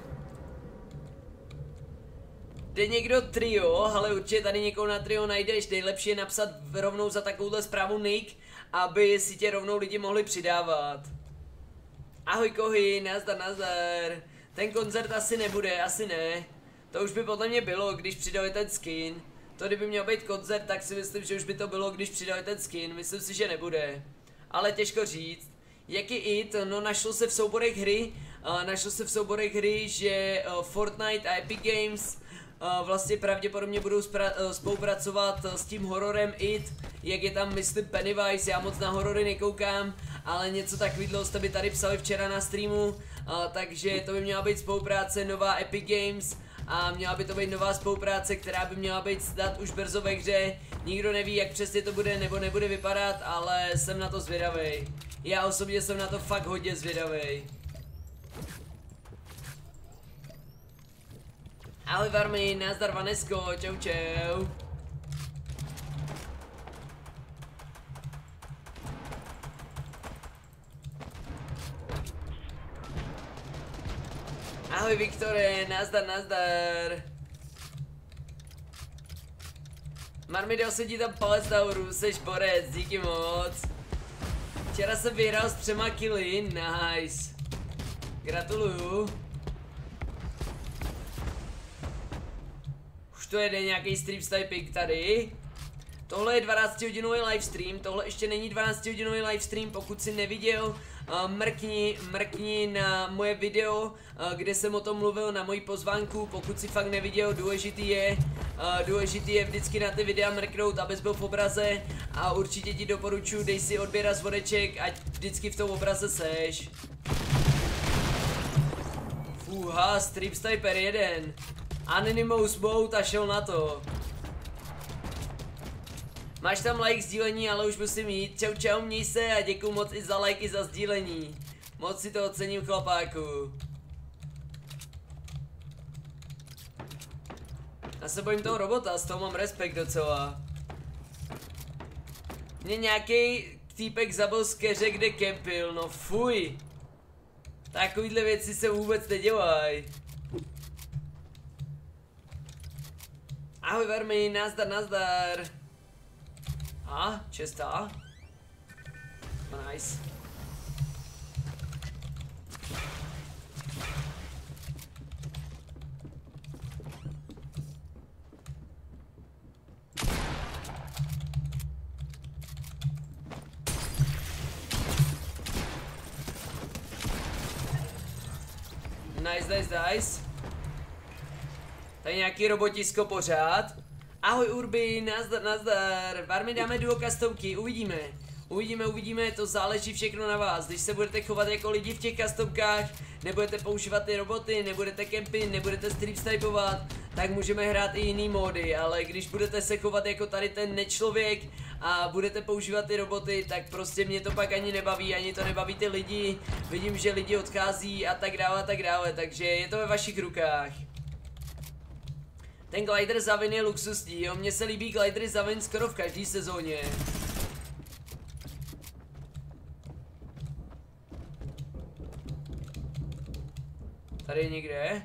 Jde někdo trio, ale určitě tady někoho na trio najdeš, nejlepší je napsat rovnou za takovouhle zprávu nick, aby si tě rovnou lidi mohli přidávat. Ahoj Kohy, nazdar. Ten koncert asi nebude, asi ne. To už by podle mě bylo, když přidali ten skin. To kdyby měl být koncert, tak si myslím, že už by to bylo, když přidali ten skin, myslím si, že nebude. Ale těžko říct. Jak je IT? No našlo se v souborech hry, že Fortnite a Epic Games vlastně pravděpodobně budou spolupracovat s tím hororem IT, jak je tam myslím Pennywise, já moc na horory nekoukám, ale něco takového jste by tady psali včera na streamu, takže to by měla být spolupráce nová Epic Games a měla by to být nová spolupráce, která by měla být snad už brzo ve hře. Nikdo neví, jak přesně to bude nebo nebude vypadat, ale jsem na to zvědavej. Já osobně jsem na to fakt hodně zvědavej. Ahoj Varmy, nazdar Vanesko, čau. Ahoj Viktore, nazdar. Marmy, dal se ti tam palec nahoru, seš borec, díky moc. Včera jsem vyhrál s 3 killy, nice. Gratuluju. Už to jede nějaký stream sniping tady. Tohle je 12hodinový livestream, tohle ještě není 12hodinový livestream, pokud si neviděl, mrkni na moje video, kde jsem o tom mluvil na moji pozvánku, pokud si fakt neviděl, důležitý je vždycky na ty videa mrknout, abys byl v obraze a určitě ti doporučuji, dej si odběr a zvoneček, ať vždycky v tom obraze seš. Fuha, Stream Sniper 1. Anonymous mode a šel na to. Máš tam like, sdílení, ale už musím jít. Čau, měj se a děkuju moc i za like, i za sdílení. Moc si to ocením, chlapáku. Já se bojím toho robota, z toho mám respekt docela. Mě nějaký týpek zabil z keře, kde kempil, no fuj. Takovýhle věci se vůbec nedělají. Ahoj Vermi, nazdar. A, čestá. Nice. Nice. Tady nějaký robotisko pořád. Ahoj Urbi, nazdar. Varmi dáme duo customky, uvidíme, to záleží všechno na vás. Když se budete chovat jako lidi v těch customkách, nebudete používat ty roboty, nebudete kempit, nebudete stream snipovat, tak můžeme hrát i jiný módy, ale když budete se chovat jako tady ten nečlověk a budete používat ty roboty, tak prostě mě to pak ani nebaví, ani to nebaví ty lidi, vidím, že lidi odchází a tak dále, takže je to ve vašich rukách. Ten glider za Vin je luxusní, jo, mně se líbí glidery za Vin skoro v každé sezóně. Tady je někde?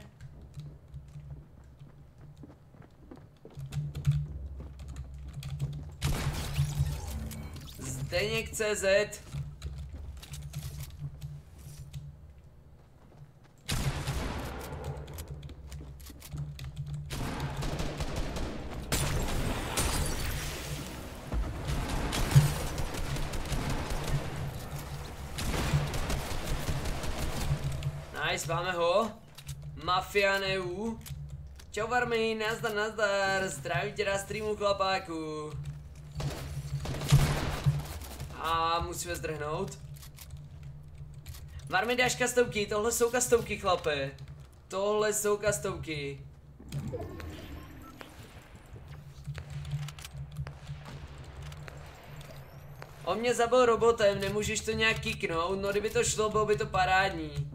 Zdeněk CZ. Nice, máme ho. Mafianeu. Čau Varmy, nazdar, nazdar. Zdravím tě na streamu, chlapáku. A musíme zdrhnout. Varmy, dáš kastovky, tohle jsou kastovky, chlape. Tohle jsou kastovky. On mě zabil robotem, nemůžeš to nějak kiknout, no kdyby to šlo, bylo by to parádní.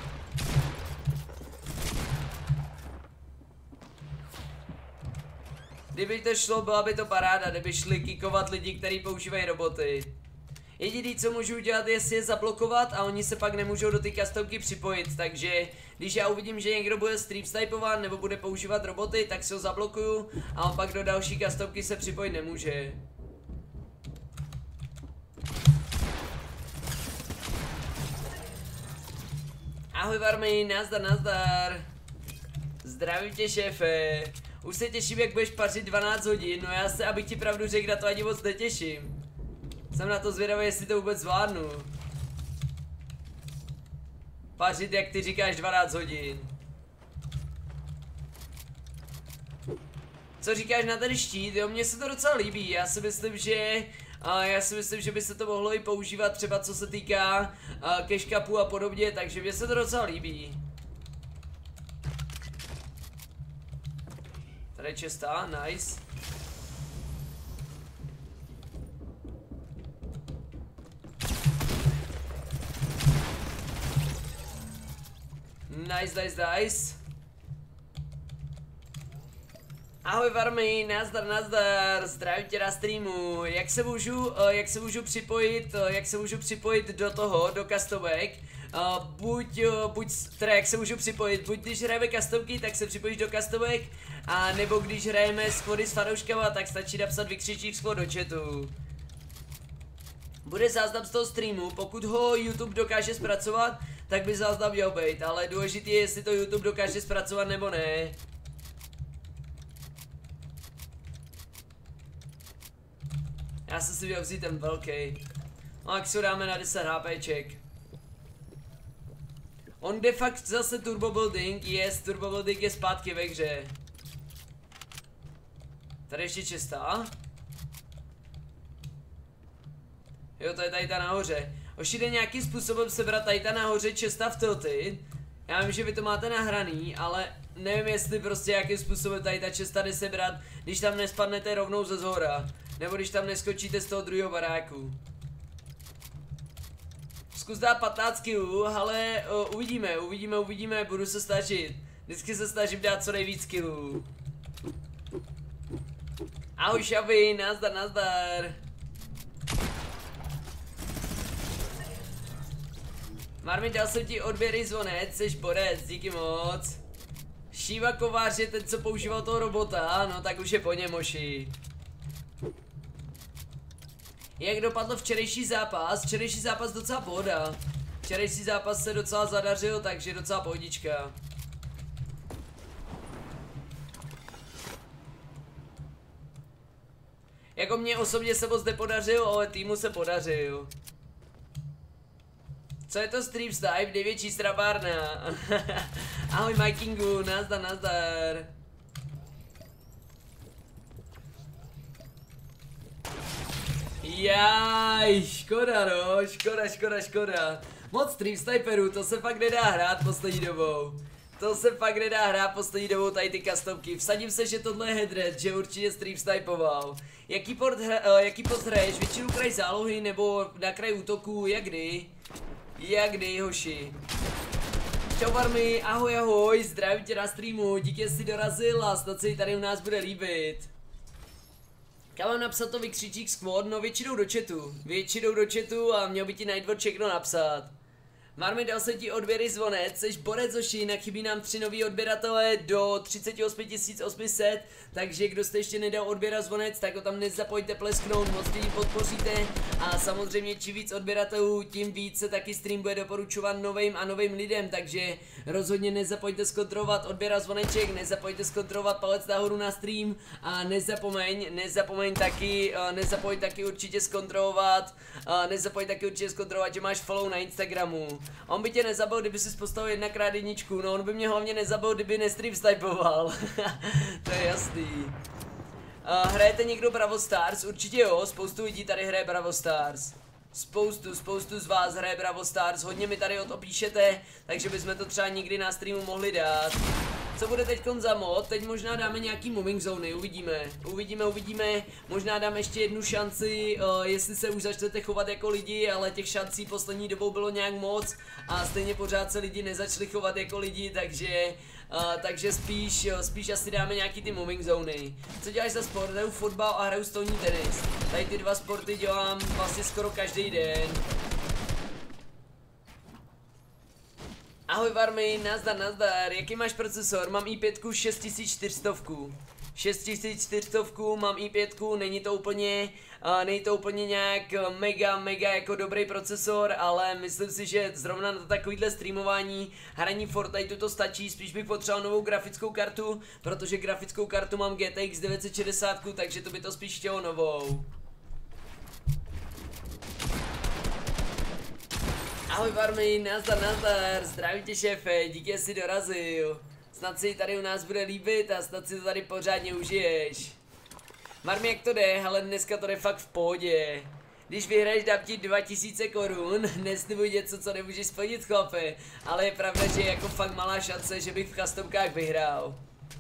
Kdyby to šlo, byla by to paráda, kdyby šli kikovat lidi, kteří používají roboty. Jediný, co můžu udělat, je si je zablokovat a oni se pak nemůžou do té kastovky připojit, takže když já uvidím, že někdo bude stream snipovat nebo bude používat roboty, tak si ho zablokuju a on pak do další kastovky se připojit nemůže. Ahoj Varmy, nazdar, nazdar. Zdravím tě, šéfe. Už se těším, jak budeš pařit 12 hodin, no já se, abych ti pravdu řekl, na to ani moc netěším. Jsem na to zvědavý, jestli to vůbec zvládnu. Pařit, jak ty říkáš, 12 hodin. Co říkáš na ten štít? Jo, mně se to docela líbí, já si myslím, že by se to mohlo i používat třeba co se týká cash cupu a podobně, takže mně se to docela líbí. Tady je čestá, nice. Nice, nice, nice. Ahoj Varmy, nazdar, nazdar, zdravím tě na streamu. Jak se můžu připojit do toho, do kastovek? Buď když hrajeme kastovky, tak se připojíš do kastovek, a nebo když hrajeme squady s fanouškama, tak stačí napsat vykřičník squad do chatu. Bude záznam z toho streamu, pokud ho YouTube dokáže zpracovat, tak by záznam měl být, ale důležité je, jestli to YouTube dokáže zpracovat nebo ne. Já jsem si měl vzít ten velký. No jak si ho dáme na 10 HPček. On de facto zase turbo building, turbo building je zpátky ve hře. Tady ještě čestá. Jo, to je tady ta nahoře. Oši, jde nějakým způsobem sebrat tady ta nahoře česta v tilty. Já vím, že vy to máte nahraný, ale nevím, jestli prostě jakým způsobem tady ta česta jde sebrat, když tam nespadnete rovnou ze zhora. Nebo když tam neskočíte z toho druhého baráku. Zkus dát 15 killů, ale uvidíme, budu se snažit. Vždycky se snažím dát co nejvíc killů. Ahoj Šavi, nazdar, nazdar. Marmin, dal jsem ti odběry zvonec, jsi borec, díky moc. Šíva Kovář je ten, co používal toho robota, no tak už je po něm, moši. Jak dopadl včerejší zápas? Včerejší zápas docela pohoda. Včerejší zápas se docela zadařil, takže docela pohodička. Jako mě osobně se moc nepodařil, ale týmu se podařil. Co je to Stream Snipe? Největší strabárna. Ahoj Mikingu, nazdar, nazdar. Jaj, škoda no, škoda. Moc Stream Sniperů, to se fakt nedá hrát poslední dobou. Tady ty kastovky. Vsadím se, že tohle je headred, že určitě Stream Snipoval. Jaký post hraješ? Většinou kraj zálohy nebo na kraj útoku, jak kdy, hoši? Čau Varmy, ahoj ahoj, zdravím tě na streamu, díky, že jsi dorazil a snad se jí tady u nás bude líbit. Já mám napsat to vykřičík squad, no většinou do chatu a měl by ti Nightwatch všechno napsat. Varmy, dal se ti odběry zvonec, seš borec Zoši, jinak chybí nám 3 nový odběratele do 38 800, takže kdo jste ještě nedal odběra zvonec, tak ho tam nezapojte plesknout, moc lidí podpoříte a samozřejmě čím víc odběratelů, tím víc se taky stream bude doporučovat novým a novým lidem, takže rozhodně nezapojte zkontrolovat odběra zvoneček, nezapojte zkontrolovat palec nahoru na stream a nezapomeň taky určitě zkontrolovat, že máš follow na Instagramu. On by tě nezabil, kdyby si postavil 1x1, no on by mě hlavně nezabil, kdyby nestream snipoval. To je jasný. Hrajete někdo Brawl Stars? Určitě jo, spoustu lidí tady hraje Brawl Stars. Spoustu z vás hraje Brawl Stars, hodně mi tady o to píšete, takže bychom to třeba někdy na streamu mohli dát. Co bude teďkon za mod? Teď možná dáme nějaký moving zóny, uvidíme, možná dáme ještě jednu šanci, jestli se už začnete chovat jako lidi, ale těch šancí poslední dobou bylo nějak moc a stejně pořád se lidi nezačali chovat jako lidi, takže spíš asi dáme nějaký ty moving zóny. Co děláš za sport? Hraju fotbal a hraju stolní tenis. Tady ty dva sporty dělám vlastně skoro každý den. Ahoj Varmy, nazdar, jaký máš procesor? Mám i5 6400. 6400, mám i5, není to úplně nějak mega jako dobrý procesor, ale myslím si, že zrovna na takovýhle streamování, hraní Fortniteu to stačí, spíš bych potřeboval novou grafickou kartu, protože grafickou kartu mám GTX 960, takže to by to spíš chtělo novou. Ahoj Varmy, nazdar, zdravím tě šéfe, díky, že jsi dorazil. Snad si tady u nás bude líbit a snad si to tady pořádně užiješ. Varmy, jak to jde, ale dneska to jde fakt v pohodě. Když vyhraješ, dám ti 2000 korun, neslibuj něco, co nemůžeš splnit, chlape. Ale je pravda, že je jako fakt malá šance, že bych v customkách vyhrál.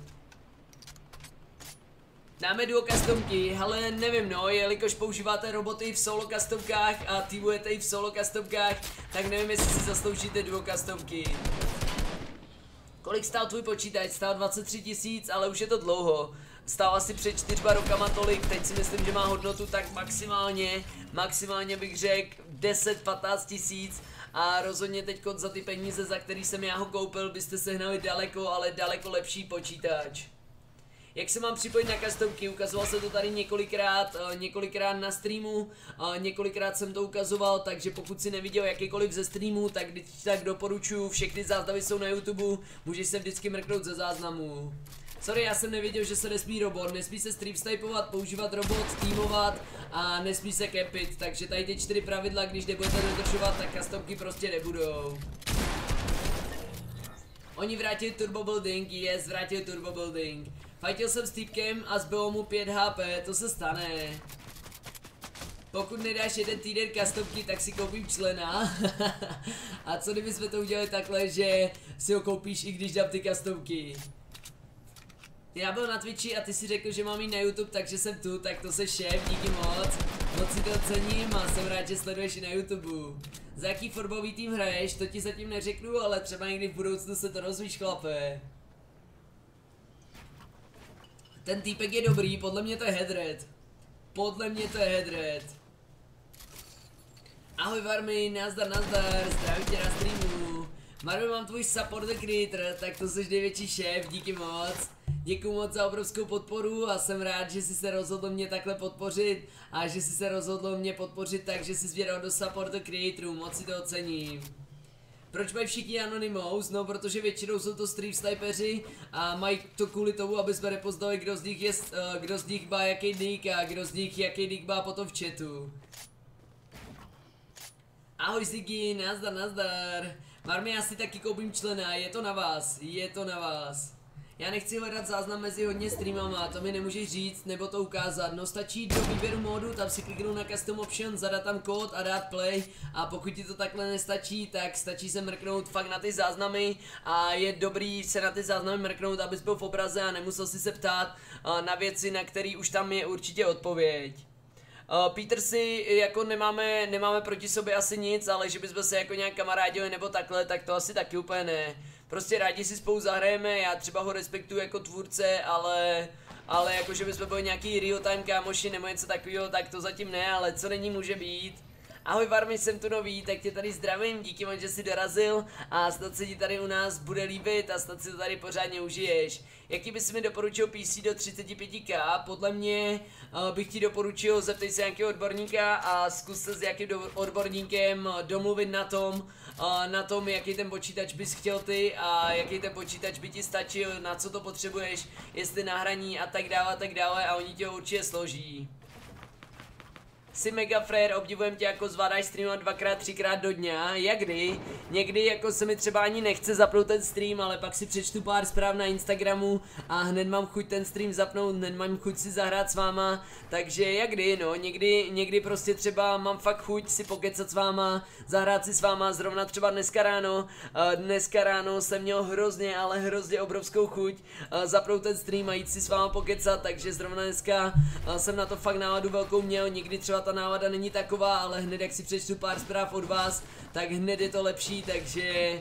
Dáme duo customky, ale nevím no, jelikož používáte roboty v solo customkách a týmujete i v solo customkách, tak nevím, jestli si zasloužíte duo customky. Kolik stál tvůj počítač? Stál 23 000, ale už je to dlouho. Stál asi před 4 rokama tolik, teď si myslím, že má hodnotu tak maximálně bych řekl 10-15 000 a rozhodně teď za ty peníze, za který jsem já ho koupil, byste sehnali daleko lepší počítač. Jak se mám připojit na customky, ukazoval se to tady několikrát na streamu, několikrát jsem to ukazoval, takže pokud si neviděl jakýkoliv ze streamů, tak doporučuji, všechny záznamy jsou na YouTube, můžeš se vždycky mrknout ze záznamů. Sorry, já jsem nevěděl, že se nesmí robot, nesmí se stream snipovat, používat robot, týmovat a nesmí se kepit, takže tady ty 4 pravidla, když nebudete dodržovat, tak customky prostě nebudou. Oni vrátili turbo building, vrátili turbo building. Fightil jsem s týpkem a zbylo mu 5 HP, to se stane. Pokud nedáš jeden týden customky, tak si koupím člena. A co kdybychom to udělali takhle, že si ho koupíš, i když dám ty customky. Já byl na Twitchi a ty si řekl, že mám jít na YouTube, takže jsem tu, tak to se šéf, díky moc. Moc si to ocením a jsem rád, že sleduješ i na YouTube. Za jaký fotbalový tým hraješ, to ti zatím neřeknu, ale třeba někdy v budoucnu se to rozvíš, chlape. Ten týpek je dobrý, podle mě to je Headred. Ahoj Varmy, nazdar, zdravím tě na streamu. Varmy, mám tvůj support the creator, tak to jsi největší šéf, díky moc. Děkuju moc za obrovskou podporu a jsem rád, že jsi se rozhodl mě takhle podpořit a že jsi se rozhodl mě podpořit tak, že jsi sbíral do support the creatorů, moc si to ocením. Proč mají všichni Anonymous? No, protože většinou jsou to stream snipeři a mají to kvůli tomu, aby jsme nepoznali, kdo z nich má jaký nick a kdo z nich jaký nick má potom v chatu. Ahoj Ziggy, nazdar. Varmy, já si taky koupím člena, je to na vás. Já nechci hledat záznam mezi hodně streamama, to mi nemůžeš říct nebo to ukázat, no stačí do výběru módu, tam si kliknout na custom option, zadat tam kód a dát play a pokud ti to takhle nestačí, tak stačí se mrknout fakt na ty záznamy a je dobrý se na ty záznamy mrknout, abys byl v obraze a nemusel si se ptát na věci, na které už tam je určitě odpověď. Peter si jako nemáme proti sobě asi nic, ale že bychom se jako nějak kamarádili nebo takhle, tak to asi taky úplně ne. prostě rádi si spolu zahrajeme, já třeba ho respektuju jako tvůrce, ale jakože bychom byli nějaký real time kámoši nebo něco takového, tak to zatím ne, ale co není může být. Ahoj Varmi, jsem tu nový, tak tě tady zdravím, díky moc, že jsi dorazil a snad se ti tady u nás bude líbit a snad si to tady pořádně užiješ. Jaký bys mi doporučil PC do 35K? Podle mě bych ti doporučil zeptej se nějakého odborníka a zkus se s jakým odborníkem domluvit na tom, jaký ten počítač bys chtěl ty a jaký ten počítač by ti stačil, na co to potřebuješ, jestli na hraní a tak dále a oni tě určitě složí. Jsi mega frér, obdivujem tě, jako zvládáš streamovat 2x, 3x do dňa, jak kdy? Někdy jako se mi třeba ani nechce zapnout ten stream, ale pak si přečtu pár zpráv na Instagramu a hned mám chuť ten stream zapnout, hned mám chuť si zahrát s váma, takže jak kdy, no, někdy prostě třeba mám fakt chuť si pokecat s váma, zahrát si s váma, zrovna třeba dneska ráno jsem měl hrozně, ale hrozně obrovskou chuť zapnout ten stream a jít si s váma pokecat, takže zrovna dneska jsem na to fakt náladu velkou měl, někdy třeba ta nálada není taková, ale hned jak si přečtu pár zpráv od vás, tak hned je to lepší, takže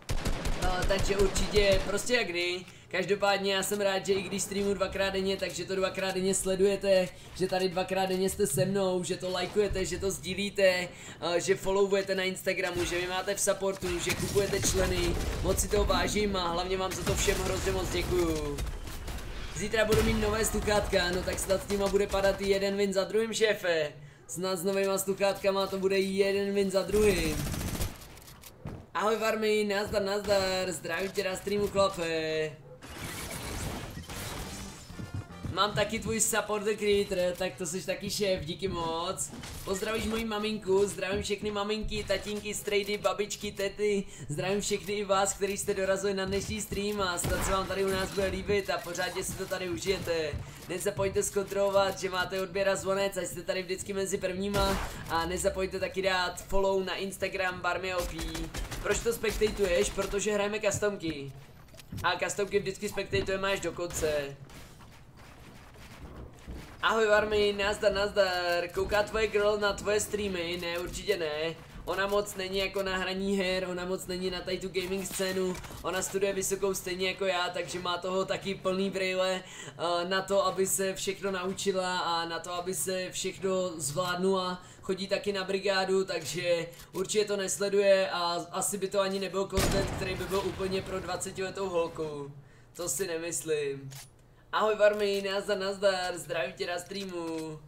určitě prostě jak kdy. Každopádně já jsem rád, že i když streamu 2x denně, takže to 2x denně sledujete, že tady 2x denně jste se mnou, že to lajkujete, že to sdílíte, že followujete na Instagramu, že vy máte v supportu, že kupujete členy, moc si toho vážím a hlavně vám za to všem hrozně moc děkuju. Zítra budu mít nové sluchátka, no tak snad s nima bude padat jeden win za druhým, šéfe. Snad s novýma sluchátkama to bude jeden win za druhým. Ahoj Varmi, nazdar, zdravím tě na streamu, chlape. Mám taky tvůj support the creator, tak to jsi taky šéf, díky moc. Pozdravíš moji maminku, zdravím všechny maminky, tatínky, strejdy, babičky, tety. Zdravím všechny i vás, kteří jste dorazili na dnešní stream a snad se vám tady u nás bude líbit a pořádně si to tady užijete. Nezapomeňte zkontrolovat, že máte odběr a zvonec, ať jste tady vždycky mezi prvníma. A nezapomeňte taky dát follow na Instagram BarmyOP. Proč to spektatuješ? Protože hrajeme customky. A customky vždycky spektatujeme až do konce. Ahoj Varmi, nazdar, kouká tvoje girl na tvoje streamy? Ne, určitě ne. Ona moc není jako na hraní her, ona moc není na tady tu gaming scénu, ona studuje vysokou stejně jako já, takže má toho taky plný brejle na to, aby se všechno naučila a na to, aby se všechno zvládnula. Chodí taky na brigádu, takže určitě to nesleduje a asi by to ani nebyl content, který by byl úplně pro 20letou holku. To si nemyslím. Ahoj Varmi, nazdar, zdravím tě na streamu.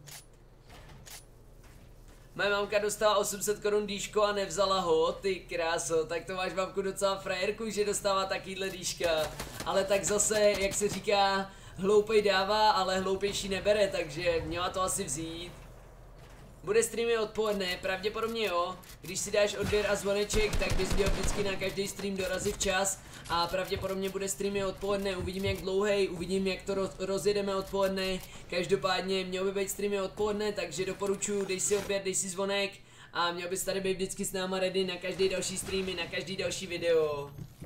Moje mamka dostala 800 korun dýško a nevzala ho, ty kráso, tak to máš mamku docela frajerku, že dostává takýhle dýška. Ale tak zase, jak se říká, hloupej dává, ale hloupější nebere, takže měla to asi vzít. Bude streamy odpoledne, pravděpodobně jo. Když si dáš odběr a zvoneček, tak bys měl vždycky na každý stream dorazit včas. A pravděpodobně bude streamy odpoledne, uvidím jak dlouhej, uvidím jak to rozjedeme odpoledne. Každopádně měl by být streamy odpoledne, takže doporučuji, dej si odběr, dej si zvonek. A měl bys tady být vždycky s náma ready na každý další streamy, na každý další video.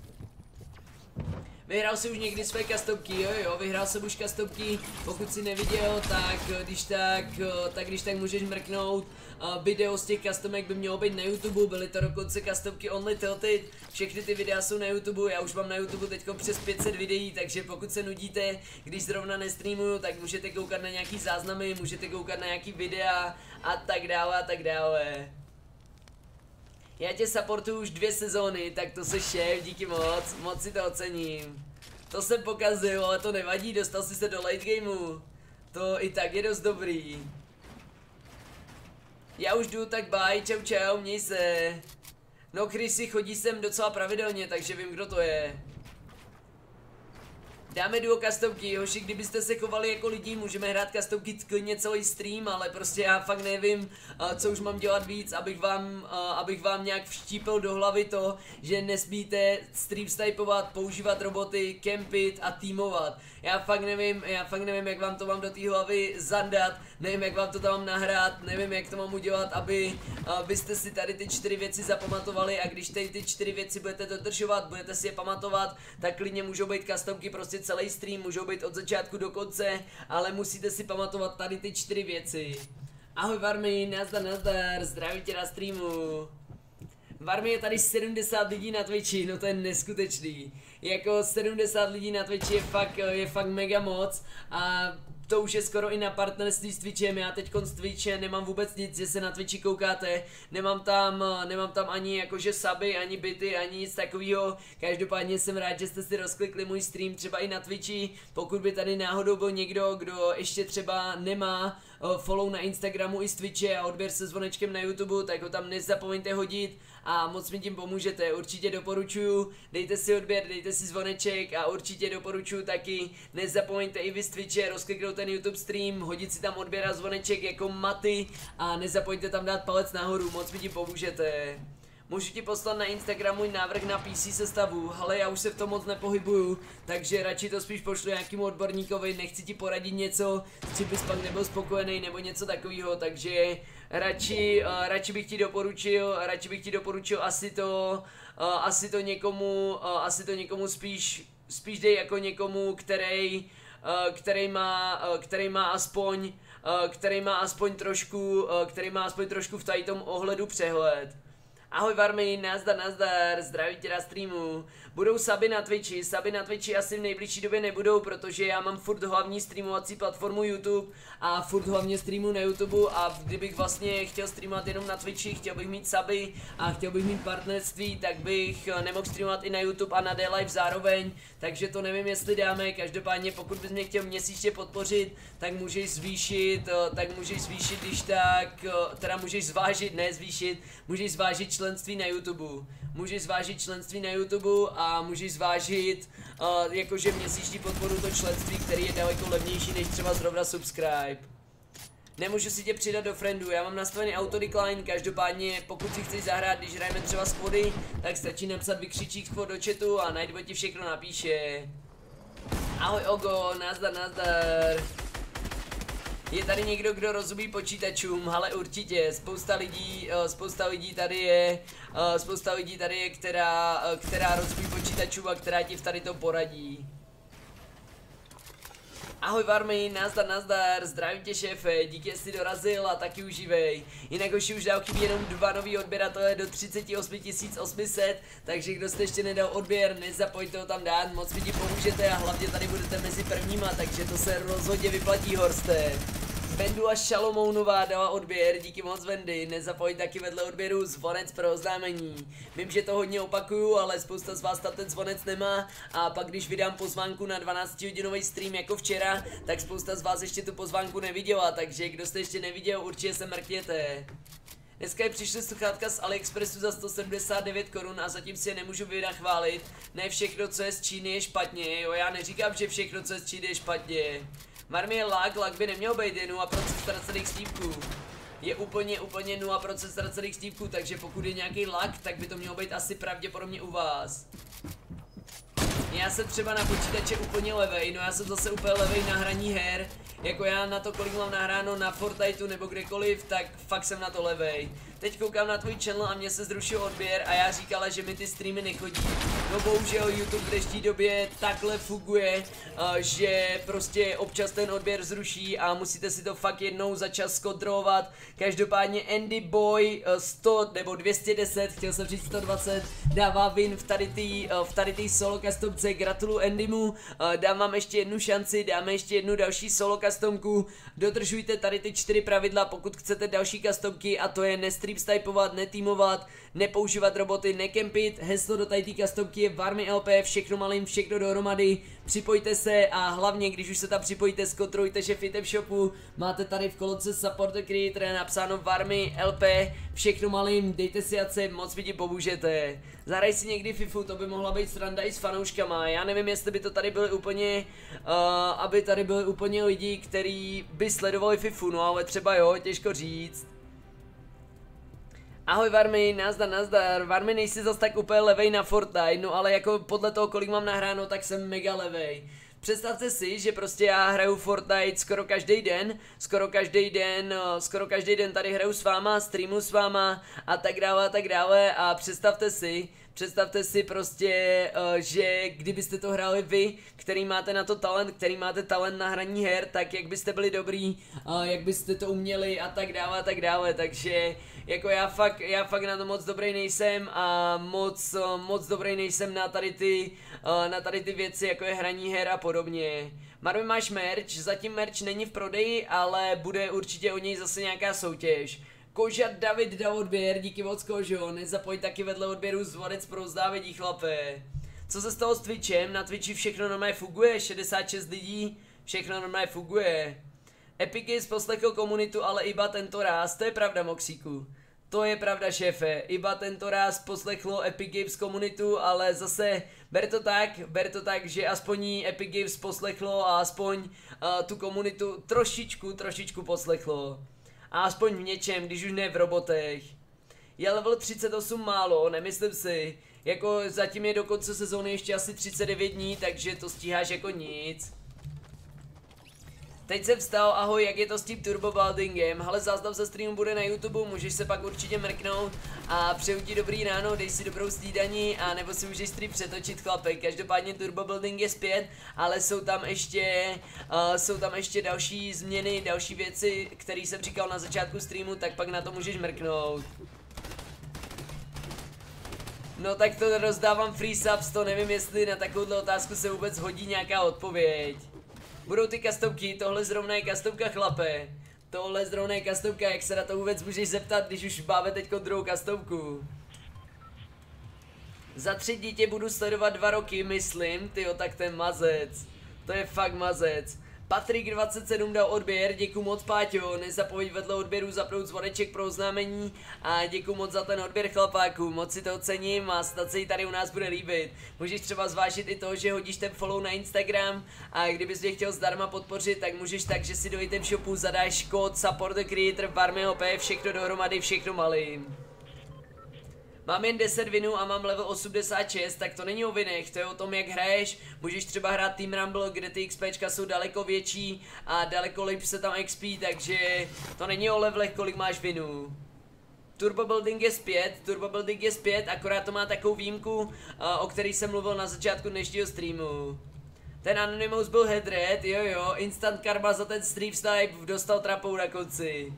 Vyhrál si už někdy své customky, jo, vyhrál jsem už customky, pokud si neviděl, tak když tak můžeš mrknout. Video z těch customek by mělo být na YouTube, byly to dokonce customky Only Tilted, všechny ty videa jsou na YouTube, já už mám na YouTube teďko přes 500 videí, takže pokud se nudíte, když zrovna nestreamuju, tak můžete koukat na nějaký záznamy, můžete koukat na nějaký videa a tak dále a tak dále. Já tě supportuju už 2 sezóny, tak to se šéf, díky moc si to ocením. To jsem pokazil, ale to nevadí, dostal jsi se do late gameu. To i tak je dost dobrý. Já už jdu, tak bye, čau, měj se. No Chrissy chodí sem docela pravidelně, takže vím, kdo to je. Dáme duo customky, hoši, kdybyste se chovali jako lidi, můžeme hrát customky klidně celý stream, ale prostě já fakt nevím, co už mám dělat víc, abych vám nějak vštípil do hlavy to, že nesmíte stream snipovat, používat roboty, kempit a týmovat. Já fakt nevím, jak vám to mám do té hlavy zandat, nevím, jak vám to tam mám nahrát, nevím, jak to mám udělat, aby byste si tady ty 4 věci zapamatovali a když tady ty 4 věci budete dodržovat, budete si je pamatovat, tak klidně můžou být customky prostě celý stream, můžou být od začátku do konce, ale musíte si pamatovat tady ty 4 věci. Ahoj Varmi, nazdar, zdravím tě na streamu. Varmy je tady 70 lidí na Twitchi, no to je neskutečný. Jako 70 lidí na Twitchi je fakt mega moc a to už je skoro i na partnerství s Twitchem. Já teď s Twitchem nemám vůbec nic, že se na Twitchi koukáte, nemám tam ani jakože suby, ani bity, ani nic takového. Každopádně jsem rád, že jste si rozklikli můj stream třeba i na Twitchi. Pokud by tady náhodou byl někdo, kdo ještě třeba nemá follow na Instagramu i z Twitche a odběr se zvonečkem na YouTube, tak ho tam nezapomeňte hodit a moc mi tím pomůžete. Určitě doporučuju, dejte si odběr, dejte si zvoneček a určitě doporučuju taky, nezapomeňte i vy z Twitche rozkliknout ten YouTube stream, hodit si tam odběr a zvoneček jako Maty a nezapomeňte tam dát palec nahoru, moc mi tím pomůžete. Můžu ti poslat na Instagram můj návrh na PC sestavu, ale já už se v tom moc nepohybuju, takže radši to spíš pošlu nějakému odborníkovi, nechci ti poradit něco, s čím bys pak nebyl spokojený nebo něco takového, takže radši bych ti doporučil asi to někomu spíš dej jako někomu, který má aspoň trošku v tady tom ohledu přehled. Ahoj Varmy, nazdar, zdraví tě na streamu. Budou suby na Twitchi asi v nejbližší době nebudou, protože já mám furt hlavní streamovací platformu YouTube a furt hlavně streamu na YouTube a kdybych vlastně chtěl streamovat jenom na Twitchi, chtěl bych mít suby a chtěl bych mít partnerství, tak bych nemohl streamovat i na YouTube a na D-Live zároveň, takže to nevím jestli dáme, každopádně pokud bys mě chtěl měsíčně podpořit, tak můžeš zvýšit, když tak, teda můžeš zvážit, ne zvýšit, můžeš zvážit členství na YouTube. Můžeš zvážit členství na YouTube a můžeš zvážit jakože měsíční podporu to členství, který je daleko levnější než třeba zrovna subscribe. Nemůžu si tě přidat do friendu, já mám nastavený autodecline, každopádně pokud si chceš zahrát, když hrajeme třeba squady, tak stačí napsat vykřičík squad do chatu a Nightbot ti všechno napíše. Ahoj Ogo, nazdar. Je tady někdo, kdo rozumí počítačům, ale určitě, spousta lidí tady je, která rozumí počítačům a která ti v tady to poradí. Ahoj Varmy, nazdar, zdravím tě šéfe, díky jsi dorazil a taky užívej. Jinak už dal chybí jenom 2 nový odběratele do 38 800, takže kdo jste ještě nedal odběr, nezapomeňte ho tam dát, moc mi ti pomůžete a hlavně tady budete mezi prvníma, takže to se rozhodně vyplatí, Horste. Vendula Šalomounová dala odběr, díky moc Vendy, nezapomeň taky vedle odběru zvonec pro oznámení. Vím, že to hodně opakuju, ale spousta z vás tam ten zvonec nemá a pak když vydám pozvánku na 12hodinový stream jako včera, tak spousta z vás ještě tu pozvánku neviděla, takže kdo jste ještě neviděl, určitě se mrkněte. Dneska je přišly sluchátka z AliExpressu za 179 korun a zatím si je nemůžu vynachválit. Ne všechno, co je z Číny, je špatně, jo, já neříkám, že všechno, co je z Číny, je špatně. Marmy je lag by neměl být, je 0% ztracených stívků. Je úplně 0% ztracených stívků, takže pokud je nějaký lag, tak by to mělo být asi pravděpodobně u vás. Já jsem třeba na počítače úplně levej, no já jsem zase úplně levej na hraní her. Jako já na to, kolik mám nahráno na Fortniteu nebo kdekoliv, tak fakt jsem na to levej. Teď koukám na tvůj channel a mě se zrušil odběr a já říkala, že mi ty streamy nechodí. No bohužel YouTube v dnešní době takhle funguje, že prostě občas ten odběr zruší a musíte si to fakt jednou za čas zkontrolovat. Každopádně Andy Boy 100 nebo 210, chtěl jsem říct 120, dává win v tady té solo customce, gratuluju Andymu, dám vám ještě jednu šanci, dáme ještě jednu další solo customku, dodržujte tady ty 4 pravidla, pokud chcete další customky, a to je nestream snipovat, netýmovat, nepoužívat roboty, nekempit, heslo do tady té customky je Varmy LP, všechno malým, všechno dohromady, připojte se a hlavně, když už se tam připojíte, zkontrolujte, že v item shopu máte tady v kolonce Support the Creator napsáno Varmy LP, všechno malým, dejte si AC, moc mi ti pomůžete. Zahraj si někdy FIFU, to by mohla být sranda i s fanouškama, já nevím, jestli by to tady byly úplně, aby tady byly úplně lidi, kteří by sledovali FIFU, no ale třeba jo, těžko říct. Ahoj Varmy, nazdar, Varmy nejsi zas tak úplně levej na Fortnite, no ale jako podle toho, kolik mám nahráno, tak jsem mega levej. Představte si, že prostě já hraju Fortnite skoro každý den tady hraju s váma, streamu s váma a tak dále a představte si prostě, že kdybyste to hráli vy, který máte na to talent, který máte talent na hraní her, tak jak byste byli dobrý, jak byste to uměli a tak dále, takže jako já fakt na to moc dobrý nejsem a moc dobrý nejsem na tady ty věci, jako je hraní her a podobně. Marvin, máš merch? Zatím merch není v prodeji, ale bude určitě o něj zase nějaká soutěž. Koža David dal odběr, díky moc Kožo, nezapojď taky vedle odběru zvorec pro zdávedí, chlape. Co se stalo s Twitchem? Na Twitchi všechno normálně funguje, 66 lidí, všechno normálně funguje. Epic Games poslechl komunitu, ale iba tento ráz, to je pravda, Moxíku. To je pravda, šéfe, iba tento ráz poslechlo Epic Games komunitu, ale zase ber to tak, že aspoň Epic Games poslechlo a aspoň tu komunitu trošičku poslechlo. A aspoň v něčem, když už ne v robotech. Je level 38 málo, nemyslím si. Jako zatím je do konce sezóny ještě asi 39 dní, takže to stíháš jako nic. Teď jsem vstal, ahoj, jak je to s tím Turbo Buildingem? Hele, záznam ze streamu bude na YouTube, můžeš se pak určitě mrknout a přeju ti dobrý ráno, dej si dobrou snídaní a nebo si můžeš stream přetočit, chlape. Každopádně Turbo Building je zpět, ale jsou tam ještě další změny, další věci, které jsem říkal na začátku streamu, tak pak na to můžeš mrknout. No tak to rozdávám free subs, to nevím, jestli na takovouhle otázku se vůbec hodí nějaká odpověď. Budou ty kastovky, tohle zrovna je kastovka, chlape. Tohle zrovna je kastovka, jak se na to vůbec můžeš zeptat, když už máme teďko druhou kastovku. Za 3 dítě budu sledovat 2 roky, myslím, tyjo, tak ten mazec. To je fakt mazec. Patrik 27 dal odběr, děkuju moc, Páťo, nezapomeň vedle odběru zapnout zvoneček pro oznámení a děkuju moc za ten odběr, chlapáku, moc si to ocením a snad se jí tady u nás bude líbit. Můžeš třeba zvážit i to, že hodíš ten follow na Instagram a kdybys mě chtěl zdarma podpořit, tak můžeš tak, že si do item shopu zadáš kód support the creator Barmyho, všechno dohromady, všechno malým. Mám jen 10 vinů a mám level 86, tak to není o vinech, to je o tom, jak hraješ. Můžeš třeba hrát Team Rumble, kde ty XPčka jsou daleko větší a daleko líp se tam XP, takže to není o levelech, kolik máš vinů. Turbo Building je zpět, akorát to má takovou výjimku, o který jsem mluvil na začátku dnešního streamu. Ten Anonymous byl headred, jo, instant karma za ten stream snipe, dostal trapou na konci.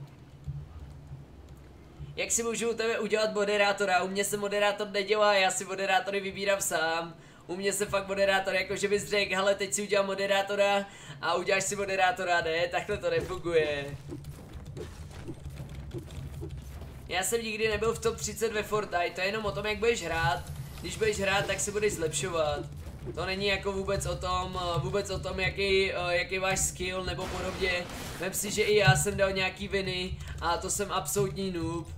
Jak si můžu u tebe udělat moderátora? U mě se moderátor nedělá, já si moderátory vybírám sám. U mě se fakt moderátor, jakože bys řekl, hele, teď si udělám moderátora a uděláš si moderátora, ne, takhle to nefunguje. Já jsem nikdy nebyl v top 30 ve Fortnite, to je jenom o tom, jak budeš hrát. Když budeš hrát, tak se budeš zlepšovat. To není jako vůbec o tom, jaký váš skill nebo podobně. Vem si, že i já jsem dal nějaký viny a to jsem absolutní noob.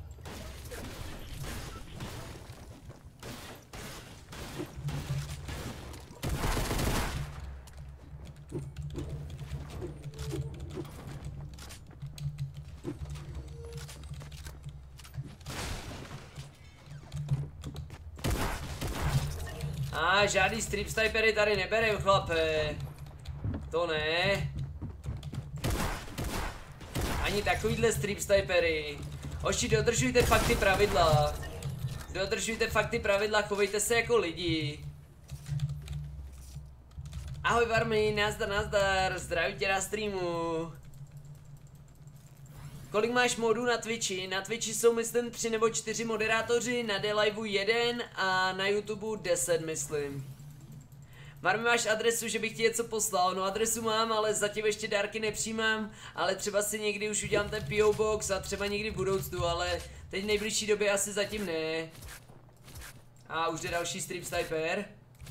Žádný strip snipery tady neberem, chlape. To ne. Ani takovýhle strip snipery. Oši, dodržujte fakt ty pravidla. Chovejte se jako lidi. Ahoj Varmy, nazdar, zdravím tě na streamu. Kolik máš modů na Twitchi? Na Twitchi jsou myslím 3 nebo 4 moderátoři, na D-Liveu 1 a na YouTube 10 myslím. Marmi, máš adresu, že bych ti něco poslal? No adresu mám, ale zatím ještě dárky nepřijímám, ale třeba si někdy už udělám ten PO Box a třeba někdy v budoucnu, ale teď v nejbližší době asi zatím ne. A už jde další strip sniper.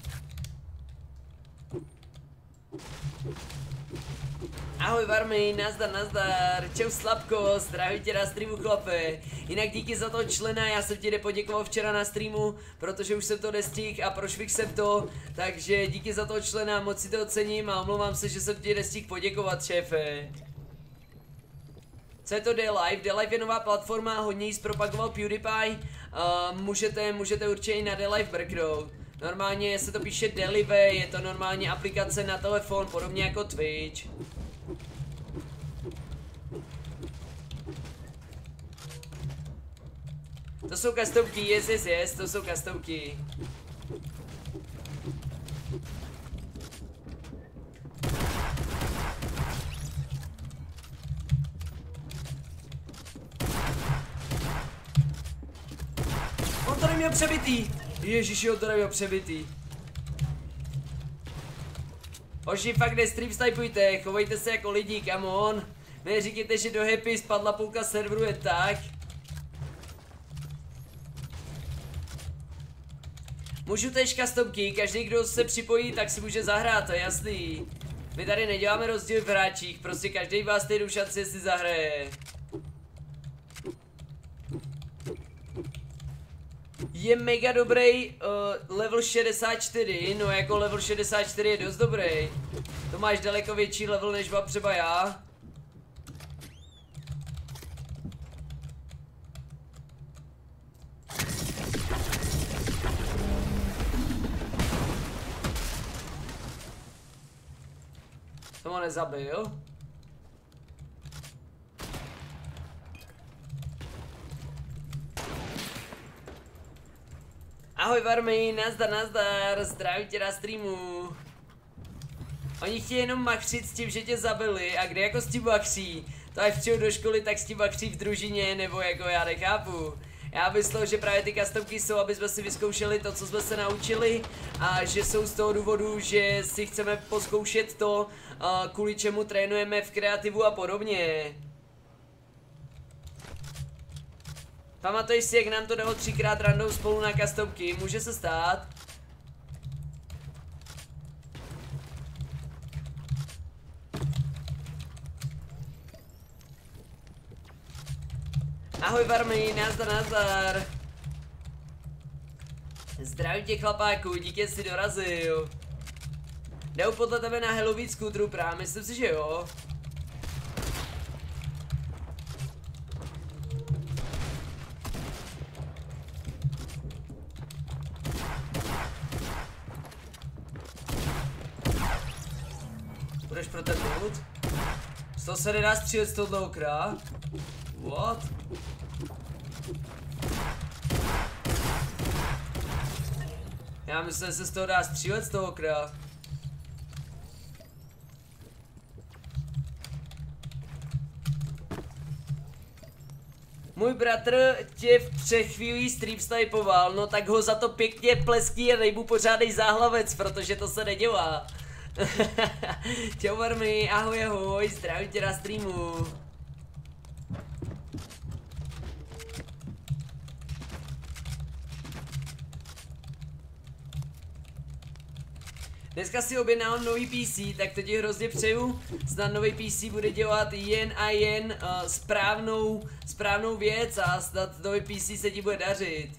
Ahoj Varmy, nazdar, čau Slabko, zdravím tě na streamu, chlape. Jinak díky za toho člena, já jsem ti nepoděkoval včera na streamu, protože už jsem to nestihl a prošvih jsem to, takže díky za toho člena, moc si to ocením a omlouvám se, že jsem ti nestihl poděkovat, šéfe. Co je to D-Live? D-Live je nová platforma, hodně jí zpropagoval PewDiePie, můžete určitě i na D-Live mrknout. Normálně se to píše Delive, je to normálně aplikace na telefon, podobně jako Twitch. To jsou kastovky, yes, to jsou kastovky. přebitý! Ježiši, jo, to nebylo přebitý. Hoši, fakt nestream snipujte, chovejte se jako lidi, come on. Neříkejte, že do Happy spadla půlka serveru je tak. Můžu též customky, každý, kdo se připojí, tak si může zahrát, to je jasný. My tady neděláme rozdíl v hráčích, prostě každý vás stejnou šanci si zahraje. Je mega dobrý level 64, no jako level 64 je dost dobrý. To máš daleko větší level než mám třeba já. Jsem ho nezabil. Ahoj Varmy, nazdar, zdravím tě na streamu. Oni chtějí jenom machřit s tím, že tě zabili, a kde jako s tím machří? To až přijdu do školy, tak s tím machří v družině, nebo jako já nechápu. Já myslel, že právě ty customky jsou, aby jsme si vyzkoušeli to, co jsme se naučili, a že jsou z toho důvodu, že si chceme pozkoušet to, kvůli čemu trénujeme v kreativu a podobně. Pamatuješ si, jak nám to dalo 3krát random spolu na customky, může se stát. Ahoj Varmy, nazdar. Zdravím tě chlapáku, díky, jsi dorazil. Jdou podle tebe na Halloween skútru právě, myslím si, že jo. Budeš pro ten loot? Z toho se nedá střílet z tohohle okra? What? Já myslím, že se z toho dá střílet z toho okra. Můj bratr tě v přechvílí stream snipoval, no tak ho za to pěkně pleskni a dej mu pořádnej záhlavec, protože to se nedělá. Čau Varmy, ahoj, zdravím tě na streamu. Dneska si objednám nový PC, tak to ti hrozně přeju. Snad nový PC bude dělat jen a jen správnou věc a snad nový PC se ti bude dařit.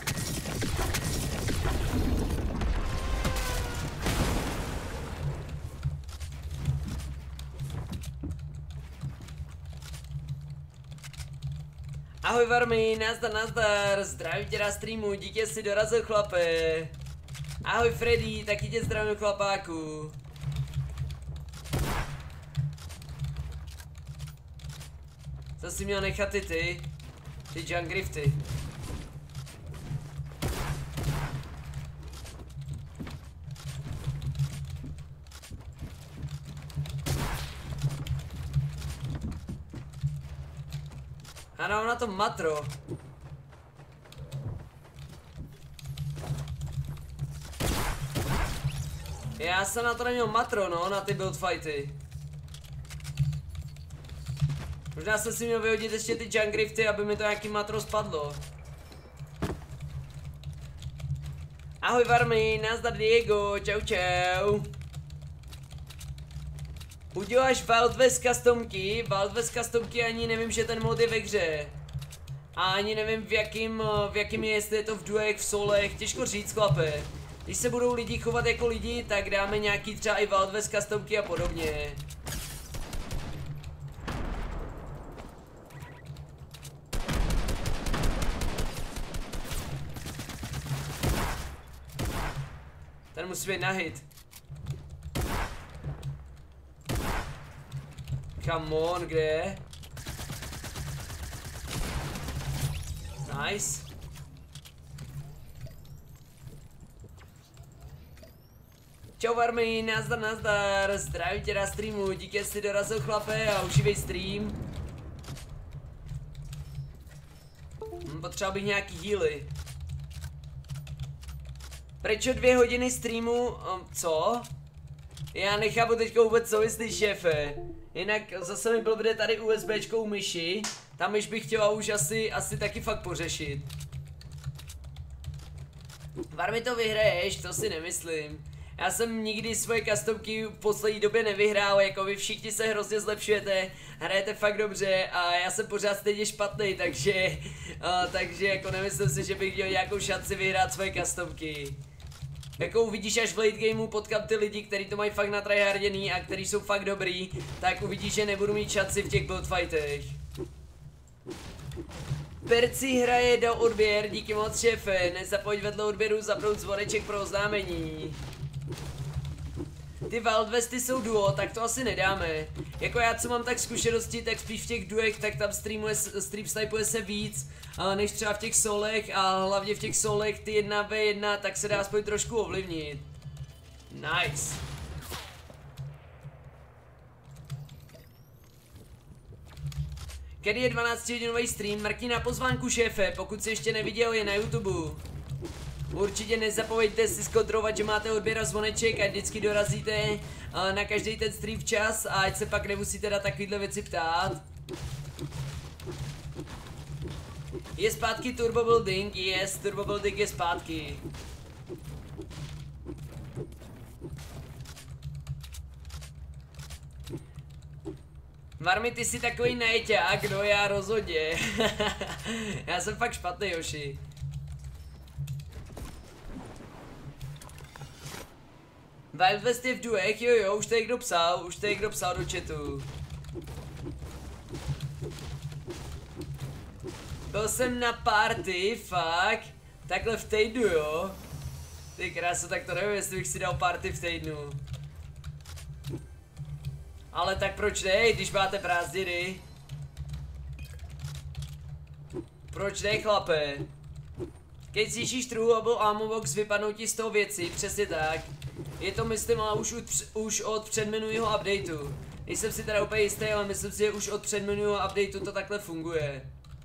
Ahoj Varmy, nazdar, zdravím tě na streamu, díky, že jsi dorazil chlape. Ahoj Freddy, taky tě zdravím chlapáku. Co jsi měl nechat ty jungrifty. Ano, na to matro. Já jsem na to neměl matro, no, na ty buildfighty. Možná jsem si měl vyhodit ještě ty jungrifty, aby mi to nějaký matro spadlo. Ahoj Varmy, nazdar Diego, čau. Uděláš Wild West customky? Wild West customky ani nevím, že ten mod je ve hře. A ani nevím v jakým je, jestli je to v duech, v solech, těžko říct chlape. Když se budou lidi chovat jako lidi, tak dáme nějaký třeba i Wild West customky a podobně. Ten musí být na hit. Come on, kde je? Nice. Čau Varmy, nazdar, zdravím tě na streamu, díky, že jsi dorazil chlape a užívej stream. Potřeboval bych nějaký healy. Proč 2 hodiny streamu, co? Já nechápu teďka vůbec, co myslíš, šéfe. Jinak zase mi blbne tady USBčkou myši. Ta myš bych chtěla už asi taky fakt pořešit. Varmi to vyhraješ, to si nemyslím. Já jsem nikdy svoje customky v poslední době nevyhrál, jako vy všichni se hrozně zlepšujete, hrajete fakt dobře a já jsem pořád stejně špatný, takže jako nemyslím si, že bych měl nějakou šanci vyhrát svoje customky. Jako uvidíš, až v late gameu potkám ty lidi, kteří to mají fakt natryharděný a kteří jsou fakt dobrý, tak uvidíš, že nebudu mít šanci v těch buildfightech. Perci hraje, dal odběr, díky moc šéfe, nezapomeň vedle odběru zapnout zvoneček pro oznámení. Ty Wild Westy jsou duo, tak to asi nedáme. Jako já, co mám tak zkušenosti, tak spíš v těch duech, tak tam stream snipuje se víc, než třeba v těch solech a hlavně v těch solech ty 1v1, tak se dá aspoň trošku ovlivnit. Nice. Kedy je 12hodinový stream? Mrkni na pozvánku šéfe, pokud si ještě neviděl, je na YouTube. Určitě nezapomeňte si zkontrolovat, že máte odběr a zvoneček a vždycky dorazíte na každý ten stream včas a ať se pak nemusíte na takovýhle věci ptát. Je zpátky Turbo Building? Yes, Turbo Building je zpátky. Varmi, ty jsi takový nejeťák, no já rozhodně. Já jsem fakt špatný, Joši. Wild West je v duech, jo, už to někdo psal, do chatu. Byl jsem na party, fakt, takhle v týdnu, jo. Ty krása, tak to nevím, jestli bych si dal party v týdnu. Ale tak proč ne, když máte prázdniny? Proč ne, chlape? Keď slyšíš True Ammo Box, vypadnou ti z toho věci, přesně tak. Je to myslím ale už od předminulého updateu. Nejsem si teda úplně jistý, ale myslím si, že už od předminulého updateu to takhle funguje.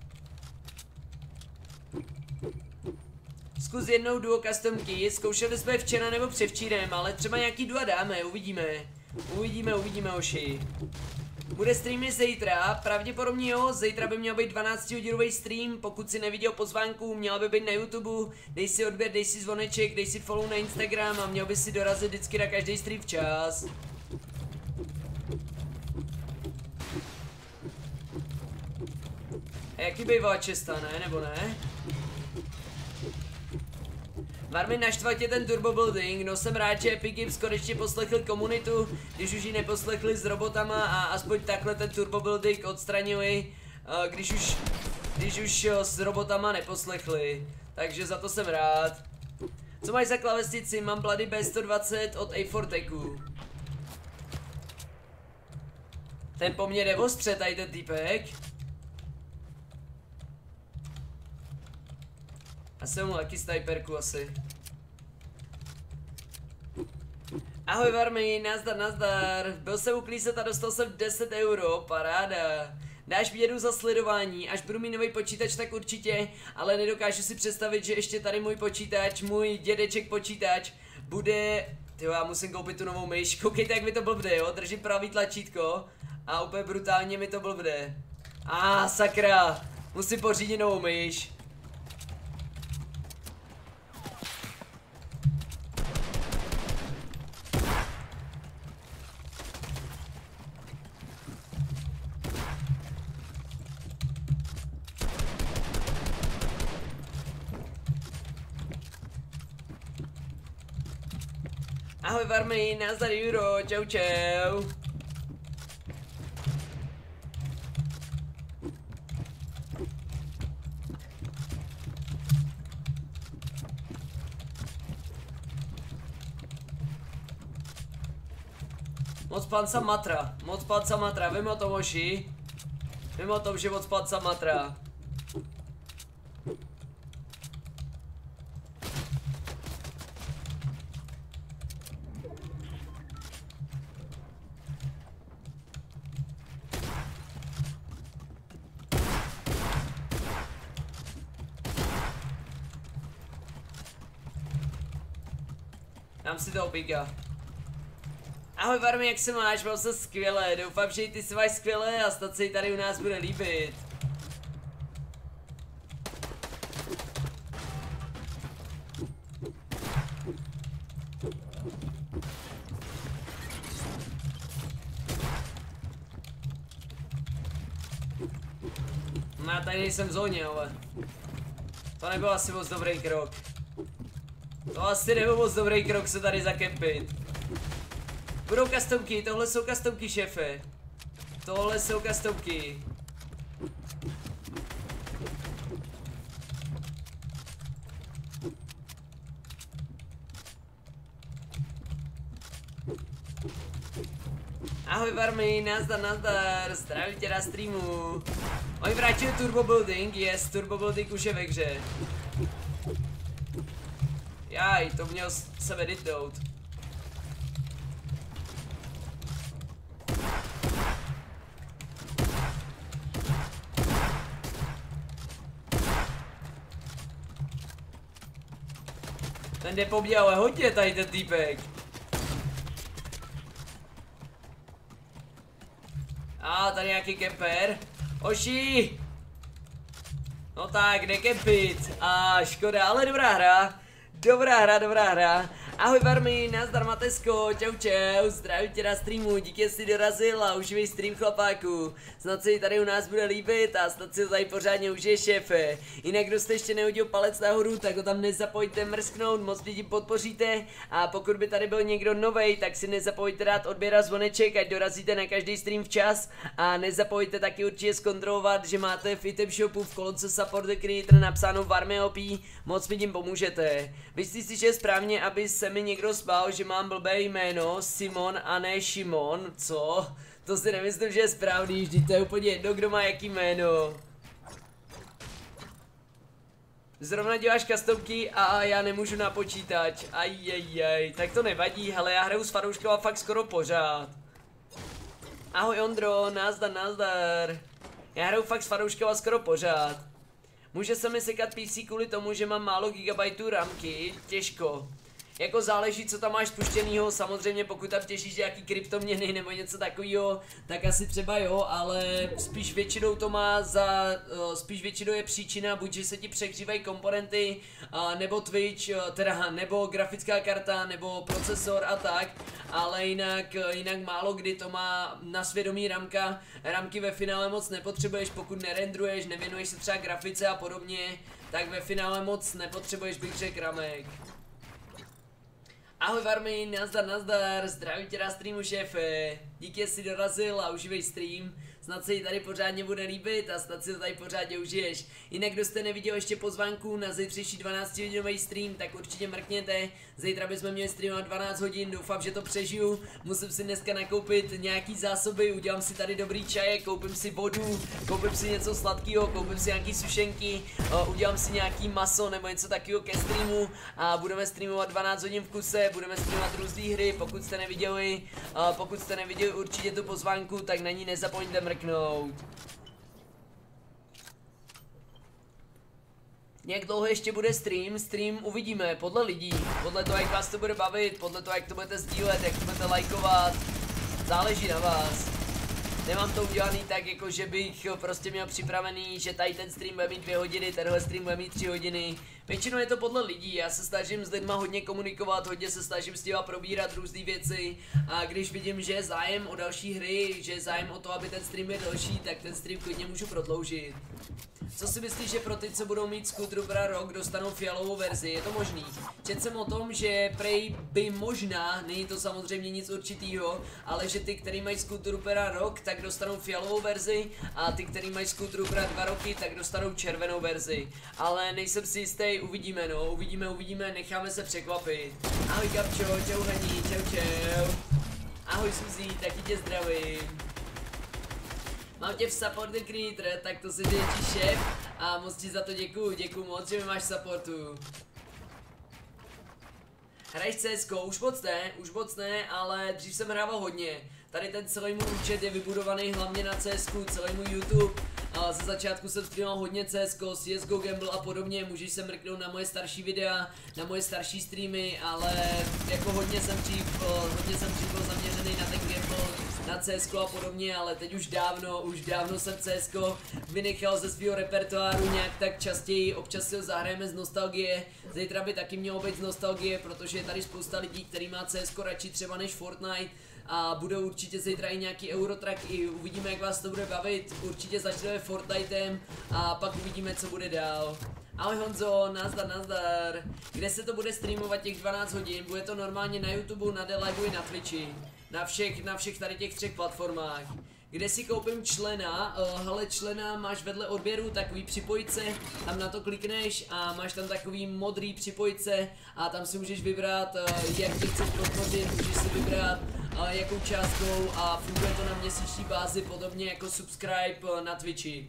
Zkus jednou duo customky, zkoušeli jsme včera nebo převčírem, ale třeba nějaký duo dáme, uvidíme. Uvidíme, oši. Bude streamy zítra, pravděpodobně jo, zítra by měl být 12hodinový stream, pokud si neviděl pozvánku, měla by být na YouTube, dej si odběr, dej si zvoneček, dej si follow na Instagram a měl by si dorazit vždycky na každý stream včas. A jaký bývala česta, ne, nebo ne? Varmi, naštval tě ten Turbo Building, no jsem rád, že Epic Games konečně poslechl komunitu, když už ji neposlechli s robotama a aspoň takhle ten Turbo Building odstranili, když už s robotama neposlechli, takže za to jsem rád. Co máš za klavesnici? Mám Bloody B120 od A4techu. Ten po mně jde ostře, tady ten týpek. A jsem mu taky sniperku asi. Ahoj Varmi, nazdar. Byl jsem uklízet a dostal jsem 10 euro, paráda. Dáš mi jedu za sledování, až budu mít nový počítač, tak určitě, ale nedokážu si představit, že ještě tady můj počítač, můj dědeček počítač, bude... Tyjo, já musím koupit tu novou myš, koukejte jak mi to blbne, jo, držím pravý tlačítko a úplně brutálně mi to blbne. Sakra, musím pořídit novou myš. Ahoj Varmi, nazdar Juro, čau. Moc pan Samatra, vím o tom, Oši. Vím o tom, že moc pan Samatra. Dám si toho piga. Ahoj Varmi, jak se máš? Mám se skvěle, doufám, že i ty se máš skvěle a snad se jí tady u nás bude líbit. No já tady nejsem v zóně, ale to nebyl asi moc dobrý krok. To asi nebyl moc dobrý krok se tady zakempit. Budou customky, tohle jsou customky, šéfe. Tohle jsou customky. Ahoj Varmi, nazdar, zdravím tě na streamu. Oni vrátili Turbo Building, yes, Turbo Building už je ve hře. Jaj, to měl se editnout. Ten jde po mně, ale hodně tady ten týpek. A tady nějaký kemper. Oši! No tak, jde kempit. A škoda, ale dobrá hra. Dobrá hra. Ahoj Varmi, nazdar Matesko, čau, zdravím tě na streamu, díky, že jsi dorazil a uživej stream chlapáku. Snad se jí tady u nás bude líbit a snad si tady pořádně užije, šéfe. Jinak kdo jste ještě nehodil palec nahoru, tak ho tam nezapomeňte mrsknout, moc lidí podpoříte. A pokud by tady byl někdo novej, tak si nezapomeňte dát odběr a zvoneček, ať dorazíte na každý stream včas. A nezapomeňte taky určitě zkontrolovat, že máte v item shopu v kolonce Support the Creator napsáno Varmi OP, moc mi tím pomůžete. Myslíš si, že je správně, aby se mi někdo spál, že mám blbé jméno, Simon a ne Šimon, co? To si nemyslím, že je správný, vždyť to je úplně jedno, kdo má jaký jméno. Zrovna děláš customky a já nemůžu na počítač, ajajaj, tak to nevadí, hele, já hraju s fanouškama fakt skoro pořád. Ahoj Ondro, nazdar. Já hraju fakt s fanouškama skoro pořád. Může se mi sekat PC kvůli tomu, že mám málo gigabajtů ramky, těžko. Jako záleží, co tam máš spuštěnýho, samozřejmě pokud tam těžíš nějaký kryptoměny nebo něco takového, tak asi třeba jo, ale spíš většinou to má spíš většinou je příčina, buď že se ti přehřívají komponenty, nebo Twitch, teda nebo grafická karta, nebo procesor a tak, ale jinak málo kdy to má na svědomí ramka, ramky ve finále moc nepotřebuješ, pokud nerendruješ, nevěnuješ se třeba grafice a podobně, tak ve finále moc nepotřebuješ, bych řekl, ramek. Ahoj Varmi, nazdar, zdravím tě na streamu, šéfe. Díky, že jsi dorazil a uživej stream. Snad se jí tady pořádně bude líbit a snad si to tady pořádně užiješ. Jinak, kdo jste neviděl ještě pozvánku na zítřejší 12hodinový stream, tak určitě mrkněte. Zítra bychom měli stream na 12 hodin, doufám, že to přežiju. Musím si dneska nakoupit nějaký zásoby, udělám si tady dobrý čaje, koupím si vodu, koupím si něco sladkého, koupím si nějaký sušenky, udělám si nějaký maso nebo něco takového ke streamu a budeme streamovat 12 hodin v kuse, budeme streamovat různé hry, pokud jste neviděli určitě tu pozvánku, tak na ní nezapomeňte mrknout. Jak dlouho ještě bude stream uvidíme, podle lidí, podle toho, jak vás to bude bavit, podle toho, jak to budete sdílet, jak to budete lajkovat, záleží na vás. Nemám to udělaný tak, jako že bych prostě měl připravený, že tady ten stream bude mít 2 hodiny, tenhle stream bude mít 3 hodiny. Většinou je to podle lidí, já se snažím s lidma hodně komunikovat, hodně se snažím s těma probírat různé věci a když vidím, že je zájem o další hry, že je zájem o to, aby ten stream je delší, tak ten stream klidně můžu prodloužit. Co si myslíš, že pro ty, co budou mít Skull Troopera Rock, dostanou fialovou verzi? Je to možný. Četl jsem o tom, že prej by možná, není to samozřejmě nic určitýho, ale že ty, který mají Skull Troopera Rock, tak dostanou fialovou verzi a ty, který mají Skull Troopera 2 roky, tak dostanou červenou verzi. Ale nejsem si jistý, uvidíme no, uvidíme, necháme se překvapit. Ahoj Gabčo, čau Haní, čau. Ahoj Suzy, taky tě zdravím. Mám tě v Support the Creator, tak to se děje šéf a moc ti za to děkuju moc, že mi máš supportu. Hraješ CSko, už moc ne, ale dřív jsem hrával hodně. Tady ten celý můj účet je vybudovaný hlavně na CSku, celý můj YouTube Ze začátku jsem streamoval hodně CSGO, CSGO Gamble a podobně, můžeš se mrknout na moje starší videa, na moje starší streamy, ale jako hodně jsem dřív byl zaměřený na ten Gamble, na CSGO a podobně, ale teď už dávno jsem CSGO vynechal ze svého repertoáru nějak tak častěji, občas si ho zahrajeme z nostalgie, zítra by taky mělo být z nostalgie, protože je tady spousta lidí, který má CSGO radši třeba než Fortnite a budou určitě zítra i nějaký Eurotracky, uvidíme jak vás to bude bavit, určitě začneme Fortnitem a pak uvidíme co bude dál. Ahoj Honzo, nazdar. Kde se to bude streamovat těch 12 hodin? Bude to normálně na YouTube, na Deligu i na Twitchi. Na všech tady těch 3 platformách. Kde si koupím člena? Hele, člena máš vedle odběru takový připojice, tam na to klikneš a máš tam takový modrý připojice a tam si můžeš vybrat, jak tě chceš podpořit, můžeš si vybrat jakou částkou a funguje to na měsíční bázi, podobně jako subscribe na Twitchi.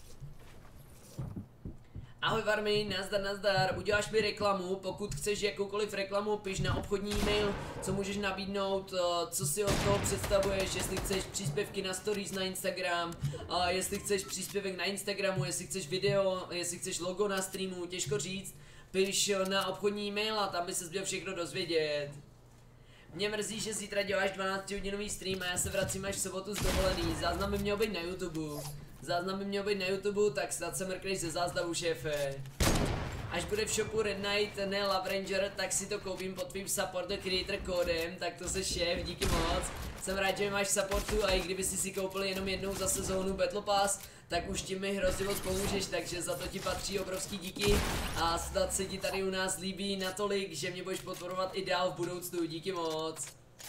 Ahoj Varmy, nazdar, uděláš mi reklamu, pokud chceš jakoukoliv reklamu, piš na obchodní e-mail, co můžeš nabídnout, co si od toho představuješ, jestli chceš příspěvky na stories na Instagram, jestli chceš příspěvek na Instagramu, jestli chceš video, jestli chceš logo na streamu, těžko říct, piš na obchodní e-mail a tam by ses měl všechno dozvědět. Mě mrzí, že zítra děláš 12hodinový stream a já se vracím až v sobotu z dovolený, záznam by měl být na YouTube. Tak snad se mrkneš ze záznamu, šéfe. Až bude v shopu Red Knight, ne Love Ranger, tak si to koupím pod tvým Support the Creator kódem, tak to se šéf, díky moc. Jsem rád, že máš supportu a i kdyby si koupil jenom jednou za sezónu Battle Pass, tak už tím mi hrozně moc pomůžeš, takže za to ti patří obrovský díky a snad se ti tady u nás líbí natolik, že mě budeš podporovat i dál v budoucnu, díky moc.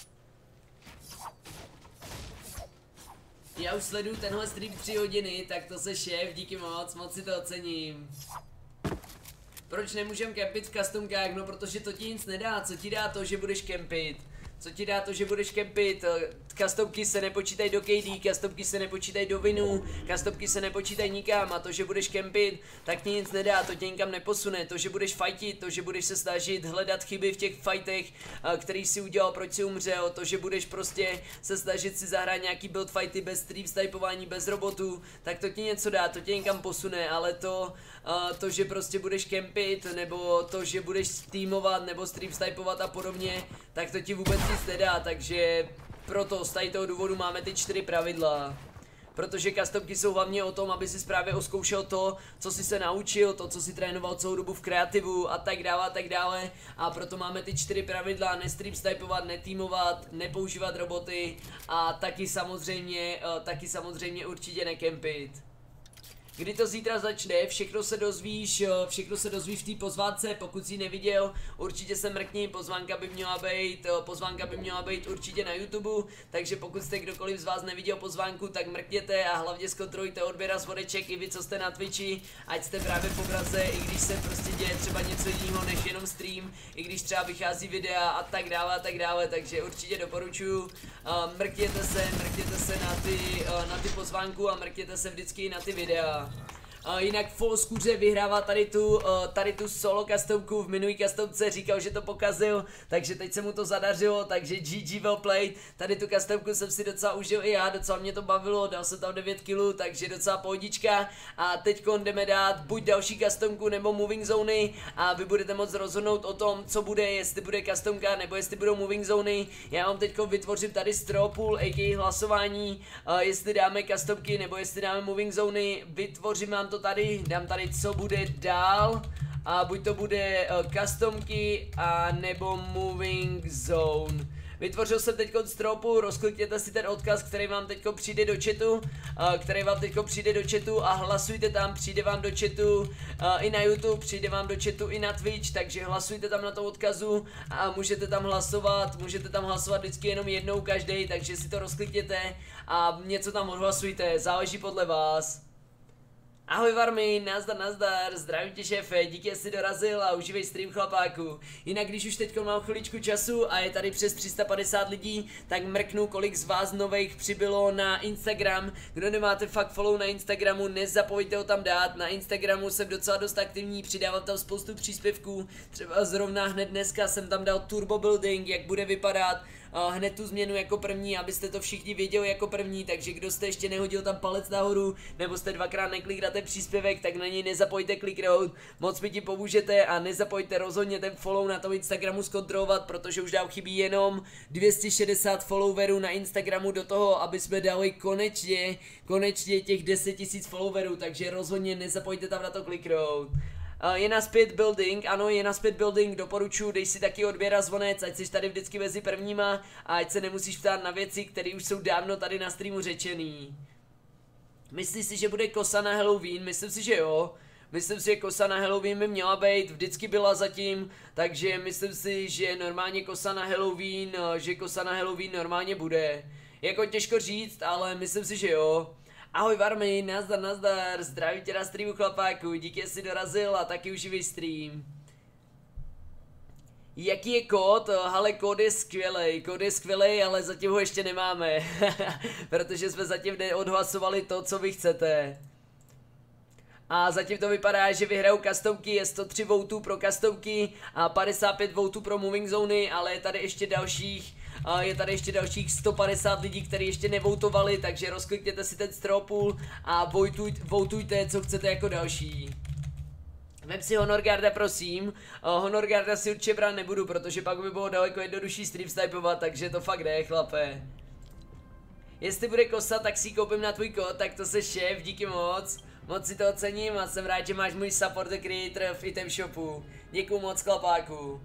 Já už sleduju tenhle stream 3 hodiny, tak to se šéf, díky moc si to ocením. Proč nemůžem kempit v customkách? No protože to ti nic nedá, co ti dá to, že budeš kempit? Customky se nepočítají do KD, customky se nepočítají do winů, customky se nepočítají nikam a to, že budeš kempit, tak ti nic nedá, to tě nikam neposune, to, že budeš fightit, to, že budeš se snažit hledat chyby v těch fightech, který si udělal, proč si umřel, to, že budeš prostě se snažit si zahrát nějaký build fighty bez stream typování, bez robotů, tak to ti něco dá, to tě někam posune, ale to, že prostě budeš kempit, nebo to, že budeš streamovat, nebo stream typovat a podobně, tak to ti vůbec nic nedá, takže proto z toho důvodu máme ty 4 pravidla. Protože customky jsou hlavně o tom, aby si právě oskoušel to, co jsi se naučil, to, co si trénoval celou dobu v kreativu a tak dále. A proto máme ty 4 pravidla, nestream typovat, netýmovat, nepoužívat roboty a taky samozřejmě určitě nekempit. Kdy to zítra začne, všechno se dozvíš v té pozvánce, pokud jsi ji neviděl, určitě se mrkni, pozvánka by měla být určitě na YouTube, takže pokud jste kdokoliv z vás neviděl pozvánku, tak mrkněte a hlavně zkontrolujte odběr a svodeček i vy, co jste na Twitchi, ať jste právě po Praze, i když se prostě děje třeba něco jiného než jenom stream, i když třeba vychází videa a tak dále, takže určitě doporučuju, mrkněte se na ty pozvánku a mrkněte se vždycky na ty videa. Jinak Folskuře vyhrává tady tu solo customku, v minulý customce říkal, že to pokazil, takže teď se mu to zadařilo, takže GG well played, tady tu customku jsem si docela užil i já, docela mě to bavilo, dal jsem tam 9 kg, takže docela pohodička a teďko jdeme dát buď další customku nebo moving zóny a vy budete moct rozhodnout o tom, co bude, jestli bude customka nebo jestli budou moving zóny. Já vám teďko vytvořím tady stropul, a.k.a. hlasování, jestli dáme customky nebo jestli dáme moving zóny, vytvořím vám to tady, dám tady co bude dál a buď to bude customky a nebo moving zone. Vytvořil jsem teď stropu, rozklikněte si ten odkaz, který vám teď přijde do chatu, a hlasujte tam, přijde vám do chatu i na YouTube, přijde vám do chatu i na Twitch, takže hlasujte tam na tom odkazu a můžete tam hlasovat vždycky jenom jednou každý, takže si to rozklikněte a něco tam odhlasujte, záleží podle vás. Ahoj Varmy, nazdar, zdravím tě šéfe, díky, že jsi dorazil a užívej stream chlapáku. Jinak když už teď mám chviličku času a je tady přes 350 lidí, tak mrknu, kolik z vás nových přibylo na Instagram. Kdo nemáte fakt follow na Instagramu, nezapomeňte ho tam dát, na Instagramu jsem docela dost aktivní, přidávám tam spoustu příspěvků, třeba zrovna hned dneska jsem tam dal turbo building, jak bude vypadat hned tu změnu jako první, abyste to všichni věděli jako první, takže kdo jste ještě nehodil tam palec nahoru, nebo jste dvakrát neklikli na ten příspěvek, tak na něj nezapojte kliknout, moc mi ti pomůžete a nezapojte rozhodně ten follow na tom Instagramu zkontrolovat, protože už dál chybí jenom 260 followerů na Instagramu do toho, aby jsme dali konečně těch 10 000 followerů, takže rozhodně nezapojte tam na to kliknout. Je na zpět building, ano, je na zpět building, doporučuji, dej si taky odběr a zvonec, ať jsi tady vždycky mezi prvníma a ať se nemusíš ptát na věci, které už jsou dávno tady na streamu řečený. Myslíš si, že bude kosa na Halloween? Myslím si, že jo. Myslím si, že kosa na Halloween by měla být, vždycky byla zatím, takže myslím si, že normálně kosa na Halloween, normálně bude. Jako těžko říct, ale myslím si, že jo. Ahoj Varmy, nazdar, zdraví tě na streamu chlapáku, díky, že jsi dorazil a taky uživej stream. Jaký je kód? Hele, kód je skvělej, ale zatím ho ještě nemáme, protože jsme zatím neodhlasovali to, co vy chcete. A zatím to vypadá, že vyhrajou customky, je 103 votů pro customky a 55 votů pro moving zóny, ale je tady ještě dalších 150 lidí, kteří ještě nevoutovali, takže rozklikněte si ten stropul a votujte, co chcete jako další. Vem si Honorgarda, prosím. Honorgarda si určitě brát nebudu, protože pak by bylo daleko jednodušší stream snipovat, takže to fakt jde, chlape. Jestli bude kosa, tak si ji koupím na tvůj kód, tak to se šéf, díky moc. Moc si to ocením a jsem rád, že máš můj support the creator v item shopu. Děkuju moc, chlapáku.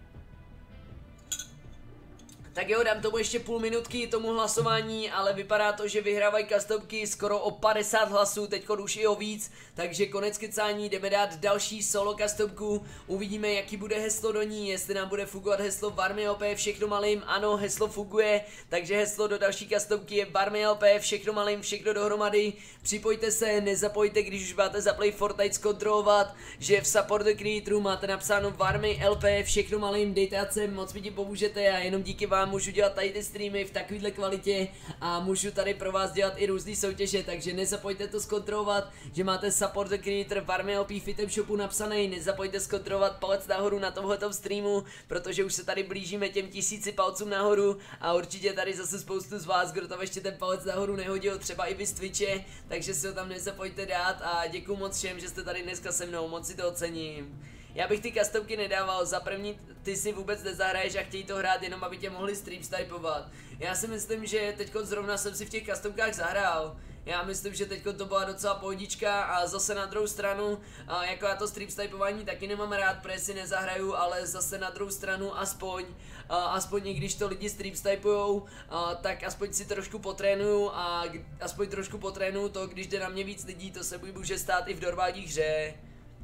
Tak jo, dám tomu ještě půl minutky tomu hlasování, ale vypadá to, že vyhrávají customky skoro o 50 hlasů, teďko už i o víc, takže konec kecání, jdeme dát další solo customku, uvidíme jaký bude heslo do ní, jestli nám bude fungovat heslo Varmy LP všechno malým, ano, heslo funguje, takže heslo do další customky je Varmy LP všechno malým, všechno dohromady, připojte se, nezapojte, když už máte zaplay Fortnite zkontrolovat, že v support the creatoru máte napsáno Varmy LP všechno malým, dejte ať sem, moc mi ti pomůžete a jenom díky vám můžu dělat tady ty streamy v takovéhle kvalitě a můžu tady pro vás dělat i různé soutěže, takže nezapojte to zkontrolovat, že máte support the creator Varmy LP v item shopu napsaný, nezapojte zkontrolovat palec nahoru na tomhletom streamu, protože už se tady blížíme těm 1000 palcům nahoru a určitě tady zase spoustu z vás, kdo tam ještě ten palec nahoru nehodil, třeba i vy z Twitche, takže si ho tam nezapojte dát a děkuju moc všem, že jste tady dneska se mnou, moc si to ocením. Já bych ty customky nedával, za první ty si vůbec nezahraješ a chtějí to hrát jenom, aby tě mohli stream snipovat. Já si myslím, že teďko zrovna jsem si v těch customkách zahrál. Já myslím, že teďko to byla docela pohodička a zase na druhou stranu, jako já to stream snipování taky nemám rád, protože si nezahraju, ale zase na druhou stranu aspoň i když to lidi stream snipujou, tak aspoň si trošku potrénuju a aspoň trošku potrénuju to, když jde na mě víc lidí, to se může stát i v normální hře.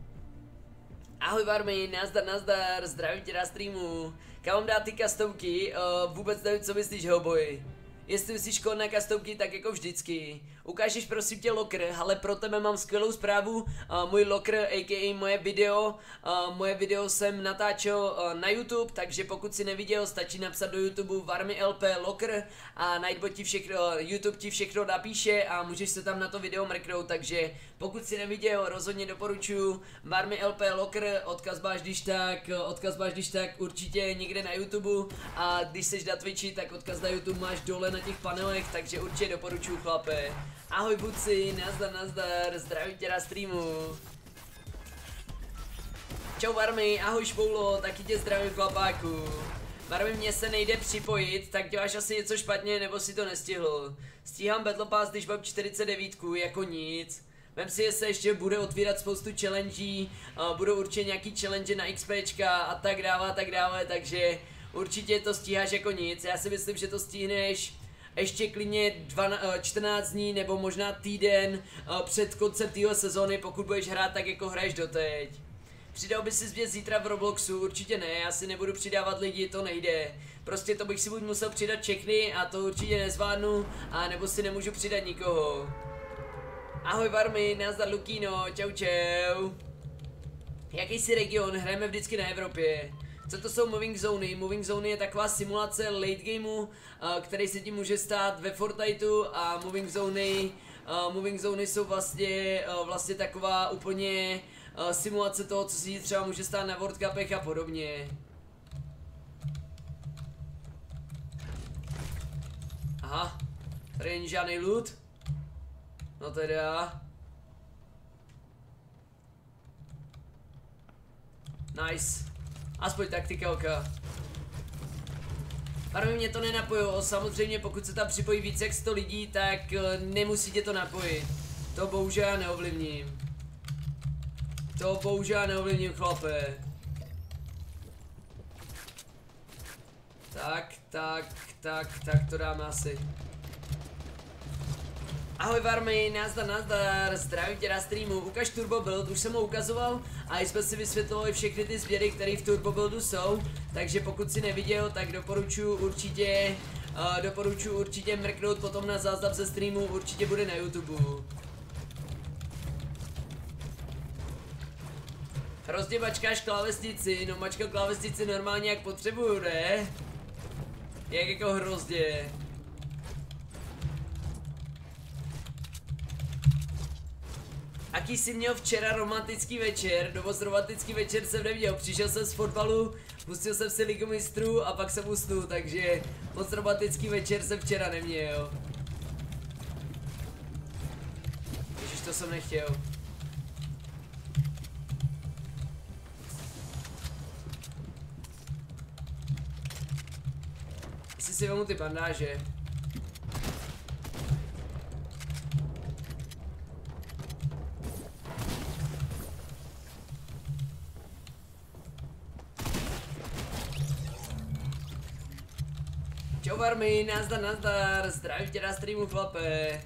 Ahoj Varmy, nazdar, zdravím tě na streamu. Kam mám dát ty customky? Vůbec nevím, co myslíš, Hellboy. Jestli myslíš kód na customky, tak jako vždycky. Ukážeš prosím tě locker, ale pro tebe mám skvělou zprávu. Můj locker, a.k.a. moje video jsem natáčel na YouTube, takže pokud si neviděl, stačí napsat do YouTube Varmy LP locker a YouTube ti všechno napíše a můžeš se tam na to video mrknout, takže pokud si neviděl, rozhodně doporučuji Varmy LP locker, odkaz máš když tak určitě někde na YouTube a když seš na Twitchi, tak odkaz na YouTube máš dole na těch panelech, takže určitě doporučuji, chlape. Ahoj Buci, nazdar, zdravím tě na streamu. Čau Varmy, ahoj Špoulo, taky tě zdravím, chlapáku. Varmy, mně se nejde připojit, tak děláš asi něco špatně, nebo si to nestihl. Stíhám Battle Pass, když mám 49, jako nic. Vem si, že se ještě bude otvírat spoustu challengí, budou určitě nějaký challenge na XPčka a tak dále, takže určitě to stíháš jako nic. Já si myslím, že to stihneš ještě klidně 14 dní nebo možná týden před koncem téhle sezóny, pokud budeš hrát tak, jako hraješ doteď. Přidal bys si zvěc zítra v Robloxu? Určitě ne, já si nebudu přidávat lidi, to nejde. Prostě to bych si buď musel přidat všechny a to určitě nezvládnu, a nebo si nemůžu přidat nikoho. Ahoj Varmy, nazdar Lukino, čau. Jaký jsi region? Hrajeme vždycky na Evropě. Co to jsou moving zóny? Moving zóny je taková simulace late gameu, který se ti může stát ve Fortniteu a moving zóny jsou vlastně taková úplně simulace toho, co si třeba může stát na World Cupech a podobně. Aha, tady není žádný loot. No teda. Nice. Aspoň taktikalka. Barvy mě to nenapojilo, samozřejmě pokud se tam připojí více jak 100 lidí, tak nemusíte to napojit. To bohužel neovlivním. To bohužel neovlivním, chlape. Tak to dáme asi. Ahoj Varmy, nazdar, zdravím tě na streamu, ukaž Turbo Build, už jsem ho ukazoval a jsme si vysvětlovali všechny ty sběry, které v Turbo Buildu jsou, takže pokud si neviděl, tak doporučuji určitě mrknout potom na záznam ze streamu, určitě bude na YouTube. Hrozně mačkáš klávesnici, no mačkal klávesnici normálně jak potřebuju, ne? Jak jako hrozně. Aký jsi měl včera romantický večer? No moc romantický večer jsem neměl, přišel jsem z fotbalu, pustil jsem si Ligu mistrů a pak jsem usnul, takže moc romantický večer jsem včera neměl. Ježiš, to jsem nechtěl. Jestli si vemu ty bandáže. Čau Varmy, nazdar, zdravím tě na streamu, chlape.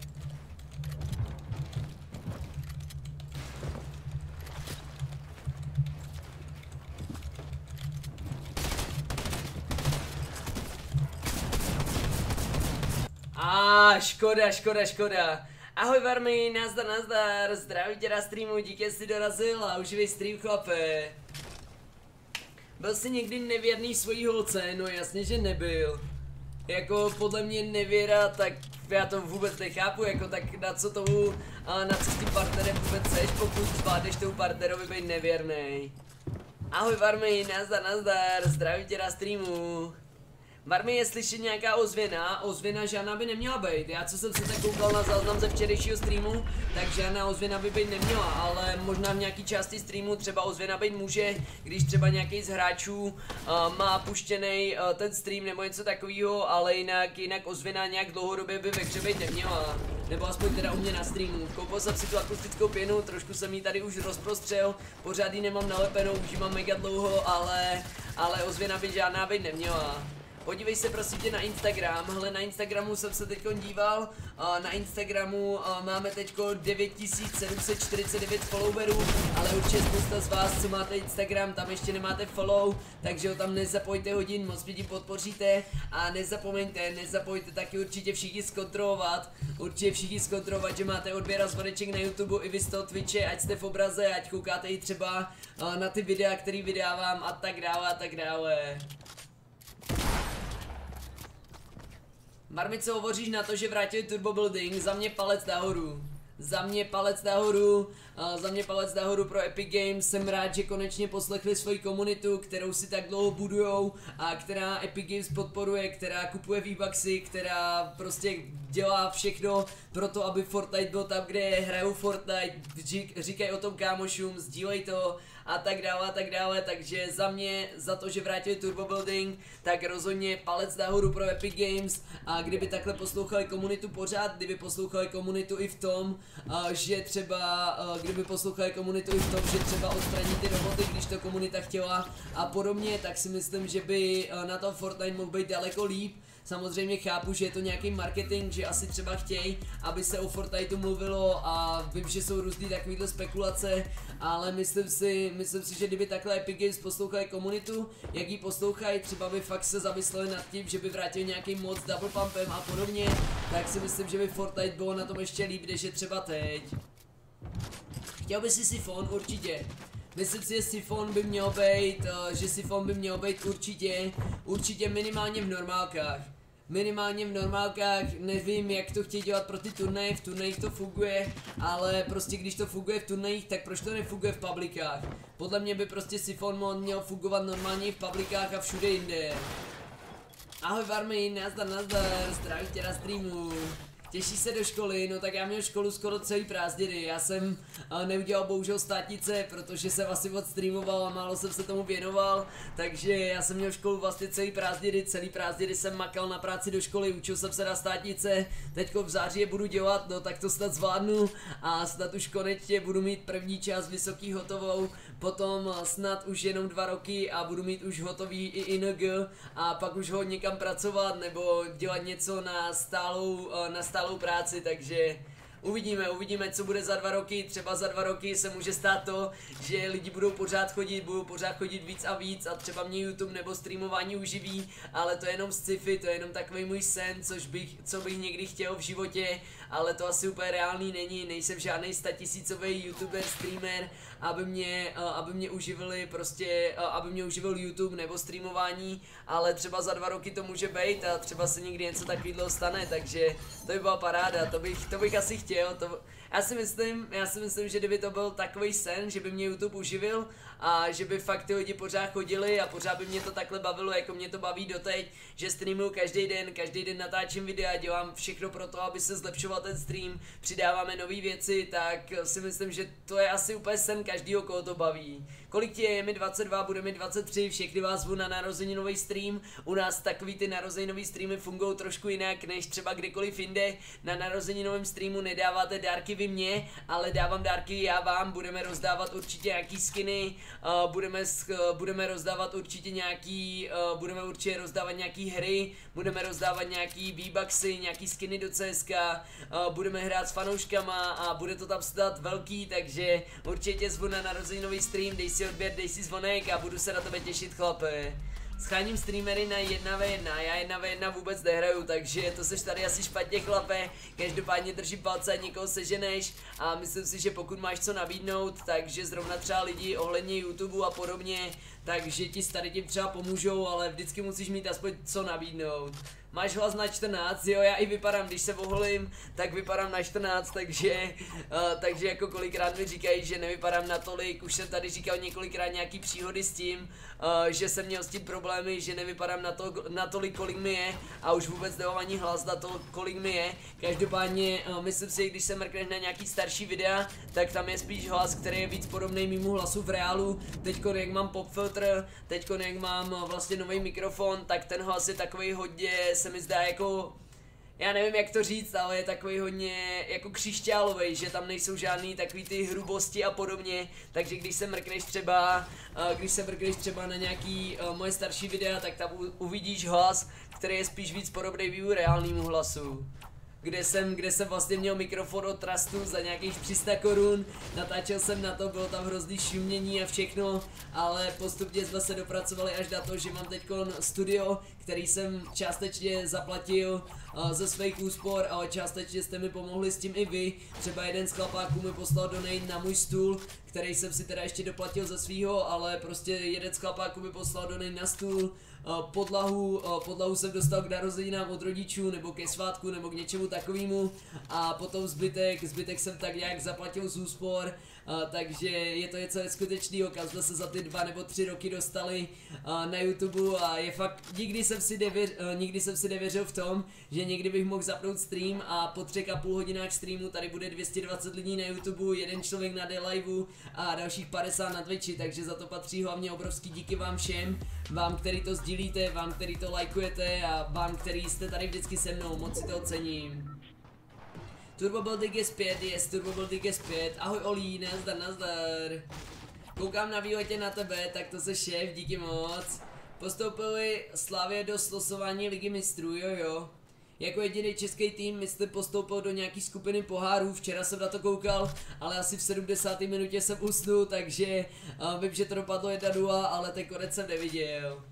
Škoda. Ahoj Varmy, nazdar, zdravím tě na streamu, díky jsi dorazil a uživej stream, chlape. Byl jsi někdy nevěrný svojí holce? No jasně, že nebyl. Jako podle mě nevěra, tak já to vůbec nechápu, jako tak na co s tím partnerem vůbec seš, pokud zvládneš tomu partnerovi být nevěrnej. Ahoj Varmy, nazdar, zdravím tě na streamu. Varmy, je slyšet nějaká ozvěna žádná by neměla být. Já co jsem se tak koukal na záznam ze včerejšího streamu, tak žádná ozvěna by být neměla, ale možná v nějaký části streamu třeba ozvěna být může, když třeba nějaký z hráčů má puštěný ten stream nebo něco takového, ale jinak ozvěna nějak dlouhodobě by ve hře být neměla. Nebo aspoň teda u mě na streamu. Koupil jsem si tu akustickou pěnu, trošku jsem ji tady už rozprostřel, pořád ji nemám nalepenou, už ji mám mega dlouho, ale ozvěna by žádná být neměla. Podívej se prosím tě na Instagram, hele na Instagramu jsem se teďko díval, na Instagramu máme teďko 9749 followerů, ale určitě spousta z vás, co máte Instagram, tam ještě nemáte follow, takže ho tam nezapojte hodin, moc mě tím podpoříte a nezapomeňte taky určitě všichni zkontrolovat, že máte odběr a zvoneček na YouTube i vy z toho Twitche, ať jste v obraze, ať koukáte i třeba na ty videa, který vydávám a tak dále. Marmi, co hovoříš na to, že vrátili turbo building? Za mě palec nahoru. Za mě palec nahoru pro Epic Games, jsem rád, že konečně poslechli svoji komunitu, kterou si tak dlouho budujou a která Epic Games podporuje, která kupuje V-Bucksy, která prostě dělá všechno pro to, aby Fortnite byl tam, kde hrajou Fortnite, říkají o tom kámošům, sdílej to a tak dále, takže za mě, za to, že vrátili turbo building, tak rozhodně palec nahoru pro Epic Games a kdyby takhle poslouchali komunitu pořád, kdyby poslouchali komunitu i v tom, že třeba odstraní ty roboty, když to komunita chtěla a podobně, tak si myslím, že by na tom Fortnite mohl být daleko líp. Samozřejmě chápu, že je to nějaký marketing, že asi třeba chtějí, aby se o Fortniteu mluvilo a vím, že jsou různý takovýhle spekulace, ale myslím si, že kdyby takhle Epic Games poslouchali komunitu, jak ji poslouchají, třeba by fakt se zamysleli nad tím, že by vrátili nějaký mod s double pumpem a podobně, tak si myslím, že by Fortnite bylo na tom ještě líp, než je třeba teď. Chtěl by si Sifon? Určitě. Myslím si, že Sifon by měl být, určitě minimálně v normálkách. Nevím, jak to chtějí dělat pro ty turnaje, v turnajích to funguje, ale prostě když to funguje v turnajích, tak proč to nefunguje v publikách? Podle mě by prostě Sifon měl fungovat normálně v publikách a všude jinde. Ahoj Varmy, nazdar, zdravím tě na streamu. Těší se do školy, no tak já měl školu skoro celý prázdniny, já jsem neudělal bohužel státnice, protože jsem asi moc streamoval a málo jsem se tomu věnoval, takže já jsem měl školu vlastně celý prázdniny jsem makal na práci do školy, učil jsem se na státnice, teďko v září je budu dělat, no tak to snad zvládnu a snad už konečně budu mít první část vysoký hotovou, potom snad už jenom 2 roky a budu mít už hotový i ING a pak už ho někam pracovat nebo dělat něco na stálou práci, takže uvidíme, co bude za 2 roky, třeba za 2 roky se může stát to, že lidi budou pořád chodit víc a víc a třeba mě YouTube nebo streamování uživí, ale to je jenom sci-fi, to je jenom takový můj sen, co bych někdy chtěl v životě, ale to asi úplně reálný není, nejsem žádný 100 000 YouTuber, streamer, aby mě uživili prostě, aby mě uživil YouTube nebo streamování, ale třeba za 2 roky to může být a třeba se někdy něco takového stane, takže to by byla paráda, to bych asi chtěl. Já si myslím, že kdyby to byl takový sen, že by mě YouTube uživil a že by fakt ty lidi pořád chodili a pořád by mě to takhle bavilo, jako mě to baví doteď, že streamuju každý den natáčím videa, dělám všechno pro to, aby se zlepšoval ten stream, přidáváme nové věci, tak si myslím, že to je asi úplně sen každýho, koho to baví. Kolik ti je mi 22, bude mi 23, všechny vás zvu na narozeninový stream, u nás takový ty narozeninový streamy fungují trošku jinak, než třeba kdekoliv jinde, na narozeninovém streamu nedáváte dárky vy mě, ale dávám dárky já vám, budeme rozdávat určitě nějaký skiny, budeme rozdávat určitě budeme určitě rozdávat nějaký hry, budeme rozdávat nějaký V-bucksy, nějaký skiny do CSK, budeme hrát s fanouškama a bude to tam stát velký, takže určitě zvu na narozeninový stream, dej si odběr, dej si zvonek a budu se na tebe těšit, chlape. Scháním streamery na 1v1, já 1v1 vůbec nehraju, takže to seš tady asi špatně, chlape. Každopádně držím palce, někoho seženeš a myslím si, že pokud máš co nabídnout, takže zrovna třeba lidi ohledně YouTube a podobně, takže ti tady tím třeba pomůžou, ale vždycky musíš mít aspoň co nabídnout. Máš hlas na 14, jo, já i vypadám, když se oholím, tak vypadám na 14, takže jako kolikrát mi říkají, že nevypadám natolik, už jsem tady říkal několikrát nějaký příhody s tím, že jsem měl s tím problémy, že nevypadám natolik, kolik mi je a už vůbec nemám ani hlas na to, kolik mi je. Každopádně myslím si, když se mrkneš na nějaký starší videa, tak tam je spíš hlas, který je víc podobný mému hlasu v reálu. Teďko jak mám popfiltr, teďko jak mám vlastně nový mikrofon, tak ten hlas je takový hodně, se mi zdá jako, já nevím jak to říct, ale je takový hodně jako křišťálovej, že tam nejsou žádný takový ty hrubosti a podobně, takže když se mrkneš třeba na nějaký moje starší videa, tak tam uvidíš hlas, který je spíš víc podobný mému reálnému hlasu. Kde jsem vlastně měl mikrofon od Trustu za nějakých 300 korun, natáčel jsem na to, bylo tam hrozný šumění a všechno, ale postupně jsme se dopracovali až na to, že mám teďko studio, který jsem částečně zaplatil ze svých úspor, ale částečně jste mi pomohli s tím i vy, třeba jeden z chlapáků mi poslal donate na můj stůl, který jsem si teda ještě doplatil ze svýho, ale prostě jeden z chlapáků mi poslal donate na stůl, podlahu jsem dostal k narozeninám od rodičů, nebo ke svátku, nebo k něčemu takovému a potom zbytek jsem tak nějak zaplatil z úspor, takže je to něco neskutečného, kam jsme se za ty 2 nebo 3 roky dostali na YouTube a je fakt, nikdy jsem si nevěřil v tom, že někdy bych mohl zapnout stream a po 3,5 hodinách streamu tady bude 220 lidí na YouTube, jeden člověk na D-Liveu a dalších 50 na Twitchi, takže za to patří hlavně obrovský díky vám všem, vám, který to sdílíte, vám, který to lajkujete a vám, který jste tady vždycky se mnou, moc si to ocením. TurboBuilding je zpět, TurboBuilding je zpět, ahoj Olí, nazdar. Koukám na výletě na tebe, tak to se šéf, díky moc. Postoupili Slavie do slosování Ligy mistrů, jo. Jako jediný český tým, myslím, postoupil do nějaký skupiny pohárů, včera jsem na to koukal, ale asi v 70. minutě jsem usnul, takže vím, že to dopadlo 1-0, ale ten konec jsem neviděl.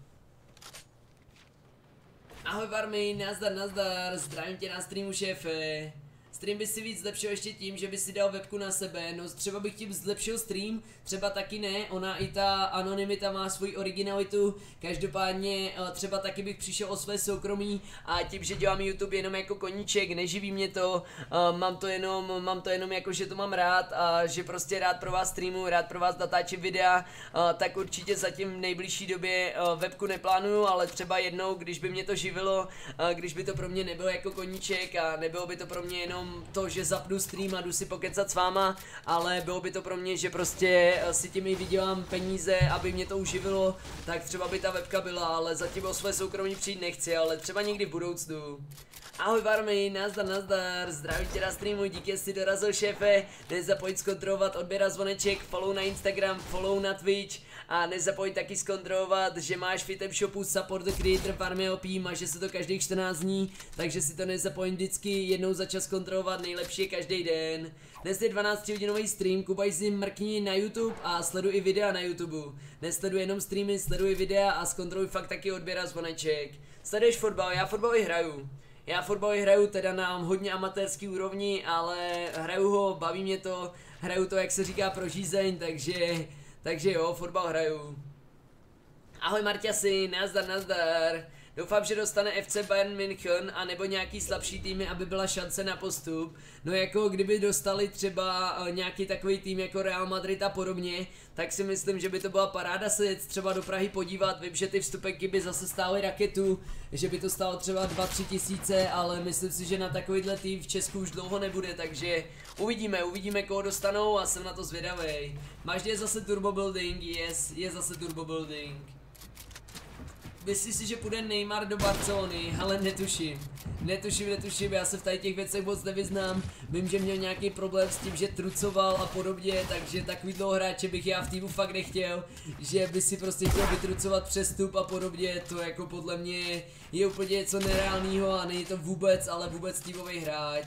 Ahoj Varmy, nazdar, zdravím tě na streamu, šéfe. Stream by si víc zlepšil ještě tím, že by si dal webku na sebe, no třeba bych tím zlepšil stream, třeba taky ne, ona i ta anonymita má svoji originalitu, každopádně třeba taky bych přišel o své soukromí a tím, že dělám YouTube jenom jako koníček, neživí mě to, mám to jenom jako, že to mám rád a že prostě rád pro vás streamu, rád pro vás natáčím videa, tak určitě zatím v nejbližší době webku neplánuju, ale třeba jednou, když by mě to živilo, když by to pro mě nebylo jako koníček a nebylo by to pro mě jenom to, že zapnu stream a jdu si pokecat s váma, ale bylo by to pro mě, že prostě si tím i vydělám peníze, aby mě to uživilo, tak třeba by ta webka byla, ale zatím o své soukromí přijít nechci, ale třeba někdy v budoucnu. Ahoj Varmy, nazdar, zdravím tě na streamu, díky, jsi dorazil šéfe, nezapomeň zkontrolovat odběr a zvoneček, follow na Instagram, follow na Twitch a nezapomeň taky zkontrolovat, že máš v item shopu support the creator Varmy LP, máš se to každých 14 dní, takže si to nezapomeň vždycky jednou za čas kontrolovat, nejlepší je každý den. Dnes je 12hodinový stream, Kubaj si mrkni na YouTube a sleduj i videa na YouTube. Nesleduj jenom streamy, sleduj videa a zkontroluj fakt taky odběr a zvoneček. Sleduješ fotbal, já fotbal i hraju. Já fotbal hraju teda na hodně amatérský úrovni, ale hraju ho, baví mě to, hraju to, jak se říká, pro žízeň, takže jo, fotbal hraju. Ahoj Marťasi, nazdar. Doufám, že dostane FC Bayern München a nebo nějaký slabší týmy, aby byla šance na postup. No jako kdyby dostali třeba nějaký takový tým jako Real Madrid a podobně, tak si myslím, že by to byla paráda se jet třeba do Prahy podívat. Vím, že ty vstupenky by zase stály raketu, že by to stálo třeba 2-3 tisíce, ale myslím si, že na takovýhle tým v Česku už dlouho nebude, takže uvidíme koho dostanou a jsem na to zvědavý. Máš je zase turbo building? Yes, je zase turbo building. Myslíš si, že půjde Neymar do Barcelony? Ale netuším, já se v tady těch věcech moc nevyznám. Vím, že měl nějaký problém s tím, že trucoval a podobně, takže takový dlouho hráče bych já v týmu fakt nechtěl, že by si prostě chtěl vytrucovat přestup a podobně, to jako podle mě je úplně něco nereálného a není to vůbec, ale vůbec týmový hráč.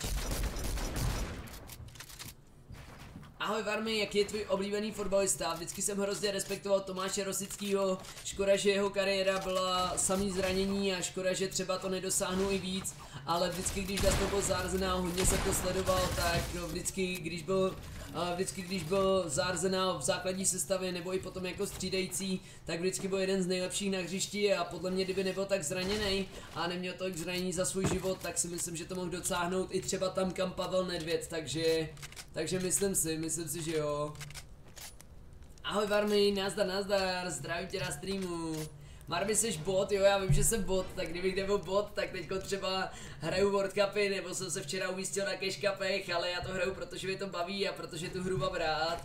Ahoj Varmy, jaký je tvůj oblíbený fotbalista? Vždycky jsem hrozně respektoval Tomáše Rosickýho, škoda, že jeho kariéra byla samý zranění a škoda, že třeba to nedosáhnu i víc, ale vždycky, když nastoupil za Arsenal, hodně jsem to sledoval, tak vždycky, když byl za Arsenal v základní sestavě nebo i potom jako střídající, tak vždycky byl jeden z nejlepších na hřišti a podle mě, kdyby nebyl tak zraněný a neměl tolik zranění za svůj život, tak si myslím, že to mohl docáhnout i třeba tam, kam Pavel Nedvěd, takže myslím si, že jo. Ahoj Varmy, nazdar, zdravím tě na streamu. Marmy, seš bot, jo, já vím, že jsem bot, tak kdybych nebyl bot, tak teďko třeba hraju World Cupy, nebo jsem se včera umístil na Cash Cupech, ale já to hraju, protože mě to baví a protože tu hru mám rád.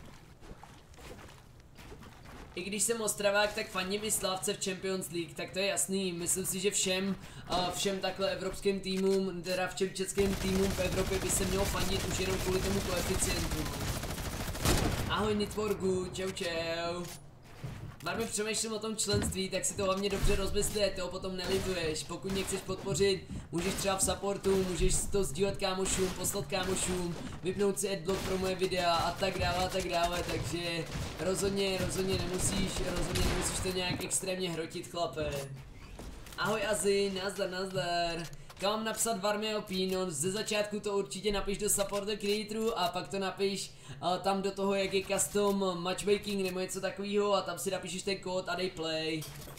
I když jsem Ostravák, tak fandím i Slávce v Champions League, tak to je jasný, myslím si, že všem takhle evropským týmům, teda všem českým týmům v Evropě by se mělo fandit už jenom kvůli tomu koeficientu. Ahoj Nitworku, čau. Varmy, přemýšlím o tom členství, tak si to hlavně dobře rozmysli, ať toho potom nelituješ. Pokud mě chceš podpořit, můžeš třeba v supportu, můžeš to sdílet kámošům, poslat kámošům, vypnout si adblock pro moje videa a tak dále, takže rozhodně nemusíš to nějak extrémně hrotit, chlape. Ahoj Azi, nazdar. Kam mám napsat Varmy LP, no ze začátku to určitě napiš do support the creatoru a pak to napiš tam do toho, jak je custom matchmaking nebo něco takového a tam si napíšeš ten kód a dej play.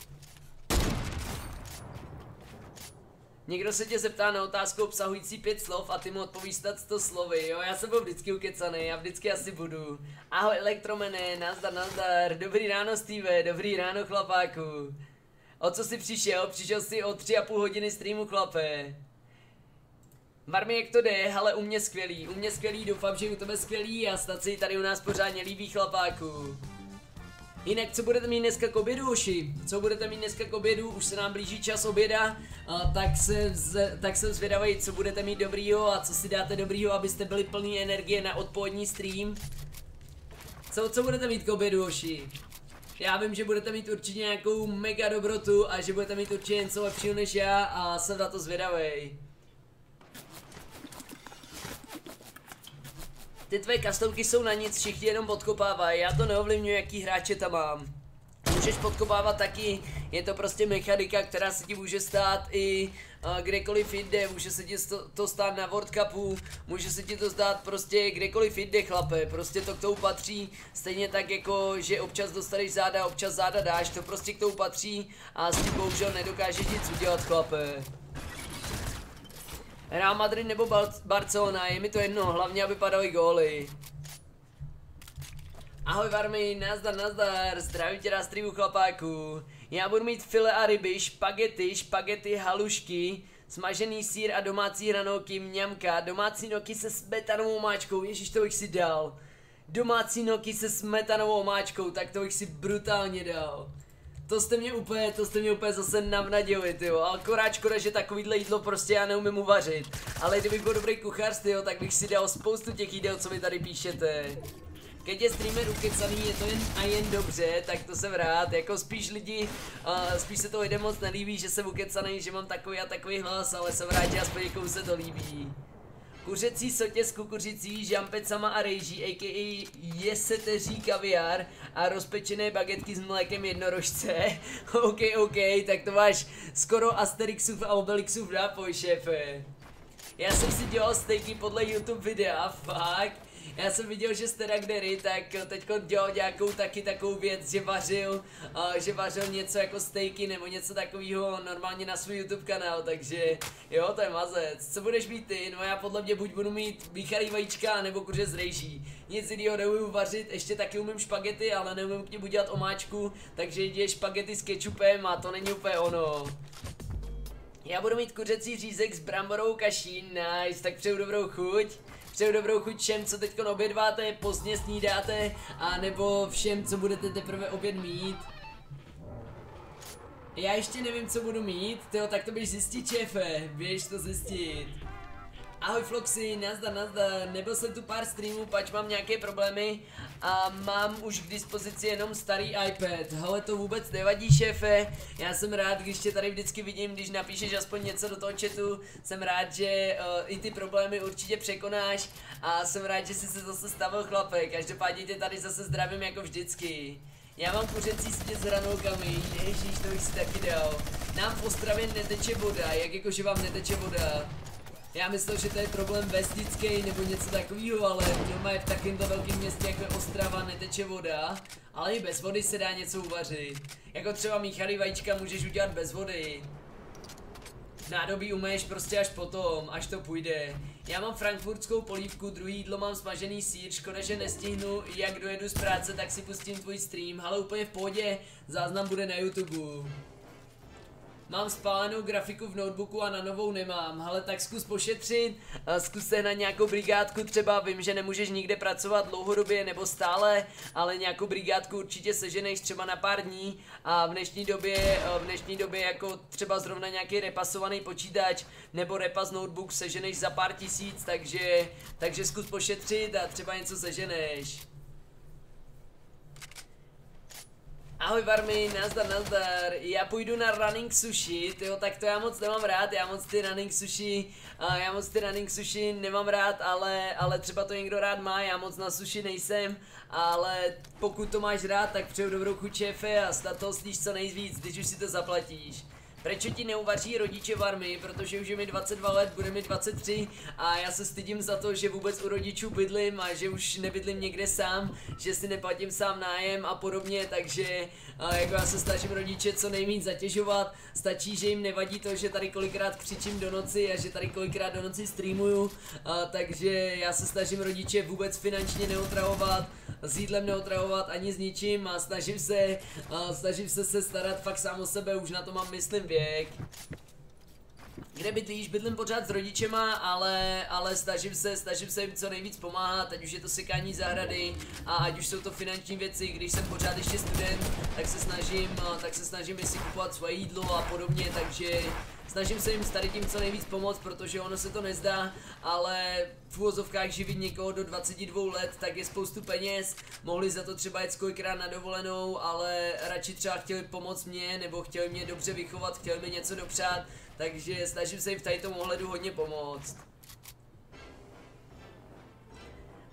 Někdo se tě zeptá na otázku obsahující 5 slov a ty mu odpovíš 100 slovy, jo, já jsem byl vždycky ukecanej a vždycky asi budu. Ahoj Elektromene, nazdar, dobrý ráno Steve, dobrý ráno chlapáku. O co jsi přišel? Přišel jsi o 3,5 hodiny streamu, chlape. Varmy, jak to jde? Hele, u mě skvělý, doufám, že u tebe skvělý a snad se jí tady u nás pořádně líbí, chlapáku. Jinak, co budete mít dneska k obědu, hoši? Už se nám blíží čas oběda, tak jsem zvědavý, co budete mít dobrýho a co si dáte dobrýho, abyste byli plný energie na odpolední stream. Co budete mít k obědu, hoši? Já vím, že budete mít určitě nějakou mega dobrotu a že budete mít určitě něco lepšího než já a jsem na to zvědavej. Ty tvé customky jsou na nic, všichni jenom podkopávají, já to neovlivňuji, jaký hráče tam mám. můžeš podkopávat taky, je to prostě mechanika, která se ti může stát i kdekoliv jinde, může se ti to stát na World Cupu, může se ti to stát prostě kdekoliv jinde, chlape, prostě to k tomu patří, stejně tak jako, že občas dostaneš záda, občas záda dáš, to prostě k tomu patří a s tím bohužel nedokážeš nic udělat, chlape. Real Madrid nebo Barcelona, je mi to jedno, hlavně aby padaly góly. Ahoj Varmy, nazdar, zdravím tě na streamu, chlapáku. Já budu mít file a ryby, špagety, halušky, smažený sýr a domácí hranolky, mňamka, domácí noky se smetanovou máčkou, ježiš, to bych si dal. Domácí noky se smetanovou máčkou, tak to bych si brutálně dal. To jste mě úplně zase navnadili, tyjo, ale akorát škoda, že takovýhle jídlo prostě já neumím uvařit. Ale kdybych byl dobrý kuchař, tyjo, tak bych si dal spoustu těch jídel, co vy tady píšete. Keď je streamer ukecaný, je to jen a jen dobře, tak to jsem rád, jako spíš lidi, spíš se to lidem moc nelíbí, že jsem ukecaný, že mám takový a takový hlas, ale jsem rád, že aspoň někomu se to líbí. Kuřecí sotě s kukuřicí, žampecama a rejží, a.k.a. jeseteří kaviár a rozpečené bagetky s mlékem jednorožce. OK, tak to máš skoro Asterixův a Obelixův nápoj, šéfe. Já jsem si dělal stejky podle YouTube videa, fakt. Já jsem viděl, že Steragdery tak teďko dělal nějakou taky takovou věc, že vařil něco jako stejky nebo něco takového normálně na svůj YouTube kanál, takže jo, to je mazec. Co budeš mít ty? No já podle mě buď budu mít míchaný vajíčka nebo kuře z rejží. Nic jiného neumím vařit, ještě taky umím špagety, ale neumím k nim udělat omáčku, takže jde špagety s kečupem a to není úplně ono. Já budu mít kuřecí řízek s bramborovou kaší, nice, tak přeju dobrou chuť. Přeju dobrou chuť všem, co teďko obědváte, pozdě snídáte, a nebo všem, co budete teprve oběd mít. Já ještě nevím, co budu mít, tyjo, tak to běž zjistit, šéfe, běž to zjistit. Ahoj Floxy, nazdar, nebyl jsem tu pár streamů, pač mám nějaké problémy a mám už k dispozici jenom starý iPad. Hele, to vůbec nevadí, šéfe, já jsem rád, když tě tady vždycky vidím, když napíšeš aspoň něco do toho chatu, jsem rád, že i ty problémy určitě překonáš a jsem rád, že jsi se zase stavil, chlape, každopádně tě tady zase zdravím jako vždycky. Já mám kuřecí sítě s hranolkami, ježíš, to bych si taky dal. Nám v Ostravě neteče voda, jak jakože vám neteče voda? Já myslel, že to je problém vesnický nebo něco takového, ale normálně v takovémto velkém městě jako je Ostrava neteče voda, ale i bez vody se dá něco uvařit. Jako třeba míchaný vajíčka můžeš udělat bez vody. Nádobí umeješ prostě až potom, až to půjde. Já mám frankfurtskou polívku, druhý jídlo mám smažený sýr, škoda, že nestihnu, jak dojedu z práce, tak si pustím tvůj stream, ale úplně v pohodě, záznam bude na YouTube. Mám spálenou grafiku v notebooku a na novou nemám, ale tak zkus pošetřit, zkus na nějakou brigádku, třeba vím, že nemůžeš nikde pracovat dlouhodobě nebo stále, ale nějakou brigádku určitě seženeš třeba na pár dní a v dnešní době jako třeba zrovna nějaký repasovaný počítač nebo repas notebook seženeš za pár tisíc, takže zkus pošetřit a třeba něco seženeš. Ahoj Varmy, nazdar, já půjdu na running sushi, tyjo, tak to já moc nemám rád, já moc ty running sushi nemám rád, ale třeba to někdo rád má, já moc na sushi nejsem, ale pokud to máš rád, tak přeju dobrou chuť, šéfe, a snad toho sníš co nejvíc, když už si to zaplatíš. Proč ti neuvaří rodiče Varmy, protože už je mi 22 let, bude mi 23 a já se stydím za to, že vůbec u rodičů bydlím a že už nebydlím někde sám, že si neplatím sám nájem a podobně, takže jako já se snažím rodiče co nejméně zatěžovat, stačí, že jim nevadí to, že tady kolikrát křičím do noci a že tady kolikrát do noci streamuju, takže já se snažím rodiče vůbec finančně neotravovat, s jídlem neotravovat ani s ničím a snažím se starat fakt sám o sebe, už na to mám myslím věk. Kde bydlíš? Bydlím pořád s rodičema, ale snažím se jim co nejvíc pomáhat, ať už je to sekání zahrady a ať už jsou to finanční věci, když jsem pořád ještě student, tak se snažím si kupovat svoje jídlo a podobně, takže snažím se jim s tady tím co nejvíc pomoct, protože ono se to nezdá, ale v uvozovkách živit někoho do 22 let, tak je spoustu peněz, mohli za to třeba jet kolikrát na dovolenou, ale radši třeba chtěli pomoct mě, nebo chtěli mě dobře vychovat, chtěli mi něco dopřát, takže snažím se jim v tady tomu ohledu hodně pomoct.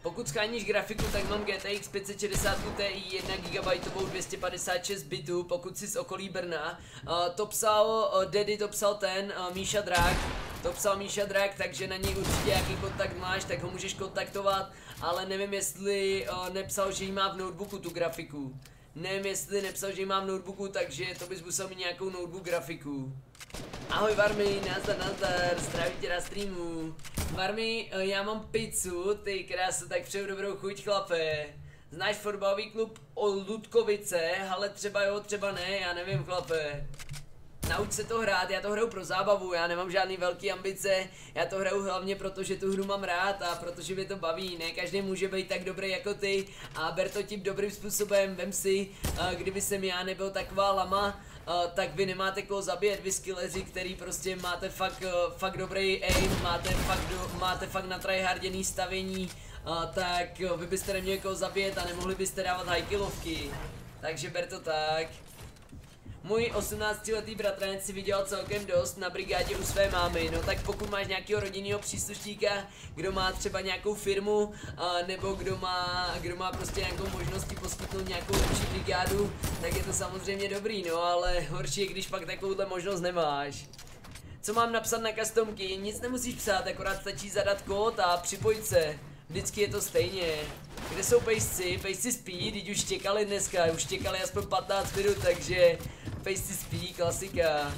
Pokud scháníš grafiku, tak mám GTX 560 Ti 1 GB 256 bitů, pokud jsi z okolí Brna. To psal Daddy, to psal ten Míša Drák. To psal Míša Drák, takže na něj určitě jaký kontakt máš, tak ho můžeš kontaktovat, ale nevím jestli nepsal, že jí má v notebooku tu grafiku. Nevím jestli nepsal, že jí má v notebooku, takže to bys musel mít nějakou notebook grafiku. Ahoj Varmy, nazdar, zdravím tě na streamu. Varmy, já mám pizzu, ty krása, tak přeju dobrou chuť, chlape. Znáš fotbalový klub Ludkovice, ale třeba jo, třeba ne, já nevím, chlape. Nauč se to hrát, já to hraju pro zábavu, já nemám žádný velký ambice, já to hraju hlavně proto, že tu hru mám rád a protože mě to baví, ne každý může být tak dobrý jako ty a ber to tím dobrým způsobem, vem si, kdyby jsem já nebyl taková lama, tak vy nemáte koho zabíjet, vy skilleři, který prostě máte fakt dobrý aim, máte fakt na tryharděný stavění, tak vy byste neměli koho zabíjet a nemohli byste dávat high-killovky, takže ber to tak. Můj 18letý bratranec si vydělal celkem dost na brigádě u své mámy, no tak pokud máš nějakého rodinného příslušníka, kdo má třeba nějakou firmu, nebo kdo má prostě nějakou možnost ti poskytnout nějakou lepší brigádu, tak je to samozřejmě dobrý, no ale horší je, když pak takovouhle možnost nemáš. Co mám napsat na customky? Nic nemusíš psát, akorát stačí zadat kód a připojit se. Vždycky je to stejně. Kde jsou pejsci? Pejsci spí, teď už čekali dneska, už čekali aspoň 15 minut, takže pejsci spí, klasika.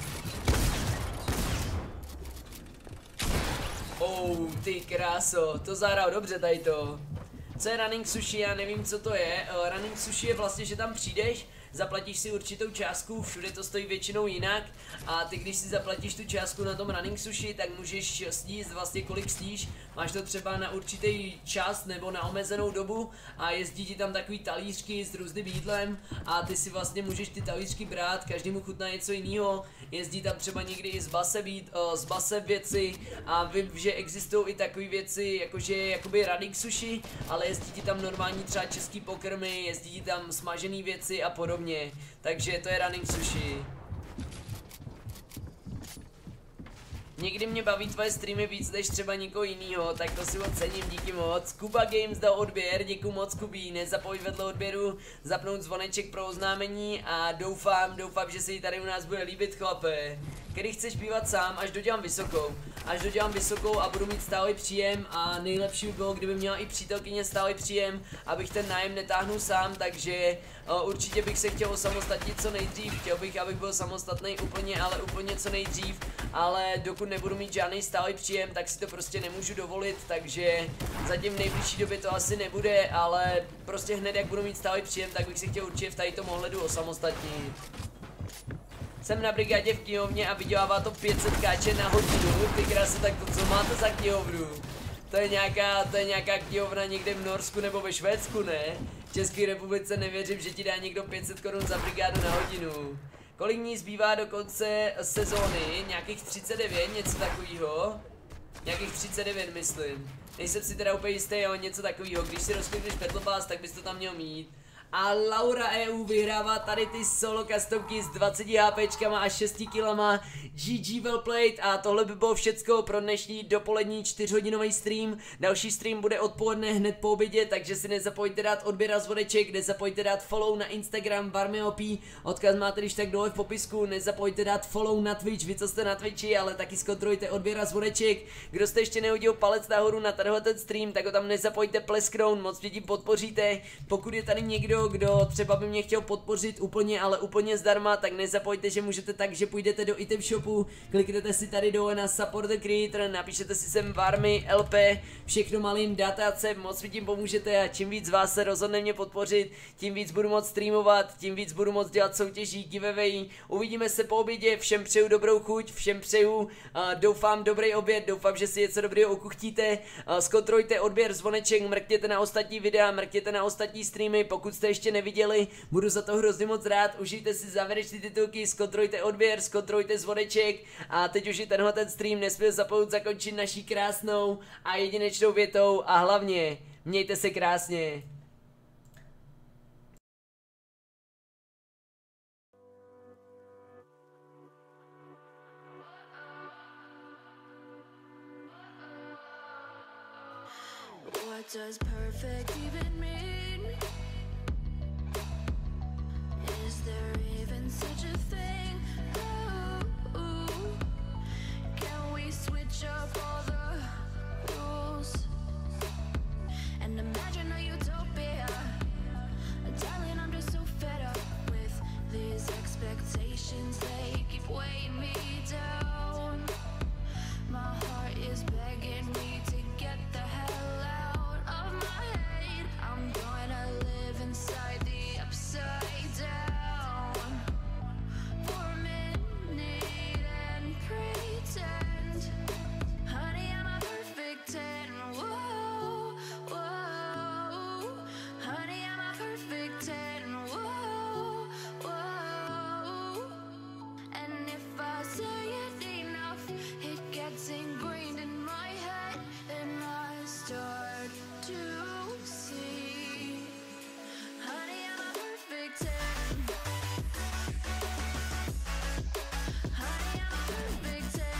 Ty kráso, to zahrál dobře tady to. Co je running sushi? Já nevím, co to je. Running sushi je vlastně, že tam přijdeš, zaplatíš si určitou částku, všude to stojí většinou jinak a ty když si zaplatíš tu částku na tom running sushi, tak můžeš sníst vlastně kolik sníš, máš to třeba na určitý čas nebo na omezenou dobu a jezdí ti tam takový talířky s různým jídlem a ty si vlastně můžeš ty talířky brát, každému chutná něco jiného, jezdí tam třeba někdy i z base věci a vím, že existují i takové věci, jakože jakoby running sushi, ale jezdí ti tam normální třeba český pokrmy, jezdí ti tam smažené věci a podobně. Takže to je running sushi. Někdy mě baví tvoje streamy víc než třeba někoho jinýho, tak to si ocením, díky moc. Kuba Games dal odběr, děkuji moc Kubí, nezapomeň vedle odběru zapnout zvoneček pro oznámení a doufám, že se jí tady u nás bude líbit, chlape. Který chceš bývat sám, až dodělám vysokou a budu mít stálý příjem a nejlepší by bylo, kdyby měla i přítelkyně stálý příjem, abych ten nájem netáhnul sám, takže určitě bych se chtěl osamostatnit co nejdřív, chtěl bych, abych byl samostatný úplně co nejdřív, ale dokud nebudu mít žádný stálý příjem, tak si to prostě nemůžu dovolit, takže zatím v nejbližší době to asi nebude, ale prostě hned jak budu mít stálý příjem, tak bych se chtěl určitě v tady tom ohledu osamostatnit. Jsem na brigádě v knihovně a vydělává to 500 káče na hodinu, ty krásy, tak to co máte za knihovnu? To je nějaká knihovna někde v Norsku nebo ve Švédsku, ne? V České republice nevěřím, že ti dá někdo 500 korun za brigádu na hodinu. Kolik dní zbývá do konce sezóny? Nějakých 39, něco takového? Nějakých 39 myslím. Nejsem si teda úplně jistý, ale něco takového. Když si rozklikneš Battle Pass, tak bys to tam měl mít. A Laura EU vyhrává tady ty solo customky s 20 HPčkama a 6 kilama. GG well played a tohle by bylo všecko pro dnešní dopolední 4hodinový stream. Další stream bude odpoledne hned po obědě, takže si nezapomeňte dát odběr a zvoneček, nezapomeňte dát follow na Instagram VarmyOP, odkaz máte když tak dole v popisku, nezapomeňte dát follow na Twitch, vy co jste na Twitchi, ale taky zkontrolujte odběr a zvoneček. Kdo jste ještě nehodil palec nahoru na tenhle ten stream, tak ho tam nezapomeňte plesknout, moc mě tím podpoříte. Pokud je tady někdo, kdo třeba by mě chtěl podpořit úplně, ale úplně zdarma, tak nezapomeňte, že můžete tak, že půjdete do item shopu, kliknete si tady dole na support the creator, napíšete si sem Varmy LP, všechno malým datáce, moc mi tím pomůžete a čím víc z vás se rozhodne mě podpořit, tím víc budu moc streamovat, tím víc budu moc dělat soutěží, giveaway. Uvidíme se po obědě, všem přeju dobrou chuť, všem přeju, doufám dobrý oběd, doufám, že si něco dobrého okuchtíte, zkontrolujte odběr, zvoneček, mrkněte na ostatní videa, mrkněte na ostatní streamy, pokud jste ještě neviděli, budu za to hrozně moc rád, užijte si závěrečné titulky, zkontrolujte odběr, zkontrolujte zvoneček a teď už i tenhle ten stream nesměl zapomenout zakončit naší krásnou a jedinečnou větou a hlavně mějte se krásně. What What does perfect even mean? Is there even such a thing? Ooh, can we switch up all the rules and imagine a utopia? Darling, I'm just so fed up with these expectations. They keep weighing me down. My heart is begging me to get the hell out of my head. I'm gonna live inside the upside down for a minute and pretend, honey, I'm a perfect 10. Whoa, whoa, honey, I'm a perfect 10. Whoa, whoa, and if I say it enough, it gets ingrained in my head, and I start to see, honey, I'm a perfect 10. Honey, I'm a perfect 10.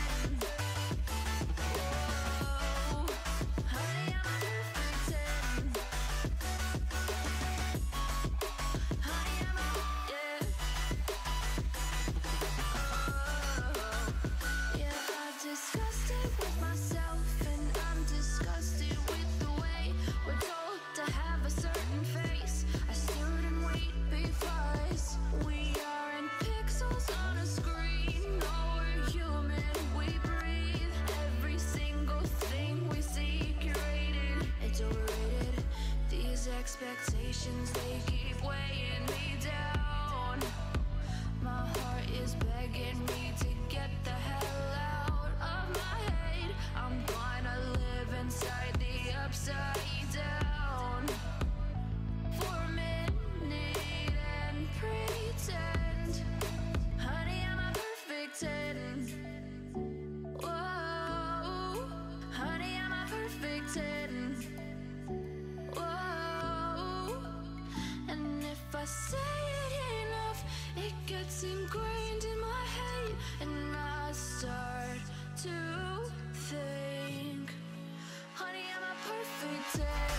Whoa, honey, I'm a perfect 10. Honey, I'm a, yeah. Yeah, I've discussed it with myself, and I'm disgusted with the way we're told to have a certain face, a certain weight, because we aren't pixels on a screen. No, we're human, we breathe. Every single thing we see curated, it's overrated. These expectations, they keep weighing me down. My heart is begging me to get the hell out of my head. I'm gonna live inside the upside down for a minute and pretend, honey, I'm a perfect 10. Whoa, honey, I'm a perfect 10. Whoa, and if I say it enough, it gets ingrained in my head, and I start to think, honey, I'm a perfect 10.